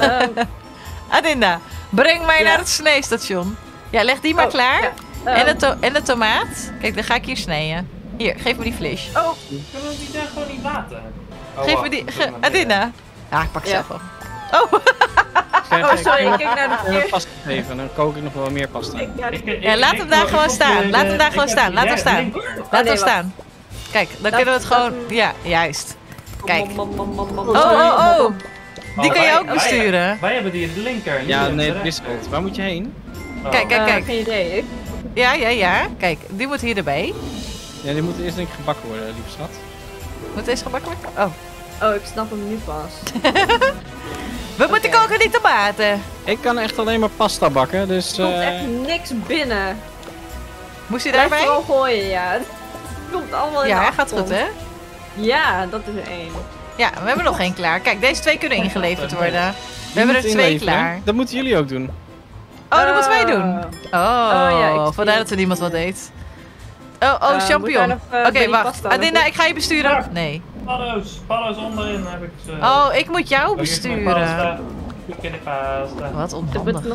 Speaker 1: Adinda, breng mij
Speaker 4: Ja.
Speaker 1: naar het sneestation. Ja, leg die maar
Speaker 4: Oh,
Speaker 1: klaar.
Speaker 4: ja.
Speaker 1: En de tomaat. Kijk, dan ga ik hier snijden. Hier, geef me die vlees.
Speaker 4: Oh,
Speaker 2: Kunnen we die daar gewoon niet laten? Oh,
Speaker 1: Geef
Speaker 2: wacht,
Speaker 1: me die...
Speaker 2: ik doe maar
Speaker 1: Adinda. Ja, ik pak het
Speaker 4: Ja.
Speaker 1: zelf wel. Oh,
Speaker 4: sorry, ik kijk naar de verkeer.
Speaker 3: pasta geven, dan kook ik nog wel meer pasta.
Speaker 1: ja, laat hem daar gewoon staan. Laat hem daar gewoon staan. Laat hem staan. Laat hem
Speaker 4: nee,
Speaker 1: staan. Kijk, dan kunnen we het gewoon... Ja, juist. Kijk.
Speaker 4: Oh,
Speaker 1: Oh. Die kan je ook besturen.
Speaker 2: Wij hebben die linker.
Speaker 3: Ja,
Speaker 2: jullie
Speaker 3: nee,
Speaker 2: hebben
Speaker 3: het
Speaker 2: de
Speaker 3: wisselt. Waar moet je heen?
Speaker 2: rechter.
Speaker 1: Kijk, kijk, kijk.
Speaker 4: Geen idee. Ik...
Speaker 1: Ja. Kijk, die moet hier erbij.
Speaker 3: Ja, die moet eerst denk ik gebakken worden, lieve schat.
Speaker 1: Moet deze gebakken worden? Oh.
Speaker 4: Oh, ik snap hem nu pas.
Speaker 1: We moeten koken die tomaten.
Speaker 3: Ik kan echt alleen maar pasta bakken, dus...
Speaker 4: Er komt echt niks binnen.
Speaker 1: Moest hij
Speaker 4: Blijf
Speaker 1: daarbij?
Speaker 4: vooral gooien, ja. Het komt allemaal in de
Speaker 1: Ja, gaat
Speaker 4: achtergrond.
Speaker 1: goed, hè?
Speaker 4: Ja, dat is er één.
Speaker 1: Ja, we hebben nog één klaar. Kijk, deze twee kunnen ingeleverd worden. We
Speaker 3: Die
Speaker 1: hebben er
Speaker 3: moet
Speaker 1: 2
Speaker 3: inleveren.
Speaker 1: klaar.
Speaker 3: Dat moeten jullie ook doen.
Speaker 1: Oh, dat moeten wij doen. Oh,
Speaker 4: ja, ik zie
Speaker 1: vandaar
Speaker 4: het.
Speaker 1: dat er niemand wat eet. Oh,
Speaker 4: moet
Speaker 1: champignon.
Speaker 4: daar nog,
Speaker 1: Oké,
Speaker 4: bij die
Speaker 1: wacht.
Speaker 4: pasta
Speaker 1: Adinda,
Speaker 4: nog
Speaker 1: ik ga je besturen.
Speaker 2: Ja.
Speaker 1: Nee.
Speaker 2: Paddo's onderin heb ik ze.
Speaker 1: Oh, ik moet jou
Speaker 2: Oh, hier is mijn
Speaker 1: besturen.
Speaker 2: pasta. Zoek in de pasta.
Speaker 1: Wat
Speaker 4: Er
Speaker 1: onhandig.
Speaker 4: wordt nog...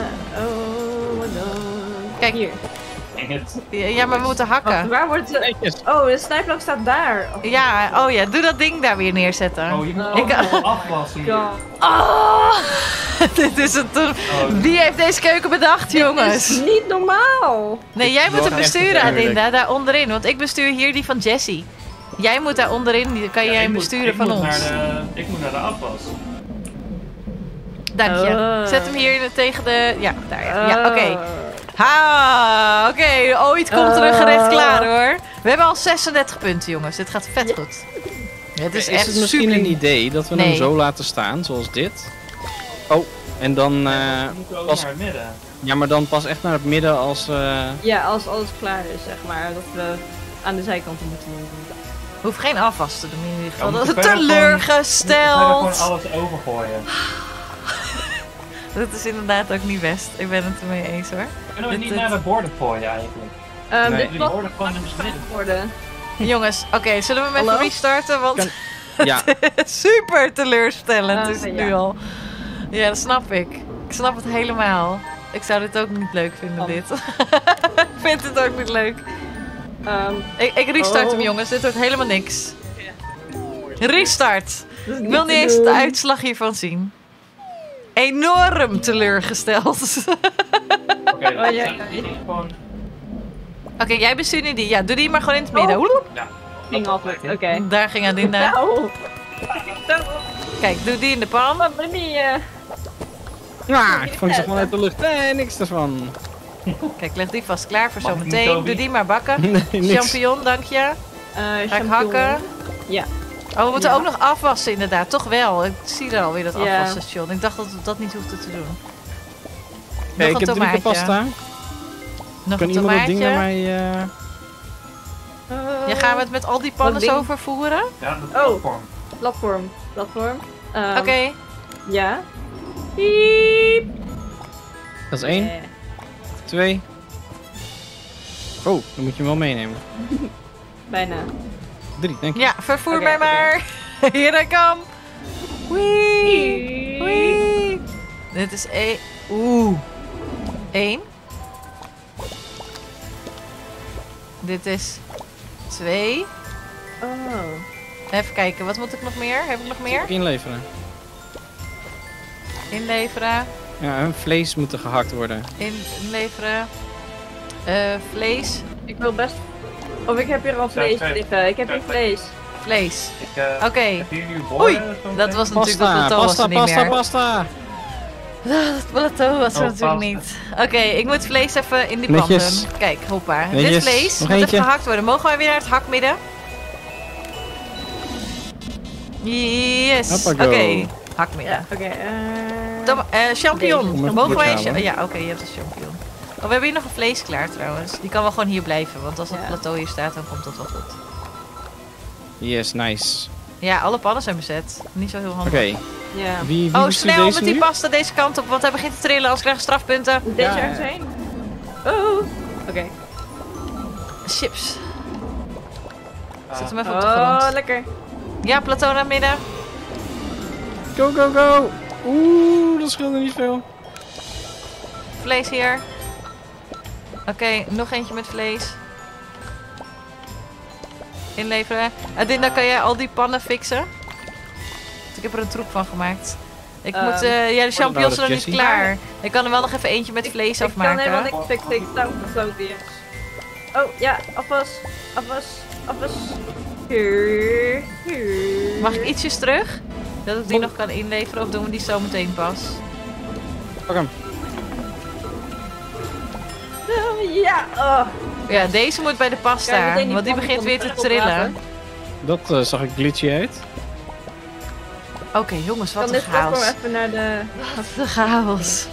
Speaker 4: oh, wat dan?
Speaker 1: Kijk.
Speaker 4: Hier.
Speaker 2: Dang het.
Speaker 1: Ja, maar we moeten
Speaker 4: Wacht,
Speaker 1: hakken.
Speaker 4: waar wordt het...
Speaker 3: Netjes.
Speaker 4: Oh, de snijplank staat daar. Oh,
Speaker 1: Ja, oh ja, doe dat ding daar weer neerzetten.
Speaker 2: Oh, je moet
Speaker 4: Ik-
Speaker 2: allemaal afwassen hier.
Speaker 4: God.
Speaker 1: Oh, dit is het.
Speaker 2: Oh,
Speaker 1: Wie heeft deze keuken bedacht,
Speaker 4: Dit is
Speaker 1: jongens?
Speaker 4: niet normaal.
Speaker 1: Nee, jij moet
Speaker 3: Door
Speaker 1: hem
Speaker 3: echt
Speaker 1: besturen,
Speaker 3: natuurlijk.
Speaker 1: Adinda, daar onderin. Want ik bestuur hier die van Jessie. Jij moet daar onderin, die kan
Speaker 2: ja,
Speaker 1: jij
Speaker 2: ik
Speaker 1: hem
Speaker 2: moet-
Speaker 1: besturen
Speaker 2: ik
Speaker 1: van
Speaker 2: moet
Speaker 1: ons.
Speaker 2: Ik moet naar de afwas.
Speaker 1: Dank je.
Speaker 4: Oh.
Speaker 1: Zet hem hier tegen de... Ja, daar. Ja,
Speaker 4: Oh.
Speaker 1: oké. Ha, oké. Ooit komt er een gerecht klaar, hoor. We hebben al 36 punten, jongens. Dit gaat vet goed. Het is,
Speaker 3: Is
Speaker 1: echt
Speaker 3: het misschien
Speaker 1: super.
Speaker 3: een idee dat we
Speaker 1: Nee.
Speaker 3: hem zo laten staan, zoals dit? Oh, en dan...
Speaker 2: We moeten ook
Speaker 3: als-
Speaker 2: naar het midden.
Speaker 3: Ja, maar dan pas echt naar het midden als...
Speaker 4: Ja, als alles klaar is, zeg maar. Dat we aan de zijkanten moeten doen.
Speaker 1: Hoef geen afwas te doen in ieder geval.
Speaker 2: Ja,
Speaker 1: Dat
Speaker 2: we
Speaker 1: is
Speaker 2: kunnen gewoon
Speaker 1: teleurgesteld.
Speaker 2: alles overgooien.
Speaker 1: Dat is inderdaad ook niet best. Ik ben het ermee eens hoor.
Speaker 2: Kunnen we
Speaker 1: Dit-
Speaker 2: niet naar de borden gooien eigenlijk?
Speaker 3: Nee.
Speaker 4: Dit
Speaker 2: Die
Speaker 4: was
Speaker 2: borden gewoon in het midden.
Speaker 4: worden.
Speaker 1: Jongens, oké, zullen we hem even
Speaker 4: Hallo?
Speaker 1: restarten? Want
Speaker 3: Kan- Ja,
Speaker 1: super teleurstellend is het
Speaker 4: ja.
Speaker 1: nu al. Ja, dat snap ik. Ik snap het helemaal. Ik zou dit ook niet leuk vinden, dit. Ik vind het ook niet leuk. Ik restart hem, jongens. Dit wordt helemaal niks. Restart. Ik wil niet eens de uitslag hiervan zien. Enorm teleurgesteld.
Speaker 2: Oké,
Speaker 4: Oh, ja.
Speaker 2: gewoon...
Speaker 1: Oké, jij bent die. Ja, doe die maar gewoon in het midden. Woeloep.
Speaker 4: Ging af. Oké.
Speaker 1: Daar ging Adinda.
Speaker 4: Nou.
Speaker 1: Kijk, doe die in de pan.
Speaker 4: Maar Brimmy,
Speaker 3: ja, ik vang ze gewoon uit de lucht. Nee, niks ervan.
Speaker 1: Kijk, leg die vast klaar voor
Speaker 2: Mag ik niet,
Speaker 1: zometeen.
Speaker 2: Toby?
Speaker 1: Doe die maar bakken.
Speaker 3: Nee, niks.
Speaker 1: Champignon, dank je. Ga ik hakken?
Speaker 4: Ja.
Speaker 1: Oh, we moeten
Speaker 4: Ja.
Speaker 1: ook nog afwassen inderdaad. Toch wel. Ik zie er alweer dat
Speaker 4: Ja.
Speaker 1: afwasstation. Ik dacht dat we dat niet hoefden te doen.
Speaker 3: Hey,
Speaker 1: Nog
Speaker 3: ik
Speaker 1: een
Speaker 3: heb 3 keer
Speaker 1: tomaatje.
Speaker 3: pasta.
Speaker 1: Nog
Speaker 3: Kan
Speaker 1: een
Speaker 3: iemand dat ding naar
Speaker 1: tomaatje.
Speaker 3: mij...
Speaker 1: Ja, gaan we het met al die pannen
Speaker 4: ding?
Speaker 1: zo vervoeren?
Speaker 2: Ja, dat
Speaker 4: Oh.
Speaker 2: platform.
Speaker 4: Platform.
Speaker 1: Oké.
Speaker 4: Ja. Piep.
Speaker 3: Dat is 1, 2. Oh, dan moet je hem wel meenemen.
Speaker 4: Bijna.
Speaker 3: 3, denk ik.
Speaker 1: Ja, vervoer
Speaker 4: Oké,
Speaker 1: mij
Speaker 4: oké.
Speaker 1: maar. Hier ik kom. Wee. Wee. Dit is 1. Oeh. 1. Dit is 2.
Speaker 4: Oh.
Speaker 1: Even kijken, wat moet ik nog meer? Heb ik nog meer?
Speaker 3: Inleveren.
Speaker 1: Inleveren.
Speaker 3: Ja, en vlees moet er gehakt worden.
Speaker 1: Inleveren. Vlees.
Speaker 4: Ik wil best... Of ik heb hier al vlees
Speaker 2: kijk.
Speaker 4: liggen. Ik heb hier vlees.
Speaker 1: Vlees.
Speaker 2: Ik,
Speaker 1: Oké.
Speaker 2: heb hier nu
Speaker 1: Oei,
Speaker 2: borden. zo
Speaker 1: dat was
Speaker 2: meteen.
Speaker 1: natuurlijk dat
Speaker 3: Pasta,
Speaker 1: plateau was
Speaker 3: pasta,
Speaker 1: er niet
Speaker 3: pasta,
Speaker 1: meer.
Speaker 3: pasta.
Speaker 1: Dat plateau was er
Speaker 2: Oh,
Speaker 1: natuurlijk
Speaker 2: pasta.
Speaker 1: niet. Oké, ik moet vlees even in die pan
Speaker 3: Netjes.
Speaker 1: doen. Kijk, hoppa.
Speaker 3: Netjes.
Speaker 1: Dit vlees
Speaker 3: Nog
Speaker 1: moet
Speaker 3: eentje.
Speaker 1: even gehakt worden. Mogen wij weer naar het hakmidden? Yes.
Speaker 3: Hoppa,
Speaker 1: Oké,
Speaker 3: go.
Speaker 1: hakmidden.
Speaker 4: Ja, oké.
Speaker 1: Champignon.
Speaker 3: Om even
Speaker 1: Mogen wij...
Speaker 3: terug te halen.
Speaker 1: Ja, oké, je hebt een champignon. Oh, we hebben hier nog een vlees klaar trouwens. Die kan wel gewoon hier blijven, want als dat
Speaker 4: Ja.
Speaker 1: plateau hier staat, dan komt dat wel goed.
Speaker 3: Yes, nice.
Speaker 1: Ja, alle pannen zijn bezet. Niet zo heel handig.
Speaker 3: Oké,
Speaker 4: Ja.
Speaker 3: wie
Speaker 1: Oh,
Speaker 3: bestuurt
Speaker 1: snel
Speaker 3: deze
Speaker 1: met die
Speaker 3: nu?
Speaker 1: pasta deze kant op, want hij begint te trillen, anders krijgen we strafpunten.
Speaker 4: Moet deze
Speaker 3: Ja.
Speaker 4: ergens heen? Oh. Oké.
Speaker 1: Chips.
Speaker 2: Ah.
Speaker 1: Zet hem even op de
Speaker 4: Oh,
Speaker 1: grond.
Speaker 4: lekker.
Speaker 1: Ja, plateau naar midden.
Speaker 3: Go, go, go. Oeh, dat scheelde niet veel.
Speaker 1: Vlees hier. Oké, nog eentje met vlees. Inleveren. Adinda, kan jij al die pannen fixen? Ik heb er een troep van gemaakt. Ik moet... ja, de champignons zijn nog niet
Speaker 3: Jessie.
Speaker 1: klaar. Ik kan er wel nog even eentje met vlees
Speaker 4: Ik kan helemaal
Speaker 1: afmaken.
Speaker 4: niks fixen. Ik sta op de sloot weer. Oh, ja. Afwas. Afwas. Afwas. Hier. Hier.
Speaker 1: Mag ik ietsjes terug? Dat ik die nog kan inleveren of doen we die zo meteen pas?
Speaker 3: Pak hem.
Speaker 4: Ja. Oh.
Speaker 1: Ja, deze moet bij de
Speaker 4: Kijk,
Speaker 1: pasta,
Speaker 4: meteen
Speaker 1: want die
Speaker 4: pan
Speaker 1: begint
Speaker 4: van
Speaker 1: weer
Speaker 4: de
Speaker 1: te
Speaker 4: trekkel
Speaker 1: trillen.
Speaker 4: laten.
Speaker 3: Dat zag ik glitchy uit.
Speaker 1: Oké, jongens, wat
Speaker 4: Kan
Speaker 1: een
Speaker 4: dit platform
Speaker 1: chaos.
Speaker 4: even naar de...
Speaker 1: Wat een chaos.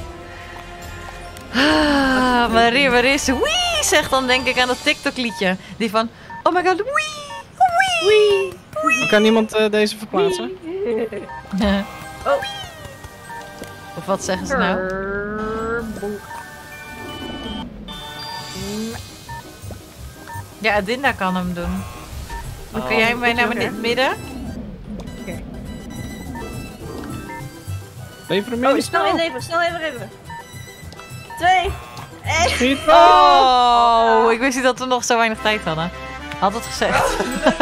Speaker 1: Ah, Marie, waar is ze? Wee, zegt dan denk ik aan dat TikTok liedje. Die van, oh my god, wee, wee.
Speaker 3: Kan iemand deze verplaatsen?
Speaker 4: Oh.
Speaker 1: Of wat zeggen ze nou?
Speaker 4: Bonk.
Speaker 1: Ja, Adinda kan hem doen. Dan kun
Speaker 2: Oh,
Speaker 1: jij mij
Speaker 4: goed
Speaker 1: naar
Speaker 4: zo, hè?
Speaker 1: het midden?
Speaker 3: Lever hem
Speaker 4: Oh,
Speaker 3: in.
Speaker 4: snel inleveren. Snel even. 2.
Speaker 3: Schiet.
Speaker 1: Oh, ik wist niet dat we nog zo weinig tijd hadden. Had het gezegd.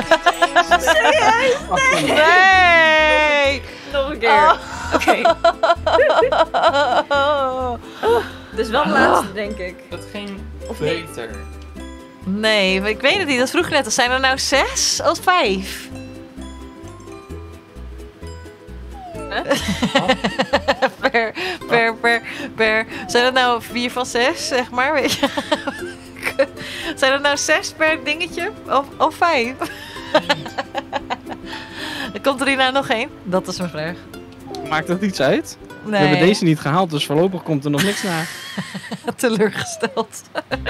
Speaker 1: Nee!
Speaker 4: Nog een keer. Oké.
Speaker 1: Oh.
Speaker 4: Dus wel de laatste, denk ik.
Speaker 5: Dat ging
Speaker 4: Of niet?
Speaker 5: beter.
Speaker 1: Nee, ik weet het niet. Dat vroeg ik net. Zijn er nou 6 of 5? Per. Zijn er nou 4 van 6, zeg maar? Weet je? Zijn er nou 6 per dingetje? Of 5? Komt er hierna nog één? Dat is mijn vraag.
Speaker 3: Maakt dat iets uit? We hebben deze niet gehaald, dus voorlopig komt er nog niks naar.
Speaker 1: Teleurgesteld.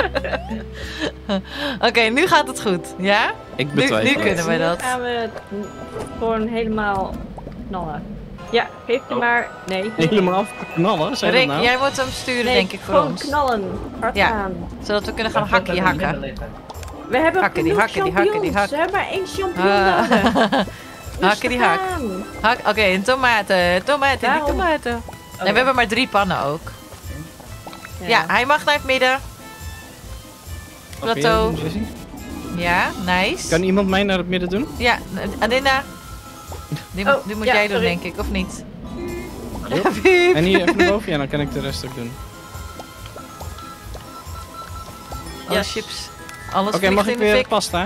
Speaker 1: Oké, nu gaat het goed. Ja?
Speaker 3: Ik
Speaker 1: Nu
Speaker 3: betwijfel het.
Speaker 1: kunnen we dat.
Speaker 4: Nu gaan we het gewoon helemaal knallen. Ja, geef je maar... Nee.
Speaker 3: Helemaal afknallen, zei dat
Speaker 1: Rick,
Speaker 3: nou?
Speaker 1: jij moet hem sturen,
Speaker 4: Nee,
Speaker 1: denk ik, voor
Speaker 4: gewoon
Speaker 1: ons.
Speaker 4: knallen. Hard
Speaker 1: Ja.
Speaker 4: gaan.
Speaker 1: Zodat we kunnen gaan hakkie hakken.
Speaker 4: We hebben
Speaker 1: Hakken die,
Speaker 4: genoeg
Speaker 1: hakken die, hakken die,
Speaker 4: champignons. We hebben maar 1 champignon
Speaker 1: Ah.
Speaker 4: nodig.
Speaker 1: Hakken die hak.
Speaker 4: Rustig aan.
Speaker 1: Oké, en tomaten. Tomaten, die
Speaker 4: Waarom?
Speaker 1: tomaten. En we hebben maar 3 pannen ook. Ja, hij mag naar het midden.
Speaker 3: Wat
Speaker 1: Plateau.
Speaker 3: vind je doen, Jessie?
Speaker 1: Ja, nice.
Speaker 3: Kan iemand mij naar het midden doen?
Speaker 1: Ja, Adinda. Die
Speaker 4: Oh,
Speaker 1: moet
Speaker 4: ja,
Speaker 1: jij doen,
Speaker 4: sorry.
Speaker 1: denk ik, of niet?
Speaker 3: En hier even naar boven, ja, dan kan ik de rest ook doen.
Speaker 1: Alle
Speaker 4: Yes.
Speaker 1: chips. Alles
Speaker 3: Oké,
Speaker 1: vliegt
Speaker 3: mag
Speaker 1: in
Speaker 3: ik
Speaker 1: de
Speaker 3: weer
Speaker 1: fik.
Speaker 3: pasta?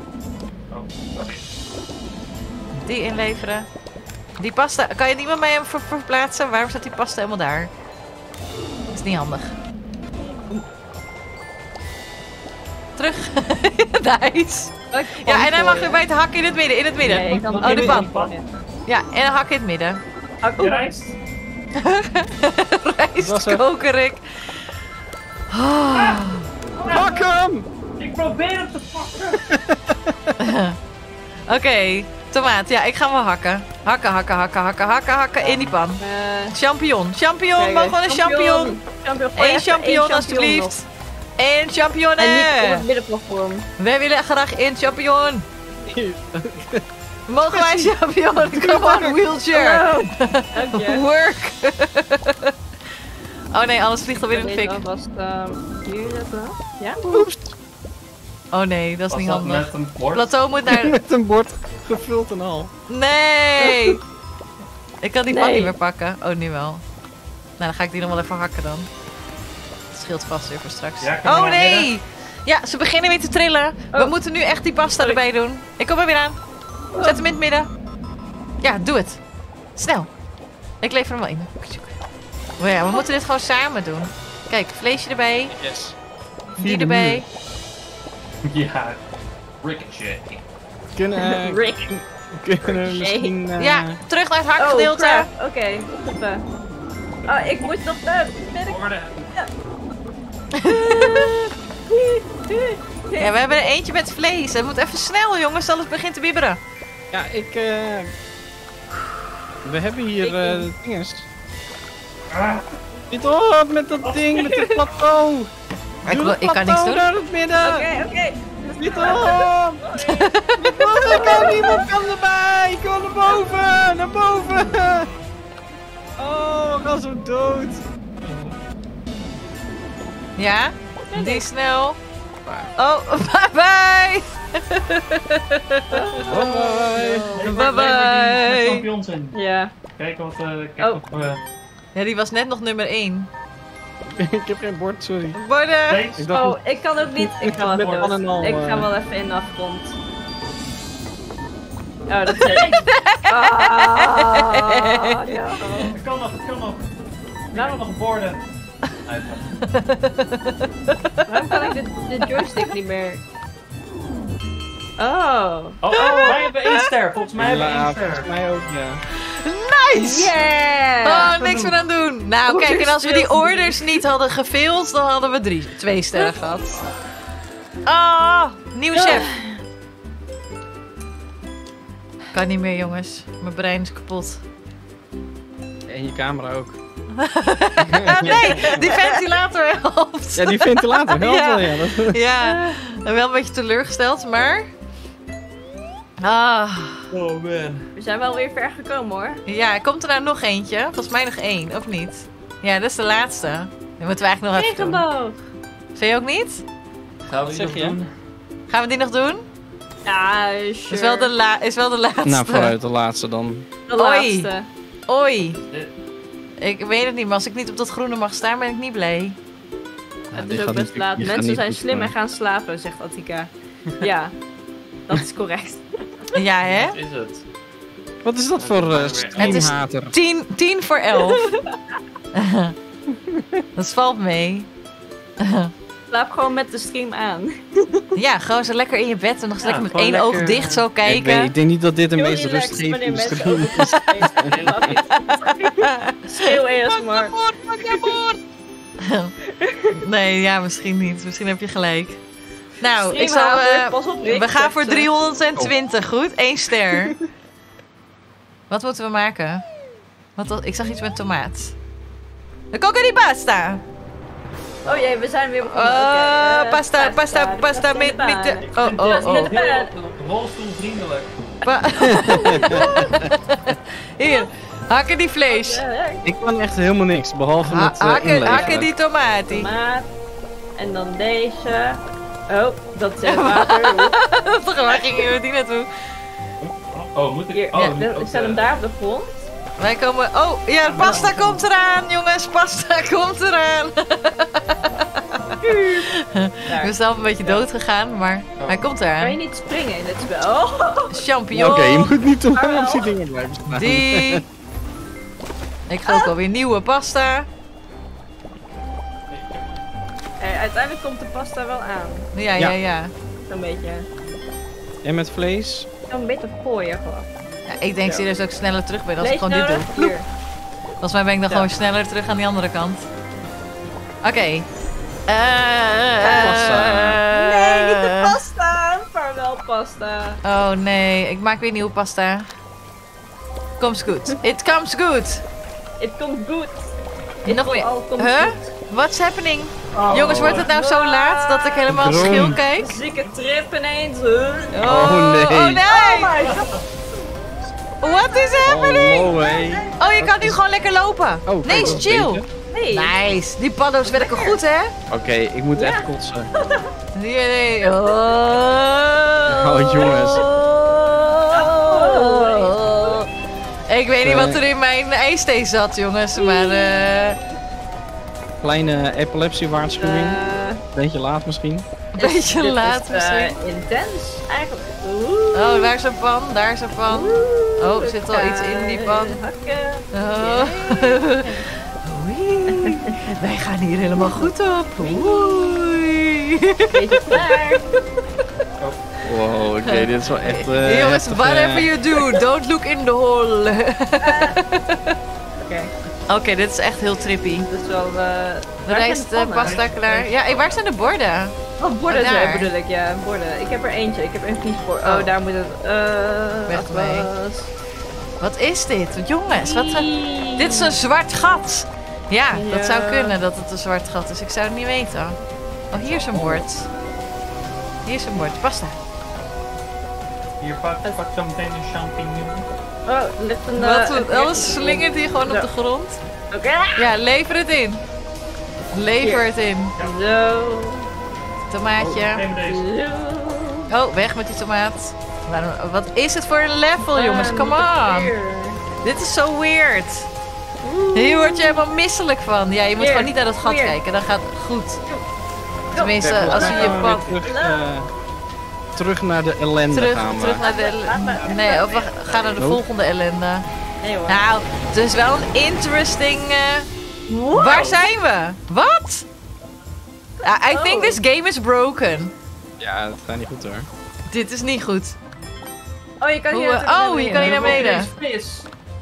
Speaker 1: Die inleveren. Die pasta, kan je iemand mij hem verplaatsen? Waarom staat die pasta helemaal daar? Dat is niet handig. Terug. Nice. Ja, en hij mag weer bij het hakken in het midden, in het midden.
Speaker 4: Nee, ik kan
Speaker 1: Oh, de pan.
Speaker 5: pan.
Speaker 1: Ja, en een hak in het midden.
Speaker 5: Je rijst.
Speaker 3: was
Speaker 1: Rijst
Speaker 3: er.
Speaker 1: koken, Rick. Oh.
Speaker 3: Pak hem!
Speaker 5: Ik probeer hem te pakken.
Speaker 1: Oké, tomaat. Ja, ik ga wel hakken. Hakken in die pan. Champignon. Champignon, mogen we een champignon? Eén champignon, alsjeblieft. Eén champignon.
Speaker 4: En niet op het middenplatform.
Speaker 1: Wij willen graag één champignon. Mogen wij een champignon? Come on, wheelchair.
Speaker 4: Oké.
Speaker 1: Work. Oh nee, alles vliegt alweer in de fik.
Speaker 4: Alvast hier zetten. Ja?
Speaker 1: Oh nee, dat is
Speaker 5: Was
Speaker 1: niet
Speaker 5: dat
Speaker 1: handig.
Speaker 5: met een bord?
Speaker 1: Plateau moet naar...
Speaker 3: Met een bord gevuld en al.
Speaker 1: Nee! Ik kan die pan
Speaker 4: Nee.
Speaker 1: niet meer pakken. Oh, nu wel. Nou, dan ga ik die nog wel even hakken dan. Het scheelt vast weer voor straks.
Speaker 5: Ja, kom maar
Speaker 1: Oh
Speaker 5: naar
Speaker 1: nee!
Speaker 5: midden.
Speaker 1: Ja, ze beginnen weer te trillen. We
Speaker 4: Oh.
Speaker 1: moeten nu echt die pasta
Speaker 4: Sorry.
Speaker 1: erbij doen. Ik kom er weer aan. Zet hem in het midden. Ja, doe het. Snel. Ik lever hem wel in. Oh ja, we moeten dit gewoon samen doen. Kijk, vleesje erbij.
Speaker 3: Yes.
Speaker 1: Die erbij.
Speaker 5: Ja, ricochet.
Speaker 3: Kunnen we misschien...
Speaker 1: Ja, terug naar het
Speaker 4: Oh,
Speaker 1: hakgedeelte.
Speaker 4: crap. Oké, stoppen. Oh, ik moet nog midden.
Speaker 5: Worden.
Speaker 1: Ja, we hebben er eentje met vlees. Het moet even snel, jongens, anders begint te bibberen.
Speaker 3: Ja, we hebben hier dinges.
Speaker 5: Ah,
Speaker 3: Niet op met dat ding, met het plateau.
Speaker 1: Ik kan niks doen.
Speaker 3: Naar het midden.
Speaker 4: Oké.
Speaker 3: Niet op. Ik kan niemand kan erbij. Ik wil naar boven. Naar boven. Oh, we gaan zo dood.
Speaker 1: Ja? Die snel. Oh, bye bye!
Speaker 3: Bye.
Speaker 1: Bye bye.
Speaker 5: champignons in.
Speaker 4: Ja.
Speaker 5: Kijk wat...
Speaker 1: Ja, die was net nog nummer 1.
Speaker 3: Ik heb geen bord, sorry.
Speaker 1: Borden!
Speaker 5: vlees.
Speaker 3: Ik dacht,
Speaker 4: Oh, ik kan ook niet. Ik ga wel
Speaker 3: met
Speaker 4: even
Speaker 3: pan en al,
Speaker 4: Ik ga
Speaker 3: eh.
Speaker 4: wel even in de afgrond. Oh, dat is het. Ah, ja.
Speaker 5: Het kan nog, het kan nog. Waarom nog borden?
Speaker 4: Waarom kan ik de joystick niet meer? Oh.
Speaker 5: Oh, wij hebben 1 ster. Volgens mij hebben we 1
Speaker 3: ja,
Speaker 5: ster.
Speaker 3: volgens mij ook, ja.
Speaker 1: Nice!
Speaker 4: Yeah!
Speaker 1: Oh, niks meer aan doen. Nou, kijk, en als we die orders niet hadden gefaild, dan hadden we 2 sterren gehad. Oh, nieuwe chef. Kan niet meer, jongens. Mijn brein is kapot.
Speaker 3: En je camera ook.
Speaker 1: Nee, die ventilator helpt.
Speaker 3: Ja, die ventilator helpt
Speaker 1: Ja.
Speaker 3: wel, ja. Dat-
Speaker 1: Ja, wel een beetje teleurgesteld, maar... Ah,
Speaker 5: Oh man.
Speaker 4: We zijn wel weer ver gekomen hoor.
Speaker 1: ja, komt er nou nog eentje? Volgens mij nog 1, of niet? Ja, dat is de laatste. Die moeten we eigenlijk nog even doen.
Speaker 4: Regenboog.
Speaker 1: Vind je ook niet?
Speaker 5: Gaan we die
Speaker 3: Zeg
Speaker 5: nog
Speaker 3: je?
Speaker 5: doen?
Speaker 1: Gaan we die nog doen?
Speaker 4: Ja, sure.
Speaker 1: Is wel de laatste.
Speaker 3: Nou, vooruit de laatste dan.
Speaker 4: De
Speaker 1: Oei.
Speaker 4: laatste.
Speaker 1: Oei. Ik weet het niet, maar als ik niet op dat groene mag staan, ben ik niet blij.
Speaker 4: Het is ook best laat. Mensen zijn slim en gaan slapen, zegt Attika. Ja, dat is correct.
Speaker 1: Ja, hè?
Speaker 5: Wat is het?
Speaker 3: Wat is dat voor streamhater?
Speaker 1: 10 voor 11. Dat valt mee.
Speaker 4: Slaap gewoon met de stream aan.
Speaker 1: Ja, gewoon zo lekker in je bed en nog eens
Speaker 2: Ja,
Speaker 1: lekker met
Speaker 2: gewoon
Speaker 1: één oog
Speaker 2: lekker-
Speaker 1: dicht zo
Speaker 3: Ik, weet,
Speaker 1: kijken.
Speaker 3: ik denk niet dat dit de
Speaker 4: Heel
Speaker 3: meest
Speaker 4: relaxed
Speaker 3: rustgevende
Speaker 4: wanneer mensen
Speaker 3: stream
Speaker 4: over
Speaker 3: is.
Speaker 4: Schreeuw ASMR.
Speaker 1: Nee, ja, misschien niet. Misschien heb je gelijk. Nou, ik zal...
Speaker 4: Streamhaven, pas op, Rick,
Speaker 1: we gaan
Speaker 4: zegt
Speaker 1: voor
Speaker 4: ze.
Speaker 1: 320, goed? 1 ster. Wat moeten we maken? Ik zag iets met tomaat. De coca di pasta!
Speaker 4: Oh jee, we zijn weer begonnen. Oké,
Speaker 1: Pasta met... Oh.
Speaker 2: Rolstoelvriendelijk.
Speaker 1: Hier, hakken die vlees.
Speaker 3: Ik kan echt helemaal niks, behalve met inleveren.
Speaker 1: Hakken die tomati.
Speaker 4: Tomaat. En dan deze. Oh, dat is water.
Speaker 1: Waar gingen we die naartoe?
Speaker 2: Oh, moet ik...
Speaker 4: Hier,
Speaker 2: Oh,
Speaker 4: ja,
Speaker 2: nu ook,
Speaker 4: ik zet hem daar op de grond.
Speaker 1: Wij komen... Oh, ja, pasta komt eraan, jongens. Pasta komt eraan. We zijn al een beetje dood gegaan, maar hij komt
Speaker 4: Kan je
Speaker 1: eraan.
Speaker 4: niet springen in dit spel?
Speaker 1: Champignon.
Speaker 3: Oké, je moet niet te lang
Speaker 4: Jawel.
Speaker 3: op die dingen blijven staan.
Speaker 1: Die. Ik ga ook alweer nieuwe pasta.
Speaker 4: Uiteindelijk komt de pasta wel aan.
Speaker 1: Ja.
Speaker 4: Zo'n beetje.
Speaker 3: En met vlees?
Speaker 4: Zo'n beetje gooien gewoon.
Speaker 1: Ja, ik denk serieus dat ik sneller terug ben als ik
Speaker 4: Vlees
Speaker 1: gewoon dit
Speaker 4: nodig?
Speaker 1: doe.
Speaker 4: Hier.
Speaker 1: Volgens mij ben ik dan
Speaker 4: Ja.
Speaker 1: gewoon sneller terug aan die andere kant. Oké.
Speaker 4: Nee, niet de pasta! Vaarwel pasta.
Speaker 1: Oh nee, ik maak weer nieuwe pasta. Comes good. It comes good.
Speaker 4: Het komt goed.
Speaker 1: Nog meer.
Speaker 4: Komt
Speaker 1: Huh?
Speaker 4: goed.
Speaker 1: What's happening?
Speaker 2: Oh.
Speaker 1: Jongens, wordt het nou zo laat dat ik helemaal
Speaker 3: Droom.
Speaker 1: schil kijk?
Speaker 4: Zieke trip ineens.
Speaker 3: Oh, nee.
Speaker 1: Oh nee!
Speaker 4: Oh my god.
Speaker 1: What is happening?
Speaker 3: Oh, no way.
Speaker 1: Oh, je kan nu gewoon lekker lopen.
Speaker 3: Oh,
Speaker 1: Nee,
Speaker 3: kijk,
Speaker 1: is
Speaker 3: dat
Speaker 1: chill.
Speaker 3: beter.
Speaker 4: Nee.
Speaker 1: Nice. Die paddo's werken goed, hè?
Speaker 3: Oké, ik moet
Speaker 4: Ja.
Speaker 3: echt kotsen.
Speaker 1: Nee. Oh,
Speaker 3: Oh, jongens.
Speaker 1: Ik weet niet wat er in mijn ijsthee zat, jongens, maar
Speaker 3: Kleine epilepsiewaarschuwing.
Speaker 4: Eh,
Speaker 3: Beetje laat misschien.
Speaker 1: een beetje
Speaker 4: dit
Speaker 1: laat
Speaker 4: is,
Speaker 1: misschien.
Speaker 4: Intens eigenlijk.
Speaker 1: Oh, daar is een pan, daar is een pan. Oh, er zit al iets in die pan.
Speaker 4: Hakken.
Speaker 1: Oh. Oei. Wij gaan hier helemaal goed op. Oei.
Speaker 4: Beetje klaar.
Speaker 3: Wow, oké, dit is wel echt...
Speaker 1: Jongens,
Speaker 3: heftig,
Speaker 1: whatever you do, don't look in the hole.
Speaker 4: Oké,
Speaker 1: Oké, dit is echt heel trippy.
Speaker 4: dus wel...
Speaker 1: De
Speaker 4: waar
Speaker 1: rijst,
Speaker 4: zijn de pannen?
Speaker 1: pasta klaar. Ja, waar zijn de borden?
Speaker 4: Oh, borden
Speaker 1: Oh,
Speaker 4: zo
Speaker 1: daar.
Speaker 4: bedoel ik, ja, borden. Ik heb er eentje, ik heb een vliesbord.
Speaker 1: Oh.
Speaker 4: Oh, daar moet het...
Speaker 1: Weg
Speaker 4: afwas.
Speaker 1: mee. Wat is dit? Jongens, dit is een zwart gat. Ja, dat zou
Speaker 4: Ja.
Speaker 1: kunnen dat het een zwart gat is. Ik zou het niet weten. Oh, hier is een bord. Hier is een bord. Pasta.
Speaker 2: Hier, pak zo meteen een champignon.
Speaker 4: Oh, er ligt een...
Speaker 1: Alles slingert hier gewoon op de grond.
Speaker 4: Oké.
Speaker 1: Ja, lever het in. Lever het in.
Speaker 4: Zo.
Speaker 1: Tomaatje.
Speaker 2: Neem deze.
Speaker 4: Zo.
Speaker 1: Oh, weg met die tomaat. Wat is het voor een level, jongens? Come on.
Speaker 4: Hier.
Speaker 1: Dit is zo weird. Hier word je helemaal misselijk van. Ja, je moet
Speaker 4: Hier.
Speaker 1: gewoon niet naar dat gat
Speaker 4: Hier.
Speaker 1: kijken. Dan gaat het goed. Tenminste, als je je
Speaker 3: gaan we
Speaker 1: pan...
Speaker 3: weer terug naar de ellende gaan we.
Speaker 1: Terug naar de ellende. Nee, of we gaan naar de
Speaker 3: Nope.
Speaker 1: volgende ellende.
Speaker 4: Nee hoor.
Speaker 1: Nou, het is wel een interesting...
Speaker 4: Wow.
Speaker 1: Waar zijn we? Wat? I think
Speaker 4: Oh.
Speaker 1: this game is broken.
Speaker 3: Ja, dat gaat niet goed hoor.
Speaker 1: Dit is niet goed.
Speaker 4: Oh, je kan hier
Speaker 1: Hoe,
Speaker 4: natuurlijk
Speaker 1: oh, je kan hier naar beneden.
Speaker 2: Vis.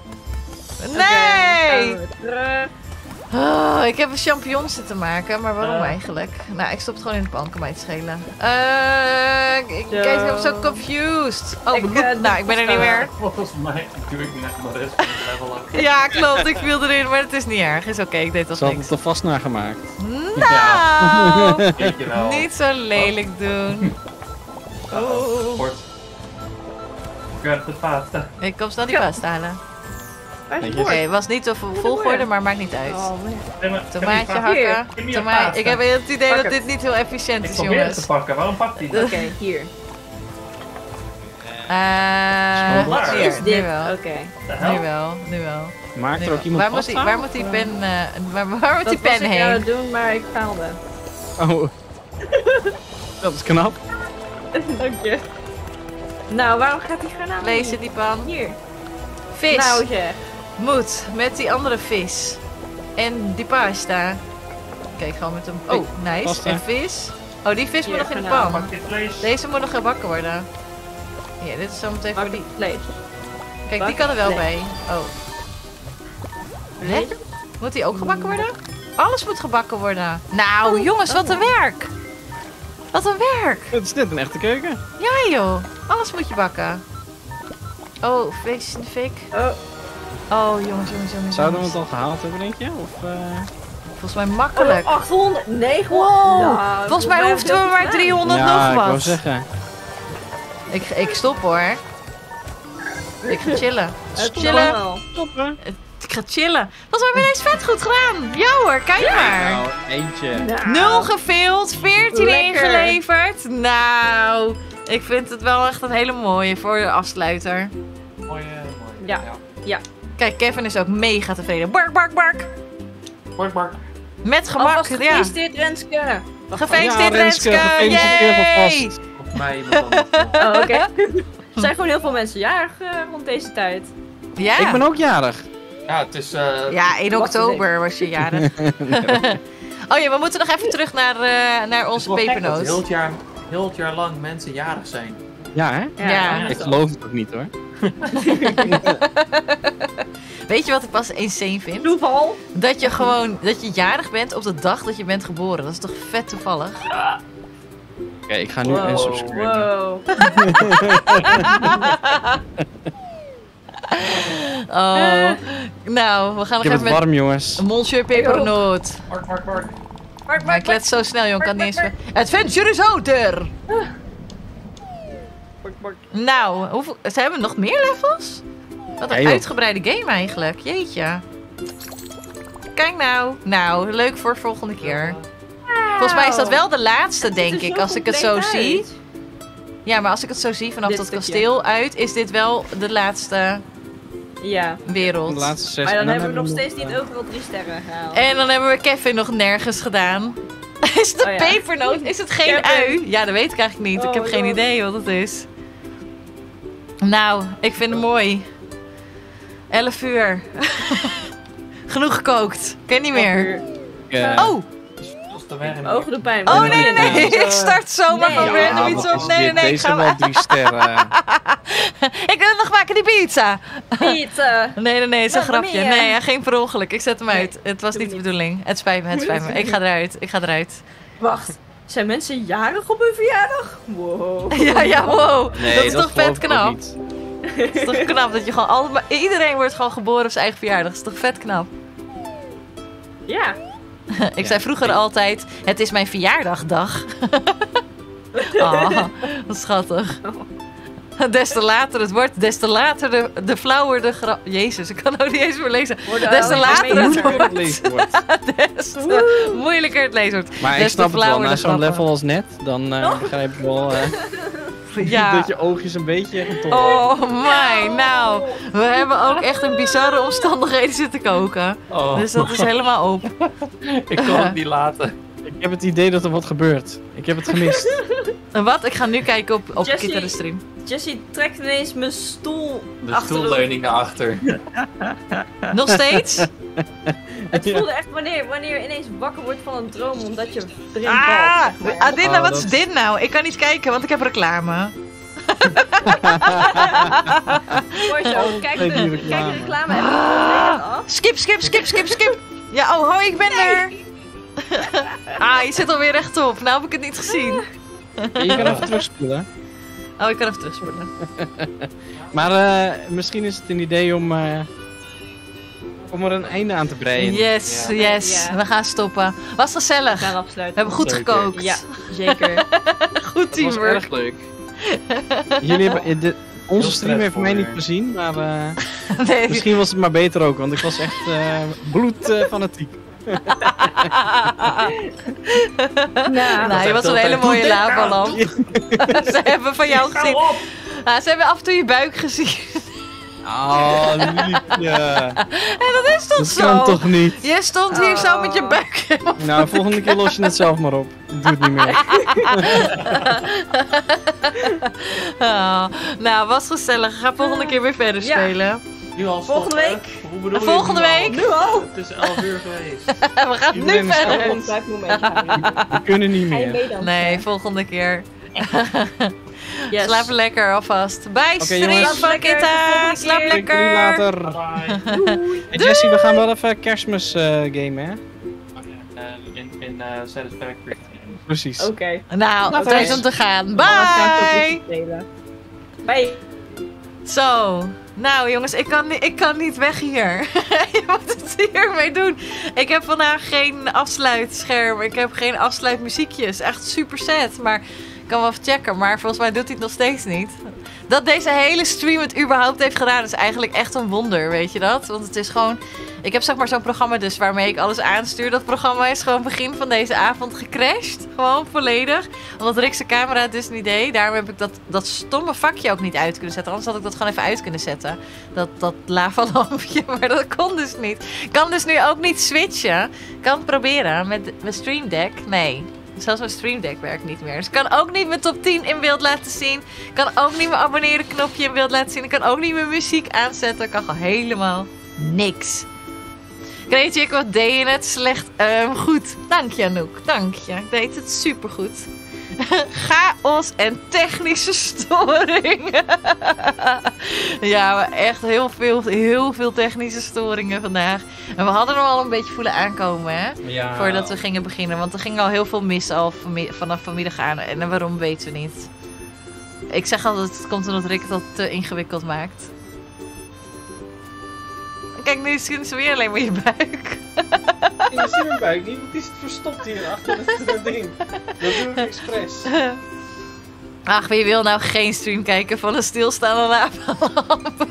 Speaker 1: Nee!
Speaker 4: Terug.
Speaker 1: Oh, ik heb een champignon zitten maken, maar waarom
Speaker 2: Oh.
Speaker 1: eigenlijk? Nou, ik stop het gewoon in de pan, kan mij het schelen. Ik
Speaker 4: Zo.
Speaker 1: kijk, ik ben zo confused. Oh,
Speaker 4: Ik,
Speaker 1: nou, ik ben er niet meer.
Speaker 2: Volgens mij doe ik net de rest van het level ook.
Speaker 1: Ja, klopt, ik viel erin, maar het is niet erg. Is oké, ik deed als
Speaker 3: Ze had
Speaker 1: niks.
Speaker 3: het er vast naar gemaakt.
Speaker 1: Nou,
Speaker 2: Weet je wel.
Speaker 1: niet zo lelijk doen.
Speaker 2: Sport. Grab de pasta.
Speaker 1: Ik kom snel die pasta halen.
Speaker 4: Waar is het
Speaker 3: Netjes.
Speaker 1: Oké,
Speaker 4: bord?
Speaker 1: was niet de volgorde, maar maakt niet uit.
Speaker 4: Oh, nee.
Speaker 2: Neem maar-
Speaker 1: Tomaatje
Speaker 2: Geef
Speaker 1: hakken.
Speaker 2: Geef me je
Speaker 1: Tomaat.
Speaker 2: pasta.
Speaker 1: Ik heb het idee
Speaker 4: Pak
Speaker 1: dat
Speaker 4: het.
Speaker 1: dit niet heel efficiënt
Speaker 2: Ik
Speaker 1: is,
Speaker 2: probeer het
Speaker 1: jongens.
Speaker 2: te pakken, waarom pakt hij dat?
Speaker 4: Oké, hier.
Speaker 2: Wat
Speaker 1: Hier,
Speaker 4: is
Speaker 1: nu
Speaker 4: dit?
Speaker 1: wel.
Speaker 4: Oké.
Speaker 2: De
Speaker 1: Nu
Speaker 2: hel?
Speaker 1: wel, nu wel.
Speaker 3: Maakt
Speaker 1: Nu
Speaker 3: er ook
Speaker 1: wel.
Speaker 3: iemand
Speaker 1: Waar
Speaker 3: pasta?
Speaker 1: moet die pen, waar moet
Speaker 4: Dat
Speaker 1: die
Speaker 4: was
Speaker 1: pen
Speaker 4: ik aan
Speaker 1: heen?
Speaker 4: het doen, maar ik faalde.
Speaker 3: Oh. Dat is knap.
Speaker 4: Dank je. Nou, waarom gaat die garnaal
Speaker 1: Lees
Speaker 4: niet?
Speaker 1: die pan.
Speaker 4: Hier.
Speaker 1: Vis
Speaker 4: Nou zeg.
Speaker 1: moet met die andere vis. En die pasta. Kijk, gewoon met hem. Oh, nice.
Speaker 3: pasta.
Speaker 1: En vis. Oh, die vis moet
Speaker 4: Hier,
Speaker 1: nog in de
Speaker 4: garnaal.
Speaker 1: pan.
Speaker 2: Pak dit vlees.
Speaker 1: Deze moet nog gebakken worden. Hier, dit is zo meteen voor
Speaker 4: Pak
Speaker 1: die...
Speaker 4: het vlees.
Speaker 1: Kijk, die kan er wel
Speaker 4: Nee.
Speaker 1: bij. Oh. Hè? Moet die ook gebakken worden? Alles moet gebakken worden. Nou, jongens, wat een werk. Wat een werk.
Speaker 3: Het is net een echte keuken.
Speaker 1: Ja, joh. Alles moet je bakken. Oh, vlees in de fik.
Speaker 4: Oh,
Speaker 1: Oh, jongens.
Speaker 3: Zouden we het al gehaald hebben, denk je? Of,
Speaker 1: Volgens mij makkelijk.
Speaker 4: 800, 900.
Speaker 1: Wow.
Speaker 4: Nou,
Speaker 1: Volgens mij hoefden we maar 300
Speaker 3: ja,
Speaker 1: nog
Speaker 3: ik wou
Speaker 1: wat.
Speaker 3: zeggen.
Speaker 1: Ik stop hoor. Ik ga chillen.
Speaker 4: Chillen.
Speaker 3: Stoppen.
Speaker 1: Ik ga chillen. Dat hebben we ineens vet goed gedaan. Ja hoor, kijk maar.
Speaker 3: Nou, eentje.
Speaker 1: 0 geveeld, 14
Speaker 4: Lekker.
Speaker 1: ingeleverd. Nou, ik vind het wel echt een hele mooie voor de afsluiter.
Speaker 2: Mooi.
Speaker 4: Ja.
Speaker 1: Kijk, Kevin is ook mega tevreden. Bark, bark, bark.
Speaker 2: Bark, bark.
Speaker 1: Met gemak,
Speaker 4: Alvast
Speaker 1: ja.
Speaker 4: gefeliciteerd, Renske.
Speaker 1: Gefeliciteerd,
Speaker 3: Ja, Renske,
Speaker 1: Renske.
Speaker 3: gefeliciteerd
Speaker 1: Yay!
Speaker 3: alvast.
Speaker 5: Of mij iemand anders.
Speaker 4: Oh, oké. Er zijn gewoon heel veel mensen jarig rond deze tijd.
Speaker 1: Ja.
Speaker 3: Ik ben ook jarig.
Speaker 5: Ja, het is...
Speaker 1: Ja, in
Speaker 4: Wacht
Speaker 1: oktober was je jarig. Oh ja, we moeten nog even terug naar onze
Speaker 5: Heel
Speaker 1: pepernoot.
Speaker 5: het jaar lang mensen jarig zijn.
Speaker 3: Ja, hè?
Speaker 1: Ja.
Speaker 3: Ik geloof het ook niet, hoor.
Speaker 1: Weet je wat ik pas insane vind?
Speaker 4: Toeval.
Speaker 1: Dat je jarig bent op de dag dat je bent geboren. Dat is toch vet toevallig?
Speaker 3: Oké, ik ga nu unsubscriben.
Speaker 4: Wow.
Speaker 1: Oh. Nou, we gaan nog
Speaker 3: Ik heb
Speaker 1: even
Speaker 3: het
Speaker 1: met
Speaker 3: warm, jongens.
Speaker 1: Monsieur Pepernoot.
Speaker 2: Bark.
Speaker 1: Maar ik let zo snel, jongen. Kan niet eens... Adventure is ouder! Nou, ze hebben nog meer levels? Wat een
Speaker 3: Ja, joh.
Speaker 1: uitgebreide game eigenlijk. Jeetje. Kijk nou. Nou, leuk voor volgende keer. Volgens mij is dat wel de laatste, denk ik, als ik het zo zie. Ja, maar als ik het zo zie vanaf
Speaker 4: Dit
Speaker 1: dat
Speaker 4: stukje.
Speaker 1: kasteel uit, is dit wel de laatste
Speaker 4: Ja.
Speaker 3: De
Speaker 1: wereld.
Speaker 3: laatste 6.
Speaker 4: Maar dan hebben we nog steeds niet overal 3 sterren gehaald.
Speaker 1: En dan hebben we Kevin nog nergens gedaan. Is het een
Speaker 4: Oh ja.
Speaker 1: pepernoot? Is het geen
Speaker 4: Kevin.
Speaker 1: ui? Ja, dat weet ik eigenlijk niet. Ik heb
Speaker 4: Oh,
Speaker 1: geen
Speaker 4: God.
Speaker 1: idee wat het is. Nou, ik vind het mooi. 11 uur. Genoeg gekookt. Ken niet meer. Oh!
Speaker 4: Mijn ogen doen pijn.
Speaker 1: Oh nee, nee. Ik start zomaar
Speaker 4: Nee.
Speaker 1: van random iets op. Nee, nee. Ik
Speaker 3: Deze
Speaker 1: ga
Speaker 3: wel 3 sterren.
Speaker 1: Ik wil het nog maken, die pizza.
Speaker 4: Pizza.
Speaker 1: Nee, het is een
Speaker 4: Mamma
Speaker 1: grapje.
Speaker 4: mia.
Speaker 1: Nee, geen per ongeluk. Ik zet hem
Speaker 4: Nee,
Speaker 1: uit. Het was
Speaker 4: doe
Speaker 1: niet de
Speaker 4: niet.
Speaker 1: bedoeling. Het spijt me. Ik ga eruit. Ik ga eruit.
Speaker 4: Wacht. Zijn mensen jarig op hun verjaardag? Wow.
Speaker 1: Ja, wow.
Speaker 3: Nee,
Speaker 1: dat is toch
Speaker 3: geloof
Speaker 1: vet
Speaker 3: ik ook
Speaker 1: knap?
Speaker 3: niet.
Speaker 1: Het is toch knap dat je gewoon allemaal... Iedereen wordt gewoon geboren op zijn eigen verjaardag. Dat is toch vet knap?
Speaker 4: Ja.
Speaker 1: Ik zei vroeger altijd, het is mijn verjaardagdag. Oh, wat schattig. Des te later het wordt, des te later de flauwer de grap... Jezus, ik kan ook niet eens meer lezen. Des te later het
Speaker 3: Hoe het
Speaker 1: wordt,
Speaker 3: lezen wordt.
Speaker 1: des te moeilijker het lezen wordt.
Speaker 3: Maar ik
Speaker 1: Des te
Speaker 3: snap het wel,
Speaker 1: flauwer
Speaker 3: na
Speaker 1: de
Speaker 3: zo'n
Speaker 1: grappen.
Speaker 3: level als net, dan begrijp ik wel
Speaker 1: Ja.
Speaker 3: dat je oogjes een beetje getoren.
Speaker 1: Oh my, nou. We hebben ook echt in bizarre omstandigheden zitten koken.
Speaker 5: Oh,
Speaker 1: Dus dat is helemaal op.
Speaker 5: ik kan het niet laten.
Speaker 3: Ik heb het idee dat er wat gebeurt. Ik heb het gemist.
Speaker 1: En wat? Ik ga nu kijken op
Speaker 4: Jessie.
Speaker 1: Kita de stream.
Speaker 4: Jessie trekt ineens mijn stoel
Speaker 5: De
Speaker 4: achter de
Speaker 5: stoelleuning naar achter.
Speaker 1: Nog steeds?
Speaker 4: Het voelde echt wanneer je ineens wakker wordt van een droom omdat je erin
Speaker 1: Ah,
Speaker 4: valt. Zeg maar.
Speaker 1: Adinda,
Speaker 3: Oh,
Speaker 1: wat
Speaker 3: dat-
Speaker 1: is dit nou? Ik kan niet kijken, want ik heb reclame.
Speaker 4: Mooi zo.
Speaker 3: Oh,
Speaker 4: Kijk
Speaker 3: die
Speaker 4: de
Speaker 3: reclame.
Speaker 4: reclame even volledig af.
Speaker 1: Skip. Ja, oh, hoi, ik ben er. Ah, je zit alweer rechtop. Nou heb ik het niet gezien.
Speaker 3: Je kan even terugspoelen.
Speaker 1: Oh, ik kan even terugspoelen.
Speaker 3: Maar misschien is het een idee om er een einde aan te breien.
Speaker 1: Yes.
Speaker 4: Ja.
Speaker 1: We gaan stoppen. Was
Speaker 4: We
Speaker 1: gezellig.
Speaker 4: gaan
Speaker 1: We
Speaker 4: afsluiten.
Speaker 1: hebben goed
Speaker 3: Zeker.
Speaker 1: gekookt.
Speaker 4: Ja, zeker.
Speaker 1: Goed
Speaker 3: Het was
Speaker 1: teamwork.
Speaker 3: erg leuk. Jullie hebben, onze
Speaker 5: Heel
Speaker 3: stream heeft mij niet
Speaker 5: stressvol
Speaker 3: gezien, maar
Speaker 1: Nee.
Speaker 3: misschien was het maar beter ook, want ik was echt bloedfanatiek.
Speaker 1: Nou, je was een hele mooie lavalamp. Ze hebben van jou gezien. Ah, ze hebben af en toe je buik gezien.
Speaker 3: Oh, liefje.
Speaker 1: En dat is toch
Speaker 3: Dat
Speaker 1: zo?
Speaker 3: kan toch niet?
Speaker 1: Je stond hier zo met je buik.
Speaker 3: Nou, volgende keer los je het zelf maar op. Ik doe het niet meer.
Speaker 1: Oh, nou, was gezellig. Ga volgende keer weer verder
Speaker 4: Ja.
Speaker 1: spelen.
Speaker 5: Nu al
Speaker 4: Volgende
Speaker 5: stoppen?
Speaker 4: week.
Speaker 5: Hoe bedoel je
Speaker 1: Volgende
Speaker 5: nu al?
Speaker 1: week.
Speaker 4: Nu al?
Speaker 5: Het is 11 uur geweest.
Speaker 1: We gaan nu
Speaker 3: Iedereen is
Speaker 1: verder.
Speaker 4: Een twijfelmomentje.
Speaker 3: We kunnen niet
Speaker 4: Ga je
Speaker 3: meer.
Speaker 4: mee dan?
Speaker 1: Nee, volgende keer.
Speaker 4: Yes.
Speaker 1: Slaap lekker alvast. Bye,
Speaker 3: Oké,
Speaker 1: stream
Speaker 3: jongens.
Speaker 1: van
Speaker 4: Lekker, tot
Speaker 1: Kitta.
Speaker 4: volgende
Speaker 1: Slaap
Speaker 4: keer.
Speaker 3: Spreek jullie
Speaker 1: lekker.
Speaker 3: later.
Speaker 5: Bye.
Speaker 3: Hey, Jesse, we gaan wel even kerstmis gamen, hè?
Speaker 5: In Satisfactory.
Speaker 3: Precies.
Speaker 4: Oké.
Speaker 1: Nou,
Speaker 3: Later.
Speaker 1: tijd om te gaan.
Speaker 4: Dan gaan we
Speaker 1: Bye.
Speaker 4: het spelen. Bye.
Speaker 1: Zo. Nou jongens, ik kan niet weg hier. Je moet het hiermee doen. Ik heb vandaag geen afsluitscherm. Ik heb geen afsluitmuziekjes. Echt super sad. Maar ik kan wel even checken. Maar volgens mij doet hij het nog steeds niet. Dat deze hele stream het überhaupt heeft gedaan is eigenlijk echt een wonder. Weet je dat? Want het is gewoon... Ik heb zeg maar zo'n programma dus waarmee ik alles aanstuur. Dat programma is gewoon begin van deze avond gecrashed. Gewoon volledig. Omdat Rick's camera het dus niet deed. Daarom heb ik dat stomme vakje ook niet uit kunnen zetten. Anders had ik dat gewoon even uit kunnen zetten. Dat lavalampje. Maar dat kon dus niet. Ik kan dus nu ook niet switchen. Ik kan het proberen met mijn Stream Deck. Nee. Zelfs mijn Stream Deck werkt niet meer. Dus ik kan ook niet mijn top 10 in beeld laten zien. Ik kan ook niet mijn abonneren knopje in beeld laten zien. Ik kan ook niet mijn muziek aanzetten. Ik kan gewoon helemaal niks. Kreetje, wat deed je het slecht? Goed. Dank je, Anouk. Dank je. Ik deed het supergoed. Chaos en technische storingen. Ja, maar echt heel veel technische storingen vandaag. En we hadden er al een beetje voelen aankomen, hè?
Speaker 3: Ja.
Speaker 1: Voordat we gingen beginnen. Want er ging al heel veel mis vanaf vanmiddag aan. En waarom weten we niet. Ik zeg altijd, het komt omdat Rick het al te ingewikkeld maakt. Kijk, nu zien ze weer alleen maar je buik.
Speaker 3: Je ziet mijn buik niet, want die zit verstopt hier achter het ding. Dat doe ik expres.
Speaker 1: Ach, wie wil nou geen stream kijken van een stilstaande lavalamp?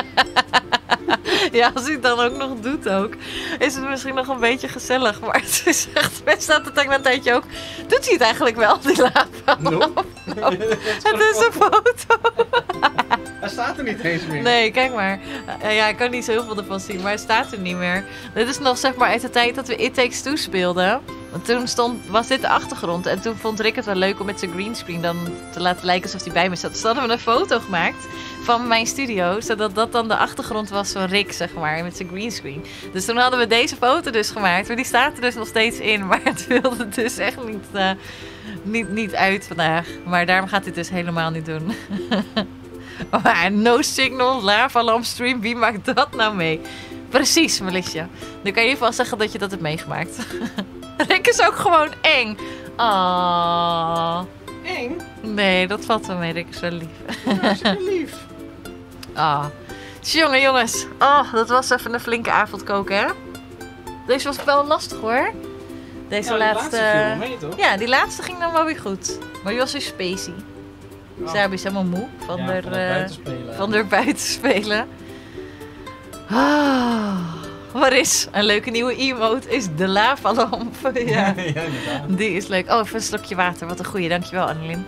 Speaker 1: Ja, als hij het dan ook nog doet ook, is het misschien nog een beetje gezellig. Maar het is echt best aan het een tijdje ook. Doet hij het eigenlijk wel, die lavalamp? Het is een foto.
Speaker 3: Hij staat er niet eens meer.
Speaker 1: Nee, kijk maar. Ja, ik kan niet zo heel veel ervan zien, maar hij staat er niet meer. Dit is nog zeg maar uit de tijd dat we It Takes Two speelden. Want toen was dit de achtergrond. En toen vond Rick het wel leuk om met zijn greenscreen dan te laten lijken alsof hij bij me zat. Dus toen hadden we een foto gemaakt van mijn studio. Zodat dat dan de achtergrond was van Rick, zeg maar, met zijn greenscreen. Dus toen hadden we deze foto dus gemaakt. Maar die staat er dus nog steeds in. Maar het wilde dus echt niet uit vandaag. Maar daarom gaat hij het dus helemaal niet doen. Maar no signal, lavalamp stream, wie maakt dat nou mee? Precies, Melissa. Nu kan je in ieder geval zeggen dat je dat hebt meegemaakt. Rick is ook gewoon eng. Ah.
Speaker 3: Eng?
Speaker 1: Nee, dat valt wel mee. Rick is wel lief.
Speaker 3: Ja, is heel lief.
Speaker 1: Ah. Jongens. Oh, dat was even een flinke avond koken, hè? Deze was wel lastig, hoor. Deze
Speaker 3: Ja, die
Speaker 1: laatste...
Speaker 3: viel wel mee, toch?
Speaker 1: Ja, die laatste ging dan wel weer goed. Maar die was weer spacey. Zij is helemaal moe van
Speaker 3: Ja,
Speaker 1: de
Speaker 3: van het buitenspelen.
Speaker 1: van er buiten spelen. Waar is een leuke nieuwe emote? Is de lavalamp. Ja.
Speaker 3: Ja, inderdaad.
Speaker 1: Die is leuk. Oh, even een slokje water. Wat een goeie. Dankjewel, Annelien.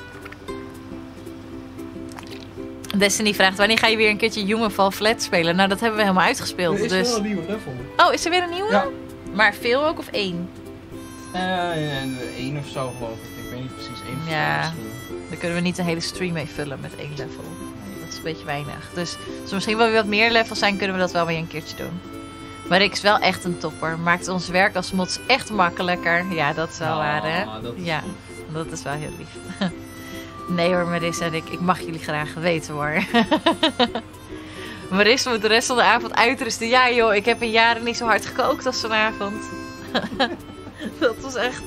Speaker 1: Destiny vraagt, wanneer ga je weer een keertje Humanfall Flat spelen? Nou, dat hebben we helemaal uitgespeeld.
Speaker 3: Er is
Speaker 1: Dus...
Speaker 3: wel een nieuwe level.
Speaker 1: Oh, is er weer een nieuwe?
Speaker 3: Ja.
Speaker 1: Maar veel ook of één?
Speaker 3: 1 of zo geloof ik. Ik weet niet precies. 1 of
Speaker 1: Ja.
Speaker 3: zo misschien.
Speaker 1: Daar kunnen we niet een hele stream mee vullen met 1 level. Nee, dat is een beetje weinig. Dus als er misschien wel weer wat meer levels zijn, kunnen we dat wel weer een keertje doen. Maar Rick is wel echt een topper. Maakt ons werk als mods echt makkelijker. Ja, dat is wel waar, hè?
Speaker 3: dat is
Speaker 1: Ja, dat is wel heel lief. Nee hoor, Marissa en ik mag jullie graag weten hoor. Marissa moet de rest van de avond uitrusten. Ja joh, ik heb in jaren niet zo hard gekookt als vanavond. Dat was echt...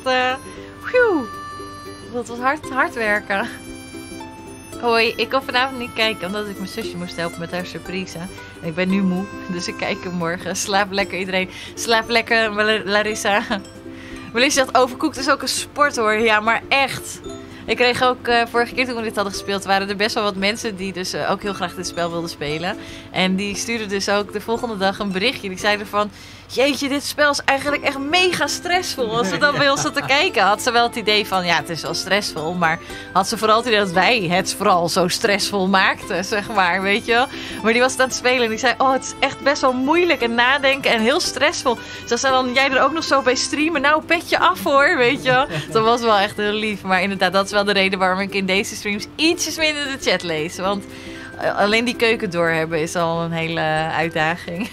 Speaker 1: Dat was hard werken. Hoi, ik kon vanavond niet kijken omdat ik mijn zusje moest helpen met haar surprise. En ik ben nu moe, dus ik kijk hem morgen. Slaap lekker iedereen. Slaap lekker, Larissa. Melissa zegt, overkoekt is ook een sport hoor. Ja, maar echt. Ik kreeg ook, vorige keer toen we dit hadden gespeeld, waren er best wel wat mensen die dus ook heel graag dit spel wilden spelen. En die stuurden dus ook de volgende dag een berichtje. Die zeiden van, jeetje, dit spel is eigenlijk echt mega stressvol. Als ze dan bij ons zat te kijken, had ze wel het idee van, ja, het is wel stressvol. Maar had ze vooral het idee dat wij het vooral zo stressvol maakten, zeg maar, weet je wel. Maar die was het aan het spelen en die zei, oh, het is echt best wel moeilijk en nadenken en heel stressvol. Ze zei dan, jij er ook nog zo bij streamen, nou, petje af hoor, weet je wel. Dat was wel echt heel lief. Maar inderdaad, dat is wel de reden waarom ik in deze streams ietsjes minder de chat lees. Want Alleen die keuken doorhebben is al een hele uitdaging.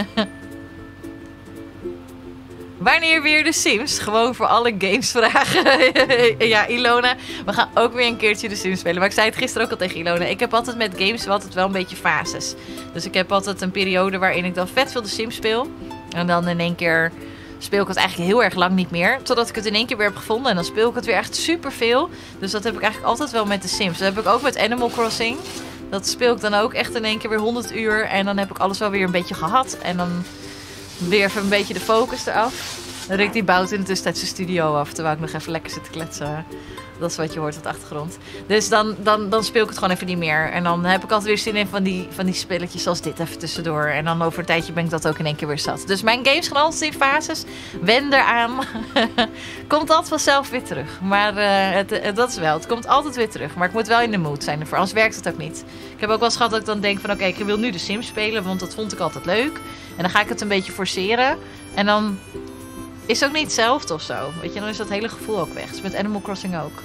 Speaker 1: Wanneer weer de Sims? Gewoon voor alle games vragen. Ja, Ilona, we gaan ook weer een keertje de Sims spelen. Maar ik zei het gisteren ook al tegen Ilona. Ik heb altijd met games altijd wel een beetje fases. Dus ik heb altijd een periode waarin ik dan vet veel de Sims speel. En dan in één keer speel ik het eigenlijk heel erg lang niet meer. Totdat ik het in één keer weer heb gevonden. En dan speel ik het weer echt super veel. Dus dat heb ik eigenlijk altijd wel met de Sims. Dat heb ik ook met Animal Crossing. Dat speel ik dan ook echt in één keer weer 100 uur. En dan heb ik alles wel weer een beetje gehad. En dan weer even een beetje de focus eraf. Rick die bouwt in de tussentijd zijn studio af. Terwijl ik nog even lekker zit te kletsen. Dat is wat je hoort op de achtergrond. Dus dan speel ik het gewoon even niet meer. En dan heb ik altijd weer zin in van die spelletjes zoals dit even tussendoor. En dan over een tijdje ben ik dat ook in één keer weer zat. Dus mijn games gaan altijd in fases. Wen eraan. Komt altijd vanzelf weer terug. Maar dat is wel. Het komt altijd weer terug. Maar ik moet wel in de mood zijn ervoor. Anders werkt het ook niet. Ik heb ook wel eens gehad dat ik dan denk van oké, ik wil nu de Sims spelen. Want dat vond ik altijd leuk. En dan ga ik het een beetje forceren. En dan is het ook niet hetzelfde of zo. Weet je, dan is dat hele gevoel ook weg. Dus met Animal Crossing ook.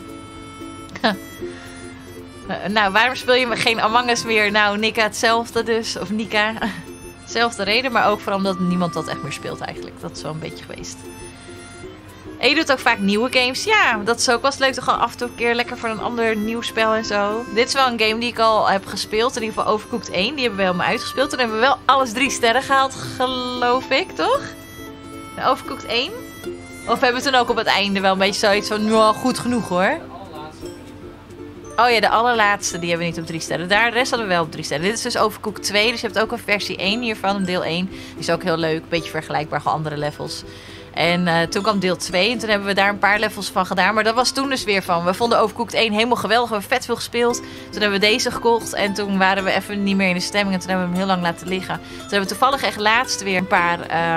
Speaker 1: Nou, waarom speel je geen Among Us meer? Nou, Nika hetzelfde dus. Of Nika. Hetzelfde reden, maar ook vooral omdat niemand dat echt meer speelt eigenlijk. Dat is wel een beetje geweest. En je doet ook vaak nieuwe games. Ja, dat is ook wel eens leuk. Toch gewoon af en toe een keer lekker voor een ander nieuw spel en zo. Dit is wel een game die ik al heb gespeeld. In ieder geval Overcooked 1. Die hebben we helemaal uitgespeeld. Toen hebben we wel alles 3 sterren gehaald, geloof ik, toch? De Overcooked 1? Of hebben we toen ook op het einde wel een beetje zoiets van, nou, goed genoeg hoor. Oh ja, de allerlaatste, die hebben we niet op 3 sterren. De rest hadden we wel op 3 sterren. Dit is dus Overcooked 2, dus je hebt ook een versie 1 hiervan, een deel 1. Die is ook heel leuk, een beetje vergelijkbaar, gewoon andere levels. En toen kwam deel 2 en toen hebben we daar een paar levels van gedaan. Maar dat was toen dus weer van, we vonden Overcooked 1 helemaal geweldig. We hebben vet veel gespeeld. Toen hebben we deze gekocht en toen waren we even niet meer in de stemming. En toen hebben we hem heel lang laten liggen. Toen hebben we toevallig echt laatst weer een paar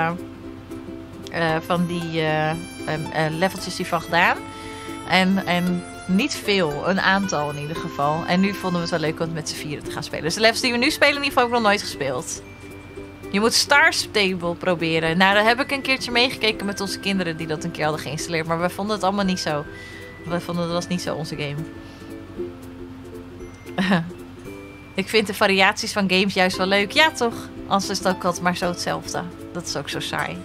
Speaker 1: van die leveltjes hiervan gedaan. En niet veel, een aantal in ieder geval. En nu vonden we het wel leuk om met z'n vieren te gaan spelen. Dus de levels die we nu spelen in ieder geval heb ik nog nooit gespeeld. Je moet Star Stable proberen. Nou, daar heb ik een keertje meegekeken met onze kinderen die dat een keer hadden geïnstalleerd. Maar wij vonden het allemaal niet zo. Wij vonden dat was niet zo onze game. Ik vind de variaties van games juist wel leuk. Ja, toch? Anders is het ook altijd maar zo hetzelfde. Dat is ook zo saai.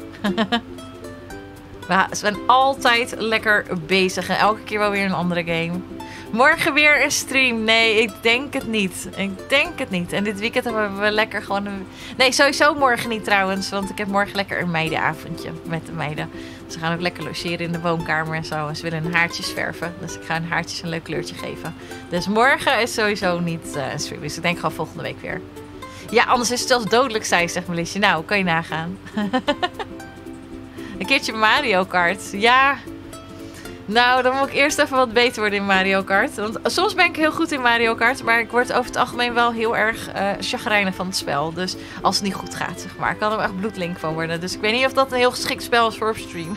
Speaker 1: We zijn altijd lekker bezig. En elke keer wel weer een andere game. Morgen weer een stream. Nee, ik denk het niet. Ik denk het niet. En dit weekend hebben we lekker gewoon een... Nee, sowieso morgen niet trouwens. Want ik heb morgen lekker een meidenavondje met de meiden. Ze gaan ook lekker logeren in de woonkamer en zo. En ze willen hun haartjes verven. Dus ik ga hun haartjes een leuk kleurtje geven. Dus morgen is sowieso niet een stream. Dus ik denk gewoon volgende week weer. Ja, anders is het zelfs dodelijk saai, zegt Melissa. Nou, kan je nagaan. Een keertje Mario Kart. Ja. Nou, dan moet ik eerst even wat beter worden in Mario Kart. Want soms ben ik heel goed in Mario Kart. Maar ik word over het algemeen wel heel erg chagrijnig van het spel. Dus als het niet goed gaat, zeg maar. Ik kan er echt bloedlink van worden. Dus ik weet niet of dat een heel geschikt spel is voor op stream.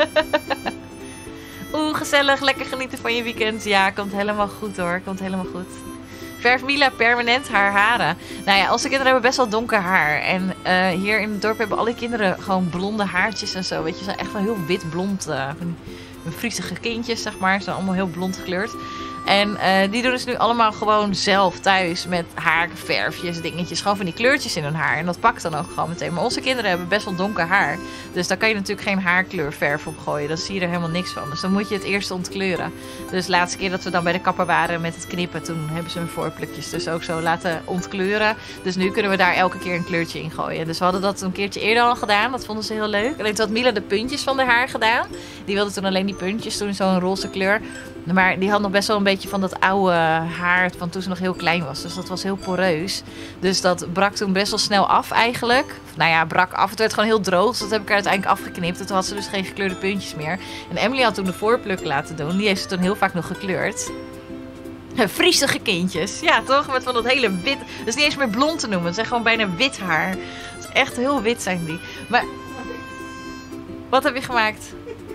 Speaker 1: Oeh, gezellig. Lekker genieten van je weekend. Ja, komt helemaal goed hoor. Komt helemaal goed. Verf Mila permanent haar haren. Nou ja, onze kinderen hebben best wel donker haar. En hier in het dorp hebben alle kinderen gewoon blonde haartjes en zo. Weet je, ze zijn echt wel heel wit blond. Vriezige kindjes, zeg maar. Ze zijn allemaal heel blond gekleurd. En die doen dus nu allemaal gewoon zelf thuis met haarverfjes, dingetjes. Gewoon van die kleurtjes in hun haar. En dat pakt dan ook gewoon meteen. Maar onze kinderen hebben best wel donker haar. Dus daar kan je natuurlijk geen haarkleurverf op gooien. Dan zie je er helemaal niks van. Dus dan moet je het eerst ontkleuren. Dus de laatste keer dat we dan bij de kapper waren met het knippen, toen hebben ze hun voorplukjes dus ook zo laten ontkleuren. Dus nu kunnen we daar elke keer een kleurtje in gooien. Dus we hadden dat een keertje eerder al gedaan. Dat vonden ze heel leuk. Alleen toen had Mila de puntjes van haar haar gedaan. Die wilde toen alleen die puntjes, toen in zo'n roze kleur. Maar die had nog best wel een beetje van dat oude haar van toen ze nog heel klein was. Dus dat was heel poreus. Dus dat brak toen best wel snel af eigenlijk. Nou ja, brak af. Het werd gewoon heel droog. Dus dat heb ik er uiteindelijk afgeknipt. En toen had ze dus geen gekleurde puntjes meer. En Emily had toen de voorpluk laten doen. Die heeft ze toen heel vaak nog gekleurd. Vriezige kindjes. Ja, toch? Met van dat hele wit. Dat is niet eens meer blond te noemen. Het zijn gewoon bijna wit haar. Het is echt heel wit zijn die. Maar wat heb je gemaakt?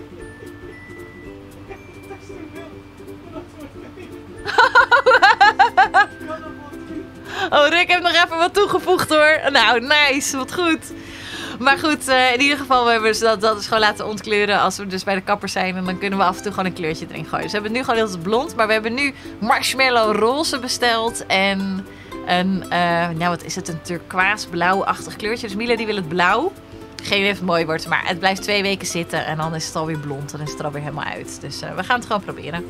Speaker 1: Oh, Rick heeft nog even wat toegevoegd hoor. Nou, nice. Wat goed. Maar goed, in ieder geval we hebben we dat is gewoon laten ontkleuren als we dus bij de kapper zijn. En dan kunnen we af en toe gewoon een kleurtje erin gooien. Dus we hebben nu gewoon heel blond. Maar we hebben nu marshmallow roze besteld. En een, nou wat is het, een turquoise-blauw-achtig kleurtje. Dus Mila die wil het blauw. Geen idee of het mooi wordt, maar het blijft 2 weken zitten en dan is het alweer blond en is het er alweer helemaal uit. Dus we gaan het gewoon proberen.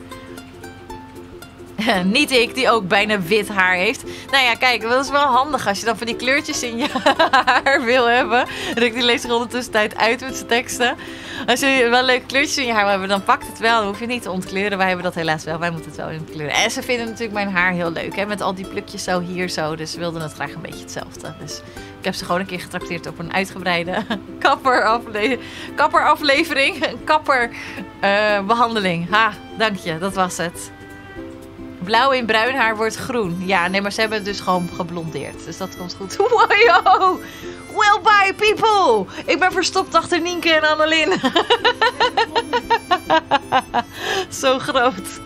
Speaker 1: Niet ik, die ook bijna wit haar heeft. Nou ja, kijk, dat is wel handig als je dan van die kleurtjes in je haar wil hebben. Rick die leest er ondertussen tijd uit met zijn teksten. Als je wel leuke kleurtjes in je haar wil hebben, dan pakt het wel. Dan hoef je niet te ontkleuren. Wij hebben dat helaas wel. Wij moeten het wel ontkleuren. En ze vinden natuurlijk mijn haar heel leuk, hè? Met al die plukjes zo hier zo. Dus ze wilden het graag een beetje hetzelfde. Dus ik heb ze gewoon een keer getrakteerd op een uitgebreide kapperaflevering. Een kapperbehandeling. Ha, dank je. Dat was het. Blauw in bruin haar wordt groen. Ja, nee, maar ze hebben het dus gewoon geblondeerd. Dus dat komt goed. Wow! Well, bye, people! Ik ben verstopt achter Nienke en Annelien. Zo groot.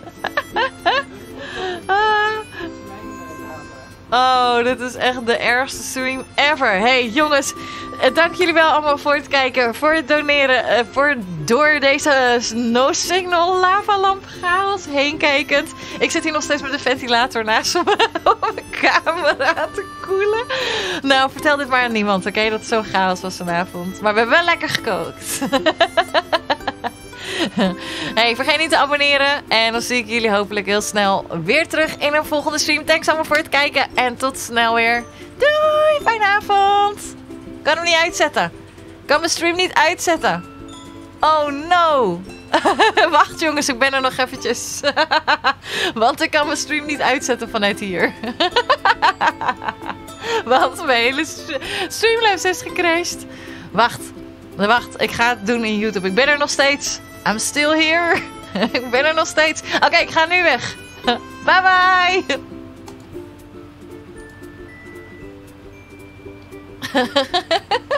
Speaker 1: Oh, dit is echt de ergste stream ever. Hey, jongens. Dank jullie wel allemaal voor het kijken. Voor het doneren. Door deze no signal lavalamp chaos heen kijkend. Ik zit hier nog steeds met de ventilator naast me om mijn camera te koelen. Nou, vertel dit maar aan niemand, oké? Dat het zo chaos was vanavond. Maar we hebben wel lekker gekookt. Hey, vergeet niet te abonneren. En dan zie ik jullie hopelijk heel snel weer terug in een volgende stream. Thanks allemaal voor het kijken. En tot snel weer. Doei, fijne avond. Ik kan hem niet uitzetten. Ik kan mijn stream niet uitzetten. Oh no. Wacht jongens, ik ben er nog eventjes. Want ik kan mijn stream niet uitzetten vanuit hier. Want mijn hele Streamlabs is gecrashed. Wacht, ik ga het doen in YouTube. Ik ben er nog steeds. I'm still here. Ik ben er nog steeds. Oké, ik ga nu weg. Bye bye.